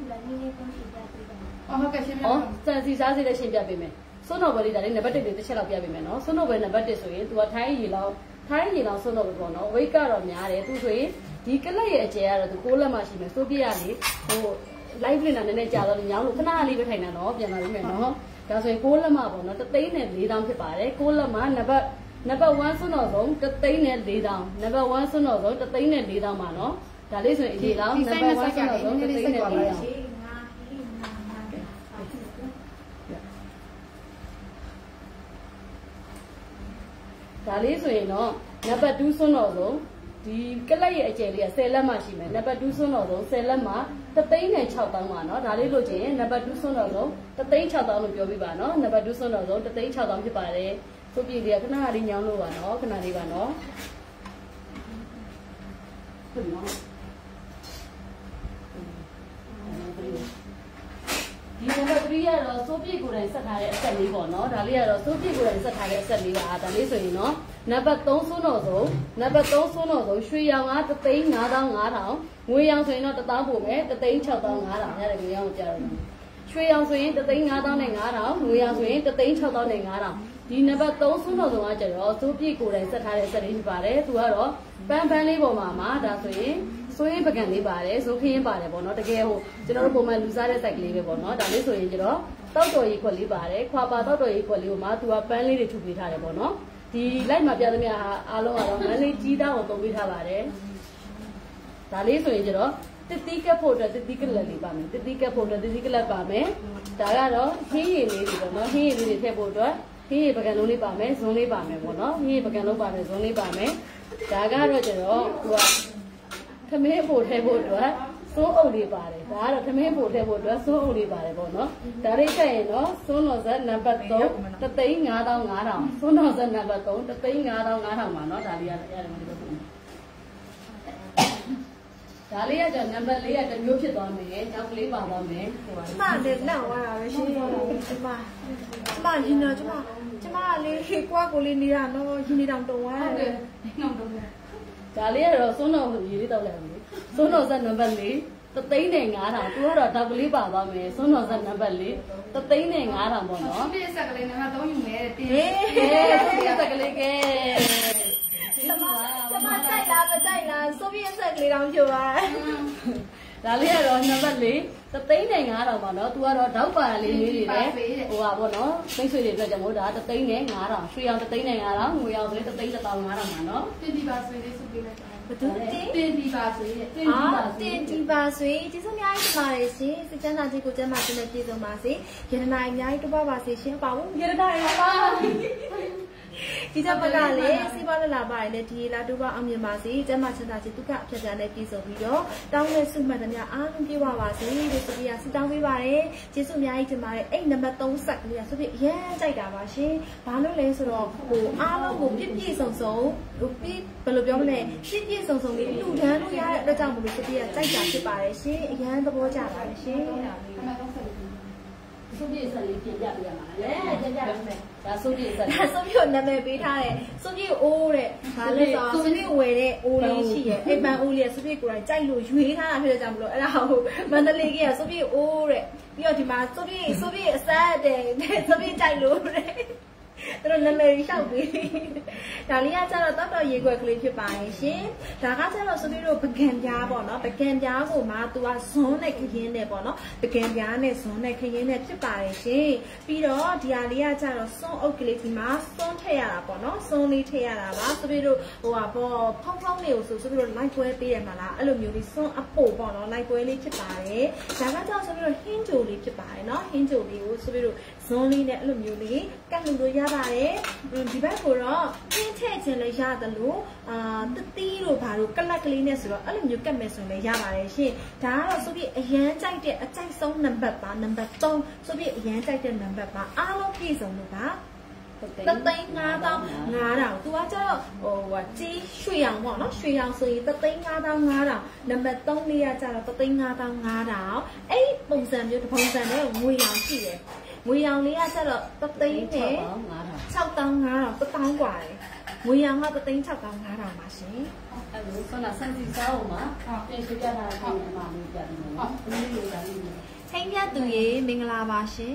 ဟုတ်ကဲ့ရှင်းပြပါစံစီစားစီလည်းရှင်းပြပေးမယ်ဆွတ်တော့ဘယ်လေးဒါလေးနံပါတ်1တွေတစ်ချက်လောက်ပြပေးမယ်နော်ဆွတ်တော့ဘယ်နံပါတ်1ဆိုရင်သူကထိုင်းရီလောက်ဆွတ်တော့ဘယ်ပေါ့နော်ဝိတ်ကတော့များတယ်သူဆိုရင်ဒီကလပ်ရဲ့အကျယ်ကတော့သူ6လက်မှရှိမယ်စိုးပြရလေဟို live လင်းတာနည်းနည်းကြာတော့ညောင်းလို့ခဏလေးပဲထိုင်တာနော်ပြန်လာပြီမယ်နော်ဒါဆိုရင်6လက်မှပေါ့နော်3သိန်းနဲ့4000ဖြစ်ပါတယ်6လက်မှနံပါတ်1ဆွတ်တော့ဆုံး3သိန်းနဲ့4000နံပါတ်1ဆွတ်တော့ဆုံး3သိန်းနဲ့4000ပါနော်ဒါလေးဆိုရင်အရေးလောက်နံပါတ်1ဆွတ်တော့ဆုံး3သိန်းနဲ့4000ဒါလေးဆိုရင်တော့နံပါတ်2ဆွတ်တော့ဆုံးဒီကလပ်ရဲ့အကျယ်လေးက10လက်မှရှိမယ်နံပါတ်2ဆွတ်တော့ဆုံး10လက်မှ3,6000ပါနော်ဒါလေးလို့ချင်းနံပါတ်2ဆွတ်တော့ဆုံး3,6000လို့ပြောပြပါနော်နံပါတ်2ဆွတ်တော့ဆုံး3,6000ဖြစ်ပါတယ်ဆိုပြည့်လေးကခဏလေးညောင်းလို့ပါနော်ခဏလေးပါနော်ဟုတ်နော်ဒီနံပါတ်3ကတော့စိုးပြည့်ကိုယ်တိုင်ဆက်ထားတဲ့အဆက်လေးပေါ့နော်ဒါလေးကတော့စိုးပြည့်ကိုယ်တိုင်ဆက်ထားတဲ့အဆက်လေးပါဒါလေးဆိုရင်နော်နံပါတ်3ဆွန်းတော်ဆုံးရွှေရောင်က3,55,000ငွေရောင်ဆိုရင်တော့1000ပို့မယ်3,65,000ရတယ်ငွေရောင်ကိုကြားတော့ရွှေရောင်ဆိုရင်3,55,000ငွေရောင်ဆိုရင်3,65,000ဒီနံပါတ်3ဆွန်းတော်ဆုံးကကျတော့စိုးပြည့်ကိုယ်တိုင်ဆက်ထားတဲ့အဆက်လေးဖြစ်ပါတယ်သူကတော့ပန်းလေးပေါ်မှာဒါဆိုရင်ဆိုရင်ပကံလေးပါတယ်ဆိုခင်းပါတယ်ပေါ့နော်တကယ်ဟိုကျွန်တော်တို့ပုံမှန်လူစားတဲ့စိုက်ကလေးပဲပေါ့နော်ဒါလေးဆိုရင်ကျတော့တောက်တော်ရီခွက်လေးပါတယ်ခွာပါတောက်တော်ရီခွက်လေးကိုမှသူကပန်းလေးတွေထုတ်ပေးထားတယ်ပေါ့နော်ဒီလိုက်မှာပြသမျှအားလုံးကတော့မန်းလေးကြီးသားကိုသုံးပေးထားပါတယ်ဒါလေးဆိုရင်ကျတော့တစ်တီးကပ်ဖို့အတွက်တစ်တီးကလပ်လေးပါမယ်တစ်တီးကပ်ဖို့အတွက်တစ်တီးကလပ်ပါမယ်ဒါကတော့ဟင်းရည်လေးတွေပေါ့နော်ဟင်းရည်လေးတွေထည့်ဖို့အတွက်ဟင်းရည်ပကံလုံးလေးပါမယ်ဇွန်းလေးပါမယ်ပေါ့နော်ဟင်းရည်ပကံလုံးပါမယ်ဇွန်းလေးပါမယ်ဒါကတော့ကျတော့သူကသမင်းပို့ထည့်ဖို့အတွက်စိုးအုပ်လေးပါတယ်ဒါကတော့သမင်းပို့ထည့်ဖို့အတွက်စိုးအုပ်လေးပါတယ်ပေါ့နော်ဒါလေးထည့်ရင်တော့စိုးတော်ဆက်နံပါတ်3 3,55,000စိုးတော်ဆက်နံပါတ်3 3,55,000ပါနော်ဒါလေးရတယ်မလို့ပြောဒါဒါလေးကကျနံပါတ်4ကတစ်မျိုးဖြစ်သွားမယ်။ကြောက်ကလေးပါသွားမယ်။ဟိုပါ။ကျမလည်းလက်ဝါတာပဲရှင်။ကျမရင်တော့ကျမလေးကွာကိုလေးနေတာနော်ရင်းနေတောင်တုံသွားတယ်။ငေါတော့ဒါလေးကတော့စွန်းတော်ရေလေးတောက်လိုက်ပြီ။စွန်းတော်ဆက်နံပါတ်4 3,500သူကတော့တောက်ကလေးပါသွားမယ်စွန်းတော်ဆက်နံပါတ်4 3,500ပေါ့နော်ပြည့်စက်ကလေးနံပါတ်3ယူမယ်တဲ့ဟေးဆက်ကလေးကဲကျမကြိုက်လားမကြိုက်လားဆိုဗီယက်ဆက်ကလေးတောင်ပြပါဒါလေးကတော့နံပါတ်4 3,500ပါနော်သူကတော့တောက်ပါလေးလေးတွေလည်းဟိုပါပေါ့နော်သိဆွေတွေအတွက်ကြောင့်မို့ဒါ3,500ရွှေရောင်3,500ငွေရောင်ဆို3,500ပါနော်တင်ဒီပါဆွေလေးစုပေးလိုက်ဘသူတင်ဒီပါဆွေတင်ဒီပါဆွေကျေးဇူးအများကြီးတင်ပါတယ်ရှင်စကြမ်းသာကြီးကိုကျမ်းမာတင်တဲ့ပြည်စုံပါစေရတနာအများကြီးတိုးပါစေရှင်ပါဘူးရတနာရပါဒီကြပါကလည်းစီးပွားလာပါတယ်လေဒီလာတိုးပါအောင်မြင်ပါစေကျမ်းမာချမ်းသာခြင်းဒုက္ခအဖြစ်နဲ့ပြည်စုံပြီးတော့တောင်းတဲ့ဆုမှတ်သမျှအားလုံးပြည့်ဝပါစေလို့ဆိုပြီးဆုတောင်းပေးပါတယ်ကျေးဇူးအများကြီးတင်ပါတယ်အဲ့နံပါတ်3ဆက်ကလေးဆိုပြီးအရန်ကြိုက်တာပါရှင်ဘာလို့လဲဆိုတော့ဟိုအားလုံးကိုပြည့်စုံစုံဟိုပြီးဘယ်လိုပြောမလဲပြည့်စုံစုံလေးလူတန်းလို့ရတဲ့အတွက်ကြောင့်မလို့ဆိုပြီးကြိုက်တာဖြစ်ပါတယ်ရှင်အရန်သဘောကျပါတယ်ရှင်စုပ်ပြည့်ဆက်လေးပြင်ပြပေးရမှာလေပြင်ပြပေးမယ်ဒါစုပ်ပြည့်ဆက်ဒါစုပ်ပြည့်နာမည်ပေးထားတယ်စုပ်ပြည့်အိုးတဲ့ဒါလည်းဆိုစုပ်ပြည့်ဝယ်တဲ့အိုးလေးရှိရဲ့အိမ်ပန်အိုးလေးစုပ်ပြည့်ကိုယ်တိုင်ကြိုက်လို့ရွေးထားတာဖြစ်တဲ့ကြောင့်မလို့အဲ့ဒါဟိုမန္တလေးကစုပ်ပြည့်အိုးတဲ့ပြီးတော့ဒီမှာစုပ်ပြည့်အစမ်းတဲ့စုပ်ပြည့်ကြိုက်လို့တဲ့သူတို့နာမည်လျှောက်ပြီးဒါလေးကကျတော့တောက်ရေခွက်ကလေးဖြစ်ပါရဲ့ရှင်ဒါကကျတော့ဆိုပြီးတော့ပကံပြားပေါ့နော်ပကံပြားကိုမှသူကဇွန်းနဲ့ခရင်းနဲ့ပေါ့နော်ပကံပြားနဲ့ဇွန်းနဲ့ခရင်းနဲ့ဖြစ်ပါရဲ့ရှင်ပြီးတော့ဒီဟာလေးကကျတော့စွန်းအုပ်ကလေးဒီမှာစွန်းထည့်ရတာပေါ့နော်စွန်းလေးထည့်ရတာပါဆိုပြီးတော့ဟိုဟာပေါ့ဖောင်းဖောင်းလေးကိုဆိုပြီးတော့လိုက်ပွဲပေးရမှာလားအဲ့လိုမျိုးလေးစွန်းအပို့ပေါ့နော်လိုက်ပွဲလေးဖြစ်ပါတယ်ဒါကကျတော့ဆိုပြီးတော့ဟင်းဂျိုလေးဖြစ်ပါတယ်နော်ဟင်းဂျိုလေးကိုဆိုပြီးတော့ဇွန်းလေးနဲ့အဲ့လိုမျိုးလေးကတ်လို့ရပါတယ်ဒီဘက်ကိုတော့ပြင်းထည့်ခြင်းလည်းရတယ်လို့တတိတို့ဘာလို့ကလပ်ကလေးနဲ့ဆိုတော့အဲ့လိုမျိုးကတ်မယ်ဆိုရင်လည်းရပါတယ်ရှင်ဒါကတော့ဆိုပြီးအရန်ကြိုက်တဲ့အကြိုက်ဆုံးနံပါတ်ပါနံပါတ်3ဆိုပြီးအရန်ကြိုက်တဲ့နံပါတ်ပါအားလုံးပြည့်စုံလို့ပါ3,500သူကကျတော့ဟိုကြီးရွှေရောင်ပေါ့နော်ရွှေရောင်ဆိုရင်3,500နံပါတ်3လေးကကျတော့3,500အဲ့ပုံစံမျိုးတစ်ပုံစံနဲ့ငွေရောင်ရှိတယ်ငွေရောင်လေးကကျတော့6,500 1,000 กว่าတယ်ငွေရောင်က6,500ပါရှင်အဲ့လိုဆန္ဒစံစီစားအောင်ပါပြင်ပြတာကိုအမှလေးပြတယ်နော်ဒီလိုဒါလေးထိန်းပြသူရေမင်္ဂလာပါရှင်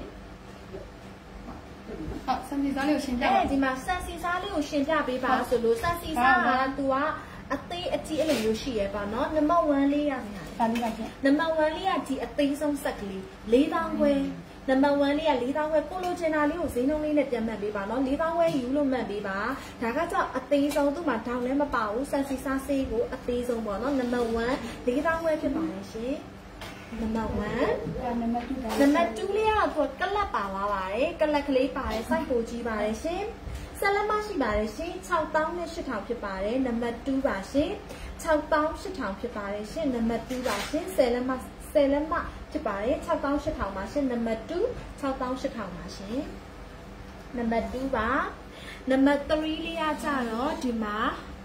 စံစီစားလေးကိုရှင်းပြပါဒီမှာစံစီစားလေးကိုရှင်းပြပေးပါဆိုလို့စံစီစားကသူကအသေးအကြီးအဲ့လိုမျိုးရှိရပါတော့နံပါတ်1လေးရနေတာဒါလေးပါရှင်နံပါတ်1လေးကဒီအသေးဆုံးဆက်ကလေး4,000ခွဲနံပါတ်1လေးက4,000ခွဲကိုလိုချင်တာလေးကိုဈေးနှုန်းလေးနဲ့ပြန်မှတ်ပေးပါနော်4,000ခွဲယူလို့မှတ်ပေးပါဒါကကြောင့်အသေးဆုံးသူ့မှာဒေါင်းလည်းမပါဘူးစံစီစားဆေးကိုအသေးဆုံးပေါ့နော်နံပါတ်1 4,000ခွဲဖြစ်ပါတယ်ရှင်နံပါတ်1နံပါတ်2လေးကတော့ကလပ်ပါလာပါတယ်ကလပ်ကလေးပါတယ်စိုက်ကိုကြီးပါတယ်ရှင်ဆက်လက်မရှိပါတယ်ရှင်6,800ဖြစ်ပါတယ်နံပါတ်2ပါရှင်6,800ဖြစ်ပါတယ်ရှင်နံပါတ်2ပါရှင်10လက်မဖြစ်ပါတယ်6,800ပါရှင်နံပါတ်2 6,800ပါရှင်နံပါတ်2ပါနံပါတ်3လေးကကြတော့ဒီမှာ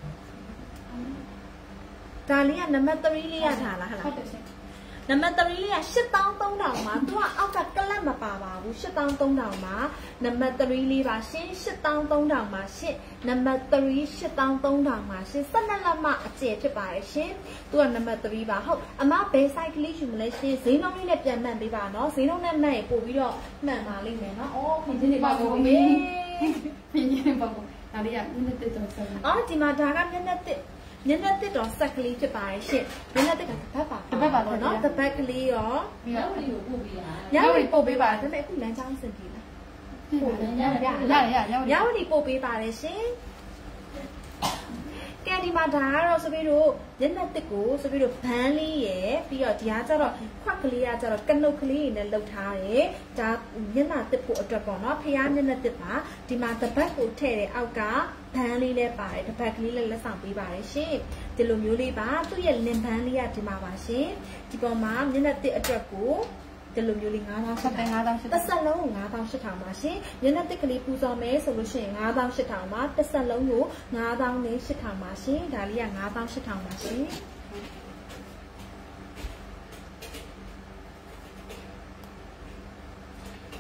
ဒါလေးကနံပါတ်3လေးရထားလားဟုတ်တယ်ရှင်နံပါတ်3လေးက8,300မှာသူကအောက်ကကလပ်မပါပါဘူး8,300မှာနံပါတ်3လေးပါရှင်8,300မှာရှင်နံပါတ်3 8,300မှာရှင်12လက်မအကျယ်ဖြစ်ပါတယ်ရှင်သူကနံပါတ်3ပါဟုတ်အမဘယ် site ကလေးယူမလဲရှင်ဈေးနှုန်းလေးနဲ့ပြန်မှန်ပေးပါနော်ဈေးနှုန်းနဲ့မှန်ရင်ပို့ပြီးတော့မှန်ပါလိမ့်မယ်နော်အော်ခင်ဗျနေပါဘူးမေးခင်ဗျနေပါဘူးဒါလေးကနည်းနည်းတက်တော့ဆက်အော်ဒီမှာဒါကနည်းနည်းတက်တော့ဆက်ကလေးဖြစ်ပါတယ်ရှင်နည်းနည်းတက်ကတစ်ပတ်ပါပေါ့နော်တစ်ပတ်ကလေးရောညဝရီကိုပို့ပေးရညဝရီပို့ပေးပါဒါပေမဲ့အခုလမ်းကြောင်းစင်ပြီလားပို့ရညဝရီပို့ပေးပါတယ်ရှင်ကဲဒီမှာဒါကတော့ဆိုပြီးတော့ညနေတက်ကိုဆိုပြီးတော့ဘန်းလေးရယ်ပြီးတော့ဒီကကျတော့ခွက်ကလေးကကျတော့ကနုတ်ကလေးနဲ့လှုပ်ထားတယ်ဒါညနေတက်ဖို့အတွက်ပေါ့နော်ဖျားညနေတက်ပါဒီမှာတပတ်ကိုထည့်တယ်အောက်ကဘန်းလေးလည်းပါတယ်တပတ်ကလေးလည်းလက်ဆောင်ပေးပါတယ်ရှင်ဒီလိုမျိုးလေးပါသူ့ရဲ့လင်ဘန်းလေးကဒီမှာပါရှင်ဒီပေါ်မှာညနေတက်အတွက်ကိုဒီလိုမျိုးလေး9,800တစ်ဆက်လုံးကို9,800ပါရှင်ညနေတက်ကလေးပူဇော်မယ်ဆိုလို့ရှိရင်9,800ပါတစ်ဆက်လုံးကို9,800ပါရှင်ဒါလေးက9,800ပါရှင်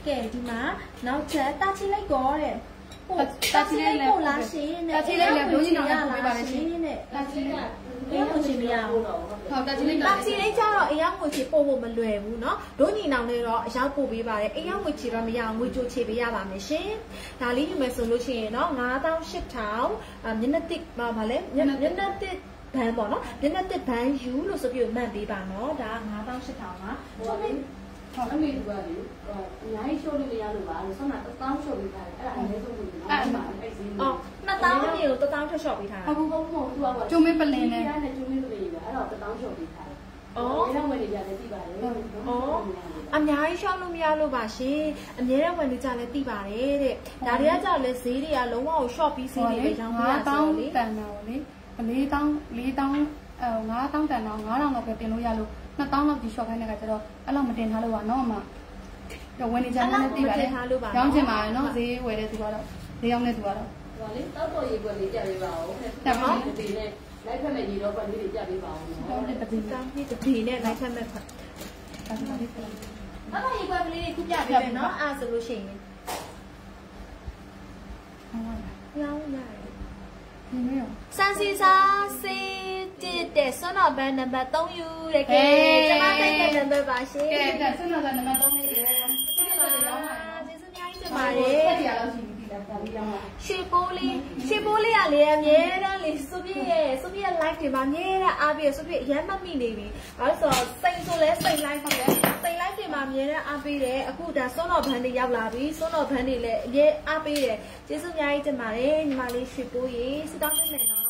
ကဲဒီမှာနောက်ချက်တာချီလိုက်ကောတဲ့တာချီလိုက်ပို့လာရှင်တဲ့တာချီလိုက်လည်းဘုန်းကြီးတော်ကပြပါလေရှင်တဲ့တာချီလိုက်အေးကိုချင်မရဘူးဟုတ်တာချီလိုက်ကြတော့အယောက်ငွေချေပို့ဖို့မလွယ်ဘူးเนาะဒုညီနောင်လေးတော့အရောက်ပို့ပေးပါတယ်အယောက်ငွေချေတော့မရအောင်ငွေကြိုချေပေးရပါမယ်ရှင်ဒါလေးယူမယ်ဆိုလို့ရှိရင်เนาะ98,000မျက်နှာတစ်ဗာလဲမျက်နှာတစ်ဘန်ပေါ့နော်မျက်နှာတစ်ဘန်ယူလို့ဆိုပြီးမှတ်ပေးပါနော်ဒါ98,000ပါဟိုလေဟောအမေတို့ကလေအများကြီးရှိုးလို့မရလို့ပါလို့ဆောနာ1000ရှိုးပေးထားတယ်အဲ့ဒါအနည်းဆုံးလို့အဲ့မှာအဲ့စီအော်2000နေကို1000ထွက်လျှော့ပေးထားတာဟုတ်ဟုတ်ဟုတ်သူကကျုံမင်းပလင်းနဲ့ကျုံမင်းပလင်းပဲအဲ့တော့1000ရှိုးပေးထားတယ်အော်အဲ့တော့ဝင်နေကြတယ်သိပါတယ်အော်အများကြီးရှောက်လို့မရလို့ပါရှင်အများနဲ့ဝင်နေကြလဲသိပါတယ်တဲ့ဒါတွေကကြလဲဈေးတွေကလုံးဝကို short ပြီးစီးနေပဲရောင်းပေးရဆိုလေတန်တာလေ4000 5000တန်တော့9000လောက်ပဲတင်လို့ရလို့2000လောက်ဒီ short ခိုင်းတဲ့ကကျတော့အဲ့လောက်မတင်ထားလို့ပါနော်အမတော့ဝင်နေကြတယ်သိပါတယ်ရောင်းချင်ပါတယ်နော်ဈေးဝယ်တဲ့သူကတော့ဈေးရောင်းတဲ့သူကတော့ဟိုလေတောက်တော်ရေကွက်လေးကြပေးပါဦးတဲ့ဟောဒီနဲ့လိုက်ဖက်မဲ့ရေတော့ကွက်လေးတွေကြပေးပါဦးနော်တဲ့တပီတောင်းပြီးတပီနဲ့လိုက်ဖက်မဲ့ခွက်ဒါဆိုတော့ဒီကရေကွက်ကလေးတွေခုပြပေးမယ်နော်အားဆိုလို့ရှိရင်ရောင်းရတယ်စန်စီစာစီတဲ့ဆွမ်းတော်ဘန်နံပါတ်3ယူတဲ့ကဲကျွန်မတိုက်တဲ့နံပါတ်ပါရှင်ကဲဆွမ်းတော်ဘန်နံပါတ်3လေးတယ်ဆွမ်းတော်ရောင်းပါကျေးဇူးအများကြီးတင်ပါတယ်ဆက်ရလောက်ရှိပြီလားဒါလေးရောင်းပါရှေပိုးလေးကလေအမြဲတမ်းလေစုပြည့်ရဲ့ live တွေမှာအမြဲတမ်းအားပေးစုပြည့်အရမ်းမမိနေပြီဘာလို့ဆိုတော့စိတ်ဆိုလဲစိတ် live ဟုတ်တယ်စိတ် live တွေမှာအမြဲတမ်းအားပေးတယ်အခုဒါဆွမ်းတော်ဘန်တွေရောက်လာပြီဆွမ်းတော်ဘန်တွေလည်းအရေးအားပေးတယ်ကျေးဇူးအများကြီးတင်ပါတယ်ညီမလေးရှေပိုးရေစတောင်းပေးမယ်နော်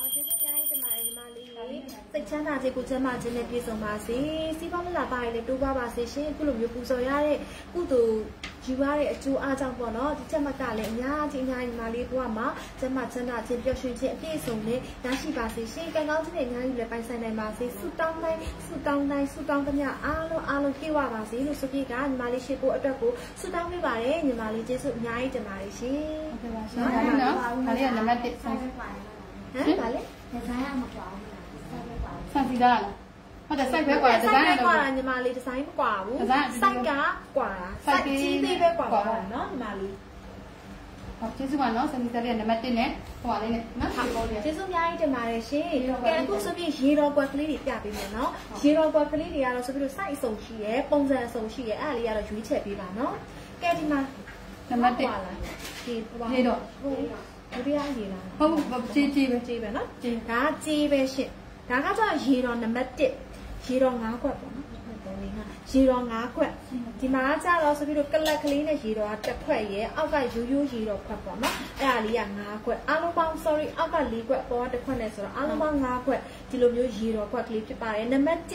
စိတ်ချမ်းသာခြင်းကိုကျမ်းမာခြင်းနဲ့ပြည့်စုံပါစေစီးပွားမလာပါရင်လည်းတိုးပွားပါစေရှင်အခုလိုမျိုးပူဇော်ရတဲ့ကုသိုလ်ယူရတဲ့အကျိုးအားကြောင့်ပေါ့နော်ဒီချက်မှတ်ကလည်းအများကြီးညီမလေးဘဝမှာကျမ်းမာချမ်းသာခြင်းပျော်ရွှင်ခြင်းအပြည့်စုံနဲ့ရရှိပါစေရှင်ကံကောင်းခြင်းနဲ့အများကြီးလည်းပိုင်ဆိုင်နိုင်ပါစေဆုတောင်းတိုင်းသမျှအားလုံးပြည့်ဝပါစေလို့ဆိုပြီးကညီမလေးရှိဖို့အတွက်ကိုဆုတောင်းပေးပါတယ်ညီမလေးကျေးဇူးအများကြီးတင်ပါတယ်ရှင်ဟုတ်ကဲ့ပါရှင်နော်ဒါလေးကနံပါတ်1ဆိုင်ဟမ်ဒါလေးဒီဇိုင်းကမကွာဘူးဆန်စီသားလားဟုတ်တယ်စိုက်ပဲကွာဒီဇိုင်းကွာညီမလေးဒီဇိုင်းမကွာဘူးစိုက်ကကွာစိုက်ကြီးသေးပဲကွာနော်ညီမလေးဟုတ်ကျေးဇူးပါနော်ဆန်စီသားလေးနံပါတ်1နဲ့ဟိုပါလေးနဲ့နော်ကျေးဇူးအများကြီးတင်ပါတယ်ရှင်ကဲအခုဆိုပြီးရေတော်ကွက်ကလေးတွေပြပေးမယ်နော်ရေတော်ကွက်ကလေးတွေကတော့ဆိုပြီးတော့စိုက်အစုံရှိရယ်ပုံစံအစုံရှိရယ်အဲ့ဒါလေးကတော့ရွေးချယ်ပေးပါနော်ကဲဒီမှာနံပါတ်1 ရေတော်ဒုတိယရေလားဟုတ်ကြီးပဲနော်ဒါကြီးပဲရှင့်ဒါကကျရေတော်နံပါတ်1ရေတော်5ခွက်ပေါ့နော်ရေတော်5ခွက်ဒီမှာကျတော့ဆိုပြီးတော့ကလတ်ကလေးနဲ့ရေတော်က1ခွက်ရဲ့အောက်ကရိုးရေတော်ခွက်ပေါ့နော်အဲ့ဒါလေးက5ခွက်အားလုံးပေါင်း sorry အောက်က4ခွက်ပေါ်က1ခွက်နဲ့ဆိုတော့အားလုံးပေါင်း5ခွက်ဒီလိုမျိုးရေတော်ခွက်ကလေးဖြစ်ပါတယ်နံပါတ်1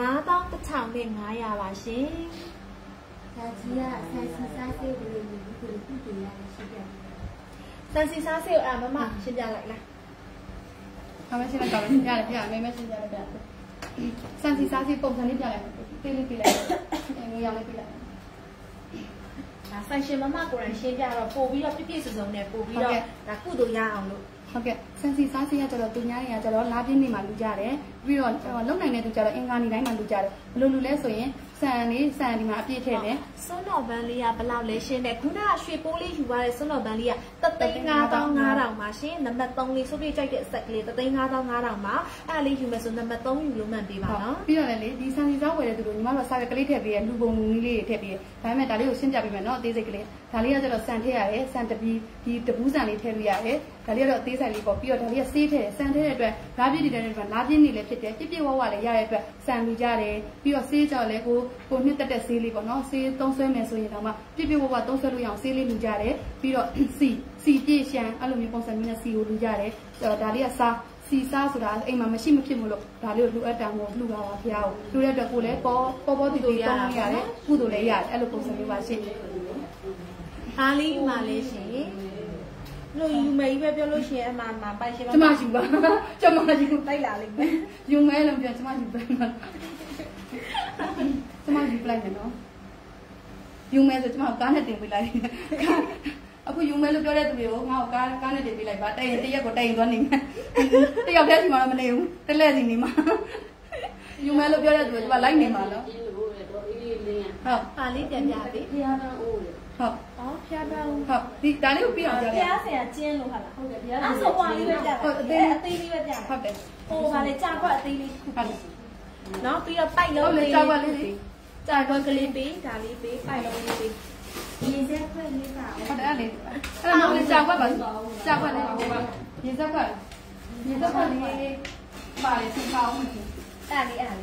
91,500 ပါရှင်ဒါကြီးကဆန်စီစားစေးတွေလို့ဒီလိုပြပြရတယ်ရှိတယ်ဆန်စီစားစေးမမရှင်းပြလိုက်လားအမေရှင်းလိုက်တော့ရတယ်ပြအမေမရှင်းပြလိုက်တာစံစီစားစီပုံစံလေးပြလိုက်တေးလေးပြလိုက်ငွေရောင်းလေးပြလိုက်ဒါဆိုင်ရှင်မမကိုယ်တိုင်ရှင်းပြတော့ပို့ပြီးတော့ပြည့်စုံစုံနဲ့ပို့ပြီးတော့ဒါကုသိုလ်ရအောင်လို့ဟုတ်ကဲ့စံစီစားစီကကျတော့သူများတွေကကျတော့လာပြင်းနေမှာလူကြတယ်ပြီးတော့လုံနိုင်တဲ့သူကျတော့အင်္ဂါနေတိုင်းမှာလူကြတယ်ဘယ်လိုလူလဲဆိုရင်စံဒီမှာအပြည့်ထည့်တယ်စွန်းတော်ပန်းလေးကဘယ်လောက်လဲရှင်းတယ်ခုနကရွှေပိုးလေးယူရတဲ့စွန်းတော်ပန်းလေးက3,500,000ပါရှင်နံပါတ်3လေးဆိုပြီးကြိုက်တဲ့အဆက်ကလေး3,500,000ပါအဲ့လေးယူမယ်ဆိုနံပါတ်3ယူလို့မှန်ပေးပါနော်ပြီးတော့လေဒီစံစီစားဝယ်တဲ့သူတို့ညီမတို့စာရွက်ကလေးထည့်ပေးရလူပုံလူနည်းလေးတွေထည့်ပေးရဒါပေမဲ့ဒါလေးကိုရှင်းပြပေးမယ်နော်အသေးစိတ်ကလေးဒါလေးကကျတော့စံထည့်ရတယ်စံတပီဒီတပူးစံလေးထည့်လို့ရတယ်ဒါလေးကတော့အသေးစိတ်လေးပေါ့ပြီးတော့ဒါလေးကဆေးထည့်တယ်စံထည့်တဲ့အတွက်လားပြည့်နေတဲ့အတွက်လားပြည့်နေလည်းဖြစ်တယ်ပြည့်ဝလည်းရတဲ့အတွက်စံလူကြတယ်ပြီးတော့ဆေးကြော်လည်းကိုနှစ်တက်ဆေးလေးပေါ့နော်ဆေးသုံးဆွဲမယ်ဆိုရင်တော့မှပြည့်သုံးဆွဲလို့ရအောင်ဆေးလေးလူကြတယ်ပြီးတော့စီပြည့်ရှမ်းအဲ့လိုမျိုးပုံစံမျိုးနဲ့စီကိုလူကြတယ်ဒါလေးကစီစားဆိုတာအိမ်မှာမရှိမဖြစ်မလို့ဒါလေးကိုလူအပ်တံကိုလှူတာပါဖျားကိုလှူတဲ့အတွက်ကိုလည်းပေါ်တီတီတောင်းရတယ်ကုသိုလ်လည်းရတယ်အဲ့လိုပုံစံမျိုးပါရှင်းအားလေးမှလည်းရှင်လို့ယူမယ်ပဲပြောလို့ရှိရင်အမှန်ပိုင်ရှင်ပါကျမယူပါကျမယူလိုက်လာလိမ့်မယ်ယူမယ်လို့ပြောကျမယူပဲမှာကျမယူပလိုက်မယ်နော်ယူမယ်ဆိုကျမကားနဲ့တင်ပေးလိုက်အခုယူမယ်လို့ပြောတဲ့သူတွေကိုငါ့ကိုကားနဲ့တင်ပေးလိုက်ပါတရက်ကိုတိုင်သွားနေမယ်တယောက်တည်းစီမှာတော့မနေဘူးတလဲစီနေမှာယူမယ်လို့ပြောတဲ့သူကကျမလိုက်နေမှာနော်ဟုတ်ပါလေးပြန်ပြပေးဖျားတော့အိုးလေဖဟုတ်ဖျားတောင်းဟုတ်ဒီဒါလေးကိုပြီးအောင်ကြားလိုက်ဖျားဆရာကျင်းလို့ဟာလားဟုတ်တယ်ဖျားအဲ့ဆိုဟွာလေးပဲပြတယ်ဟုတ်အသေးလေးပဲပြတယ်ဟုတ်တယ်ဟိုဟာလေကြာခွက်အသေးလေးဟုတ်နော်ပြီးတော့ပိုက်လုံးလေးကြာခွက်လေးကြာခွက်ကလေးပေးဒါလေးပေးပိုက်လုံးလေးပေးရေစက်ခွက်လေးပါဟုတ်တယ်အဲ့လေအဲ့တော့လေးကြာခွက်ပါကြာခွက်လေးဟိုကရေစက်ခွက်လေးပါလေသူကောင်းတယ်အဲ့လေးဟုတ်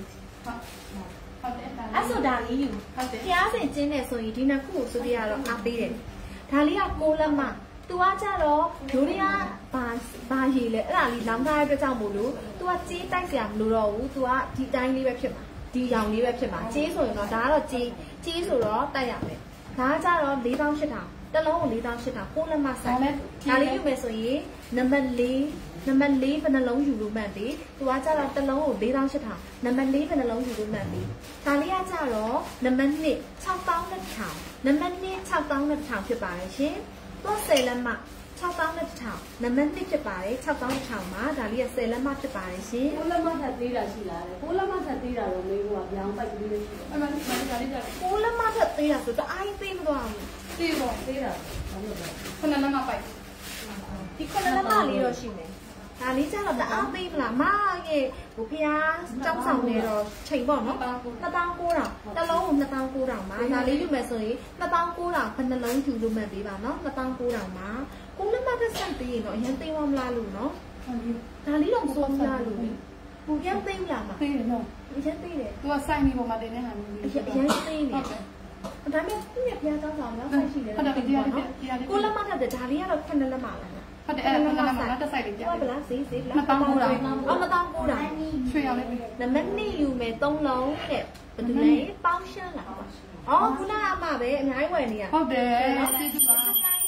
အဲ့ဆိုဒါလေးယူဟုတ်တယ်ဖျားစင်ကျင်းနေဆိုရင်ဒီနှစ်ခုကိုဆိုပြရတော့အားပေးတယ်ဒါလေးက6လက်မသူကကြတော့ဒိုရီယာဘာရည်လဲအဲ့ဒါလေးလောင်းထားတဲ့အတွက်ကြောင့်မို့လို့သူကကြေးတိုက်စရာမလိုတော့ဘူးသူကဒီတိုင်းလေးပဲဖြစ်မှာဒီရောင်လေးပဲဖြစ်မှာကြေးဆိုရင်တော့ဒါကတော့ကြေးဆိုတော့တိုက်ရမယ်ဒါကကြတော့4800တလုံးကို4800 6လက်မဆိုင်ဒါလေးယူမယ်ဆိုရင်နံပါတ်4ဘယ်နှလုံးယူလို့မှန်ပြီသူကကြတော့တလုံးကို4800နံပါတ်4ဘယ်နှလုံးယူလို့မှန်ပြီဒါလေးကကြတော့နံပါတ်2 6200နံပါတ်2 6200ဖြစ်ပါတယ်ရှင်သူက10လက်မ6200နံပါတ်2ဖြစ်ပါတယ်6200မှာဒါလေးက10လက်မဖြစ်ပါတယ်ရှင် 6လက်မထပ်သေးတာရှိလား6လက်မထပ်သေးတာတော့မေးဖို့ကပြောင်းပိုက်ကလေးလေးရှိတယ်အဲ့မှာဒါလေးကြာ 6လက်မထပ်သေးတာဆိုတော့အားသေးမသွားဘူးသေးပါသေးတာခုနလက်မပိုက်ဒီခုနလက်မလေးတော့ရှိမယ်ဒါလေးကျတော့တအားသေးမလားမရဲ့ဟိုဖျားကြောက်ဆောင်နေတော့ချိန်ပေါ့နော်2900တလုံးကို2900မှာဒါလေးယူမယ်ဆိုရင်2900ဘယ်နှလုံးယူလို့မှတ်ပေးပါနော်2900မှာကိုလက်မတစ်ဆက်သေးရင်တော့အရင်သေးမလားလို့နော်ဒါလေးတော့စိုးမလားလို့ပူပြန်သေးမလားမသေးတယ်နော်အရင်သေးတယ်သူကစိုက်နေပေါ်မှာတင်နေတာမျိုးအရင်သေးနေဒါပေမဲ့သူ့ရဲ့ဖျားကြောက်ဆောင်တော့ဆိုင်ရှိတယ်ဟုတ်တယ်ဒီကိုလက်မထက်ဒါလေးကတော့9လက်မလားဟုတ်တယ်အဲ့ဒါကလည်းမတက်ဆိုင်လေးကြာဟုတ်ပါလားဈေးလား1900 ချွေရလေးနံပါတ်2ယူမယ်3လုံးတဲ့ဘယ်သူလဲပေါင်းရှင်းလားအော်ခုနကအမပဲအများကြီးဝယ်နေရဟုတ်တယ်ကျေးဇူးပါနံပါတ်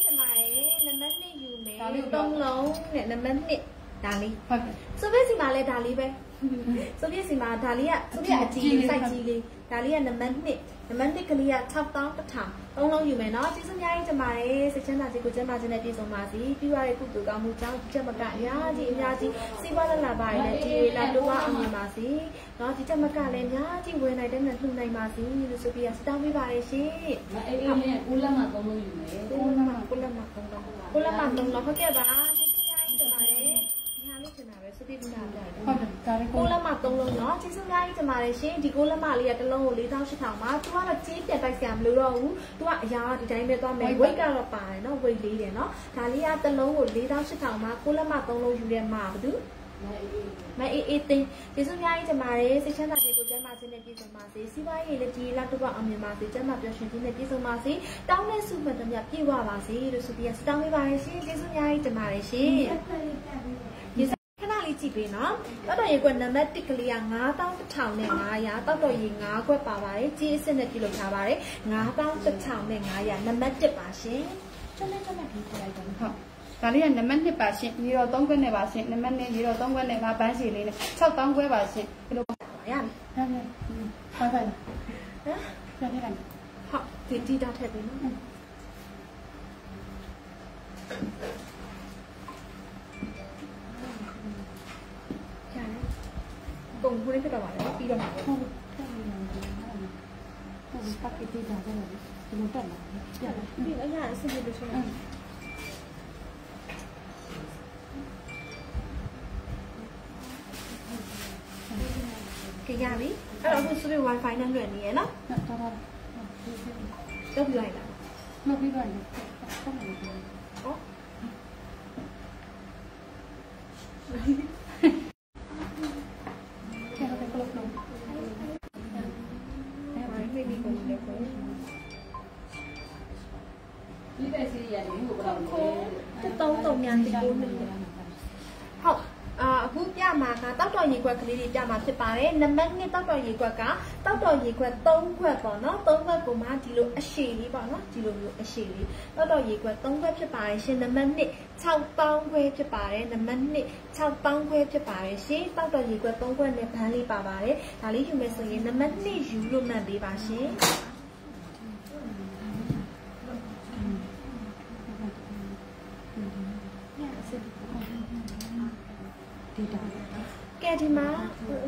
2ယူမယ်3လုံးတဲ့နံပါတ်2ဒါလေးဟုတ်တယ်ဆိုပြစီမှာလဲဒါလေးပဲဆိုပြစီမှာဒါလေးကဆိုပြအကြီးစိုက်ကြီးလေးဒါလေးကနံပါတ်2နံပါတ်1ကလေးက6100 3လုံးယူမယ်နော်ကျေးဇူးများကြီးတင်ပါတယ်စိတ်ချမ်းသာခြင်းကိုကျန်းမာခြင်းနဲ့ပြည့်စုံပါစေပြီးရတဲ့ကုသိုလ်ကောင်းမှုကြောင့်ချက်မကအများကြီးစီးပွားလာပါရတဲ့ဒီလာတော့အောင်မြင်ပါစေနော်ဒီချက်မကလည်းအများကြီးဝင်နိုင်တဲ့နဲ့လှူနိုင်ပါစေလို့ဆိုပြီးစတောင်းပေးပါရရှင်အေးနဲ့ဦးလက်မ3လုံးယူမယ်ဦးလက်မ3လုံးဟုတ်ကဲ့ပါဆိုပြီးပြတာပြတယ်ဟုတ်တယ်ဒါလေးကိုလက်မ3လုံးเนาะကျေးဇူးများကြီးတင်ပါတယ်ရှင်ဒီကိုလက်မလေးကတစ်လုံးကို4800မှာသူကတော့ကြေးပြတ်တိုက်စရာမလိုတော့ဘူးသူကအရာဒီတိုင်းပဲသွားမယ် weight ကတော့ပါတယ်เนาะ weight လေးတယ်เนาะဒါလေးကတစ်လုံးကို4800မှာကိုလက်မ3လုံးယူတဲ့မှာဘာလို့မအေးတင်ကျေးဇူးများကြီးတင်ပါတယ်စိတ်ချမ်းသာခြင်းကိုကျန်းမာခြင်းနဲ့ပြည့်စုံပါစေစီးပွားရေးလည်းဒီလောက်တော့အောင်မြင်ပါစေကျန်းမာပျော်ရွှင်ခြင်းနဲ့ပြည့်စုံပါစေတောင်းတဲ့ဆုမှတ်သမျှပြည့်ဝပါစေလို့ဆိုပြီးစတောင်းပေးပါရရှင်ကျေးဇူးများကြီးတင်ပါတယ်ရှင်ခဏလေးကြည့်ပေးနော်တောက်တော်ရေခွက်နံပါတ်1ကလေးက9100နဲ့900တောက်တော်ရေ9ခွက်ပါပါတယ်ကြီးအစ်စ်နဲ့ပြုလုပ်ထားပါတယ်9100နဲ့900နံပါတ်1ပါရှင်ကျွမ်းနဲ့ပြီးထားလိုက်တော့ဟုတ်ဒါလေးကနံပါတ်2ပါရှင်ရေတော်3ခွက်နဲ့ပါရှင်နံပါတ်2ရေတော်3ခွက်နဲ့ဗန်းစီလေးနဲ့6000ခွဲပါရှင်ဘယ်လိုရမလဲဟုတ်ပါလားဟမ်ပြန်လိုက်ဟုတ်ဒီတာထည့်ပေးနော်ကုန်ခုလေးဖြစ်တော့ပါလေပြီးတော့မှာဟုတ်ဟုတ်ပတ်ကတိတာတော့ဒီလိုတက်လာပြီးအရာအဆင်ပြေလို့ဆိုရင်ကြရပြီအဲ့တော့အခုစပစ် wifi နဲ့လွှင့်နေရနော်တော်တော်တော့ပြလိုက်လားမပြီးပါဘူးဟုတ်ပါဘူးဟောဒီပဲစီရနေလို့ဘာလို့လဲတုံးများတိကိုနေဟုတ်အခုပြမှာကတောက်တော်ရေခွက်ကလေးတွေပြမှာဖြစ်ပါတယ်နံပါတ်1တောက်တော်ရေခွက်ကတောက်တော်ရေခွက်3ခွက်ပေါ့နော်3ခွက်ကိုမှဒီလိုအရှည်လေးပေါ့နော်ဒီလိုမျိုးအရှည်လေးတောက်တော်ရေခွက်3ခွက်ဖြစ်ပါတယ်ရှင်နံပါတ်2 6000ခွဲဖြစ်ပါတယ်နံပါတ်2 6000ခွဲဖြစ်ပါတယ်ရှင်တောက်တော်ရေခွက်3ခွက်နဲ့ဗန်းလေးပါပါတယ်ဒါလေးယူမယ်ဆိုရင်နံပါတ်2ယူလို့မှတ်ပေးပါရှင်ကဲဒီမှာ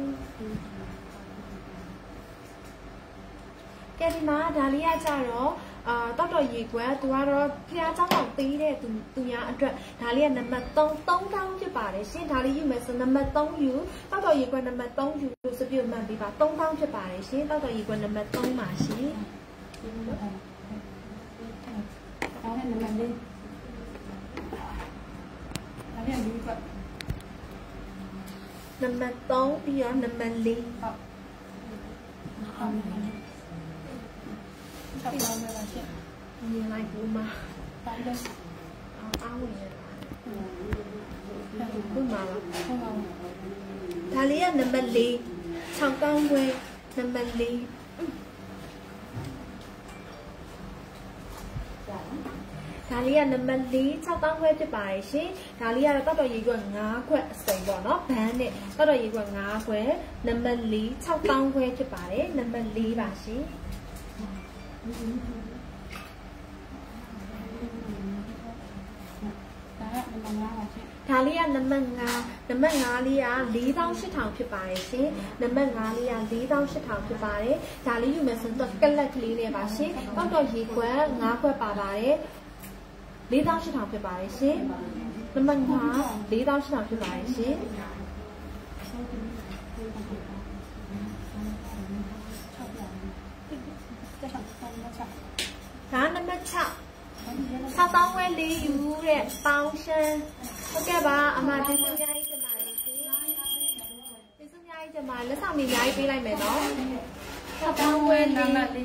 ဒါလေးကကြတော့တော်ရေကွယ်သူကတော့ဖျားเจ้าအောင်ပေးတဲ့သူများအတွက်ဒါလေးကနံပါတ်3000ဖြစ်ပါတယ်ရှင်ဒါလေးယူမယ်ဆိုနံပါတ်3ယူတော်ရေကွယ်နံပါတ်3ယူလို့စပြည့်မှန်ပေးပါ3000ဖြစ်ပါတယ်ရှင်တော်ရေကွယ်နံပါတ်3ပါရှင်เอาให้มันเลยเอาให้ดูก่อนနံပါတ်3ပြီးတော့နံပါတ်4 ဟုတ်เอาชับเราไม่ว่าเช่นมีอะไรกูมาตามด้วยเอาเนี่ยกูมาแล้วဒါလေးကနံပါတ်4 6ကောင်းခွဲနံပါတ်4ဒါလေးကနံပါတ်4 6ကောင်းခွဲဖြစ်ပါတယ်ရှင်ဒါလေးကတော့တော်ရေခွက်5ခွက်အစုံပေါ့နော်ဘန်းနဲ့တော်ရေခွက်5ခွက်နံပါတ်4 6ကောင်းခွဲဖြစ်ပါတယ်နံပါတ်4ပါရှင်ဒါလေးကနံပါတ်5နံပါတ်5လေးက4800ဖြစ်ပါတယ်ရှင်နံပါတ်5လေးက4800ဖြစ်ပါတယ်ဒါလေးယူမယ်ဆိုတော့ကလက်ကလေးနဲ့ပါရှင်တော့ရေခွက်5ခွက်ပါပါတယ်4800ဖြစ်ပါတယ်ရှင်နံပါတ်5 4800ဖြစ်ပါတယ်ရှင်ဒါနံပါတ်6 6ဝဲ4ယူတဲ့ပေါင်းရှမ်းဟုတ်ကဲ့ပါအမကျေးဇူးများကြီးတင်ပါတယ်ရှင်ကျေးဇူးများကြီးတင်ပါလက်ဆောင်တွေအများကြီးပေးလိုက်မယ်နော်6ဝဲ4နံပါတ်4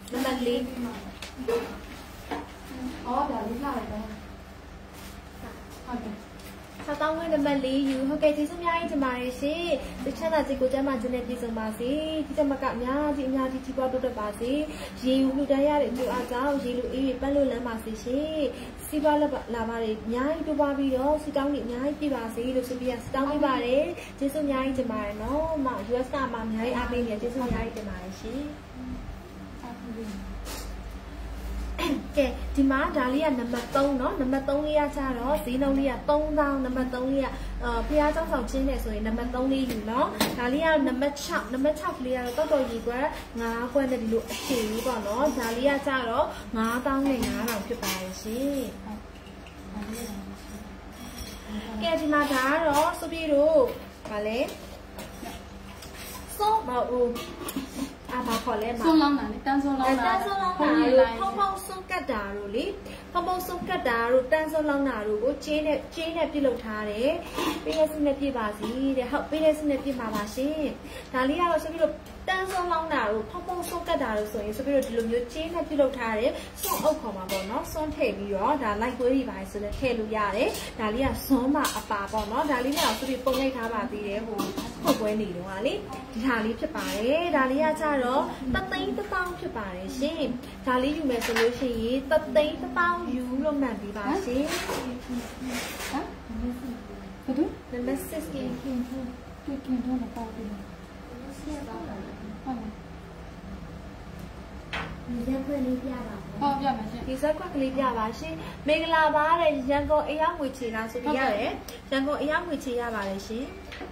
အော်ဒါလေးလာလိုက်တော့ဟုတ်ကဲ့6ဝဲနံပါတ်4ယူဟုတ်ကဲ့ကျေးဇူးများကြီးတင်ပါတယ်ရှင်ဒီချမ်းသာစိတ်ကိုကျမ်းမာခြင်းနဲ့ပြည့်စုံပါစေဒီတမကအများကြီးကြီးပွားတိုးတက်ပါစေရေယူလူတန်းရတဲ့အကျိုးအကြောင်းရေလူအေးပန်းလို့လမ်းပါစေရှင်စီးပွားလာပါတွေအများကြီးတိုးပွားပြီးတော့စီတောင်းတွေအများကြီးပြပါစေလို့ဆိုပြီးစတောင်းပေးပါတယ်ကျေးဇူးများကြီးတင်ပါတယ်နော်မ US ကမှအများကြီးအားပေးနေကျေးဇူးများကြီးတင်ပါတယ်ရှင်ကဲဒီမှာဒါလေးကနံပါတ်3เนาะနံပါတ်3လေးကကျတော့ဈေးနှုန်းလေးက3000နံပါတ်3လေးကဖျားเจ้าဆောင်ချင်းတယ်ဆိုရင်နံပါတ်3လေးယူเนาะဒါလေးကနံပါတ်6နံပါတ်6ကလေးကတော့တော်ရေကွက်5ခွက်နဲ့ဒီလိုအရှိကြီးပေါ့เนาะဒါလေးကကျတော့9000နဲ့9000ဖြစ်ပါတယ်ရှင်ကဲဒီမှာဒါကတော့စပီတို့ဗာလဲစိုးမဦးဘာခေါ်လဲဆုံးလောင်းတာလေတန်းဆုံးလောင်းတာဖုံဖုံဆုံးကတ်တာတို့လေဖုံဆုံးကတ်တာတို့တန်းဆုံးလောင်းတာတို့ကိုကျင်းနဲ့ပြုတ်လုပ်ထားတယ်ပေးတဲ့စနစ်ပြပါစီတဲ့ဟုတ်ပေးတဲ့စနစ်ပြပါပါရှင်ဒါလေးကတော့ဆိုပြီးတော့တန်းဆုံးလောင်းတာတို့ဖုံဆုံးကတ်တာတို့ဆိုရင်ဆိုပြီးတော့ဒီလိုမျိုးကျင်းနဲ့ပြုတ်လုပ်ထားတယ်စွန့်အုပ်ခေါ်မှာပေါ့နော်စွန့်ထည့်ပြီးတော့ဒါလိုက်ကွေးတွေပါဆိုလည်းထည့်လို့ရတယ်ဒါလေးကဇွန်းမအပါပေါ့နော်ဒါလေးကဆိုပြီးပုံရိုက်ထားပါသေးတယ်ဟိုခုတ်ပွဲနေတော့ဟာလေဒီဟာလေးဖြစ်ပါတယ်ဒါလေးကကျတော့3,000ဖြစ်ပါတယ်ရှင်ဒါလေးယူမယ်ဆိုလို့ရှိရင်3,000ယူလို့မှန်ပြီပါရှင်ဟမ်ဘယ်သူနံပါတ်6ခင်တော့မပေါ့ဘူးဆက်ပါလားဟုတ်ဒီရက်ခွင့်လေးပြပါဟုတ်ပြပါရှင်ဒီဇက်ခွက်ကလေးပြပါရှင်မင်္ဂလာပါတဲ့ရန်ကုန်အရောက်ငွေချေလားဆိုပြီးရတယ်ရန်ကုန်အရောက်ငွေချေရပါတယ်ရှင်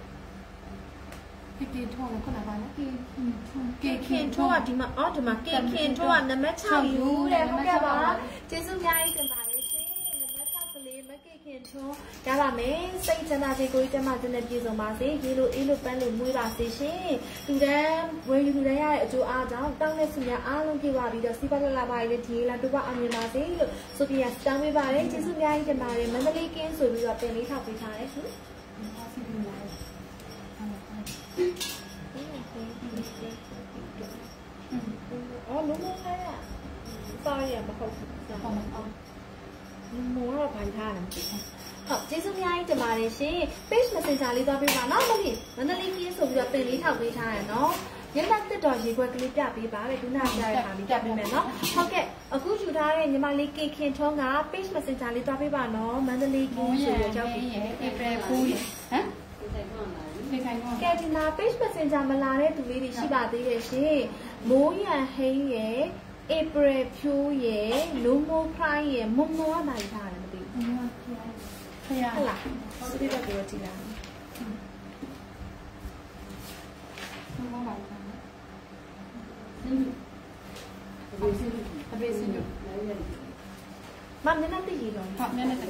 ကေထောကိုလာပါလားကေခင်ထောကဒီမှာဒီမှာကေခင်ထောကနံပါတ်6ယူတဲ့ဟုတ်ကဲ့ပါကျေးဇူးများကြီးတင်ပါတယ်ရှင်နံပါတ်6ကလေးမကေခင်ထောရပါမယ်စိတ်ချမ်းသာစေကိုယ်ကျမတင်တဲ့ပြည်စုံပါစေရေလိုအေးလိုပန်းလိုမွေးပါစေရှင်လူတန်းဝယ်ယူလူတန်းရတဲ့အကျိုးအားကြောင့်တောင်းတဲ့စုများအားလုံးပြည့်ဝပြီးတော့စီးပွားလာပါလေဒီလာတို့ကအောင်မြင်ပါစေလို့ဆိုပြီးစတောင်းပေးပါတယ်ကျေးဇူးများကြီးတင်ပါတယ်မန္တလေးကင်းဆိုပြီးတော့တင်လေးထောက်ပေးထားတယ်ရှင်哦，龙门开呀，sorry 啊，唔好，冇啊，排他啦。好，ကျေးဇူးများကြီးတင်ပါတယ်ရှင် page messenger လေးသွားပေးပါနော်မဟုတ်မန္တလေးကင်းဆိုပြီးတော့ပင်လေးထောက်ပေးထားရနော်ရင်းသက်တော်ရေခွက်ကလေးပြပေးပါလေဒုနာပြရတာလေးပြပေးမယ်နော်ဟုတ်ကဲ့အခုယူထားတဲ့ညီမလေးကေခင်ထုံးက page messenger လေးသွားပေးပါနော်မန္တလေးကင်းဆိုပြီးရောက်ပြီ April 9ရဟမ်ကဲဒီမှာ page messenger မလာတဲ့သူလေးတွေရှိပါသေးတယ်ရှင်မိုးရန်ဟိန်းရယ် April ဖြိုးရယ် No More Cry ရယ်မွန်မောကနိုင်ထားတယ်မသိဘူးဟုတ်လားစပိတ်တော့ကြည့်လားမွန်မောပါလားတပေစင်တို့မမျက်နှာတိကြီးတော့ဟုတ်မျက်နှာတိ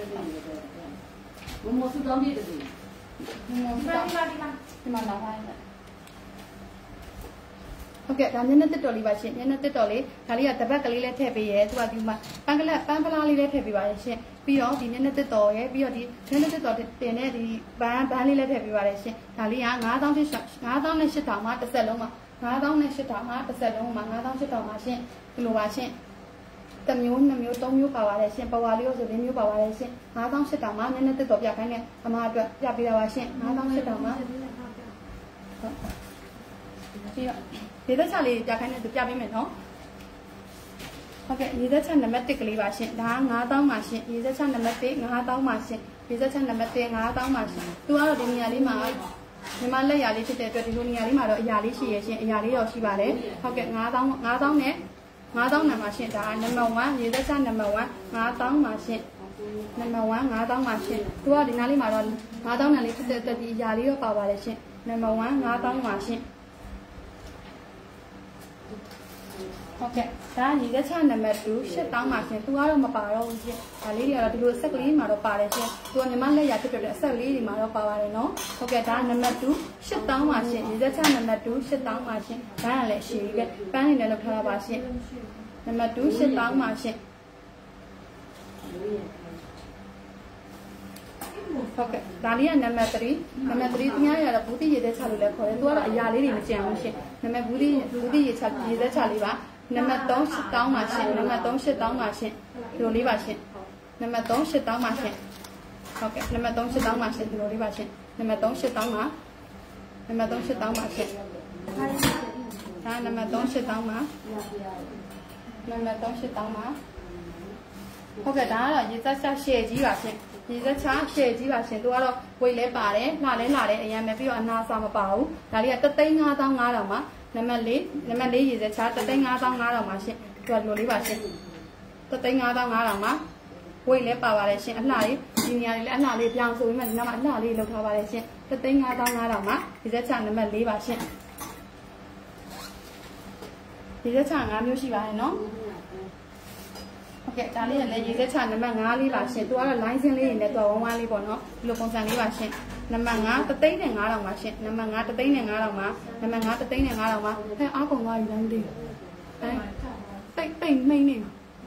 မမစူတောင်းပြည့်တယ်ဒီမှာလာပါရဲ့ဟုတ်ကဲ့ဒါမျက်နှာတစ်တော်လေးပါရှင်မျက်နှာတစ်တော်လေးဒါလေးကတပတ်ကလေးလည်းထည့်ပေးရဲသူကဒီမှာပန်းဖလားလေးလည်းထည့်ပေးပါရဲ့ရှင်ပြီးတော့ဒီမျက်နှာတစ်တော်ရဲ့ပြီးတော့ဒီမျက်နှာတစ်တော်တင်တဲ့ဒီဘန်းလေးလည်းထည့်ပေးပါရဲ့ရှင်ဒါလေးက9000နဲ့8000မှာတစ်ဆက်လုံးမှာ9000နဲ့8000မှာတစ်ဆက်လုံးမှာ9000 8000မှာရှင်ဒီလိုပါရှင်တစ်မျိုး2မျိုး3မျိုးပါပါတယ်ရှင်ပဝါလေးရောဆို4မျိုးပါပါတယ်ရှင်9000 8000မှာမျက်နှာတစ်တော်ပြခိုင်းတဲ့အမအတွက်ပြပေးတာပါရှင်9000 8000မှာဟုတ်ဒီတော့ရေသက်ချလေးပြခိုင်းတဲ့သူပြပေးမယ်နော်ဟုတ်ကဲ့ရေသက်ချနံပါတ်1ကလေးပါရှင်ဒါက9000ပါရှင်ရေသက်ချနံပါတ်1 9000ပါရှင်ရေသက်ချနံပါတ်1 9000ပါရှင်သူကတော့ဒီနေရာလေးမှာမြန်မာလက်ရာလေးဖြစ်တဲ့အတွက်ဒီလိုနေရာလေးမှာတော့အရာလေးရှိရရှင်အရာလေးရောရှိပါတယ်ဟုတ်ကဲ့9000နဲ့9000နံပါတ်ရှင်ဒါကနံပါတ်1ရေသက်ချနံပါတ်1 9000ပါရှင်နံပါတ်1 9000ပါရှင်သူကဒီနားလေးမှာတော့9000နံလေးဖြစ်တဲ့အတွက်ဒီအရာလေးရောပါပါတယ်ရှင်နံပါတ်1 9000ပါရှင်ဟုတ်ကဲ့ဒါညီသက်ချနံပါတ်2 8000ပါရှင်သူကတော့မပါတော့ဘူးရှင်ဒါလေးတွေကတော့ဒီလိုအဆက်ကလေးမှာတော့ပါတယ်ရှင်သူကညီမလက်ရဖြစ်တဲ့အဆက်ကလေးတွေမှာတော့ပါပါတယ်နော်ဟုတ်ကဲ့ဒါနံပါတ်2 8000ပါရှင်ညီသက်ချနံပါတ်2 8000ပါရှင်ဒါကလည်းအရှိကြီးပဲပန်းနေလည်းလောက်ထားတာပါရှင်နံပါတ်2 8000ပါရှင်ဟုတ်ကဲ့ဒါလေးကနံပါတ်3နံပါတ်3သူများရတော့ဘူးတိရေသက်ချလို့လည်းခေါ်တယ်သူကတော့အရာလေးတွေမကြံဘူးရှင်နံပါတ်ဘူးတိရေသက်ချလေးပါနံပါတ်3 8000ပါရှင်နံပါတ်3 8000ပါရှင်ဒီလိုလေးပါရှင်နံပါတ်3 8000ပါရှင်ဟုတ်ကဲ့နံပါတ်3 8000ပါရှင်ဒီလိုလေးပါရှင်နံပါတ်3 8000ပါနံပါတ်3 8000ပါရှင်ဒါနံပါတ်3 8000ပါနံပါတ်3 8000ပါဟုတ်ကဲ့ဒါကတော့ရေသက်ချရှယ်ကြီးပါရှင်ရေသက်ချရှယ်ကြီးပါရှင်သူကတော့ဝိတ်လဲပါတယ်လှလဲလာတယ်အရင်ပဲပြီးတော့အနာစာမပါဘူးဒါလေးက3,5500ပါနံပါတ်4ရေသက်ချ3,5500ပါရှင်သူကလိုလေးပါရှင်3,5500ပါဝိတ်လဲပါပါတယ်ရှင်အလှလေးဒီနေရာလေးလည်းအလှလေးပြောင်းဆိုပြီးမှဒီနောက်မှာအလှလေးလောက်ထားပါတယ်ရှင်3,5500ပါရေသက်ချနံပါတ်4ပါရှင်ရေသက်ချ5မျိုးရှိပါတယ်နော်ဟုတ်ကဲ့ဒါလေးကလည်းရေသက်ချနံပါတ်5လေးပါရှင်သူကတော့ line စင်းလေးတွေနဲ့သူက1 1လေးပေါ့နော်ဒီလိုပုံစံလေးပါရှင်နံပါတ်5 3,500ပါရှင်နံပါတ်5 3,500ပါနံပါတ်5 3,500ပါဟဲ့အားကုန်သွားပြီလားမသိဘူးပိတ်မိန်နေ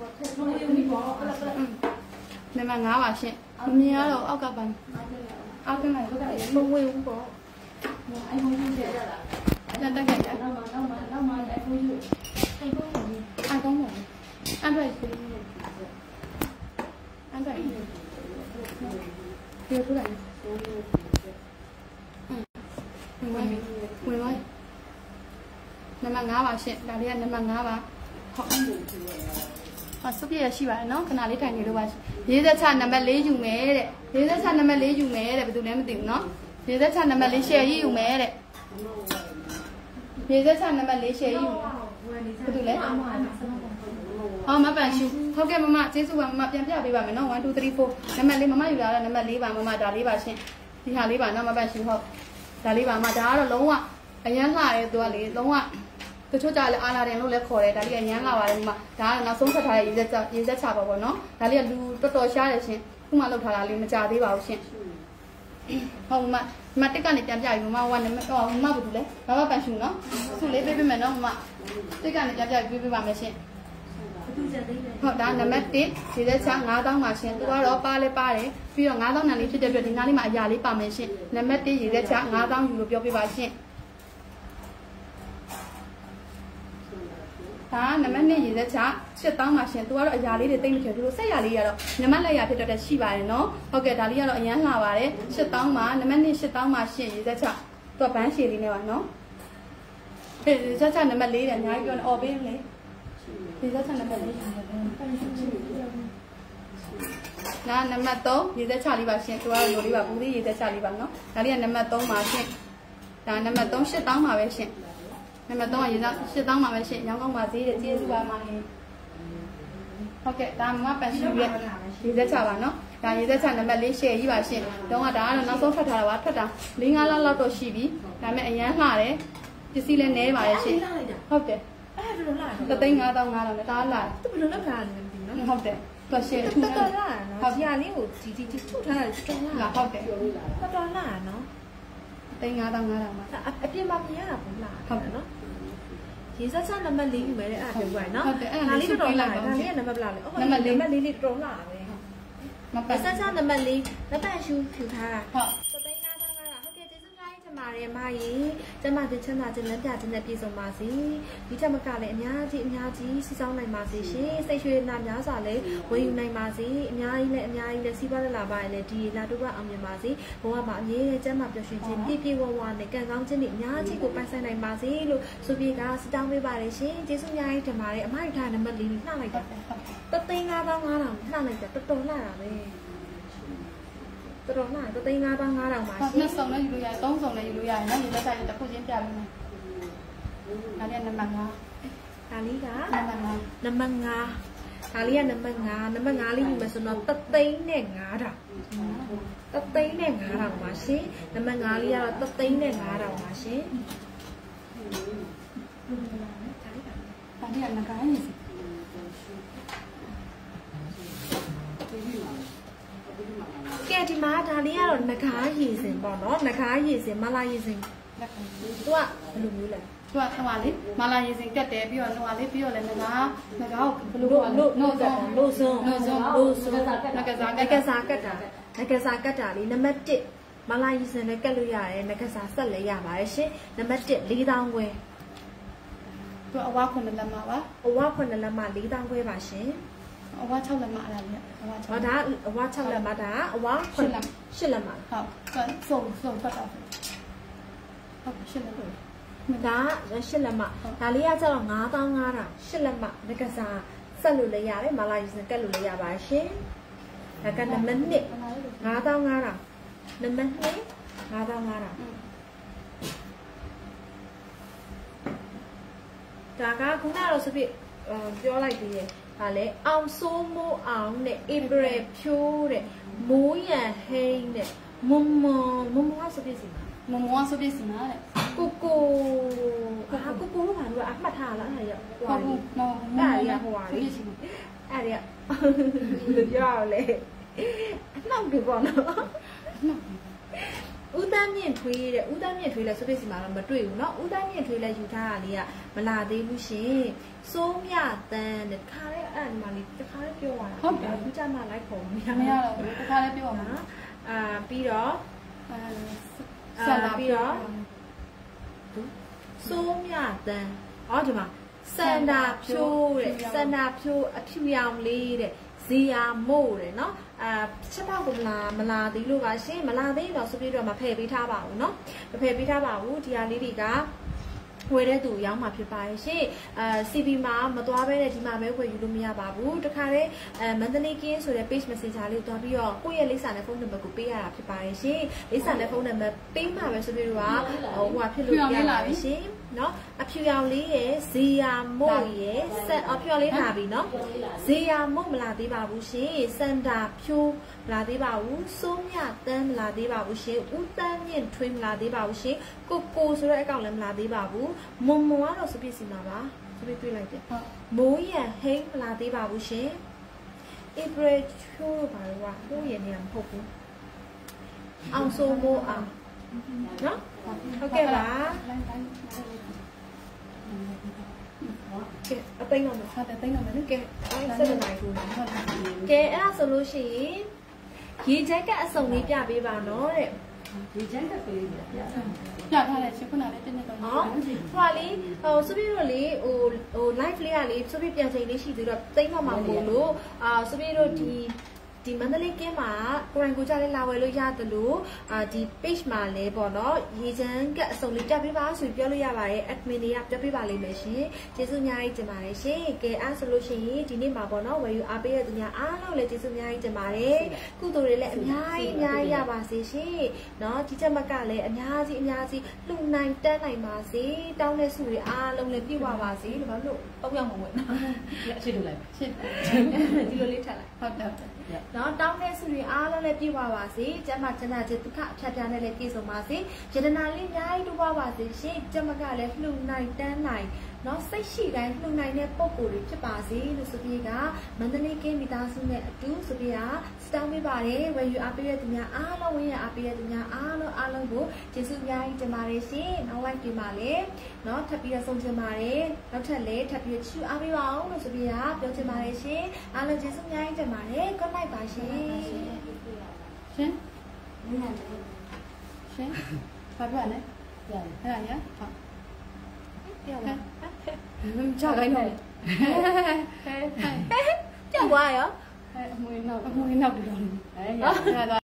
နံပါတ်5ပါရှင်မမြင်ရတော့အောက်ကပန်းအောက်ကလိုက်မဝေးဘူးပေါ့အဲ့ဘုံကြီးရတာတက်တက်ကြနောက်မှအဲ့ဘုံကြီးအဲ့ဘုံကြီးအဲ့ဘုံကြီးအဲ့ဘက်ရှိအဲ့ဘက်ဒီလိုလိုက်ဝင်ပါနံပါတ်5ပါရှင်ဒါလေးကနံပါတ်5ပါဟုတ်စုပ်ပြရရှိပါတယ်နော်ခဏလေးထိုင်နေလို့ပါရေးသက်ချနံပါတ်4ယူမယ်တဲ့ရေးသက်ချနံပါတ်4ယူမယ်တဲ့ဘယ်သူလဲမသိဘူးနော်ရေးသက်ချနံပါတ်4ရှယ်ရေးယူမယ်တဲ့ရေးသက်ချနံပါတ်4ရှယ်ရေးယူဘယ်သူလဲဟောမပန်ရှူဟုတ်ကဲ့မမကျေးဇူးပါမမပြန်ပြပေးပါမယ်နော်1 2 3 4နံပါတ်4မမယူလာတော့နံပါတ်4ပါမမဒါလေးပါရှင်ဒီဟာလေးပါနော်မပန်ရှူဟုတ်ဒါလေးပါမဒါကတော့လုံးဝအရန်လှရဲသူကလေလုံးဝတချို့ကြလည်းအာလာတယ်လို့လည်းခေါ်တယ်ဒါလေးအရန်လှပါတယ်မမဒါကနောက်ဆုံးဖတ်ထားတဲ့ရေသက်ချပါပေါ့နော်ဒါလေးကလူတော်တော်ရှားတယ်ရှင်ခုမှလောက်ထားတာလေးမကြသေးပါဘူးရှင်ဟုတ်မတက်ကနေပြန်ပြပြီမမ1နံပါတ်မမဘာလို့လဲမမပန်ရှူနော်စုလေးပေးပေးမယ်နော်မမတက်ကနေပြန်ပြပေးပါမယ်ရှင်ဟုတ်ဒါနံပါတ်1ရေသက်ချ9000ပါရှင်သူကတော့ပါလဲပါတယ်ပြီးတော့9000နံလေးဖြစ်တဲ့အတွက်ဒီနားလေးမှာအရာလေးပါမယ်ရှင်နံပါတ်1ရေသက်ချ9000ယူလို့ပြောပြပါရှင်ဒါနံပါတ်2ရေသက်ချ8000ပါရှင်သူကတော့အရာလေးတွေတိတ်မချင်သူတို့ဆက်ရလေးရတော့နံပါတ်လက်ရဖြစ်တဲ့ရှိပါတယ်နော်ဟုတ်ကဲ့ဒါလေးကတော့အရန်လှပါတယ်8000ပါနံပါတ်2 8000ပါရှင်ရေသက်ချသူကဘန်းရှည်လေးနဲ့ပါနော်ရေသက်ချနံပါတ်4တဲ့အများကြီးပြောနေအော်ပေးလေရေသက်ချနံပါတ်4နာနံပါတ်3ရေသက်ချလေးပါရှင်သူကတော့လိုလေးပါဘူးသေးရေသက်ချလေးပါနော်ဒါလေးကနံပါတ်3ပါရှင်ဒါနံပါတ်3 8000ပါပဲရှင်နံပါတ်3ကရေသက်8000ပါပဲရှင်ရောင်းကောင်းပါသေးတယ်ကျေးဇူးပါမလေးဟုတ်ကဲ့ဒါမပန်ရှူရဲ့ရေသက်ချပါနော်ဒါရေသက်ချနံပါတ်4ရှယ်ကြီးပါရှင်တော့ကဒါကတော့နောက်ဆုံးထွက်ထားတာပါထွက်တာ4-5 လောက်တော့ရှိပြီဒါပေမဲ့အရန်လှတယ်ပစ္စည်းလည်းနည်းပါတယ်ရှင်ဟုတ်တယ်တူလာတသိန်း9500နဲ့ဒါလာသူဘယ်လိုလုပ်ထားလဲမသိဘူးနော်ဟုတ်တယ်သူရှယ်ထူတာတော်လာနော်ဒီဟာလေးကိုဒီထုတ်ထားတာတော်လာဟုတ်တယ်တော်လာနော်သိန်း9500မှာအပြင်မှာမြင်ရတာဘူးလားဟုတ်တယ်နော်ရေစက်နံပါတ်4ယူမယ်တဲ့အဲ့ဒါပြောရနော်ဟုတ်တယ်အဲ့ဒါလေးတော်လာဒါလေးကနံပါတ်ဘယ်လောက်လဲနံပါတ်4လေးတော်လာပဲမပတ်စနံပါတ်4လက်ပတ်ရှူဖြူထားတာဟုတ်ပါတယ်မကြီးကျမတင်ချမ်းသာခြင်းလက်ပြခြင်းနဲ့ပြည့်စုံပါစေဒီချက်မကလည်းအများကြီးစီဆောင်နိုင်ပါစေရှင်စိတ်ရွှေနာများစွာလည်းဝယ်ယူနိုင်ပါစေအများကြီးလည်းစီးပွားရလာပါလေဒီလာတူကအောင်မြင်ပါစေဘဝမှာအမြဲကျမ်းမာပျော်ရွှင်ခြင်းပြည့်ဝနဲ့ကံကောင်းခြင်းတွေအများကြီးကိုပိုင်ဆိုင်နိုင်ပါစေလို့ဆိုပြီးကစတောင်းပေးပါတယ်ရှင်ကျေးဇူးများကြီးတင်ပါတယ်အမရထားနံပါတ်4နှောက်လိုက်တာ3,500နှောက်လိုက်တာတော်တော်လာတာပဲတော်လား3,500မှာရှင်း2ဆောင်လည်းယူလို့ရတယ်3ဆောင်လည်းယူလို့ရတယ်နော်ဒီလက်ဆိုင်တစ်ခုချင်းပြပေးမယ်ဒါလေးကနံပါတ်5 ဒါလေးကနံပါတ်5 ဒါလေးကနံပါတ်5လေးယူမယ်ဆိုတော့3,500 3,500ပါရှင်နံပါတ်5လေးကတော့3,500ပါရှင်ဒါလေးကငကားရည်ကဲဒီမှာဒါလေးကတော့ငကားရည်စင်ပေါ့နော်ငကားရည်စင်မလာရည်စင်သူကဘယ်လိုမျိုးလဲသူကဟိုပါလေမလာရည်စင်တက်တယ်ပြီးတော့ဟိုပါလေပြီးတော့လည်းငကားကိုဘယ်လိုလို့ဆုံးငကစားကတ်တာလေးနံပါတ်1မလာရည်စင်လည်းကတ်လို့ရတယ်ငကစားဆက်လည်းရပါတယ်ရှင်နံပါတ်1 4,000 ခွဲသူအဝါ9လက်မပါအဝါ9လက်မ4,000 ခွဲပါရှင်အဝါ6လက်မအဲ့ဒါလေအဝါ6ဒါအဝါ6လက်မဒါအဝါ8လက်မဟုတ်ဆုံးဖတ်တာဟုတ်8လက်ဒါ8လက်မဒါလေးကကျတော့9,500 8လက်မငကစားဆက်လို့လည်းရတယ်မလာရစကတ်လို့လည်းရပါရှင်ဒါကနံပါတ်2 9,500နံပါတ်2 9,500ဒါကခုနကတော့ဆိုပြီးပြောလိုက်သေးတယ်ဟာလေအောင်စိုးမိုးအောင်နဲ့ဧပြီဖြိုးတဲ့မိုးရန်ဟိန်းတဲ့မမဆိုပြစီမဆိုပြစီမှာတဲ့ကိုဘာလို့အမှတ်ထားလားအဲ့ရဟိုဟုတ်ဘူးအဲ့ရဟိုပါလေအဲ့ရပြောလေနောက်ဒီပေါ့နော်ဦးတန်းမြင့်ထွေးတဲ့ဦးတန်းမြင့်ထွေးလဲဆိုပြစီမှာတော့မတွေ့ဘူးเนาะဦးတန်းမြင့်ထွေးလဲယူထားတာလေးကမလာသေးဘူးရှင်စိုးမြတန်းတဲ့ခါရဲအဲ့ဒီမှာလေးတခါလေးပြောသွားတာဟုတ်တယ်အခုကြမှာလိုက်ခေါ်မရတော့ဘူးတခါလေးပြောပါမှာပြီးတော့ဆက်လာပြီးတော့စိုးမြတန်းဒီမှာစန္ဒာဖြိုးတဲ့စန္ဒာဖြိုးအဖြူရောင်လေးတဲ့ဇီယာမို့တယ်เนาะချက်တော့ကိုမလာသေးလို့ပါရှင်မလာသေးတော့ဆိုပြီးတော့မဖယ်ပေးထားပါဘူးเนาะမဖယ်ပေးထားပါဘူးဒီဟာလေးတွေကဝယ်တဲ့သူရောင်းမှာဖြစ်ပါရဲ့ရှင်CB မှာမသွားဘဲနဲ့ဒီမှာပဲဝယ်ယူလို့မရပါဘူးတခါတည်းမန္တလေးကင်းဆိုတဲ့ page messenger လေးကိုတွားပြီးတော့ကိုယ့်ရဲ့လိပ်စာနဲ့ဖုန်းနံပါတ်ကိုပေးရတာဖြစ်ပါရဲ့ရှင်လိပ်စာနဲ့ဖုန်းနံပါတ်ပေးမှပဲဆိုပြီးတော့ဖြစ်လို့ရပါပြီရှင်เนาะအဖြူရောင်လေးရယ်ဇီယာမို့ရယ်အဖြူရောင်လေးထားပြီเนาะဇီယာမို့မလာသေးပါဘူးရှင်စန္ဒာဖြိုးမလာသေးပါဘူးစိုးမြတန်းမလာသေးပါဘူးရှင်ဦးတန်းမြင့်ထွေးမလာသေးပါဘူးရှင်ကိုဆိုတဲ့အကောင့်လည်းမလာသေးပါဘူးမွန်ကတော့စပစ်စီမှာပါစပစ်တွေ့လိုက်တယ်မိုးရဟိန်းမလာသေးပါဘူးရှင်ဧပြီချိုးပါတော့ဟိုးရနေမှာမဟုတ်ဘူးအောင်စိုးမိုးအောင်နော်ဟုတ်ကဲ့ပါကဲအသိနော်ဟုတ်တယ်သိနော်မယ်ကဲဆက်နေနိုင်ဘူးကဲအဲ့ဒါဆိုလို့ရှိရင်ရေချမ်းကအစုံလေးပြပေးပါနော်တဲ့ရေချမ်းကပေးပြထားတယ်ရှင်ခုနလေးတင်းနေတော့ဟောလေဆိုပြီးတော့လေဟို live လေးကလေဆိုပြီးပြန်ချိန်လေးရှိသေးတော့သိမ်းတော့မှာမို့လို့ဆိုပြီးတော့ဒီမန္တလေးကင်းမှာကိုရိုင်းကိုကြလေးလာဝယ်လို့ရတယ်လို့ဒီ page မှာလဲပေါ့နော်ရေချမ်းကအစုံလေးတက်ပေးပါဆိုပြောလို့ရပါတယ် admin တွေကတက်ပေးပါလိမ့်မယ်ရှင်ကျေးဇူးအများကြီးတင်ပါတယ်ရှင်ကဲအားဆိုလို့ရှိရင်ဒီနေ့မှာပေါ့နော်ဝယ်ယူအားပေးတဲ့သူများအားလုံးလည်းကျေးဇူးအများကြီးတင်ပါတယ်ကုသိုလ်တွေလည်းအများကြီးရပါစေရှင်နော်ဒီချက်မကလည်းအများကြီးလှူနိုင်တန်းနိုင်ပါစေတောင်းတဲ့စုတွေအားလုံးလည်းပြည့်ဝပါစေလို့ဘာလို့၃ယောက်မဝင်နော်အရှိလို့လိုက်ရှင်းဒီလိုလေးထပ်လိုက်ဟုတ်တယ်နော်တောင်းတဲ့စုတွေအားလုံးလည်းပြည့်ဝပါစေကျမချမ်းသာခြင်းဒုက္ခအဖြတ်ပြားနဲ့လည်းပြည့်စုံပါစေယတနာလေးအများကြီးတိုးပွားပါစေရှင်ကျမကလည်းလှူနိုင်တန်းနိုင်เนาะစိတ်ရှိတိုင်းလှူနိုင်တဲ့ပုံကိုယ်တွေဖြစ်ပါစေလို့ဆိုပြီးကမန္တလေးကမိသားစုနဲ့အတူဆိုပြီးစတောင်းပေးပါတယ်ဝယ်ယူအားပေးတဲ့သူများအားလုံးဝယ်ရအားပေးတဲ့သူများအားလုံးကိုကျေးဇူးအများကြီးတင်ပါတယ်ရှင်နောက်လိုက်ပြင်ပါလေเนาะထပ်ပြီးတော့ဆုံးချင်ပါတယ်နောက်ထပ်လည်းထပ်ပြီးချူအားပေးပါအောင်လို့ဆိုပြီးပြောချင်ပါတယ်ရှင်အားလုံးကျေးဇူးအများကြီးတင်ပါတယ် good night ပါရှင်ရှင်你看这个。 ရှင်ဘာပြောလဲအဲ့ဒါညာဟုတ်ပြောပါချခိုင်းတော့ပြောက်သွားရောအမွေနောက်တူတော်ဟဲ့ရ